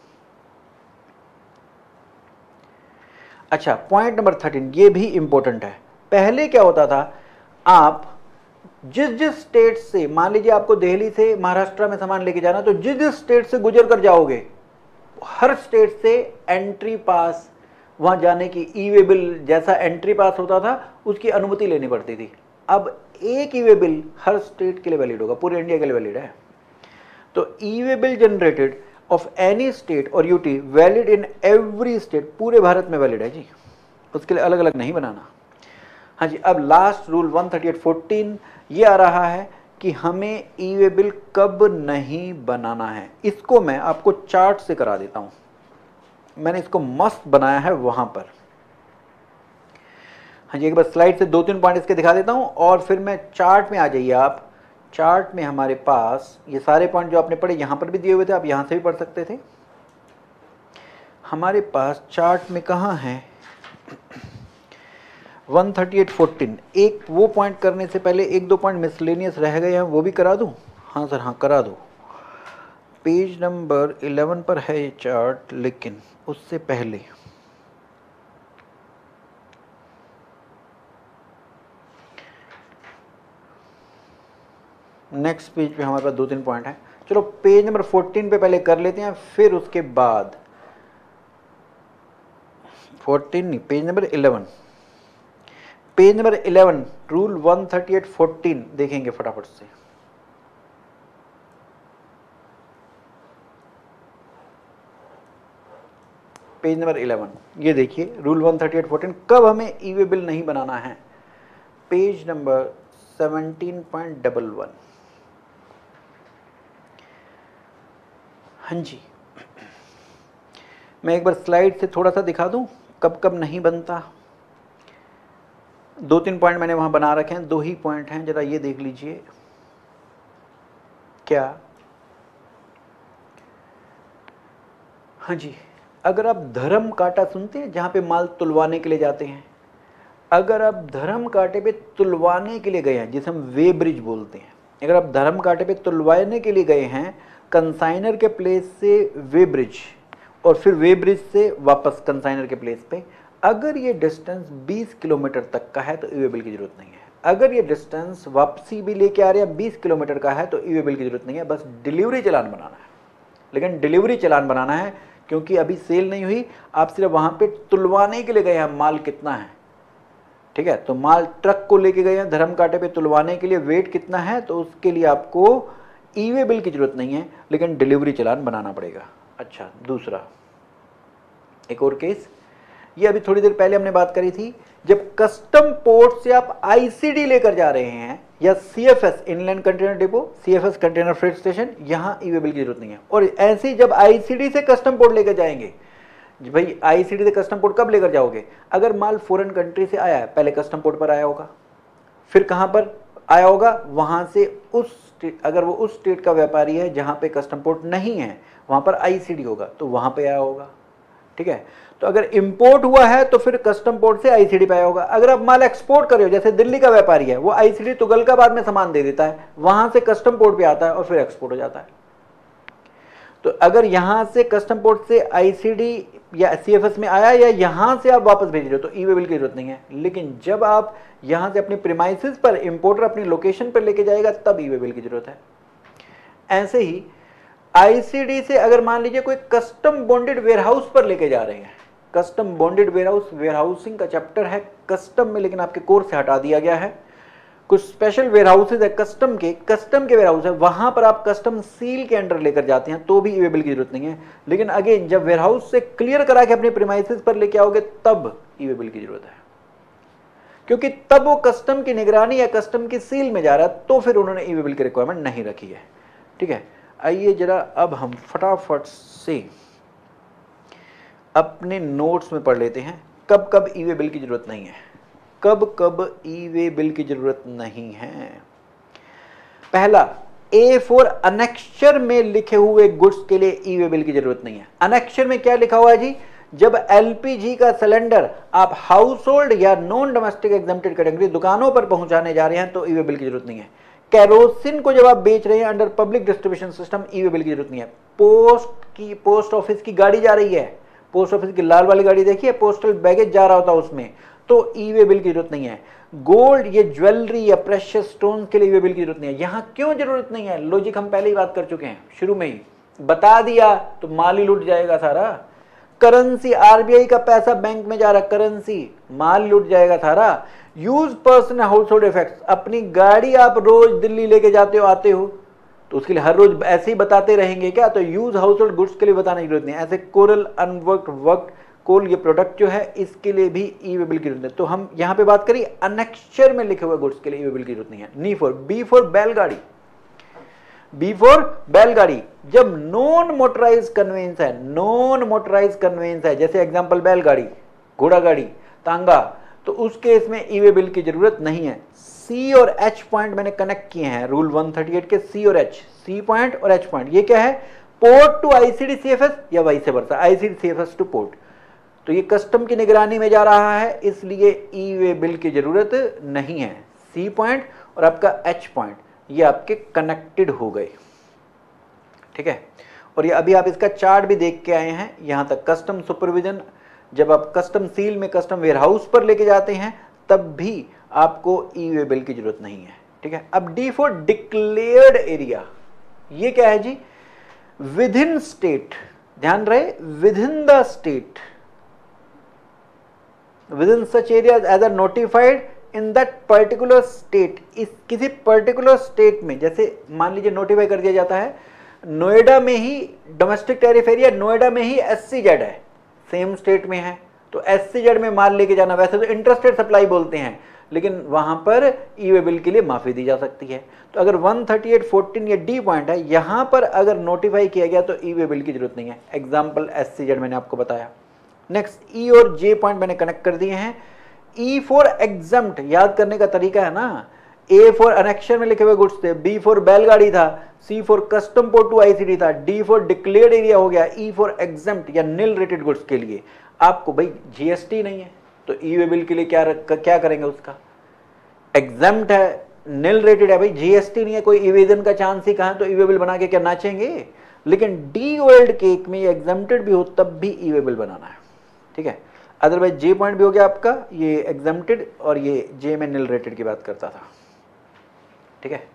अच्छा, पॉइंट नंबर 13 ये भी इंपॉर्टेंट है। पहले क्या होता था, आप जिस स्टेट से, मान लीजिए आपको दिल्ली से महाराष्ट्र में सामान लेके जाना, तो जिस स्टेट से गुजर कर जाओगे हर स्टेट से एंट्री पास, वहां जाने की ई वे बिल जैसा एंट्री पास होता था उसकी अनुमति लेनी पड़ती थी। अब एक ई वे बिल हर स्टेट के लिए वैलिड होगा, पूरे इंडिया के लिए वैलिड है। तो ई way bill generated of any state or UT valid in every state, पूरे भारत में वैलिड है जी, उसके लिए अलग अलग नहीं बनाना। हाँ जी, अब लास्ट रूल 138.14 ये आ रहा है कि हमें ई वे बिल कब नहीं बनाना है। इसको मैं आपको चार्ट से करा देता हूं, मैंने इसको मस्त बनाया है वहां पर। हाँ जी, एक बार स्लाइड से 2-3 पॉइंट इसके दिखा देता हूं और फिर मैं चार्ट में आ जाइए आप। चार्ट में हमारे पास ये सारे पॉइंट जो आपने पढ़े यहां पर भी दिए हुए थे, आप यहां से भी पढ़ सकते थे। हमारे पास चार्ट में कहां है 138.14। एक वो पॉइंट करने से पहले 1-2 पॉइंट मिसलेनियस रह गए हैं, वो भी करा दूं? हाँ सर, हाँ करा दो। पेज नंबर 11 पर है ये चार्ट, लेकिन उससे पहले नेक्स्ट पेज पे हमारे पास 2-3 पॉइंट हैं। चलो पेज नंबर 14 पे पहले कर लेते हैं, फिर उसके बाद 14 नहीं, page number 11। Page number 11 rule 138.14 देखेंगे फटाफट से। पेज नंबर 11 ये देखिए, रूल 138.14 कब हमें ई वे बिल नहीं बनाना है। Page number 17.11। हाँ जी, मैं एक बार स्लाइड से थोड़ा सा दिखा दूं कब कब नहीं बनता। 2-3 पॉइंट मैंने वहां बना रखे हैं, 2 ही पॉइंट हैं, जरा ये देख लीजिए। क्या? हाँ जी, अगर आप धर्म कांटा सुनते हैं जहां पे माल तुलवाने के लिए जाते हैं, अगर आप धर्म कांटे पे तुलवाने के लिए गए हैं, जिसे हम वे ब्रिज बोलते हैं, अगर आप धर्म कांटे पे तुलवाने के लिए गए हैं कंसाइनर के प्लेस से वे ब्रिज और फिर वे ब्रिज से वापस कंसाइनर के प्लेस पे, अगर ये डिस्टेंस 20 किलोमीटर तक का है तो ई वे बिल की जरूरत नहीं है। अगर ये डिस्टेंस वापसी भी लेके आ रहे हैं 20 किलोमीटर का है तो ई वे बिल की जरूरत नहीं है, बस डिलीवरी चालान बनाना है। लेकिन डिलीवरी चालान बनाना है क्योंकि अभी सेल नहीं हुई, आप सिर्फ वहां पे तुलवाने के लिए गए हैं माल कितना है, ठीक है, तो माल ट्रक को लेके गए हैं धर्म कांटे पे तुलवाने के लिए, वेट कितना है, तो उसके लिए आपको ई वे बिल की जरूरत नहीं है, लेकिन डिलीवरी चालान बनाना पड़ेगा। अच्छा, दूसरा एक और केस, ये अभी थोड़ी देर पहले हमने बात करी थी, जब कस्टम पोर्ट से आप आईसीडी लेकर जा रहे हैं या CFS inland container depot, CFS container freight station, यहां ई वे बिल की जरूरत नहीं है। और ऐसे ही जब आईसीडी से कस्टम पोर्ट लेकर जाएंगे, भाई आईसीडी से कस्टम पोर्ट कब लेकर जाओगे? अगर माल फॉरेन कंट्री से आया है, पहले कस्टम पोर्ट पर आया होगा, फिर कहां पर आया होगा, वहां से उस अगर वो उस स्टेट का व्यापारी है जहां पे कस्टम पोर्ट नहीं है, वहां पर आईसीडी होगा तो वहां पे आया होगा, ठीक है। तो अगर इंपोर्ट हुआ है तो फिर कस्टम पोर्ट से आईसीडी पे आया होगा। अगर आप माल एक्सपोर्ट कर रहे हो, जैसे दिल्ली का व्यापारी है, वो आईसीडी तुगलकाबाद में सामान दे देता है, वहां से कस्टम पोर्ट पे आता है और फिर एक्सपोर्ट हो जाता है। तो अगर यहां से कस्टम पोर्ट से आईसीडी या सीएफएस में आया या यहां से आप वापस भेज रहे हो तो ई वे बिल की जरूरत नहीं है। लेकिन जब आप यहां से अपने प्रीमाइसेस पर इंपोर्टर अपनी लोकेशन पर लेके जाएगा तब ई वे बिल की जरूरत है। ऐसे ही आईसीडी से अगर मान लीजिए कोई कस्टम बॉन्डेड वेयरहाउस पर लेके जा रहे हैं, कस्टम बॉन्डेड वेयरहाउस, वेयरहाउसिंग का चैप्टर है कस्टम में, लेकिन आपके कोर्स से हटा दिया गया है। कुछ स्पेशल वेयरहाउसेज है कस्टम के वेयरहाउस है, वहां पर आप कस्टम सील के अंडर लेकर जाते हैं तो भी ई वे बिल की जरूरत नहीं है। लेकिन अगेन जब वेयरहाउस से क्लियर करा के अपने प्रीमाइसेस पर लेके आओगे तब ई वे बिल की जरूरत है, क्योंकि तब वो कस्टम की निगरानी या कस्टम की सील में जा रहा है, तो फिर उन्होंने ई वे बिल की रिक्वायरमेंट नहीं रखी है। ठीक है, आइए जरा अब हम फटाफट से अपने नोट्स में पढ़ लेते हैं कब कब ई वे बिल की जरूरत नहीं है, कब कब ई वे बिल की जरूरत नहीं है। पहला, A4 अनेक्चर में लिखे हुए गुड्स के लिए ई वे बिल की जरूरत नहीं है। अनेक्चर में क्या लिखा हुआ है जी? जब एलपीजी का सिलेंडर आप household or non domestic exempted category दुकानों पर पहुंचाने जा रहे हैं तो ई वे बिल की जरूरत नहीं है। कैरोसिन को जब आप बेच रहे हैं under public distribution system, E way bill की जरूरत नहीं है। पोस्ट ऑफिस की गाड़ी जा रही है, पोस्ट ऑफिस की लाल वाली गाड़ी देखिए, पोस्टल बैगेज जा रहा होता है उसमें, तो ई वे बिल की जरूरत नहीं है। गोल्ड, ये ज्वेलरी या प्रेशियस स्टोन के लिए ई वे बिल की जरूरत नहीं है। यहां क्यों जरूरत नहीं है? लॉजिक हम पहले ही बात कर चुके हैं, शुरू में ही बता दिया, तो माल ही लूट जाएगा सारा। करेंसी, आरबीआई का पैसा बैंक में जा रहा, करेंसी, माल लूट जाएगा सारा। Use person household effects, अपनी गाड़ी आप रोज दिल्ली लेके जाते हो आते हो तो उसके लिए हर रोज ऐसे ही बताते रहेंगे क्या? तो यूज हाउस होल्ड गुड्स के लिए बताने की जरूरत नहीं। ऐसे कोरल, अनवर्क्ड, वर्क्ड कोल, ये प्रोडक्ट जो है इसके लिए भी ई वे बिल की जरूरत है। तो हम यहां पे बात करिए अनेक्चर में लिखे हुए गुड्स के लिए ई वे बिल की जरूरत नहीं है। नी फॉर, बी फॉर बैलगाड़ी, बी फॉर बैलगाड़ी, जब नॉन मोटराइज कन्वेंस है, नॉन मोटराइज कन्वेंस है, जैसे एग्जांपल बैलगाड़ी, घोड़ा गाड़ी, तांगा, तो उस केस में ई वे बिल की जरूरत नहीं है। सी और एच पॉइंट मैंने कनेक्ट किए हैं रूल 138 के, सी और एच, सी पॉइंट और एच पॉइंट, ये क्या है? पोर्ट टू आईसीडी सीएफएस या vice versa, ICD CFS to port. तो ये कस्टम की निगरानी में जा रहा है, इसलिए ई वे बिल की जरूरत नहीं है। सी पॉइंट और आपका एच पॉइंट ये आपके कनेक्टेड हो गए। ठीक है, और ये अभी आप इसका चार्ट भी देख के आए हैं, यहां तक कस्टम सुपरविजन, जब आप कस्टम सील में कस्टम वेयरहाउस पर लेके जाते हैं तब भी आपको ई वे बिल की जरूरत नहीं है। ठीक है, अब डी फॉर डिक्लेयर्ड एरिया, ये क्या है जी? विद इन स्टेट, ध्यान रहे, within the state, within such areas as are notified in that particular state, इस किसी पर्टिकुलर स्टेट में, जैसे मान लीजिए नोटिफाई कर दिया जाता है नोएडा में ही डोमेस्टिक टैरिफ एरिया, नोएडा में ही एससीजेड है, सेम स्टेट में है, तो एससीजेड में माल लेके जाना, वैसे तो इंटरस्टेट सप्लाई बोलते हैं, लेकिन वहां पर ई वे बिल के लिए माफी दी जा सकती है। तो अगर 138.14 ये डी पॉइंट है, यहां पर अगर नोटिफाई किया गया तो ई वे बिल की जरूरत नहीं है। एग्जाम्पल एससीजेड मैंने आपको बताया। नेक्स्ट, ई और जे पॉइंट मैंने कनेक्ट कर दिए हैं। ई फॉर एग्जम्प्ट, याद करने का तरीका है ना, ए फॉर अनेक्शन में लिखे हुए गुड्स थे, बी फॉर बैलगाड़ी था, C for custom port to ICD था, डी फॉर डिक्लेयर्ड एरिया हो गया, ई फॉर एग्जम्प्ट या निल रेटेड गुड्स के लिए आपको भाई जीएसटी नहीं है तो ई वे बिल के लिए क्या करेंगे? उसका एग्जम्प्ट है, निल रेटेड है, भाई जीएसटी नहीं है, कोई इवेजन का चांस ही कहां, तो ई वे बिल बना के क्या नाचेंगे? लेकिन डी ओल्ड केक में एग्जम्प्टेड भी हो तब भी ई वे बिल बनाना है। ठीक है, अदरवाइज जे पॉइंट भी हो गया आपका, ये एग्जम्प्टेड और ये जे में निल रेटेड की बात करता था। ठीक है,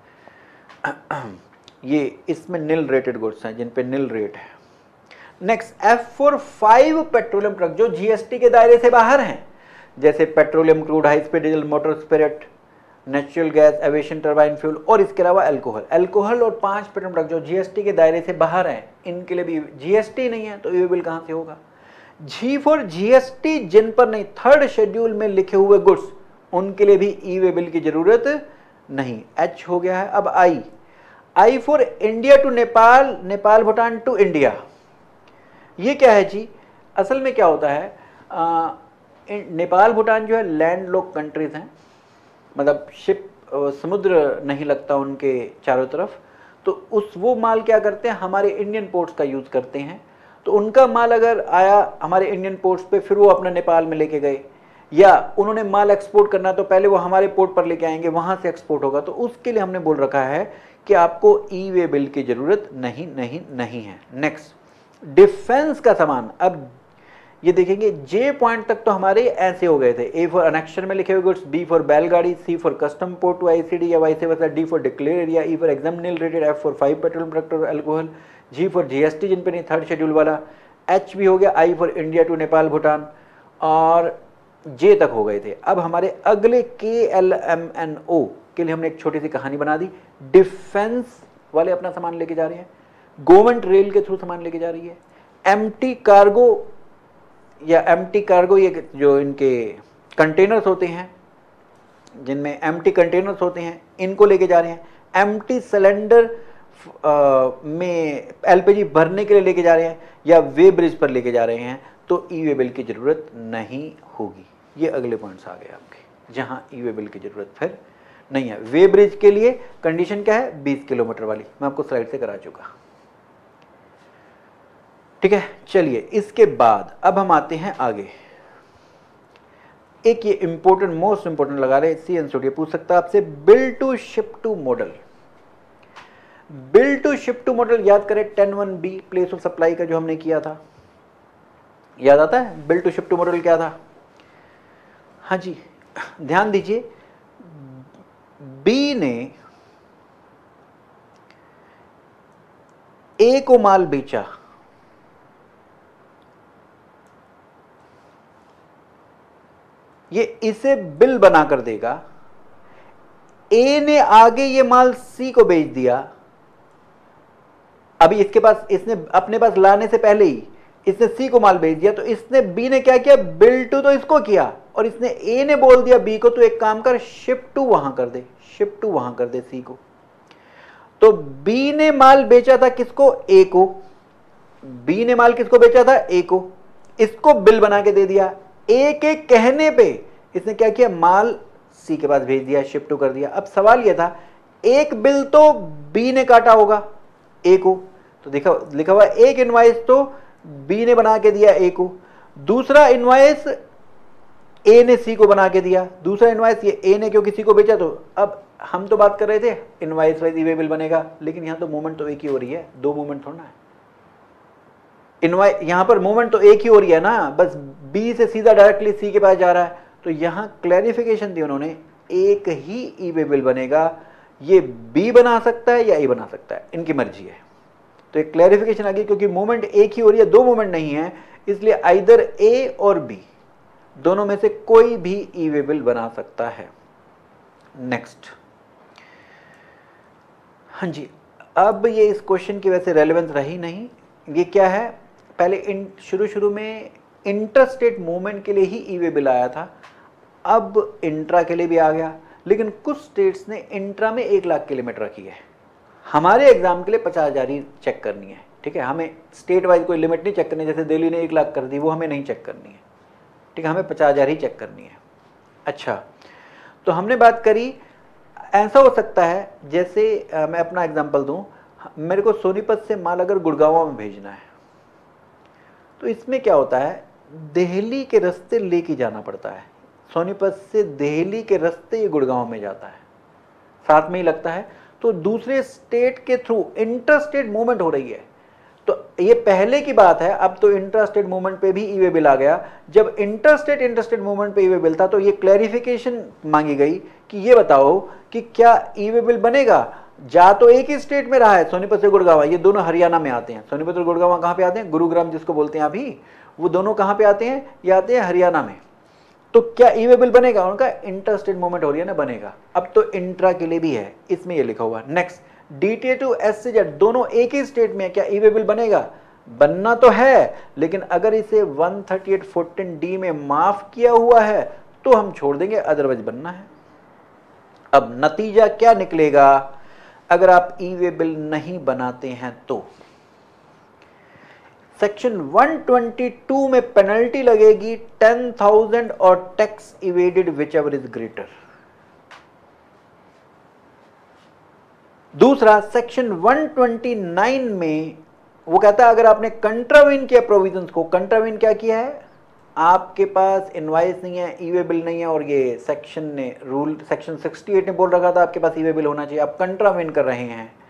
ये इसमें निल रेटेड गुड्स हैं जिन पे निल रेट है। Next, F for 5 petroleum truck जो जीएसटी के दायरे से बाहर हैं, जैसे petroleum, crude, high speed diesel, motor spirit, natural gas, aviation turbine fuel और इसके अलावा अल्कोहल और 5 पेट्रोलियम ट्रक जो जीएसटी के दायरे से बाहर हैं, इनके लिए भी जीएसटी नहीं है तो ई वे बिल कहां से होगा? जी फॉर जीएसटी, जिन पर नहीं, 3rd शेड्यूल में लिखे हुए गुड्स, उनके लिए भी ई वे बिल की जरूरत नहीं। एच हो गया है। अब I for India to Nepal, Nepal Bhutan to India, ये क्या है जी? असल में क्या होता है, नेपाल भूटान जो है लैंड लॉक कंट्रीज हैं, मतलब शिप, समुद्र नहीं लगता उनके चारों तरफ, तो वो माल क्या करते हैं, हमारे इंडियन पोर्ट्स का यूज करते हैं। तो उनका माल अगर आया हमारे इंडियन पोर्ट्स पे, फिर वो अपना नेपाल में लेके गए, या उन्होंने माल एक्सपोर्ट करना तो पहले वो हमारे पोर्ट पर लेके आएंगे, वहां से एक्सपोर्ट होगा, तो उसके लिए हमने बोल रखा है कि आपको ई वे बिल की जरूरत नहीं है। नेक्स्ट, डिफेंस का सामान। अब ये देखेंगे जे पॉइंट तक तो हमारे ऐसे हो गए थे, ए फॉर अनेक्शन में लिखे हुए गुड्स, बी फॉर बैलगाड़ी, C for custom port to ICD या vice versa, D for declare area, E for exempt nil rated, F for 5 petrol product और अल्कोहल, जी फॉर जीएसटी जिन पे नहीं, थर्ड शेड्यूल वाला, एच भी हो गया, I for India to Nepal Bhutan, और जे तक हो गए थे। अब हमारे अगले KLMNO के लिए हमने एक छोटी सी कहानी बना दी। डिफेंस वाले अपना सामान लेके जा रहे हैं, गवर्नमेंट रेल के थ्रू सामान लेके जा रही है, एम्प्टी कार्गो या एम्प्टी कार्गो, ये जो इनके कंटेनर्स होते हैं जिनमें एम्प्टी कंटेनर्स होते हैं, इनको लेके जा रहे हैं, एम्प्टी सिलेंडर में एलपीजी भरने के लिए लेके जा रहे हैं, या वे ब्रिज पर लेके जा रहे हैं, तो ई वे बिल की जरूरत नहीं होगी। ये अगले पॉइंट्स आ गए आपके, जहां ई वे बिल की जरूरत फिर नहीं है। वे ब्रिज के लिए कंडीशन क्या है, 20 किलोमीटर वाली, मैं आपको स्लाइड से करा चुका। ठीक है, चलिए इसके बाद अब हम आते हैं आगे। एक ये इंपॉर्टेंट, मोस्ट इंपॉर्टेंट लगा रहे, CNCT पूछ सकता है आपसे, bill to ship to model. Bill to ship to model याद करें 10(1)B प्लेस ऑफ सप्लाई का जो हमने किया था, याद आता है? Bill to ship to model क्या था? हाँ जी, ध्यान दीजिए, बी ने ए को माल बेचा, ये इसे बिल बनाकर देगा, ए ने आगे ये माल सी को बेच दिया। अभी इसके पास, इसने अपने पास लाने से पहले ही इसने सी को माल बेच दिया, तो इसने बी ने क्या किया, बिल टू तो इसको किया, और इसने ए ने बोल दिया बी को, तो एक काम कर, शिप टू वहां कर दे, शिप टू वहां कर दे सी को। तो बी ने माल बेचा था किसको, ए को, बी ने माल किसको बेचा था, ए को, इसको बिल बना के दे दिया। ए के कहने पे इसने क्या किया, माल सी के पास भेज दिया, शिप टू कर दिया। अब सवाल यह था, एक बिल तो बी ने काटा होगा ए को, तो देखा लिखा हुआ एक इनवॉइस तो बी ने बना के दिया ए को, दूसरा इनवॉइस ए ने सी को बना के दिया, दूसरा इनवॉइस ये ए ने क्योंकि सी को बेचा। तो अब हम तो बात कर रहे थे invoice wise E way bill बनेगा, लेकिन यहां तो मूवमेंट तो एक ही हो रही है, दो मूवमेंट थोड़ा है। इनवॉइस यहां पर मूवमेंट तो एक ही हो रही है ना, बस बी से सीधा डायरेक्टली सी के पास जा रहा है। तो यहां क्लैरिफिकेशन दी उन्होंने, एक ही ई वे बिल बनेगा, ये बी बना सकता है या ए बना सकता है, इनकी मर्जी है। तो एक क्लैरिफिकेशन आ गई, क्योंकि मूवमेंट एक ही हो रही है, दो मूवमेंट नहीं है, इसलिए आइदर ए और बी दोनों में से कोई भी ई वे बिल बना सकता है। नेक्स्ट, हाँ जी, अब ये इस क्वेश्चन की वैसे रेलेवेंस रही नहीं। ये क्या है, पहले शुरू में इंटरस्टेट मूवमेंट के लिए ही ई वे बिल आया था, अब इंट्रा के लिए भी आ गया, लेकिन कुछ स्टेट्स ने इंट्रा में 1 लाख की लिमिट रखी है। हमारे एग्जाम के लिए 50,000 ही चेक करनी है, ठीक है, हमें स्टेट वाइज कोई लिमिट नहीं चेक करनी, जैसे दिल्ली ने 1 लाख कर दी, वो हमें नहीं चेक करनी है, ठीक है, हमें 50,000 ही चेक करनी है। अच्छा, तो हमने बात करी, ऐसा हो सकता है जैसे मैं अपना एग्जांपल दूं, मेरे को सोनीपत से माल अगर गुड़गांव में भेजना है, तो इसमें क्या होता है, दिल्ली के रास्ते लेके जाना पड़ता है, सोनीपत से दिल्ली के रास्ते ये गुड़गांव में जाता है, साथ में ही लगता है। तो दूसरे स्टेट के थ्रू इंटर स्टेट मूवमेंट हो रही है, तो ये पहले की बात है, अब तो इंटर स्टेट मूवमेंट पे भी ई वे बिल आ गया। जब इंटर स्टेट मूवमेंट पे ई वे बिल था, तो ये क्लैरिफिकेशन मांगी गई कि ये बताओ कि क्या ई वे बिल बनेगा, जा तो एक ही स्टेट में रहा है, सोनीपत से गुड़गांव, ये दोनों हरियाणा में आते हैं। सोनीपत और गुड़गांव कहाँ पे आते हैं, गुरुग्राम जिसको बोलते हैं अभी, वो दोनों कहाँ पे आते हैं, ये आते हैं हरियाणा में। तो क्या ई वे बिल बनेगा, उनका इंटर स्टेट मूवमेंट हो रही है ना, बनेगा। अब तो इंट्रा के लिए भी है, इसमें ये लिखा हुआ। नेक्स्ट, DTA टू SCZ दोनों एक ही स्टेट में, क्या ई वे बिल बनेगा, बनना तो है, लेकिन अगर इसे 138(14)D में माफ किया हुआ है तो हम छोड़ देंगे, अदरवाइज बनना है। अब नतीजा क्या निकलेगा अगर आप ई वे बिल नहीं बनाते हैं, तो सेक्शन 122 में पेनल्टी लगेगी 10,000 और tax evaded whichever is greater. दूसरा, सेक्शन 129 में वो कहता है अगर आपने कंट्रावेन किया प्रोविजंस को, कंट्रावेन क्या किया है, आपके पास इनवाइस नहीं है, ई वे बिल नहीं है, और ये सेक्शन ने रूल, सेक्शन 68 ने बोल रखा था आपके पास ई वे बिल होना चाहिए, आप कंट्रावेन कर रहे हैं,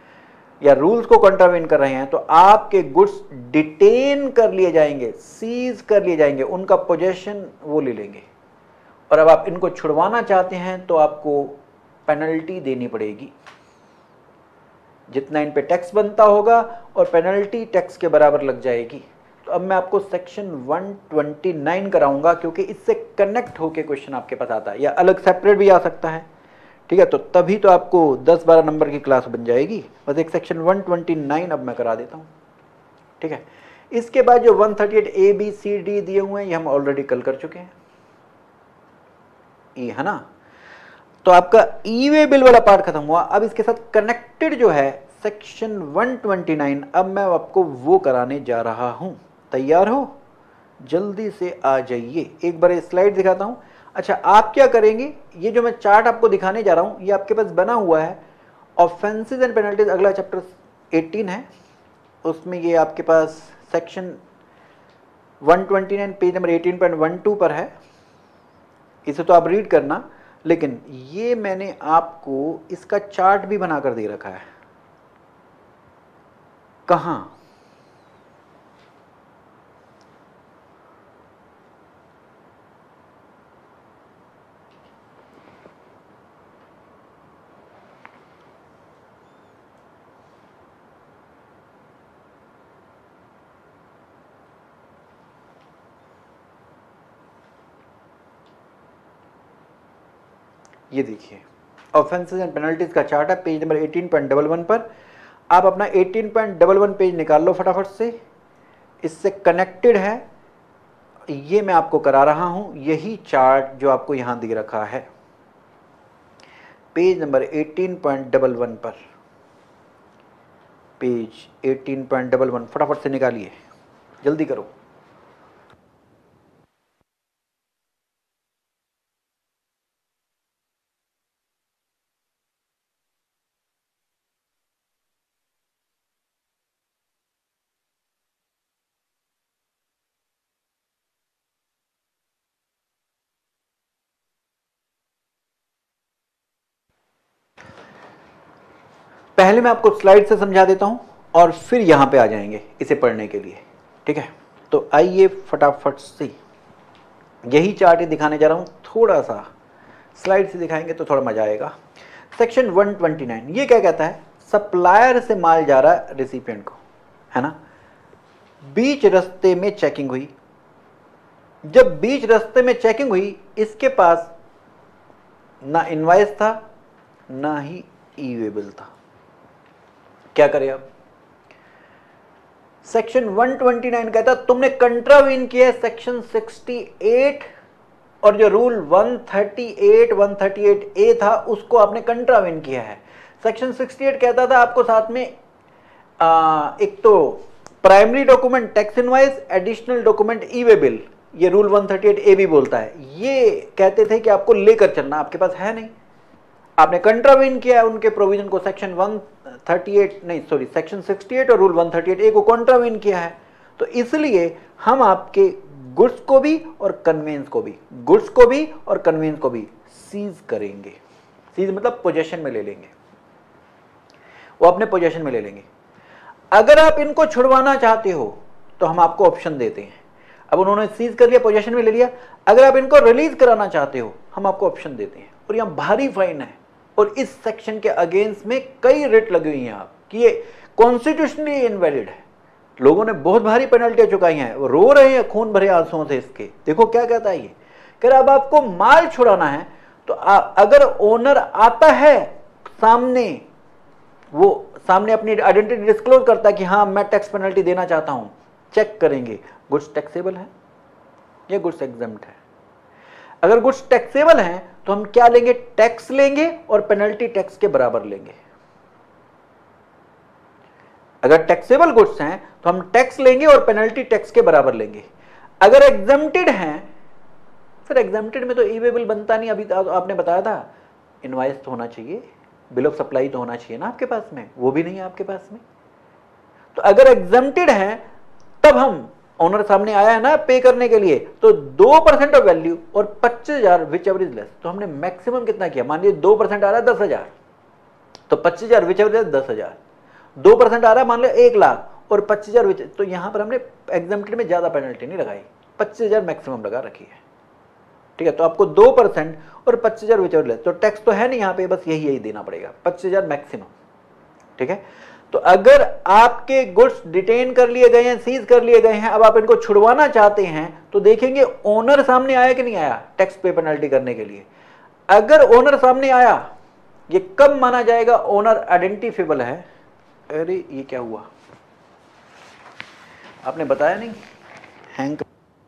या रूल्स को कंट्रावेन कर रहे हैं तो आपके गुड्स डिटेन कर लिए जाएंगे, सीज कर लिए जाएंगे, उनका पोजेशन वो ले लेंगे। और अब आप इनको छुड़वाना चाहते हैं तो आपको पेनल्टी देनी पड़ेगी, जितना इन पे टैक्स बनता होगा और पेनल्टी टैक्स के बराबर लग जाएगी। तो अब मैं आपको सेक्शन 129 कराऊंगा, क्योंकि इससे कनेक्ट होके क्वेश्चन आपके पास आता है, या अलग सेपरेट भी आ सकता है, ठीक है। तो तभी तो आपको 10-12 नंबर की क्लास बन जाएगी। बस एक सेक्शन 129 अब मैं करा देता हूँ, ठीक है। इसके बाद जो 138 ABCD दिए हुए हैं ये हम ऑलरेडी कल कर चुके हैं, है ना। तो आपका ई वे बिल वाला पार्ट खत्म हुआ। अब इसके साथ कनेक्टेड जो है सेक्शन 129, अब मैं आपको वो कराने जा रहा हूं। तैयार हो? जल्दी से आ जाइए। एक बार स्लाइड दिखाता हूं। अच्छा, आप क्या करेंगे, ये जो मैं चार्ट आपको दिखाने जा रहा हूं ये आपके पास बना हुआ है, ऑफेंसेस एंड पेनल्टीज, अगला चैप्टर 18 है, उसमें ये आपके पास सेक्शन 129 पेज नंबर 18.12 पर है। इसे तो आप रीड करना, लेकिन ये मैंने आपको इसका चार्ट भी बनाकर दे रखा है। कहां? ये देखिए, ऑफेंसेस एंड पेनल्टीज का चार्ट है, पेज नंबर 18.11 पर। आप अपना 18.11 पेज निकाल लो फटाफट से, इससे कनेक्टेड है, ये मैं आपको करा रहा हूं। यही चार्ट जो आपको यहां दे रखा है पेज नंबर 18.11 पर, पेज 18.11 फटाफट से निकालिए, जल्दी करो। पहले मैं आपको स्लाइड से समझा देता हूं और फिर यहां पे आ जाएंगे इसे पढ़ने के लिए, ठीक है। तो आइए फटाफट से, यही चार्ट दिखाने जा रहा हूं, थोड़ा सा स्लाइड से दिखाएंगे तो थोड़ा मजा आएगा। सेक्शन 129 ये क्या कहता है, सप्लायर से माल जा रहा है रिसिपिएंट को, है ना। बीच रास्ते में चेकिंग हुई, जब बीच रास्ते में चेकिंग हुई इसके पास ना इनवॉइस था ना ही ई वे बिल था। क्या करें अब? सेक्शन 129 कहता तुमने कंट्रावीन किया सेक्शन 68 और जो रूल 138A था उसको आपने कंट्रावीन किया है। सेक्शन 68 कहता था आपको साथ में एक तो primary document tax invoice, additional document ई वे बिल, ये रूल 138A भी बोलता है। ये कहते थे कि आपको लेकर चलना, आपके पास है नहीं, आपने कंट्रावीन किया है उनके प्रोविजन को, सेक्शन 68 और रूल 138A को कंट्रावीन किया है। तो इसलिए हम आपके गुड्स को भी और कन्वेंस को भी, गुड्स को भी और कन्वेंस को भी सीज करेंगे। सीज मतलब पोजेशन में ले लेंगे, वो अपने पोजेशन में ले लेंगे। अगर आप इनको छुड़वाना चाहते हो तो हम आपको ऑप्शन देते हैं। अब उन्होंने सीज कर लिया, पोजेशन में ले लिया, अगर आप इनको रिलीज कराना चाहते हो हम आपको ऑप्शन देते हैं। और यहां भारी फाइन है, और इस सेक्शन के अगेंस्ट में कई रिट लगी हुई हैं आप कि ये कॉन्स्टिट्यूशनली इनवैलिड है। लोगों ने बहुत भारी पेनल्टियां चुकाई हैं, वो रो रहे हैं खून भरे आंसुओं से इसके। देखो क्या कहता है ये, कह रहा अब आपको माल छुड़ाना है तो अगर ओनर आता है सामने, वो सामने अपनी आइडेंटिटी डिस्क्लोज करता है कि हाँ मैं टैक्स पेनल्टी देना चाहता हूं, चेक करेंगे गुड्स टैक्सेबल है या गुड्स एग्जम्प्ट है। अगर गुड्स टैक्सेबल हैं तो हम क्या लेंगे, टैक्स लेंगे और पेनल्टी टैक्स के बराबर लेंगे। अगर टैक्सेबल गुड्स हैं तो हम टैक्स लेंगे और पेनल्टी टैक्स के बराबर लेंगे। अगर एग्जम्प्टेड हैं, फिर एग्जम्प्टेड में तो ई वे बिल बनता नहीं। अभी तो आपने बताया था इनवॉइस तो होना चाहिए, बिल ऑफ सप्लाई तो होना चाहिए ना आपके पास में, वो भी नहीं है आपके पास में। तो अगर एग्जम्प्टेड हैं तब हम, ओनर सामने आया है ना पे करने के लिए, तो 2% ऑफ वैल्यू और 25,000 विच एवर इज लेस। तो हमने मैक्सिमम कितना किया, मान लीजिए 2% आ रहा है 10,000, तो 25,000 विच एवर इज 10,000, 2% आ रहा है मान लो 1 लाख और 25,000, तो यहां पर हमने एग्जम्प्टेड में ज्यादा पेनल्टी नहीं लगाई, 25,000 मैक्सिमम लगा रखी है, ठीक है। तो आपको 2% और 25,000 विचवर तो टैक्स तो है नहीं यहाँ पे, बस यही देना पड़ेगा, 25,000 मैक्सिमम, ठीक है। तो अगर आपके गुड्स डिटेन कर लिए गए हैं, सीज कर लिए गए हैं, अब आप इनको छुड़वाना चाहते हैं, तो देखेंगे ओनर सामने आया कि नहीं आया टैक्स पे पेनल्टी करने के लिए। अगर ओनर सामने आया, ये कब माना जाएगा ओनर आइडेंटिफेबल है। अरे ये क्या हुआ, आपने बताया नहीं, हैंग।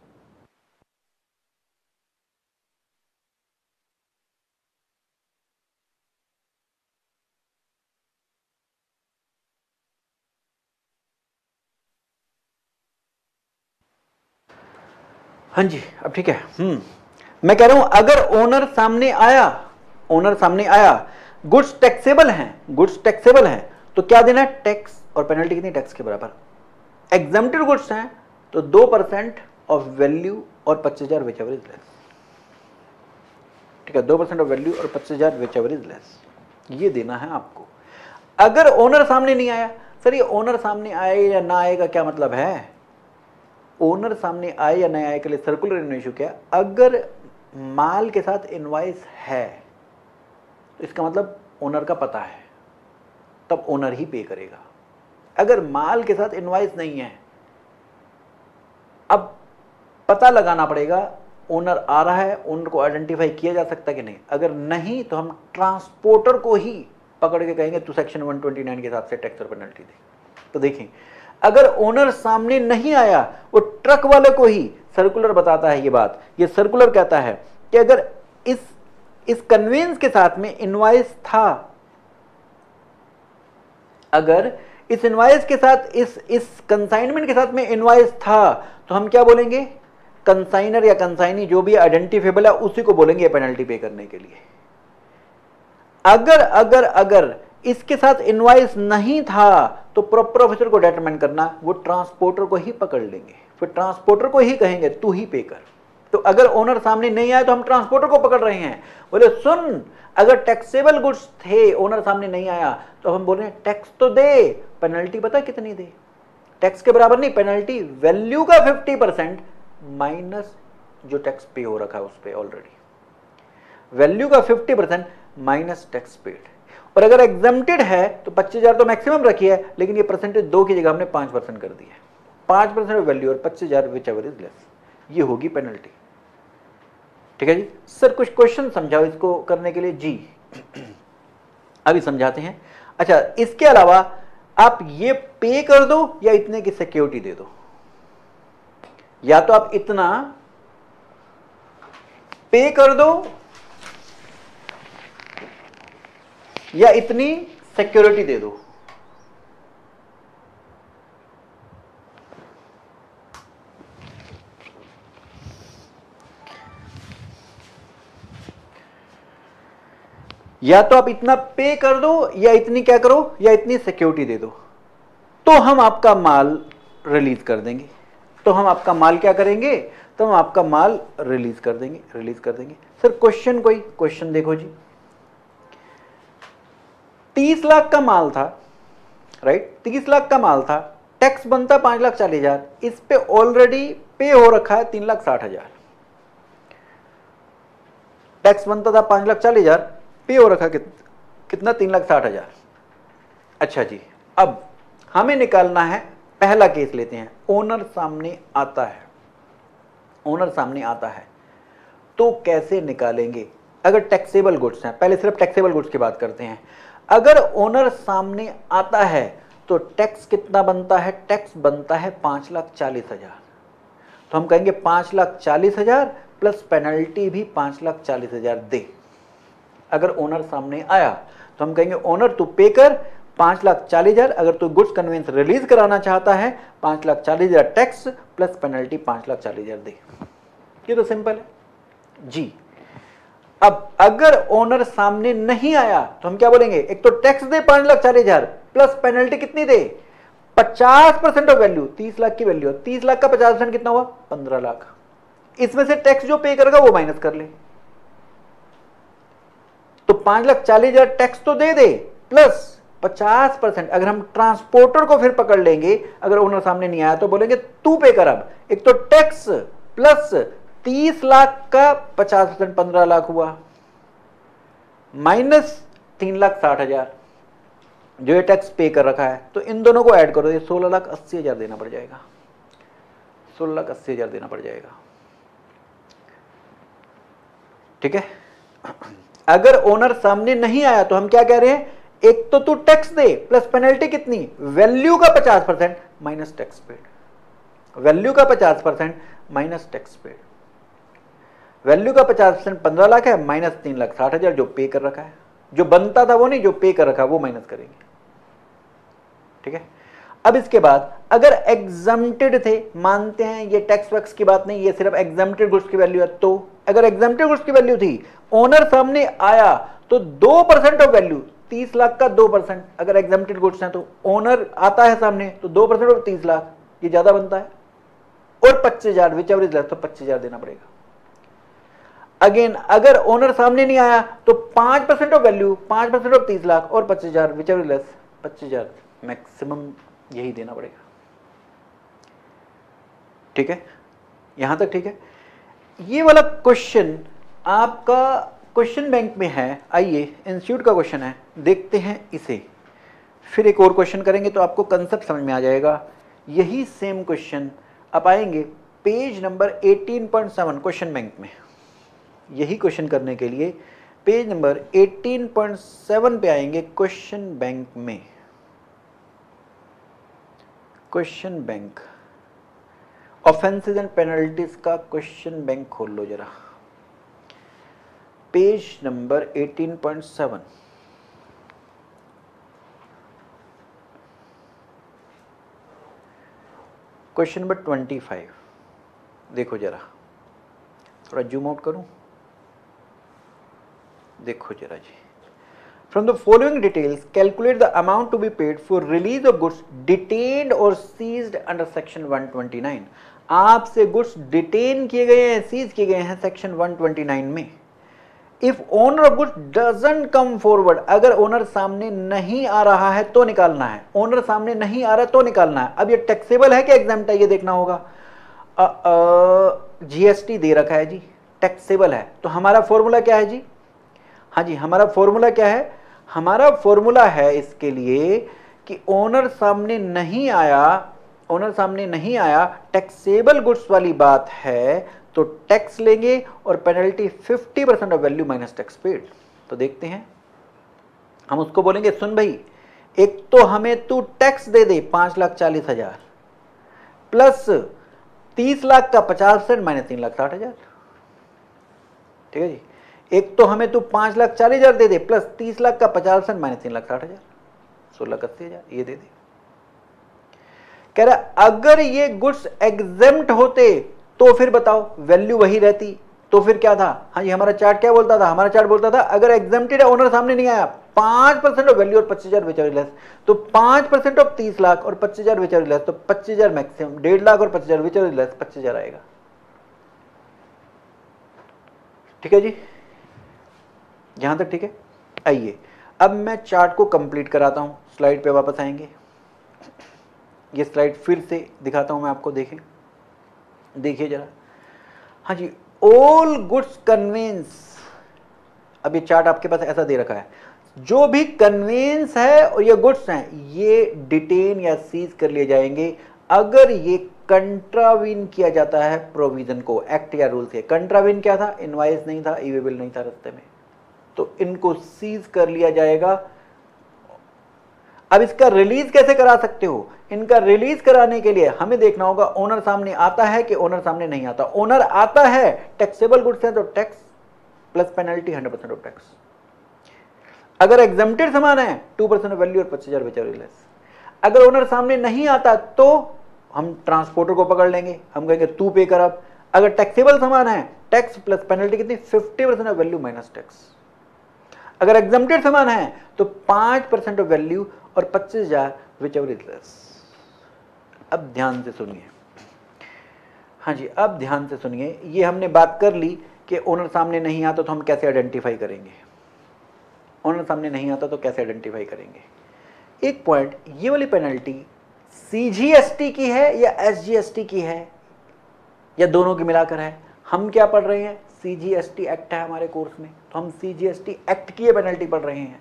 हाँ जी, अब ठीक है। मैं कह रहा हूं अगर ओनर सामने आया, ओनर सामने आया, गुड्स टैक्सेबल हैं, गुड्स टैक्सेबल हैं, तो क्या देना है, टैक्स, और पेनल्टी कितनी, टैक्स के बराबर। एग्जम्प्टेड गुड्स हैं तो 2% ऑफ वैल्यू और 25,000 विच एवर इज लेस, ठीक है, 2% ऑफ वैल्यू और 25,000 विच एवर इज लेस, ये देना है आपको। अगर ओनर सामने नहीं आया, सर ये ओनर सामने आए या ना आएगा क्या मतलब है, ओनर सामने आए या नहीं आए के लिए सर्कुलर इशू क्या, अगर माल के साथ इनवॉइस है तो इसका मतलब ओनर का पता है, तब ओनर ही पे करेगा। अगर माल के साथ इनवॉइस नहीं है, अब पता लगाना पड़ेगा ओनर आ रहा है, ओनर को आइडेंटिफाई किया जा सकता है कि नहीं, अगर नहीं तो हम ट्रांसपोर्टर को ही पकड़ के कहेंगे तू सेक्शन 129 के हिसाब से टैक्स और पेनल्टी दे। तो देखें, अगर ओनर सामने नहीं आया, वो ट्रक वाले को ही सर्कुलर बताता है ये बात, ये सर्कुलर कहता है कि अगर इस कन्वेंस के साथ में इनवॉइस था, अगर इस इनवॉइस के साथ इस कंसाइनमेंट के साथ में इनवॉइस था, तो हम क्या बोलेंगे, कंसाइनर या कंसाइनी जो भी आइडेंटिफेबल है उसी को बोलेंगे पेनल्टी पे करने के लिए। अगर इसके साथ इनवॉइस नहीं था, तो प्रॉपर ऑफिसर को डिटरमाइन करना, वो ट्रांसपोर्टर को ही पकड़ लेंगे, फिर ट्रांसपोर्टर को ही कहेंगे तू ही पे कर। तो अगर ओनर सामने नहीं आया तो हम ट्रांसपोर्टर को पकड़ रहे हैं, बोले सुन अगर टैक्सेबल गुड्स थे, ओनर सामने नहीं आया, तो हम बोल रहे हैं टैक्स तो दे, पेनल्टी पता कितनी दे, टैक्स के बराबर नहीं, पेनल्टी वैल्यू का 50% माइनस जो टैक्स पे हो रखा है उस पे ऑलरेडी, वैल्यू का 50% माइनस टैक्स पेड। और अगर एग्जम्प्टेड है तो 25,000 तो मैक्सिमम रखी है, लेकिन ये परसेंटेज 2 की जगह हमने 5% कर दी है, 5% वैल्यू और 25,000 विच एवर इज लेस, ये होगी पेनल्टी, ठीक है जी। सर कुछ क्वेश्चन समझाओ इसको करने के लिए जी। अभी समझाते हैं। अच्छा, इसके अलावा आप ये पे कर दो या इतने की सिक्योरिटी दे दो, या तो आप इतना पे कर दो या इतनी सिक्योरिटी दे दो। या तो आप इतना पे कर दो या इतनी क्या करो, या इतनी सिक्योरिटी दे दो, तो हम आपका माल रिलीज कर देंगे। तो हम आपका माल क्या करेंगे, तो हम आपका माल रिलीज कर देंगे। सर क्वेश्चन, कोई क्वेश्चन देखो जी, 30 लाख का माल था, राइट, 30 लाख का माल था, टैक्स बनता 5,40,000, इस पे ऑलरेडी पे हो रखा है 3,60,000, टैक्स बनता था 5,40,000, पे हो रखा कितना 3,60,000। अच्छा जी, अब हमें निकालना है, पहला केस लेते हैं, ओनर सामने आता है, ओनर सामने आता है तो कैसे निकालेंगे। अगर टैक्सेबल गुड्स हैं, पहले सिर्फ टैक्सेबल गुड्स की बात करते हैं, अगर ओनर सामने आता है तो टैक्स कितना बनता है, टैक्स बनता है 5,40,000, तो हम कहेंगे 5,40,000 प्लस पेनल्टी भी 5,40,000 दे। अगर ओनर सामने आया तो हम कहेंगे ओनर तू पे कर 5,40,000, अगर तू गुड्स कन्वेंस रिलीज कराना चाहता है 5,40,000 टैक्स प्लस पेनल्टी 5,40,000 दे। ये तो सिंपल है जी। अब अगर ओनर सामने नहीं आया तो हम क्या बोलेंगे, एक तो टैक्स दे 5,40,000 प्लस पेनल्टी कितनी दे, 50% ऑफ वैल्यू, 30 लाख की वैल्यू, 30 लाख का 50% कितना हुआ, 15 लाख, इसमें से टैक्स जो पे करेगा वो माइनस कर ले। तो 5,40,000 टैक्स तो दे प्लस 50%। अगर हम ट्रांसपोर्टर को फिर पकड़ लेंगे, अगर ओनर सामने नहीं आया तो बोलेंगे तू पे कर। अब एक तो टैक्स प्लस 30 लाख का 50% 15 लाख हुआ, माइनस 3,60,000 जो ये टैक्स पे कर रखा है। तो इन दोनों को ऐड करो, ये 16,80,000 देना पड़ जाएगा, 16,80,000 देना पड़ जाएगा। ठीक है। अगर ओनर सामने नहीं आया तो हम क्या कह रहे हैं, एक तो तू टैक्स दे प्लस पेनल्टी कितनी, वैल्यू का 50% माइनस टैक्स पेड, वैल्यू का 50% माइनस टैक्स पेड। वैल्यू का 50% 15 लाख है, माइनस 3,60,000 जो पे कर रखा है, जो बनता था वो नहीं, जो पे कर रखा वो माइनस करेंगे। ठीक है। अब इसके बाद अगर एग्जम्प्टेड थे, मानते हैं ये टैक्स वैक्स की बात नहीं, ये सिर्फ एग्जम्प्टेड गुड्स की वैल्यू है, तो अगर एग्जम्प्टेड गुड्स की वैल्यू थी, ओनर सामने आया तो 2% ऑफ वैल्यू, 30 लाख का 2%, अगर एग्जम्प्टेड गुड्स हैं तो ओनर आता है सामने तो 2% ऑफ 30 लाख, ये ज्यादा बनता है, और 25,000 विच एवर इज लेस, तो 25,000 देना पड़ेगा। अगेन अगर ओनर सामने नहीं आया तो 5% ऑफ वैल्यू, 5% ऑफ 30 लाख और 25,000 whichever is less, 25,000 maximum यही देना पड़ेगा। ठीक है, यहां तक ठीक है। ये वाला क्वेश्चन आपका क्वेश्चन बैंक में है, आइए इंस्टीट्यूट का क्वेश्चन है, देखते हैं इसे, फिर एक और क्वेश्चन करेंगे तो आपको कंसेप्ट समझ में आ जाएगा। यही सेम क्वेश्चन आप आएंगे पेज नंबर 18.7 क्वेश्चन बैंक में। यही क्वेश्चन करने के लिए पेज नंबर 18.7 पे आएंगे क्वेश्चन बैंक में। Question bank offences and penalties का क्वेश्चन बैंक खोल लो जरा, पेज नंबर 18.7। क्वेश्चन नंबर 25 देखो जरा, थोड़ा जूम आउट करूं, देखो जरा जी। From the following details, calculate the amount to be paid for release of goods detained or seized under section 129। आपसे गुड्स डिटेन किए गए हैं, सीज किए गए हैं सेक्शन 129 में। If owner of goods doesn't come forward, अगर ओनर सामने नहीं आ रहा है तो निकालना है, ओनर सामने नहीं आ रहा है तो निकालना है। अब ये टैक्सेबल है कि एग्जाम्प्ट है, ये देखना होगा। जीएसटी दे रखा है जी, टैक्सेबल है, तो हमारा फॉर्मूला क्या है जी? हाँ जी, हमारा फॉर्मूला क्या है? हमारा फॉर्मूला है इसके लिए कि ओनर सामने नहीं आया, ओनर सामने नहीं आया, टैक्सेबल गुड्स वाली बात है, तो टैक्स लेंगे और penalty 50% of value minus tax paid. तो देखते हैं, हम उसको बोलेंगे सुन भाई, एक तो हमें तू टैक्स दे दे 5,40,000 प्लस 30 लाख का 50% माइनस 3,60,000। ठीक है जी, एक तो हमें तू 5,40,000 दे दे प्लस 30 लाख का 50% माइनस 3,60,000, 16,80,000 ये दे दे। कह रहा अगर ये गुड्स एग्जेम्प्ट होते तो फिर बताओ वैल्यू वही रहती, तो फिर क्या था? हाँ जी, हमारा चार्ट क्या बोलता था? हमारा चार्ट बोलता था अगर एग्जेम्प्टेड है, ओनर सामने नहीं आया, 5% ऑफ वैल्यू और 25,000 विच एवर लेस, तो 5% ऑफ 30 लाख और 25,000 विच एवर लेस, तो 25,000 मैक्सिमम, 1.5 लाख और 25,000 विच एवर लेस 25,000 आएगा। ठीक है जी, यहां तक ठीक है। आइए अब मैं चार्ट को कंप्लीट कराता हूं, स्लाइड पे वापस आएंगे। ये स्लाइड फिर से दिखाता हूं मैं आपको, देखें, देखिए जरा। हाँ जी, ऑल गुड्स कन्वेंस, अब ये चार्ट आपके पास ऐसा दे रखा है, जो भी कन्वेंस है और ये गुड्स हैं ये डिटेन या सीज कर लिए जाएंगे अगर ये कंट्रावीन किया जाता है प्रोविजन को, एक्ट या रूल से। कंट्रावीन क्या था? इनवाइस नहीं था, इवेबल नहीं था रास्ते में, तो इनको सीज कर लिया जाएगा। अब इसका रिलीज कैसे करा सकते हो? इनका रिलीज कराने के लिए हमें देखना होगा ओनर सामने आता है कि ओनर सामने नहीं आता। ओनर आता है, टैक्सेबल गुड्स है तो tax plus penalty 100% of tax. अगर एग्जम्प्टेड सामान है 2% ऑफ वैल्यू और 25,000 विच एवर लेस। अगर ओनर सामने नहीं आता तो हम ट्रांसपोर्टर को पकड़ लेंगे, हम कहेंगे तू पे कर। अब अगर टैक्सेबल सामान है, टैक्स प्लस पेनल्टी कितनी? 50% ऑफ वैल्यू माइनस टैक्स। अगर एग्जम्प्टेड सामान है तो 5% ऑफ वैल्यू और 25,000 विच एवर इज लेस। अब ध्यान से सुनिए, हाँ जी, अब ध्यान से सुनिए। ये हमने बात कर ली कि ओनर सामने नहीं आता तो हम कैसे आइडेंटिफाई करेंगे, ओनर सामने नहीं आता तो कैसे आइडेंटिफाई करेंगे। एक पॉइंट, ये वाली पेनल्टी सीजीएसटी की है या एसजीएसटी की है या दोनों की मिलाकर है? हम क्या पढ़ रहे हैं? सीजीएसटी एक्ट है हमारे कोर्स में, तो हम सीजीएसटी एक्ट की पेनल्टी पढ़ रहे हैं।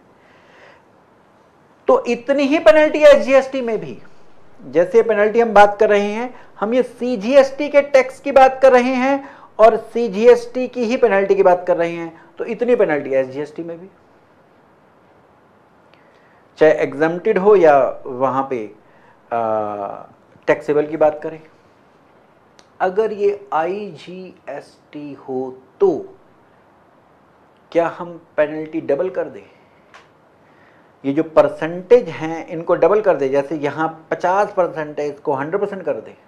तो इतनी ही पेनल्टी है एसजीएसटी में भी। जैसे पेनल्टी हम बात कर रहे हैं, हम ये सीजीएसटी के टैक्स की बात कर रहे हैं और सीजीएसटी की ही पेनल्टी की बात कर रहे हैं, तो इतनी पेनल्टी है एसजीएसटी में भी, चाहे एग्जम्प्टेड हो या वहां पे टैक्सेबल की बात करें। अगर ये आईजीएसटी हो तो क्या हम पेनल्टी डबल कर दें? ये जो परसेंटेज हैं इनको डबल कर दे, जैसे यहां 50% है, इसको 100% कर दे।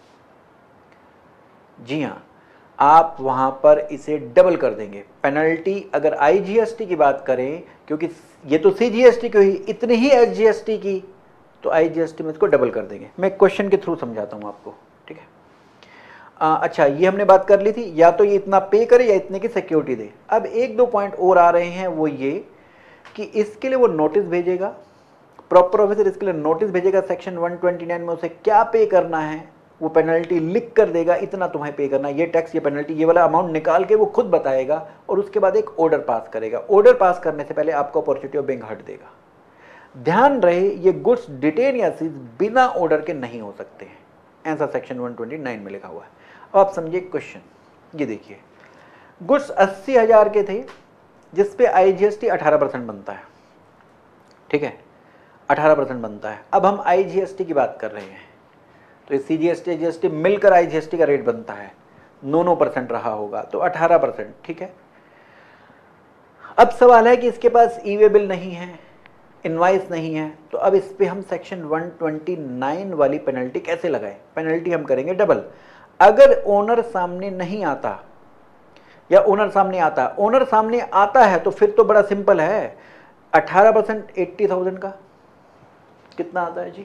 जी हां, आप वहां पर इसे डबल कर देंगे पेनल्टी। अगर आईजीएसटी की बात करें, क्योंकि ये तो सीजीएसटी की हुई, इतनी ही एसजीएसटी की, तो आईजीएसटी में इसको डबल कर देंगे। मैं क्वेश्चन के थ्रू समझाता हूं आपको, ठीक है। अच्छा, ये हमने बात कर ली थी, या तो ये इतना पे करे या इतने की सिक्योरिटी दे। अब एक दो पॉइंट और आ रहे हैं, वो ये कि इसके लिए वो नोटिस भेजेगा, प्रॉपर ऑफिसर इसके लिए नोटिस भेजेगा सेक्शन 129 में, उसे क्या पे करना है वो पेनल्टी लिख कर देगा, इतना तुम्हें पे करना है, ये टैक्स, ये पेनल्टी, ये वाला अमाउंट निकाल के वो खुद बताएगा, और उसके बाद एक ऑर्डर पास करेगा। ऑर्डर पास करने से पहले आपको अपॉर्चुनिटी ऑफ बिंग हर्ट देगा। ध्यान रहे, ये गुड्स डिटेन या सीज बिना ऑर्डर के नहीं हो सकते हैं, ऐसा सेक्शन 129 में लिखा हुआ है। अब आप समझिए क्वेश्चन, ये देखिए, गुड्स 80,000 के थे जिसपे आईजीएसटी 18% बनता है, ठीक है, 18% बनता है। अब हम आईजीएसटी की बात कर रहे हैं, तो सीजीएसटी जीएसटी मिलकर आईजीएसटी का रेट बनता है 9% रहा होगा, तो 18%, ठीक है। अब सवाल है कि इसके पास ई वे बिल नहीं है, इनवाइस नहीं है, तो अब इस पे हम सेक्शन 129 वाली पेनल्टी कैसे लगाएं? पेनल्टी हम करेंगे डबल। अगर ओनर सामने नहीं आता या ओनर सामने आता है तो फिर तो बड़ा सिंपल है, 18% 80,000 का कितना आता है जी?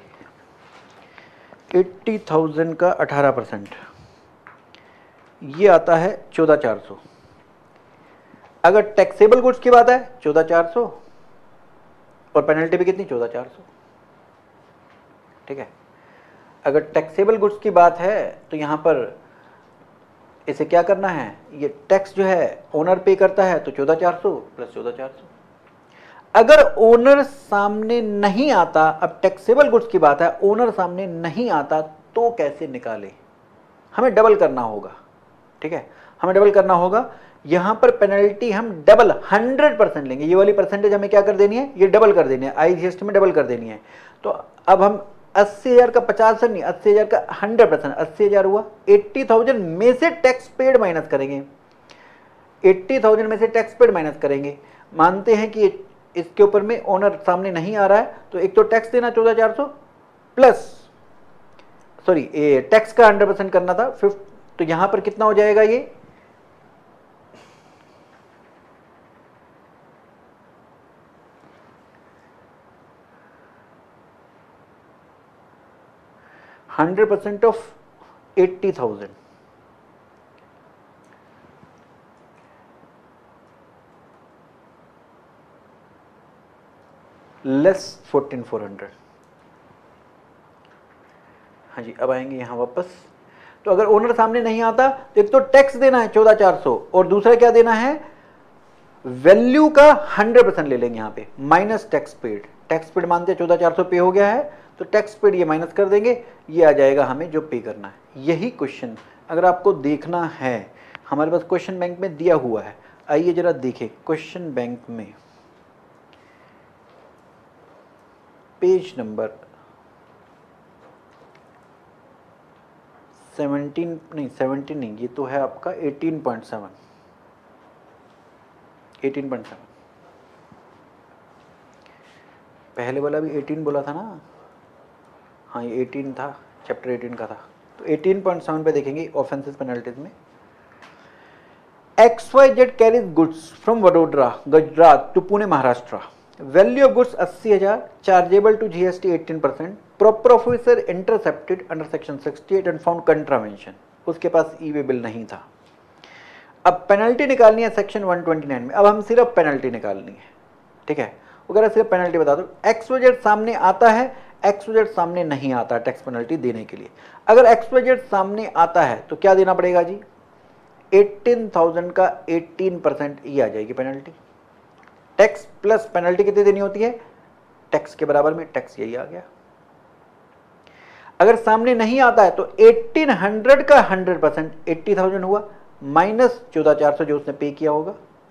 80,000 का 18% ये आता है 14,400। अगर टैक्सेबल गुड्स की बात है 14,400 और पेनल्टी भी कितनी? 14,400, ठीक है। अगर टैक्सेबल गुड्स की बात है तो यहां पर इसे क्या करना है, ये टैक्स जो है ओनर पे करता है, तो 14,400 प्लस 14,400। अगर ओनर सामने नहीं आता, अब टैक्सेबल गुड्स की बात है, ओनर सामने नहीं आता तो कैसे निकाले? हमें डबल करना होगा, ठीक है, हमें डबल करना होगा। यहां पर पेनल्टी हम डबल 100% लेंगे, ये वाली परसेंटेज हमें क्या कर देनी है, ये डबल कर देनी है, आईजीएसटी में डबल कर देनी है। तो अब हम 80,000 का 50% नहीं, 80,000 का 100%, 80,000 हुआ, 80,000 में से टैक्स पेड माइनस करेंगे, 80,000 में से टैक्स पेड माइनस करेंगे। मानते हैं कि इसके ऊपर में ओनर सामने नहीं आ रहा है, तो एक तो टैक्स देना 14,400 प्लस, सॉरी टैक्स का 100% करना था, तो यहां पर कितना हो जाएगा ये, %100 ऑफ 80,000 लेस 14,400। हाँ जी, अब आएंगे यहां वापस। तो अगर ओनर सामने नहीं आता तो एक तो टैक्स देना है 14,400 और दूसरा क्या देना है, वैल्यू का 100% ले लेंगे यहां पे, minus tax paid. Tax paid मानते हैं 14,400 पे हो गया है, तो टैक्स पेड ये माइनस कर देंगे, ये आ जाएगा हमें जो पे करना है। यही क्वेश्चन अगर आपको देखना है, हमारे पास क्वेश्चन बैंक में दिया हुआ है, आइए जरा देखें क्वेश्चन बैंक में पेज नंबर 17 नहीं, ये तो है आपका 18.7। पहले वाला भी 18 बोला था ना, हाँ ये 18 था, चैप्टर 18 का था। तो 18.7 पे देखेंगे ऑफेंसेस पेनल्टीज में, XYZ carries goods from Vadodara Gujarat to Pune Maharashtra, value of goods 80,000, chargeable to GST 18%, proper officer intercepted under section 68 and found contravention, उसके पास ई वे बिल नहीं था। अब पेनल्टी निकालनी है सेक्शन 129 में, अब हम सिर्फ पेनल्टी निकालनी है, ठीक है, वगैरह, सिर्फ पेनल्टी बता दो। XYZ सामने आता है, XYZ सामने नहीं आता टैक्स पेनल्टी देने के लिए। अगर XYZ सामने आता है तो क्या देना पड़ेगा जी, 18,000 का 18% ये आ जाएगी पेनल्टी। टैक्स प्लस पेनल्टी कितनी देनी होती है, टैक्स के बराबर में, टैक्स यही आ गया। अगर सामने नहीं आता है तो 1800 का 100% 80,000 हुआ, माइनस 14,400 जो उसने पे किया होगा,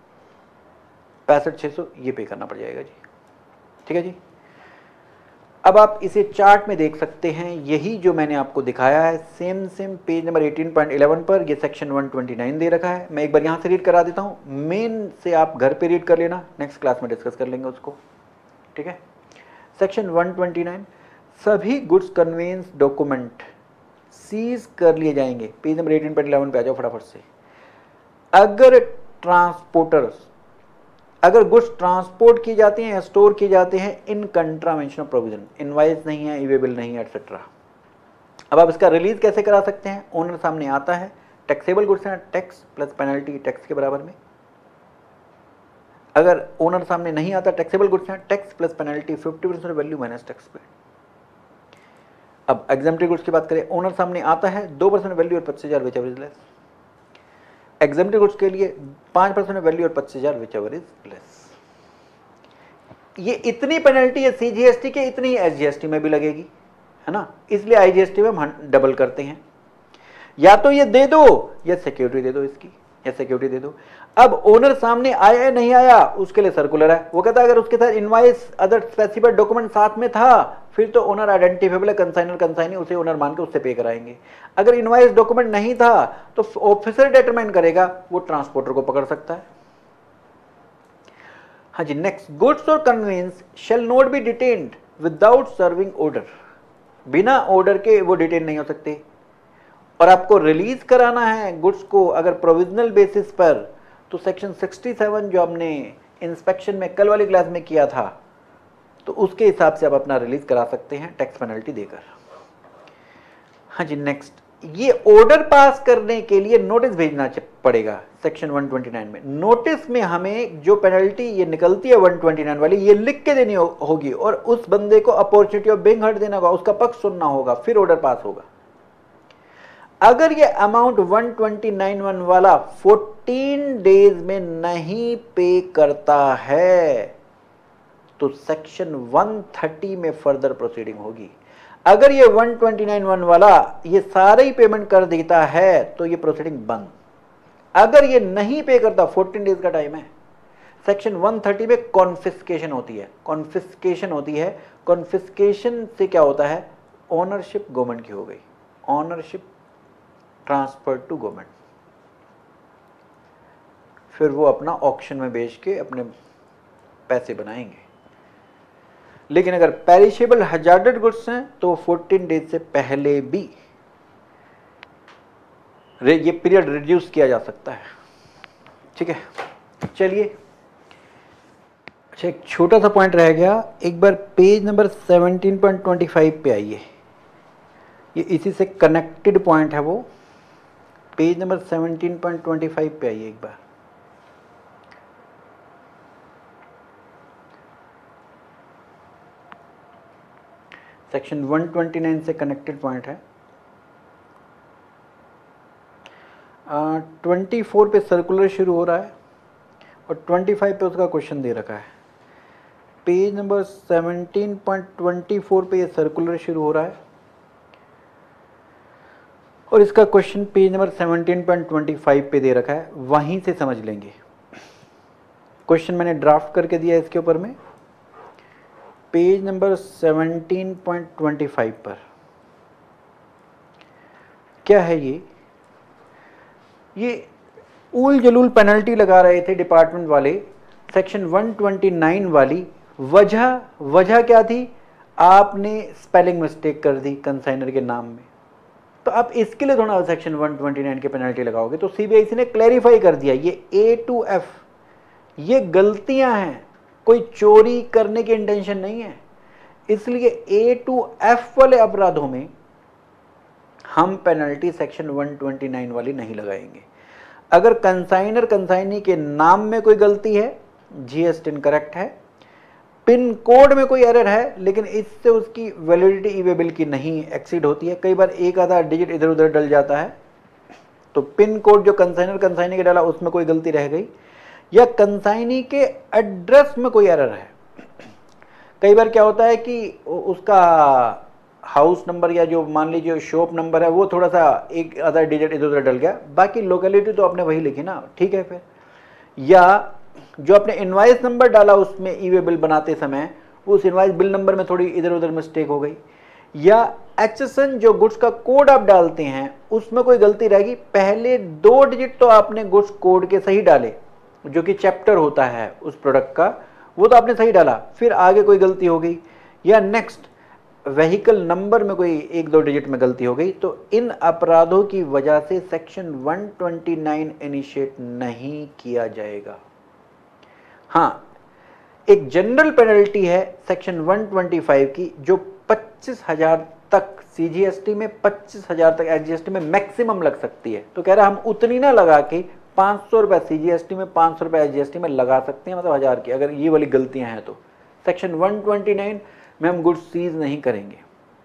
65,600 ये पे करना पड़ जाएगा जी। ठीक है जी। अब आप इसे चार्ट में देख सकते हैं, यही जो मैंने आपको दिखाया है सेम पेज नंबर 18.11 पर ये सेक्शन 129 दे रखा है। मैं एक बार यहां से रीड करा देता हूं, मेन से आप घर पे रीड कर लेना, नेक्स्ट क्लास में डिस्कस कर लेंगे उसको। ठीक है। सेक्शन 129, सभी गुड्स कन्वेंस डॉक्यूमेंट सीज कर लिए जाएंगे। पेज नंबर 18.11 पे आ जाओ फटाफट से। अगर गुड्स ट्रांसपोर्ट किए जाते हैं या स्टोर किए जाते हैं in contravention of provision, invoice नहीं है, इवेबल नहीं है, एटसेट्रा। अब आप इसका रिलीज कैसे करा सकते हैं, ओनर सामने आता है, टैक्सेबल गुड्स हैं, टैक्स प्लस पेनल्टी टैक्स के बराबर में। अगर ओनर सामने नहीं आता, टैक्सेबल गुड्स हैं, tax plus penalty 50% value minus tax पे। अब एग्जेम्प्टेड गुड्स की बात करें, ओनर सामने आता है, 2% वैल्यू और 25,000 whichever is less. Exempted goods के लिए 5% वैल्यू और 25,000 विच एवर इज लेस। ये इतनी पेनल्टी है CGST के, इतनी ही SGST में भी लगेगी, है ना, इसलिए IGST में हम डबल करते हैं। या तो ये दे दो या सिक्योरिटी दे दो इसकी, या सिक्योरिटी दे दो। अब ओनर सामने आया नहीं आया उसके लिए सर्कुलर है, वो कहता है अगर उसके साथ इनवाइस अदर स्पेसिफाइड डॉक्यूमेंट साथ में था फिर तो ओनर आइडेंटिफेबल है, कंसाइनर कंसाइनी उसे ओनर मान के उससे पे कराएंगे। अगर इनवाइस डॉक्यूमेंट नहीं था तो ऑफिसर डिटरमाइन करेगा, वो ट्रांसपोर्टर को पकड़ सकता है। हाँ जी, नेक्स्ट, गुड्स और conveyance shall not be detained without serving order. बिना ऑर्डर के वो डिटेन नहीं हो सकते। और आपको रिलीज कराना है गुड्स को अगर प्रोविजनल बेसिस पर, तो सेक्शन 67 जो हमने इंस्पेक्शन में कल वाली क्लास में किया था, तो उसके हिसाब से आप अपना रिलीज करा सकते हैं टैक्स पेनल्टी देकर। हाँ जी, नेक्स्ट, ये ऑर्डर पास करने के लिए नोटिस भेजना पड़ेगा सेक्शन 129 में। नोटिस में हमें जो पेनल्टी ये निकलती है 129 वाली, ये लिख के देनी होगी और उस बंदे को अपॉर्चुनिटी ऑफ बिंग हर्ट देना होगा, उसका पक्ष सुनना होगा, फिर ऑर्डर पास होगा। अगर ये अमाउंट 129(1) वाला 14 डेज में नहीं पे करता है तो सेक्शन 130 में फर्दर प्रोसीडिंग होगी। अगर ये 129(1) वाला ये सारे ही पेमेंट कर देता है तो ये प्रोसीडिंग बंद। अगर ये नहीं पे करता, 14 डेज का टाइम है, सेक्शन 130 में कॉन्फिस्केशन होती है। कॉन्फिस्केशन से क्या होता है, ओनरशिप गवर्नमेंट की हो गई, ओनरशिप ट्रांसफर टू गवर्नमेंट, फिर वो अपना ऑक्शन में बेच के अपने पैसे बनाएंगे। लेकिन अगर पेरिशेबल हजार्डेड गुड्स हैं तो 14 डेज से पहले भी ये पीरियड रिड्यूस किया जा सकता है। ठीक है, चलिए। अच्छा, एक छोटा सा पॉइंट रह गया, एक बार पेज नंबर 17.25 पे आइए, ये इसी से कनेक्टेड पॉइंट है, वो पेज नंबर 17.25 पे आइए एक बार। सेक्शन 129 से कनेक्टेड पॉइंट है। 24 पे सर्कुलर शुरू हो रहा है और 25 पे उसका क्वेश्चन दे रखा है। पेज नंबर 17.24 पे ये सर्कुलर शुरू हो रहा है और इसका क्वेश्चन पेज नंबर 17.25 पे दे रखा है, वहीं से समझ लेंगे। क्वेश्चन मैंने ड्राफ्ट करके दिया है इसके ऊपर में, पेज नंबर 17.25 पर। क्या है ये ऊल जलूल पेनल्टी लगा रहे थे डिपार्टमेंट वाले सेक्शन 129 वाली। वजह क्या थी, आपने स्पेलिंग मिस्टेक कर दी कंसाइनर के नाम में, तो आप इसके लिए थोड़ा सेक्शन 129 की पेनल्टी लगाओगे। तो CBIC ने क्लैरिफाई कर दिया ये A to F ये गलतियां हैं, कोई चोरी करने की इंटेंशन नहीं है, इसलिए A to F वाले अपराधों में हम पेनल्टी सेक्शन 129 वाली नहीं लगाएंगे। अगर कंसाइनर कंसाइनी के नाम में कोई गलती है, GST इनकरेक्ट है, पिन कोड में कोई एरर है, लेकिन इससे उसकी वैलिडिटी ई-वे बिल की नहीं एक्सीड होती है। कई बार एक आधा डिजिट इधर उधर डल जाता है, तो पिन कोड जो कंसाइनर कंसाइनी के डाला उसमें कोई गलती रह गई, या कंसाइनी के एड्रेस में कोई एरर है। कई बार क्या होता है कि उसका हाउस नंबर या जो मान लीजिए शॉप नंबर है वो थोड़ा सा एक आधा डिजिट इधर उधर डल गया, बाकी लोकेलिटी तो आपने वही लिखी ना, ठीक है फिर। या जो आपने इनवाइस नंबर डाला उसमें ई-वे बिल बनाते समय, उस इनवाइस बिल नंबर में थोड़ी इधर उधर मिस्टेक हो गई, या HSN जो गुड्स का कोड आप डालते हैं उसमें कोई गलती रहेगी। पहले 2 डिजिट तो आपने गुड्स कोड के सही डाले, जो कि चैप्टर होता है उस प्रोडक्ट का, वो तो आपने सही डाला, फिर आगे कोई गलती हो गई, या नेक्स्ट व्हीकल नंबर में कोई 1-2 डिजिट में गलती हो गई, तो इन अपराधों की वजह से सेक्शन 129 इनिशिएट नहीं किया जाएगा। हाँ, एक जनरल पेनल्टी है सेक्शन 125 की, जो 25,000 तक CGST में, 25,000 तक SGST में मैक्सिमम लग सकती है। तो कह रहा हम उतनी ना लगा के 500 रुपये CGST में, 500 रुपये SGST में लगा सकते हैं, मतलब 1000 की, अगर ये वाली गलतियां हैं तो सेक्शन 129 में हम गुड्स सीज नहीं करेंगे।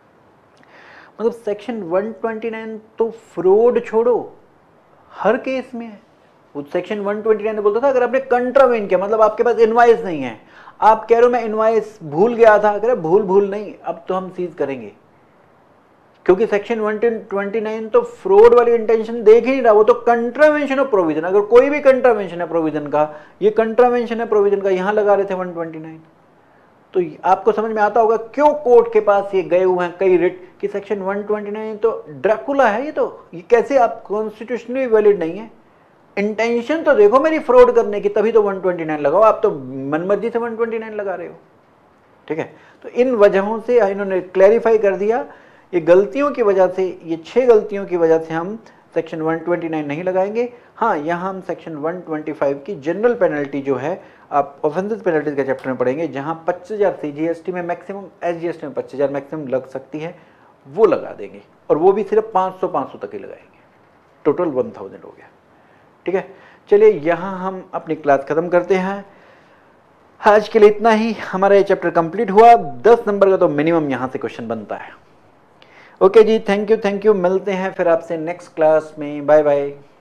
मतलब सेक्शन 129 तो फ्रॉड छोड़ो, हर केस में है। वो सेक्शन 129 ने बोलता था अगर आपने कंट्रावेन किया, मतलब आपके पास इनवाइस नहीं है, आप कह रहे हो मैं इनवाइस भूल गया था, अगर भूल नहीं, अब तो हम सीज करेंगे, क्योंकि सेक्शन 129 तो फ्रॉड वाली इंटेंशन देख ही नहीं रहा, वो तो कंट्रावेंशन ऑफ प्रोविजन, अगर कोई भी कंट्रावेंशन है प्रोविजन का, ये कंट्रावेंशन है प्रोविजन का, यहां लगा रहे थे 129। तो आपको समझ में आता होगा क्यों कोर्ट के पास ये गए हुए हैं कई रिट कि सेक्शन 129 तो ड्रैकुला है, ये कैसे आप कॉन्स्टिट्यूशनली वैलिड नहीं है। इंटेंशन तो देखो मेरी फ्रॉड करने की, तभी तो 129 लगाओ, आप तो मनमर्जी से 129 लगा रहे हो, ठीक है। तो इन वजहों से इन्होंने क्लैरिफाई कर दिया, ये गलतियों की वजह से, ये 6 गलतियों की वजह से हम सेक्शन 129 नहीं लगाएंगे। हाँ, यहाँ हम सेक्शन 125 की जनरल पेनल्टी जो है, आप ऑफेंसेस पेनल्टीज का चैप्टर में पढ़ेंगे, जहाँ 25,000 CGST में मैक्सिमम, SGST में 25,000 मैक्सिमम लग सकती है, वो लगा देंगे, और वो भी सिर्फ 500 तक ही लगाएंगे, टोटल 1000 हो गया, ठीक है। चलिए यहाँ हम अपनी क्लास खत्म करते हैं, आज के लिए इतना ही, हमारा ये चैप्टर कंप्लीट हुआ। 10 नंबर का तो मिनिमम यहाँ से क्वेश्चन बनता है। ओके जी, थैंक यू, मिलते हैं फिर आपसे नेक्स्ट क्लास में, बाय बाय।